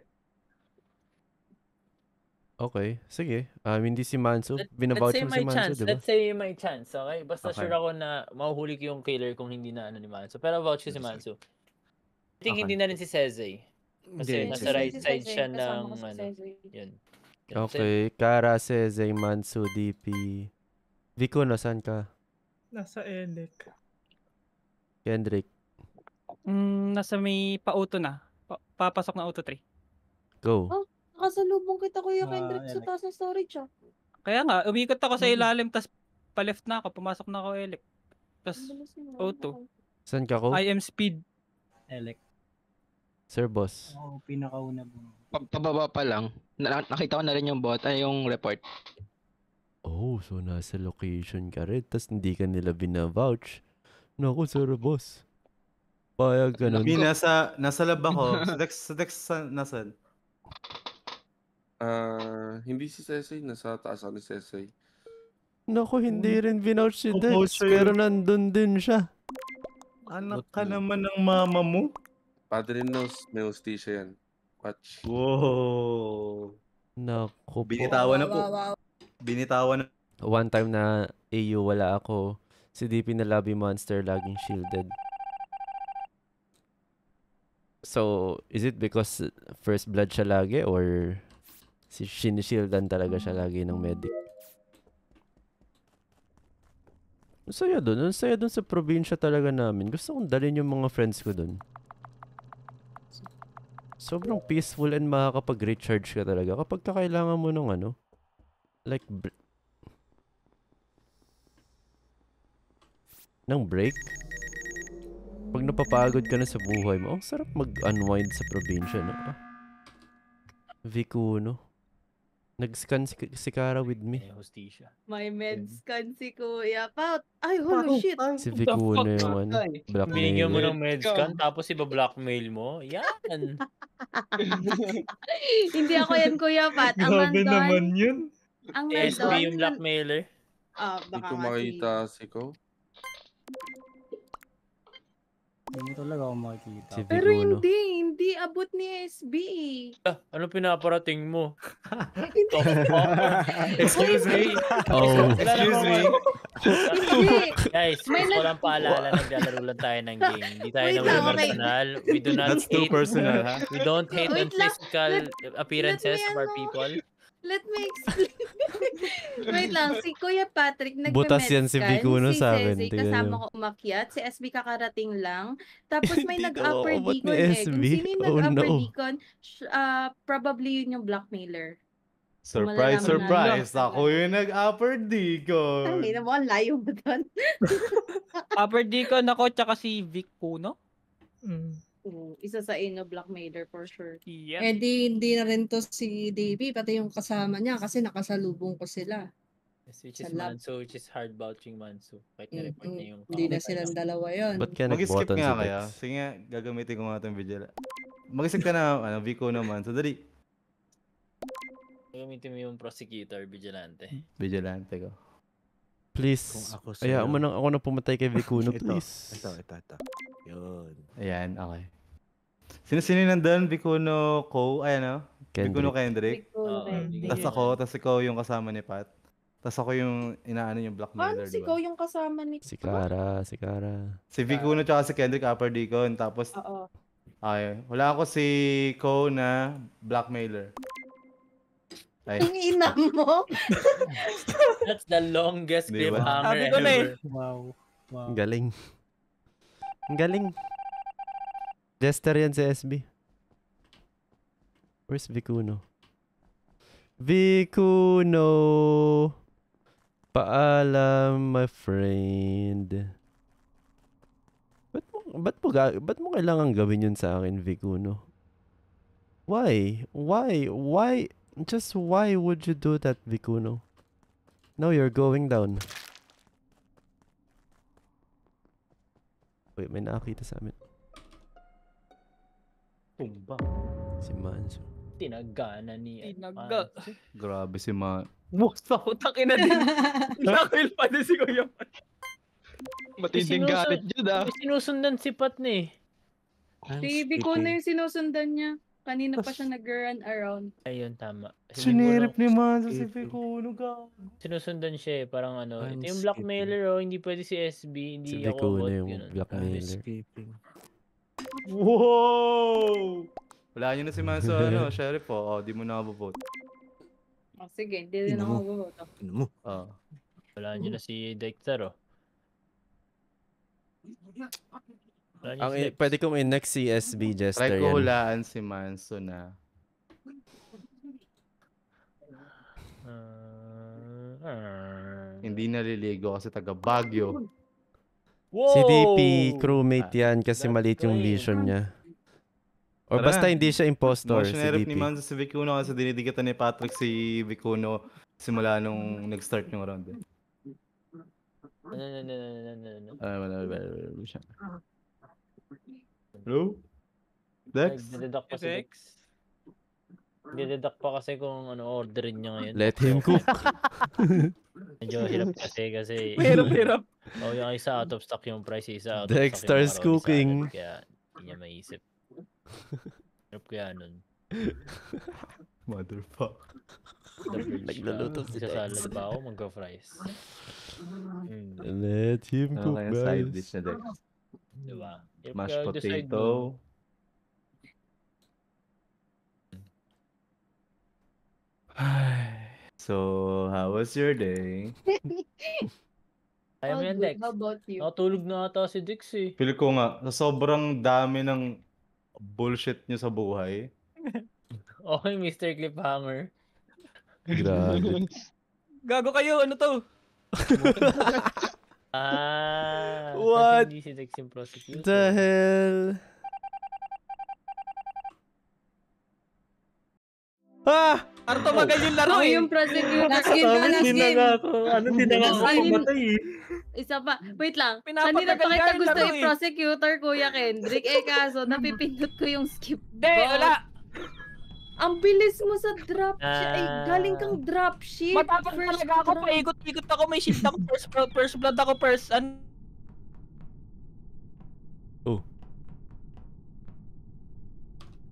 Okay, sige. Um, hindi si Manso. Let, let's Binavouch say mo si may Manso, chance. di ba? Let's say may chance, okay? Basta Okay. sure ako na mahuhuli ko yung killer kung hindi na ano ni Manso. Pero vouch ko si Manso. I think Okay. hindi na rin si Sezay. Kasi Hindi, nasa si right Si side Sezay, siya kasama ng ko si ano. Sezay. Yun. Yun. Okay, Kara, Sezay, Manso, D P. Vico, nasaan ka? Nasa Elec. Kendrick, Mm, nasa may pa-auto na. Pa- papasok na auto three. go. Oh, nakasalubong kita Kuya Ah, Kendrick sa Elec. taas ng storage ah. Kaya nga, umikot ako sa Mm. ilalim, tas pa-left na ako, pumasok na ako elect. Tas Ang bilis mo, auto. Saan ka ko? I am speed. Elec. Sir Boss. Oo, pinakauna mo. Pa- Pababa pa lang. Na- nakita ko na rin yung bot, ay yung report. Oh, so nasa location ka rin, tas hindi ka nila binavouch. Naku, Sir Boss. Payag ka nun. Bi, nasa, nasa lab ako. Sa Dex, sa Dex, sa, nasan? Ah, hindi si Sesay, nasa taas ako ni Sesay. Naku, hindi rin binouch si Dex, Composure. pero nandun din siya. Anak ka naman ng mama mo. Padre knows, may hostisya yan. Watch. Wow. Naku po. Binitawan na po. Wow, wow, wow. Binitawan na. One time na A U wala ako, si D P na lobby monster laging shielded. So, is it because first blood siya lagi or si sinishielddan talaga siya lagi ng medic? Ang saya dun. Ang saya dun sa probinsya talaga namin. Gusto kong dalhin yung mga friends ko dun. Sobrang peaceful and makakapag-recharge ka talaga kapag kakailangan mo ng ano. Like, br- ng break. Pag napapagod ka na sa buhay mo, ang sarap mag-unwind sa probinsya, no? Ah. Vicuno. Nag-scan si, si Kara with me. May hostisya. May med scan si Kuya Pat. Ay, holy shit. Si Vicuno yung ano, Binigyan mo ng blackmailer. medscan, tapos iba-blackmail mo. Yan! Hindi ako yan, Kuya Pat. Ang Grabe nandun, naman yun. ang S B nandun, yung blackmailer. ah, Hindi baka ko nga si... makita si Ko. Hindi mo talaga ako makikita. Si Pero Vikuno. hindi, hindi abot ni S B. Ah, ano pinaparating mo? Excuse me? Oh. Excuse me? Hindi. Guys, May gusto ko nag- lang paalala, naglalaro lang tayo ng game. Hindi tayo Wait na lang, okay. personal. We do not That's too hate. personal, ha? We don't hate on Wait lang. physical Let- appearances let me of our ano. people. Let me explain. Wait lang, si Kuya Patrick Butas yan si nagme-medscan, Vikuno si sa akin, Cezzy tingnan kasama nyo. ko umakyat, si S B kakarating lang. Tapos may Hindi nag-upper daw abot ni decon eh. Kung S B. sino yung Oh, nag-upper no. decon, sh- ah, probably yun yung blackmailer. Surprise, Malalaman surprise. natin. Ako yung nag-upper decon. Ay, na mo, ang layo mo doon. Upper Deacon ako, tsaka si Vic Puno. Oo, isa sa inyo, blackmailer for sure. Yep. Eh di, hindi na rin to si Davey, pati yung kasama niya kasi nakasalubong ko sila. Yes, which Sa is lab. Manso, which is hard vouching Manso. Kahit na-report Mm-mm. niya yung Hindi na pangalan. silang dalawa yun. Ba't ka Mag-skip nag-button nga si kaya. Dex? Sige nga, gagamitin ko nga itong video. Mag-skip ka na, ano, Vico naman. So, dali. Gamitin mo yung prosecutor, vigilante. Vigilante ko. Please. Kung ako Ayaw sa'yo. mo nang ako na pumatay kay Vikuno, Ito, please. ito, ito, ito. Yun. Ayan, okay. Sino-sino nandun? Vicuno, Ko, ay ano? Vicuno Kendrick. Vicuno Kendrick. Tapos ako, tapos ikaw yung kasama ni Pat. Tapos ako yung inaano yung Paano blackmailer, si di Ko ba? yung kasama ni... Si Kara, si Kara. Si Vicuno tsaka si Kendrick, upper deacon. Tapos, Oo. ay, wala ako si Ko na blackmailer. Ay. Ang ina mo. That's the longest Di ba? cliffhanger Sabi ko na eh. ever. Wow. Wow. Ang galing. Ang galing. Jester yan si S B. Where's Vikuno? Vikuno! Paalam, my friend. Ba't mo, ba't mo, ga- ba't mo kailangan gawin yun sa akin, Vikuno? Why? Why? Why? Just why would you do that, Vikuno? Now you're going down. Wait, may nakakita sa amin. Tumba. Si Manso. Tinagana ni... Tinaga. Grabe si Ma. Busta ko, takin na din. Nakil pa din si Kuya Pat. Matinding galit dyan ah. May sinusundan si Pat ni. Si Vicuno yung sinusundan niya. Kanina pa siya nag-run around. Ayun, tama. Si Sinirip Vikuno- ni Manso si Vicuno, gago. Sinusundan siya eh, parang ano, ito yung Landscaping. blackmailer oh, hindi pwede si S B, hindi Si ako Vikuno bot, yung ganun. blackmailer. Wow! Wala nyo na si Manso, ano, sheriff po. Oh, di mo na vote. Oh, sige, hindi rin Ino ako mo. bumoto. mo? Oh. Wala nyo na si Dexter oh. Wala nyo Ang si i- Dex. pwede kong in-next si S B Jester Try ko yan. hulaan si Manso na. Hindi naliligo kasi taga Baguio. Si V P, crewmate yan kasi maliit yung vision niya. Or Tara basta na. hindi siya impostor, si Motionary V P. ni Manso si Vicuno kasi dinidigatan ni Patrick si Vicuno simula nung nag-start yung round. Eh. No, no, no, no, no, no, no. Ah, wala, wala, wala, wala siya. Hello? Dex? Nagdededuct pa si Dex. Nagdededuct pa kasi kung ano orderin niya ngayon. Let him cook. Medyo hirap kasi kasi... Hirap, hirap. Oh, yung isa out of stock yung price, isa out of Dexter's stock yung macaroni cooking. salad, kaya hindi niya maisip. Hirap kaya nun. Motherfuck. Nagluluto si Sa Dex. salad ba ako? Magka-fries. Hmm. Let him Ano cook, kaya side guys. dish na Dex? Diba? Hirap Mashed kaya decide potato. mo. So, how was your day? Kaya mo All yan, good. Dex. How about you? Nakatulog na ata si Dex eh. Feel ko nga, sa sobrang dami ng bullshit nyo sa buhay. Okay, Mister Cliffhanger. Grabe. Gago kayo, ano to? Ah, What? Hindi si Dex yung prosecutor. The hell? Ah! Para tumagal yung laro Ako eh. yung prosecutor. Last game na, last game. Ano din na nga ako Kanin- mamatay eh. Isa pa. Wait lang. Pinapatagal Kanina pa nga kita yung gusto laro eh. i-prosecutor, Kuya Kendrick. Eh kaso, napipindot ko yung skip Hindi, bot. wala. Ang bilis mo sa drop ship. Ay, Ah. galing kang drop ship. Matapang First talaga ako, drop. paikot-ikot ako, may shield ako, first, first blood ako, first, an... Oh.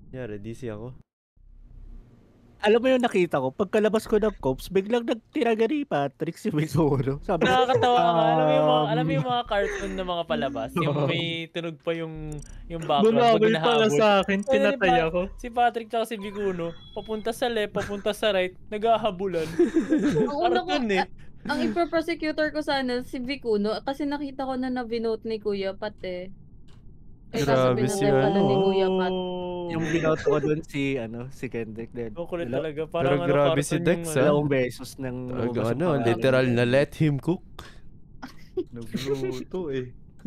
Yari, D C ako. Alam mo yung nakita ko, pagkalabas ko ng cops, biglang nagtiraga ni Patrick si Mizuno. Sabi ko, Nakakatawa ka. Alam mo yung mga, alam mo um, yung mga cartoon na mga palabas? Yung may tunog pa yung yung background. Bumabol pag pala hinahabol. sa akin, Ano, pinatay di ba, ako. Si Patrick tsaka si Biguno, papunta sa left, papunta sa right, naghahabulan. Ang una ko, Cartoon eh. a- ang ipa-prosecutor ko sana si Vicuno kasi nakita ko na na-binote ni Kuya Pat eh. Eh, kaso Grabe si pinatay pala ni ano. Kuya Pat. yung binoto ko doon si, ano, si Kendrick din. Ang kulit Dala- talaga. Pero Parang ano, grabe si cartoon Dex, yung ah. ano. Dalawang beses ng Talaga lumabas yung ano, pangalan. literal na let him cook. Nagluto eh.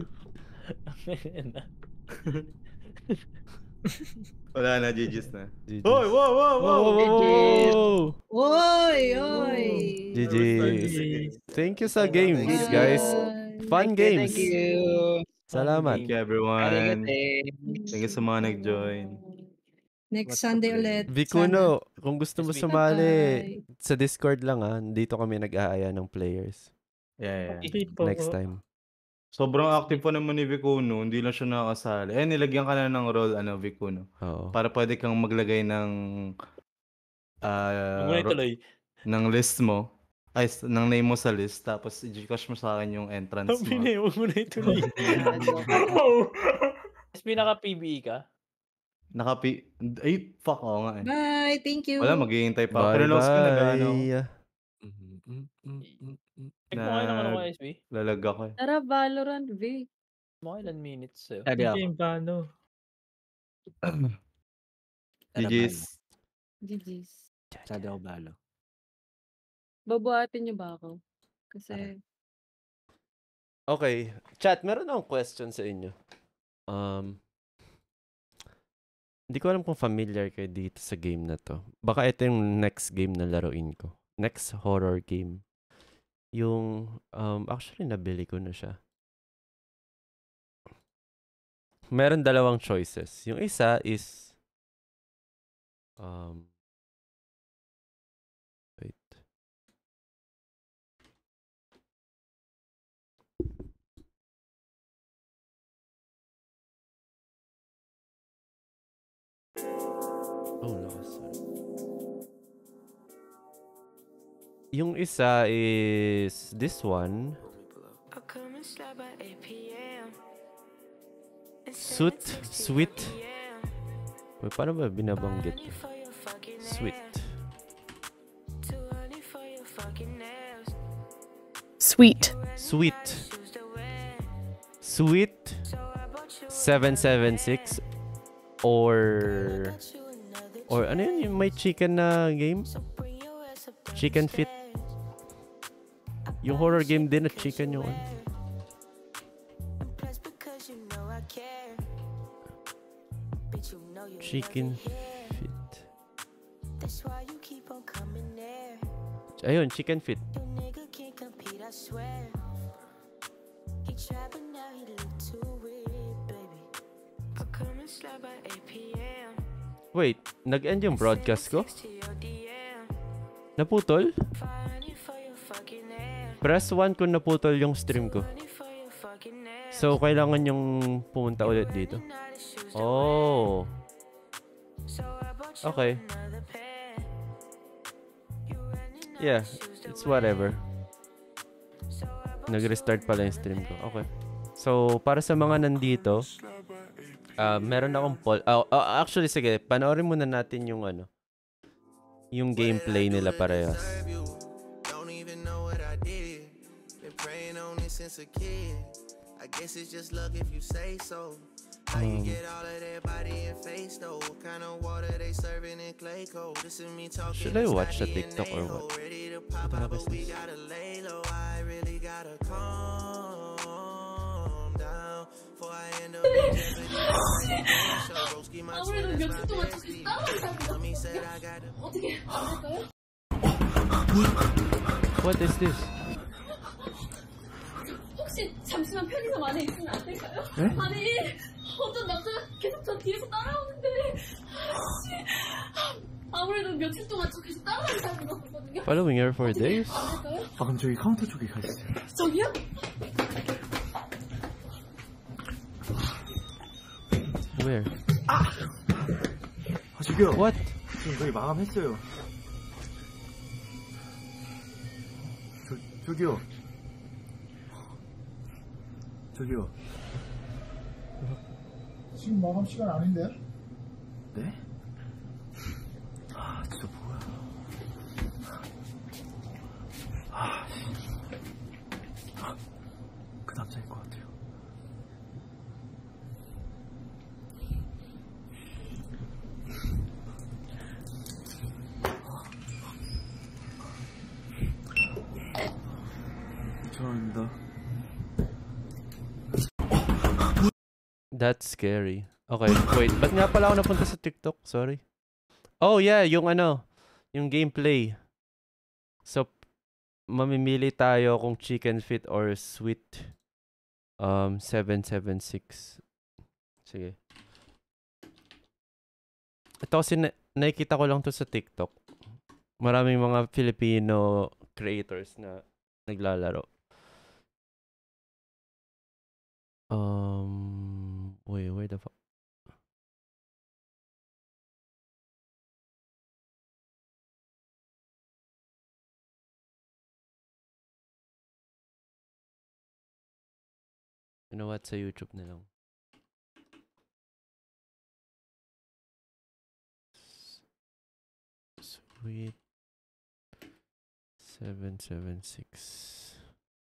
Wala na, G G's na. G G's. Hoy, wow, wow, wow! Wow, wow, wow! Oy, oy. G G's. Thank you sa games, guys. Fun games. Thank you. Salamat. Thank you, everyone. Arigato. Thank you sa mga nag-join. Next Sunday ulit. Vikuno, kung gusto mo This week. sumali, Bye. sa Discord lang ah. Dito kami nag-aaya ng players. Yeah, yeah. People. Next time. Sobrang active pa naman ni Vikuno, hindi lang siya nakakasali. Eh, nilagyan ka na ng role, ano, Vikuno. Oo. Para pwede kang maglagay ng ah, Huwag mo na ro- ituloy. ng list mo. Ay, s- ng name mo sa list. Tapos, i-gcash mo sa akin yung entrance Sabi mo. na, huwag mo na ituloy. Mas pinaka-P B E ka? Nakapi... Ay, fuck, oo nga eh. Bye, thank you. Wala, maghihintay pa. Bye, Pre-loads ko na gano. bye. Check mo kayo ng ano ko, S B? Lalag ako eh. Tara, Valorant, V. Mga ilan minutes sa'yo? Adi ako. Game paano? G G's. G G's. Sadi ako balo. Babuhatin niyo ba ako? Kasi, Okay. Chat, meron akong question sa inyo. Um, hindi ko alam kung familiar kayo dito sa game na to. Baka ito yung next game na laruin ko. Next horror game. Yung, um, actually, nabili ko na siya. Meron dalawang choices. Yung isa is, um, wait. Oh, lakas. Yung isa is this one. Suit, sweet. Uy, paano ba binabanggit? Sweet. Sweet. Sweet. Sweet. seven seven six. Or... Or ano yun? Yung may chicken na game? Chicken Fit. Yung horror game din na chicken yung ano. Chicken Fit. Ayun, Chicken Fit. Wait, nag-end yung broadcast ko? Naputol? Press one kung naputol yung stream ko. So, kailangan yung pumunta ulit dito. Oh. Okay. Yeah, it's whatever. Nag-restart pala yung stream ko. Okay. So, para sa mga nandito, uh, meron akong poll. Oh, oh, actually, sige, panoorin muna natin yung ano, yung gameplay nila parehas. I guess it's just luck if you say so. How you get all of that body and face though? What kind of water they serving in clay cold? This is me talking. Should I watch the TikTok or what? Ready to pop out, but we gotta lay low. I really gotta calm down before I end up in jeopardy. 아무래도 며칠 동안 저기 따라오고 어떻게 안 될까요? What is this? 혹시 잠시만 편의점 안에 있으면 안 될까요? 네? 아니 어떤 남자가 계속 저 뒤에서 따라오는데 혹시 아무래도 며칠 동안 저 계속 따라다니는 것 같거든요. Following her for days? 안 될까요? 아 그럼 저기 카운터 쪽에 가시죠. 저기요? Where? 저기요. What? 지금 저희 마감했어요. 저, 저기요. 저기요. 지금 마감 시간 아닌데? 네? 아, 진짜 뭐야. 아, 씨. 아, 그 남자일 것 같아요. 죄송합니다. That's scary. Okay, wait. Ba't nga pala ako napunta sa TikTok? Sorry. Oh yeah, yung ano, yung gameplay. So, mamimili tayo kung chicken fit or sweet um seven seven six. Sige. Ito kasi na nakikita ko lang to sa TikTok. Maraming mga Filipino creators na naglalaro. Um, wait, where the fuck? You know what? Sa YouTube na lang. Sweet seven seven six.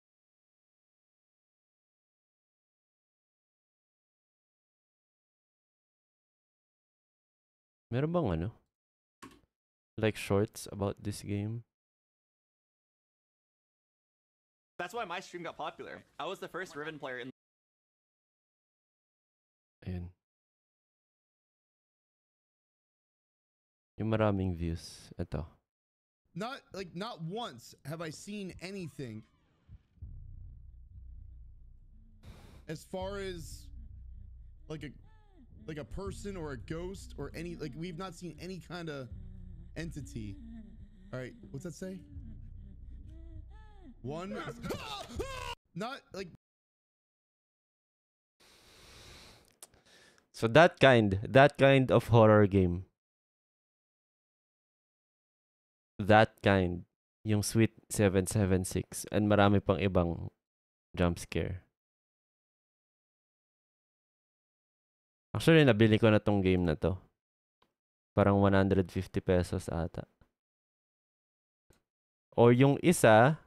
Meron bang ano? Like shorts about this game? That's why my stream got popular. I was the first Riven player in. Ayun. Yung maraming views. Ito. Not like not once have I seen anything as far as like a like a person or a ghost or any like we've not seen any kind of entity. All right, what's that say? One not like So that kind, that kind of horror game. That kind. Yung Sweet seven seven six. And marami pang ibang jump scare. Actually, nabili ko na tong game na to. Parang one hundred fifty pesos ata. Or yung isa,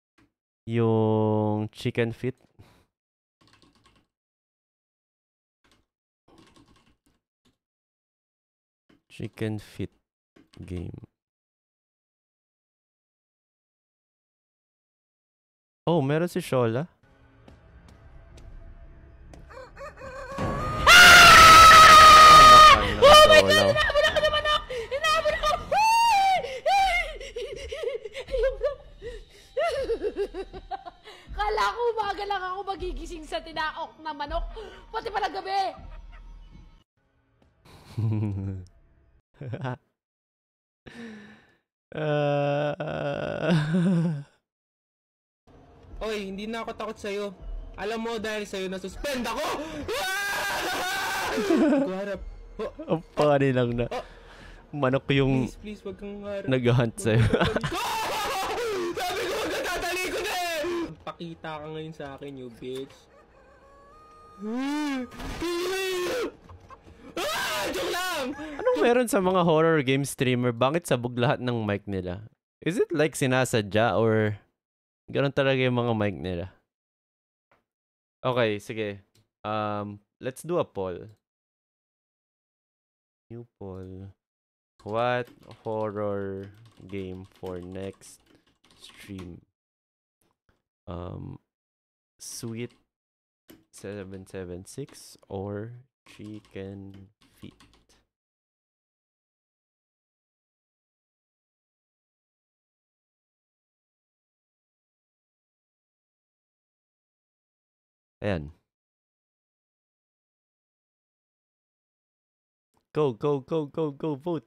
yung Chicken Fit. Chicken Fit game. Oh, meron si Shola. Oh my God! Inaabot ako naman ako! Inaabot ako! Kala ko umaga lang ako magigising sa tinaok na manok. Pati pala gabi. uh... Oy, hindi na ako takot sa'yo. Alam mo, dahil sa'yo na-suspend ako! Kuharap. Oh. Ang funny lang na. Manok yung Please, please, wag kang harap. nag-hunt sa'yo. Sabi ko, wag kang tatalikod eh! Pakita ka ngayon sa akin, you bitch. Ah! Joke lang! Anong meron sa mga horror game streamer? Bakit sabog lahat ng mic nila? Is it like sinasadya or ganun talaga yung mga mic nila? Okay, sige. Um, let's do a poll. New poll. What horror game for next stream? Um, Sweet seven seven six or Chicken Feet? Ayan. Go, go, go, go, go, vote.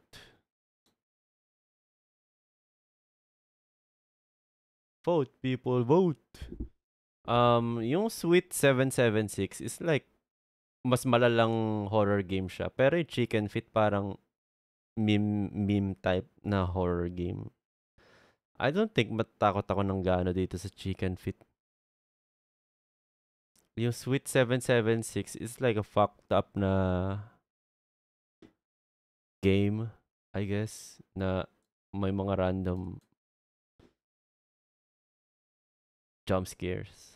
Vote, people, vote. Um, yung Sweet seven seven six is like mas malalang horror game siya. Pero yung Chicken Feet parang meme, meme type na horror game. I don't think matatakot ako ng gaano dito sa Chicken Feet. Yung Sweet seven seven six is like a fucked up na game, I guess, na may mga random jump scares.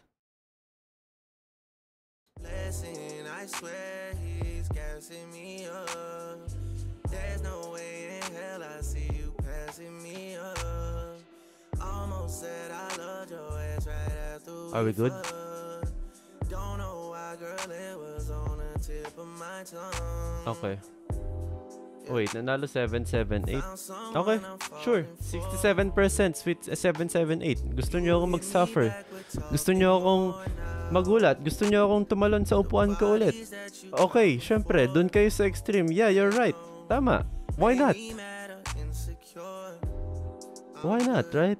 Blessing, I swear he's gassing me up. There's no way in hell I see you passing me up. Almost said I loved your ass right after Are we good? fucked. Don't know why, girl, it was on the tip of my tongue. Okay. Wait, nanalo seven seven eight. Okay, sure. sixty-seven percent Sweet seven seven eight. Gusto nyo akong mag-suffer. Gusto nyo akong magulat. Gusto nyo akong tumalon sa upuan ko ulit. Okay, syempre, dun kayo sa extreme. Yeah, you're right. Tama. Why not? Why not, right?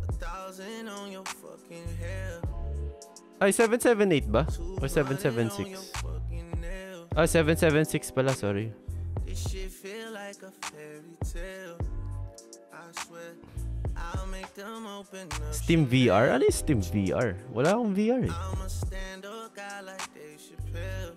Ay, seven seven eight ba? Or seven seven six? Ah, seven seven six pala, sorry. This shit feel like a fairy tale. I swear I'll make them open up. Steam V R? Ano yung Steam V R? Wala akong V R eh. I'm a stand-up guy like Dave Chappelle.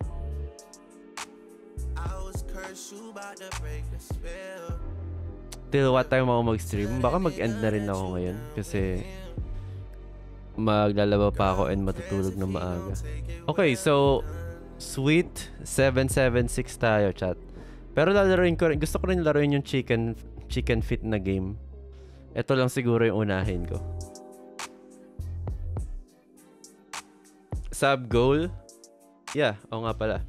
I was cursed, you about to break the spell. Till what time ako mag-stream? Baka mag-end na rin ako ngayon. Kasi maglalaba pa ako and matutulog na maaga. Okay, so Sweet seven seven six tayo, chat. Pero lalaroin ko rin, gusto ko rin laruin yung chicken chicken fit na game. Ito lang siguro yung unahin ko. Sub goal? Yeah, oo nga pala.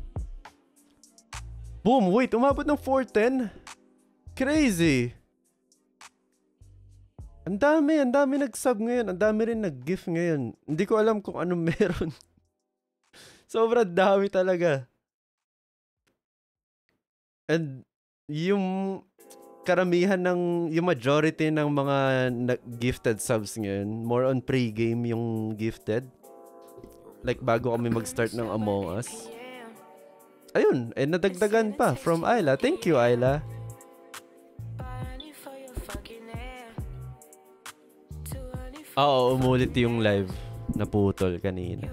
Boom! Wait, umabot ng four ten? Crazy! Ang dami, ang dami nag-sub ngayon. Ang dami rin nag-gift ngayon. Hindi ko alam kung anong meron. Sobrang dami talaga. And yung karamihan ng, yung majority ng mga gifted subs ngayon, more on pre-game yung gifted. Like bago kami mag-start ng Among Us. Ayun, eh nadagdagan pa from Ayla. Thank you, Ayla. Oo, umulit yung live. Naputol kanina.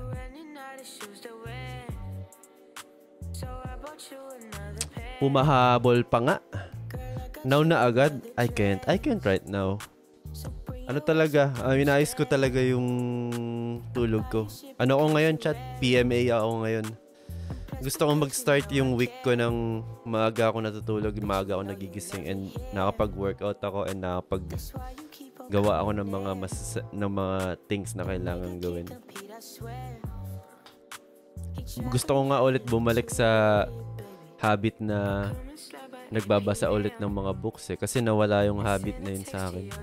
Pumahabol pa nga. Now na agad? I can't. I can't right now. Ano talaga? Uh, inayos ko talaga yung tulog ko. Ano ako ngayon, chat? P M A ako ngayon. Gusto kong mag-start yung week ko ng maaga ako natutulog, maaga ako nagigising, and nakapag-workout ako and nakapag-gawa ako ng mga mas- ng mga things na kailangan gawin. Gusto ko nga ulit bumalik sa habit na nagbabasa ulit ng mga books eh, kasi nawala yung habit na yun sa akin.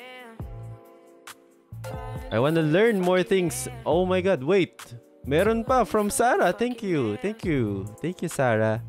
I wanna learn more things. Oh my god, wait. Meron pa from Sarah. Thank you. Thank you. Thank you, Sarah.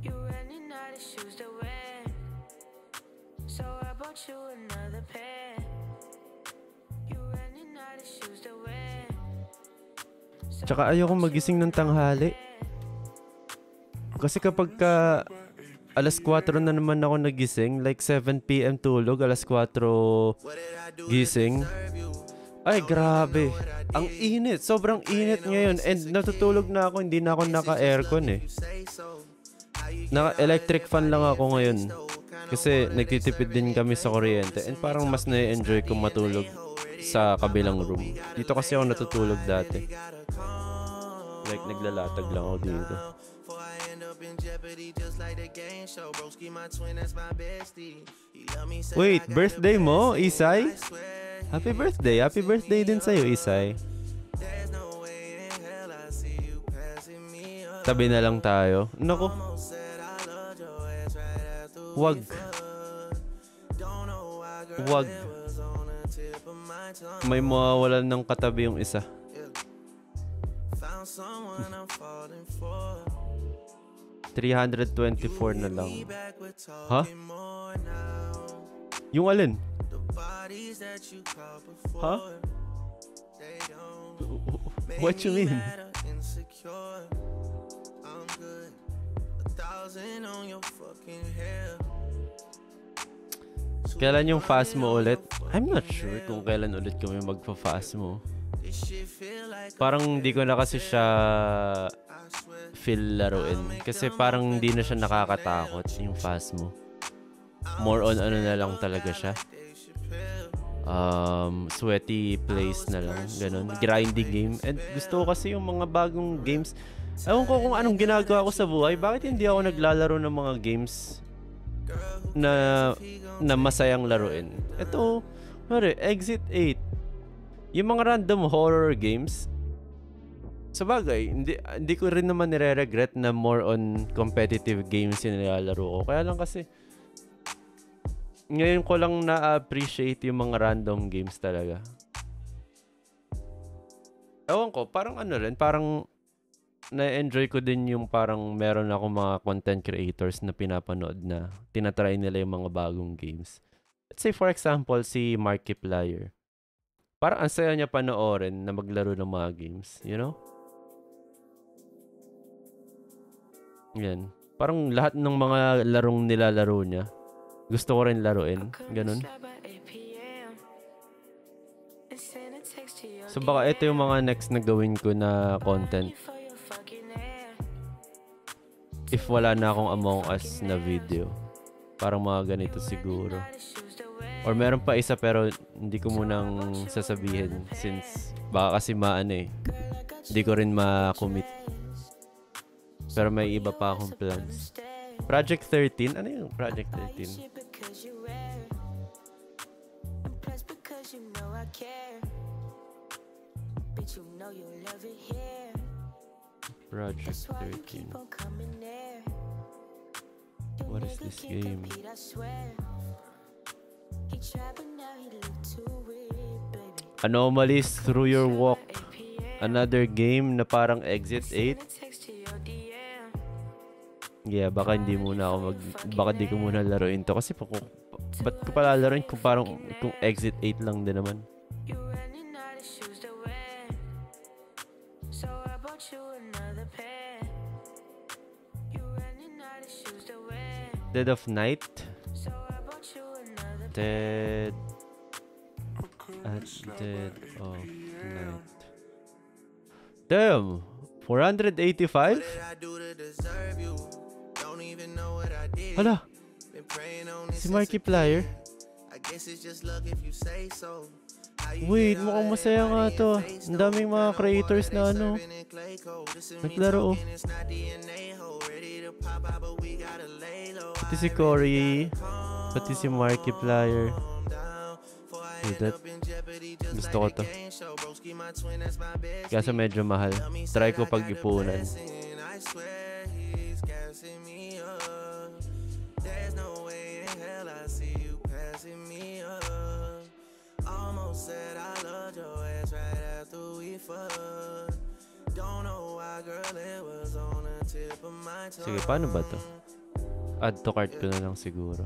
Tsaka ayoko magising ng tanghali. Kasi kapag ka alas kwatro na naman ako nagising, like seven p m tulog, alas kwatro gising. Ay, grabe. Ang init. Sobrang init ngayon. And natutulog na ako. Hindi na ako naka-aircon eh. Naka-electric fan lang ako ngayon. Kasi nagtitipid din kami sa kuryente. And parang mas na-enjoy kong matulog sa kabilang room. Dito kasi ako natutulog dati. Like, naglalatag lang ako dito. Wait, birthday mo, Isay? Happy birthday. Happy birthday din sa'yo, Isay. Tabi na lang tayo. Naku. Wag. Wag. May mawawalan ng katabi yung isa. three twenty-four na lang. Ha? Yung alin? Huh? What you mean? Kailan yung fast mo ulit? I'm not sure kung kailan ulit kami magpa-fast mo. Parang hindi ko na kasi siya feel laruin. Kasi parang hindi na siya nakakatakot yung fast mo. More on ano na lang talaga siya. Um, sweaty place na lang. Ganun. Grinding game. And gusto ko kasi yung mga bagong games. Ewan ko kung anong ginagawa ko sa buhay. Bakit hindi ako naglalaro ng mga games na na masayang laruin? Ito, pare, Exit eight. Yung mga random horror games, sa bagay, hindi, hindi ko rin naman nire-regret na more on competitive games yung nilalaro ko. Kaya lang kasi, ngayon ko lang na-appreciate yung mga random games talaga. Ewan ko, parang ano rin, parang na-enjoy ko din yung parang meron ako mga content creators na pinapanood na tinatry nila yung mga bagong games. Let's say for example, si Markiplier. Parang ang saya niya panoorin na maglaro ng mga games, you know? Yan. Parang lahat ng mga larong nilalaro niya, gusto ko rin laruin. Ganun. So baka ito yung mga next na gawin ko na content. If wala na akong Among Us na video. Parang mga ganito siguro. Or meron pa isa pero hindi ko munang sasabihin since baka kasi maano eh. Hindi ko rin ma-commit. Pero may iba pa akong plans. Project thirteen? Ano yung Project thirteen? Project thirteen. What is this game? Anomalies Through Your Walk. Another game na parang Exit eight. Yeah, baka hindi muna ako mag... Baka di ko muna laruin to. Kasi pa, kung, ba't ko pala laruin kung parang kung Exit eight lang din naman. Dead of Night. Dead... At Dead of Night. Damn! four hundred eighty-five? Hala! Si Markiplier? Wait, mukhang masaya nga to. Ang daming mga creators na ano naglaro. Pati si Cory, pati si Markiplier. That. Gusto ko to. Kaso medyo mahal. Try ko pag-ipunan. Sige, paano ba to? Add to cart ko na lang siguro.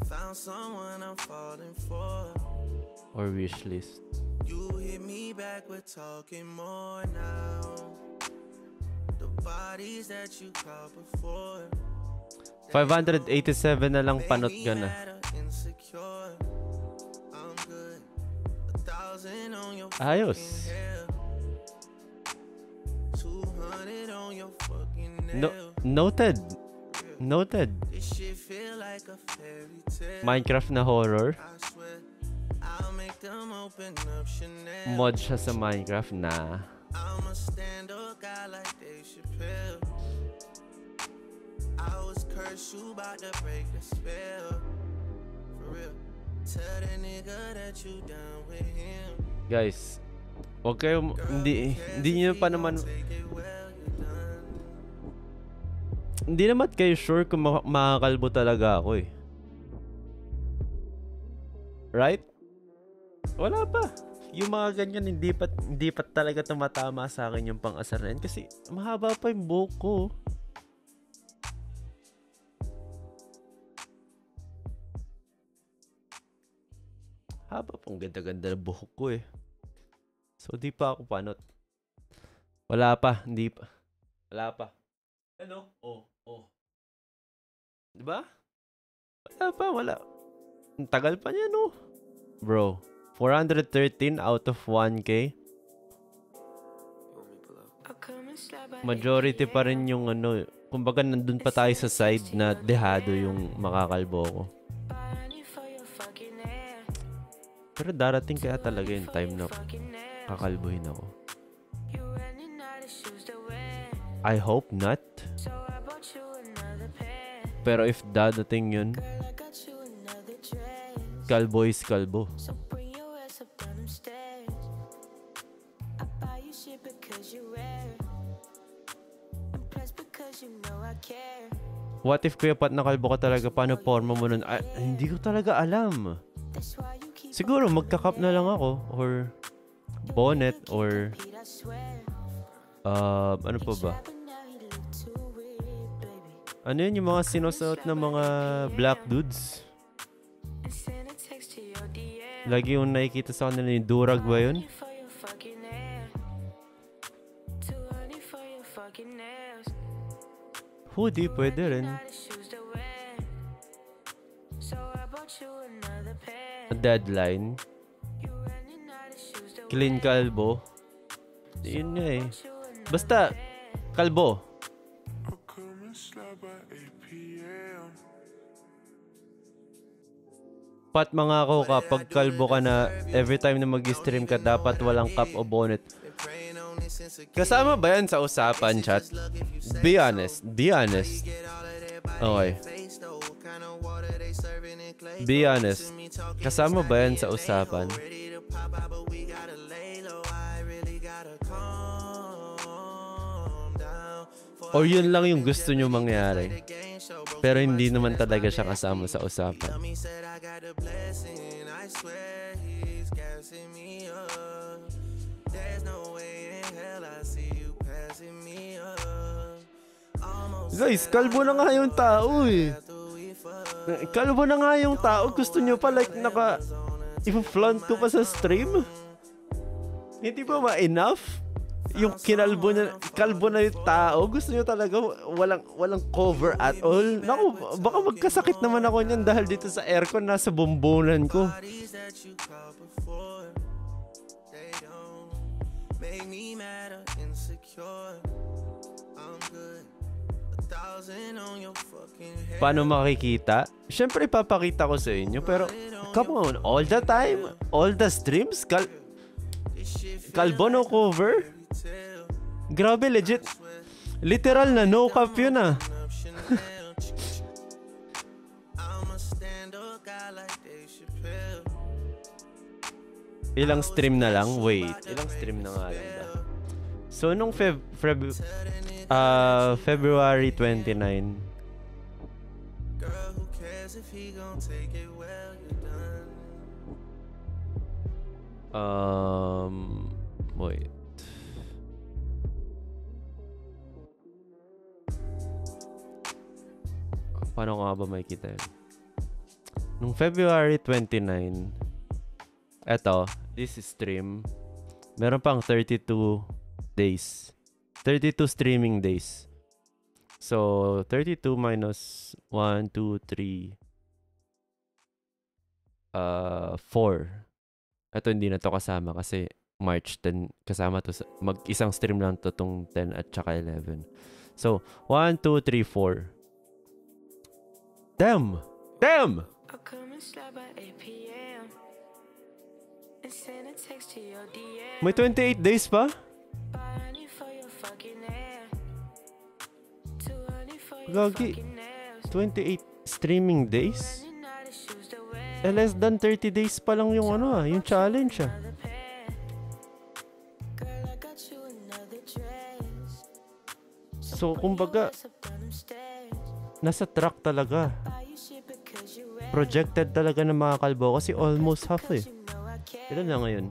Or wishlist. You hit me back with talking more now. The bodies that you caught before. five hundred eighty-seven na lang panot ka na. Ayos. No, noted. Noted. Minecraft na horror. Mod siya sa Minecraft na. Guys, wag kayo, hindi, hindi nyo pa naman, hindi naman kayo sure kung ma makakalbo talaga ako eh. Right? Wala pa. Yung mga ganyan, hindi pa, hindi pa talaga tumatama sa akin yung pang-asar na yan. Kasi mahaba pa yung buhok ko. Haba pang ganda-ganda na buhok ko eh. So, di pa ako panot. Wala pa. Hindi pa. Wala pa. Ano? Oh, oh. Diba? Wala pa, wala. Ang tagal pa niya, no? Bro, four hundred thirteen out of one K. Majority pa rin yung ano, kumbaga nandun pa tayo sa side na dehado yung makakalbo ko. Pero darating kaya talaga yung time na kakalbuhin ako. I hope not. Pero if dadating yun, kalbo is kalbo. What if Kuya Pat nakalbo ka talaga? Paano forma mo nun? Ah, hindi ko talaga alam. Siguro magka-cup na lang ako or bonnet or uh, ano pa ba? Ano yun yung mga sinusuot ng mga black dudes? Lagi yung nakikita sa kanila yung durag ba yun? Hoodie, pwede rin. Deadline. Clean kalbo. Yun nga eh. Basta, kalbo. Pat, mangako ka, pag kalbo ka na, every time na mag-stream ka, dapat walang cap o bonnet. Kasama ba yan sa usapan, chat? Be honest. Be honest. Okay. Be honest. Kasama ba yan sa usapan? Or yun lang yung gusto nyo mangyari? Pero hindi naman talaga siya kasama sa usapan. Guys, kalbo na nga yung tao eh. Kalbo na nga yung tao. Gusto nyo pa like naka i-flaunt ko pa sa stream? Hindi ba ma-enough? Yung kinalbo na, kalbo na yung tao. Gusto nyo talaga walang, walang cover at all? Naku, baka magkasakit naman ako niyan dahil dito sa aircon nasa bumbunan ko. Paano makikita? Siyempre ipapakita ko sa inyo, pero come on, all the time, all the streams, kal kalbo no cover? Grabe, legit. Literal na no cap yun ah. Ilang stream na lang? Wait, ilang stream na nga lang ba? So nung Feb Feb uh, February twenty-ninth, um, wait. Paano nga ba makikita yun? Nung February twenty-ninth, eto, this is stream. Meron pang thirty-two days. thirty-two streaming days. So, thirty-two minus one, two, three, uh, four. Ito hindi na to kasama kasi March ten kasama to. Sa, mag-isang stream lang to tong ten at saka eleven. So, one, two, three, four. Damn! Damn! May twenty-eight days pa? Gagi. twenty-eight streaming days? Eh, less than thirty days pa lang yung ano ah, yung challenge ah. So, kumbaga, nasa track talaga. Projected talaga ng mga kalbo kasi almost half eh. Ilan na ngayon?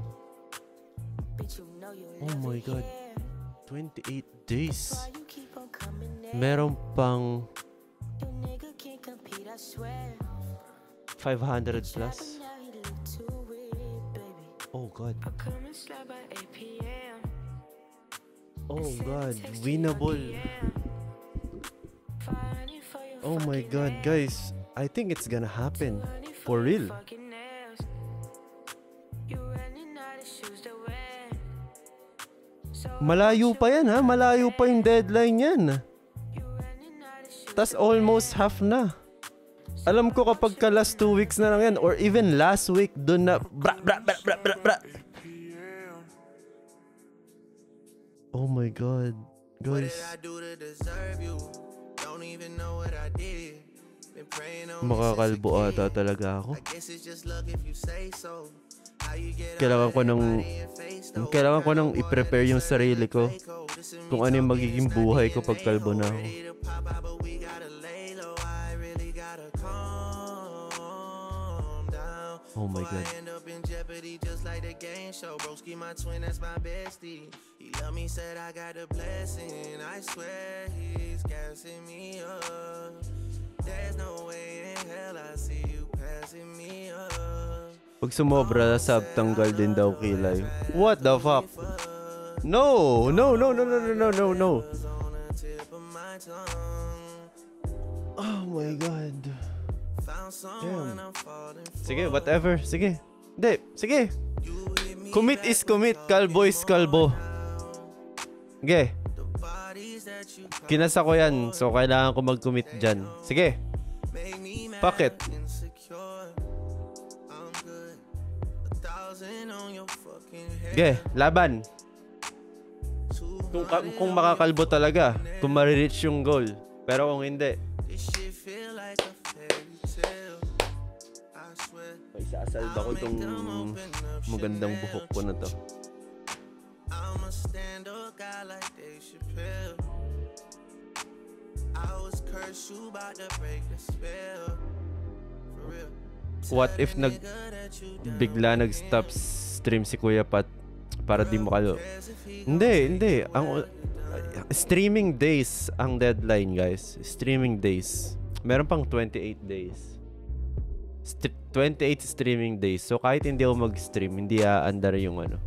Oh my god. twenty-eight days. Meron pang five hundred plus. Oh god. Oh god. Winnable. Oh my god, guys. I think it's gonna happen. For real. Malayo pa yan ha, malayo pa yung deadline yan. Tas almost half na. Alam ko kapag ka last two weeks na lang yan, or even last week, dun na bra bra bra bra bra bra. Oh my god, guys. Makakalbo ata talaga ako. Kailangan ko nang Kailangan ko nang i-prepare yung sarili ko kung ano yung magiging buhay ko pag kalbo na ako. Oh my god. Pag sumobra, subtanggal din daw kilay. What the fuck? No! No, no, no, no, no, no, no, no. Oh my god. Damn. Sige, whatever. Sige. Hindi, sige. Commit is commit. Kalbo is kalbo. Sige. Kinasa ko yan. So, kailangan ko mag-commit dyan. Sige. Fuck it. Sige, laban. Kung, kung makakalbo talaga. Kung ma-reach yung goal. Pero kung hindi, may isasalba ko itong magandang buhok ko na to. What if nag bigla nag-stop stream si Kuya Pat para di makalo? Hindi, hindi. Ang streaming days ang deadline, guys. Streaming days. Meron pang twenty-eight days. St twenty-eight streaming days. So kahit hindi ako mag-stream, hindi aandar yung ano,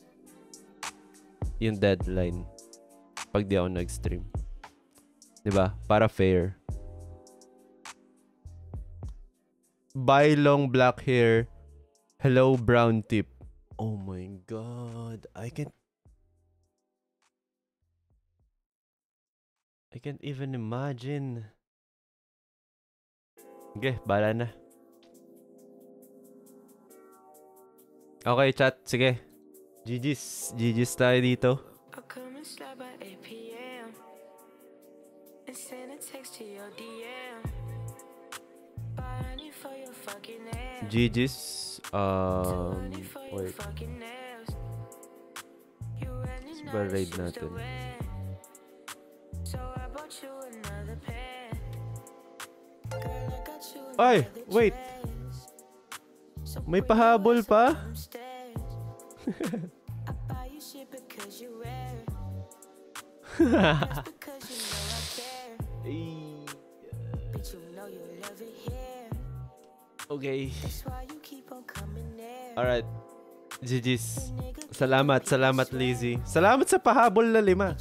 yung deadline pag di ako nag-stream. 'Di ba? Para fair. Bye long black hair. Hello brown tip. Oh my god. I can't I can't even imagine. Okay, bala na. Okay, chat. Sige. G G's. G G's tayo dito. G G's. Um, wait. Ba raid natin? Ay, wait. May pahabol pa? Okay. Alright. G G's. Salamat, salamat Lizzy. Salamat sa pahabol na lima.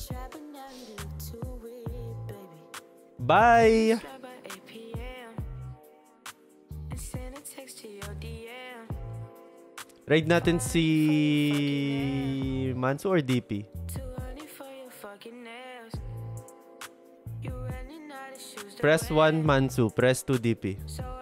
Bye! Raid natin si Manso or D P? Press one Manso, press two D P.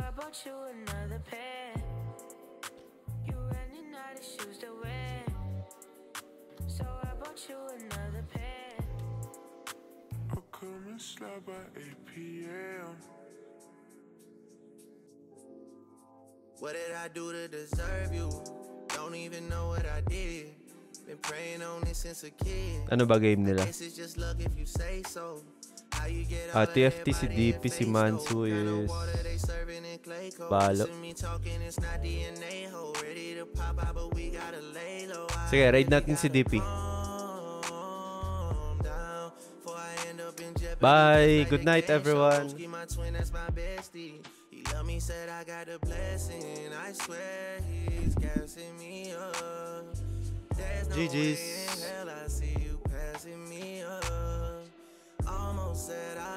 What did I do to deserve you? Don't even know what I did. Been praying on this since a kid. Ano ba game nila? Guess it's just luck if you say so. How you get Ah, T F T si D P, si Manso is balo. Sige, raid natin si D P. Bye! Good night, everyone! Love me, said I got a blessing. I swear he's gassing me up. There's no way in hell I see you passing me up. Almost said I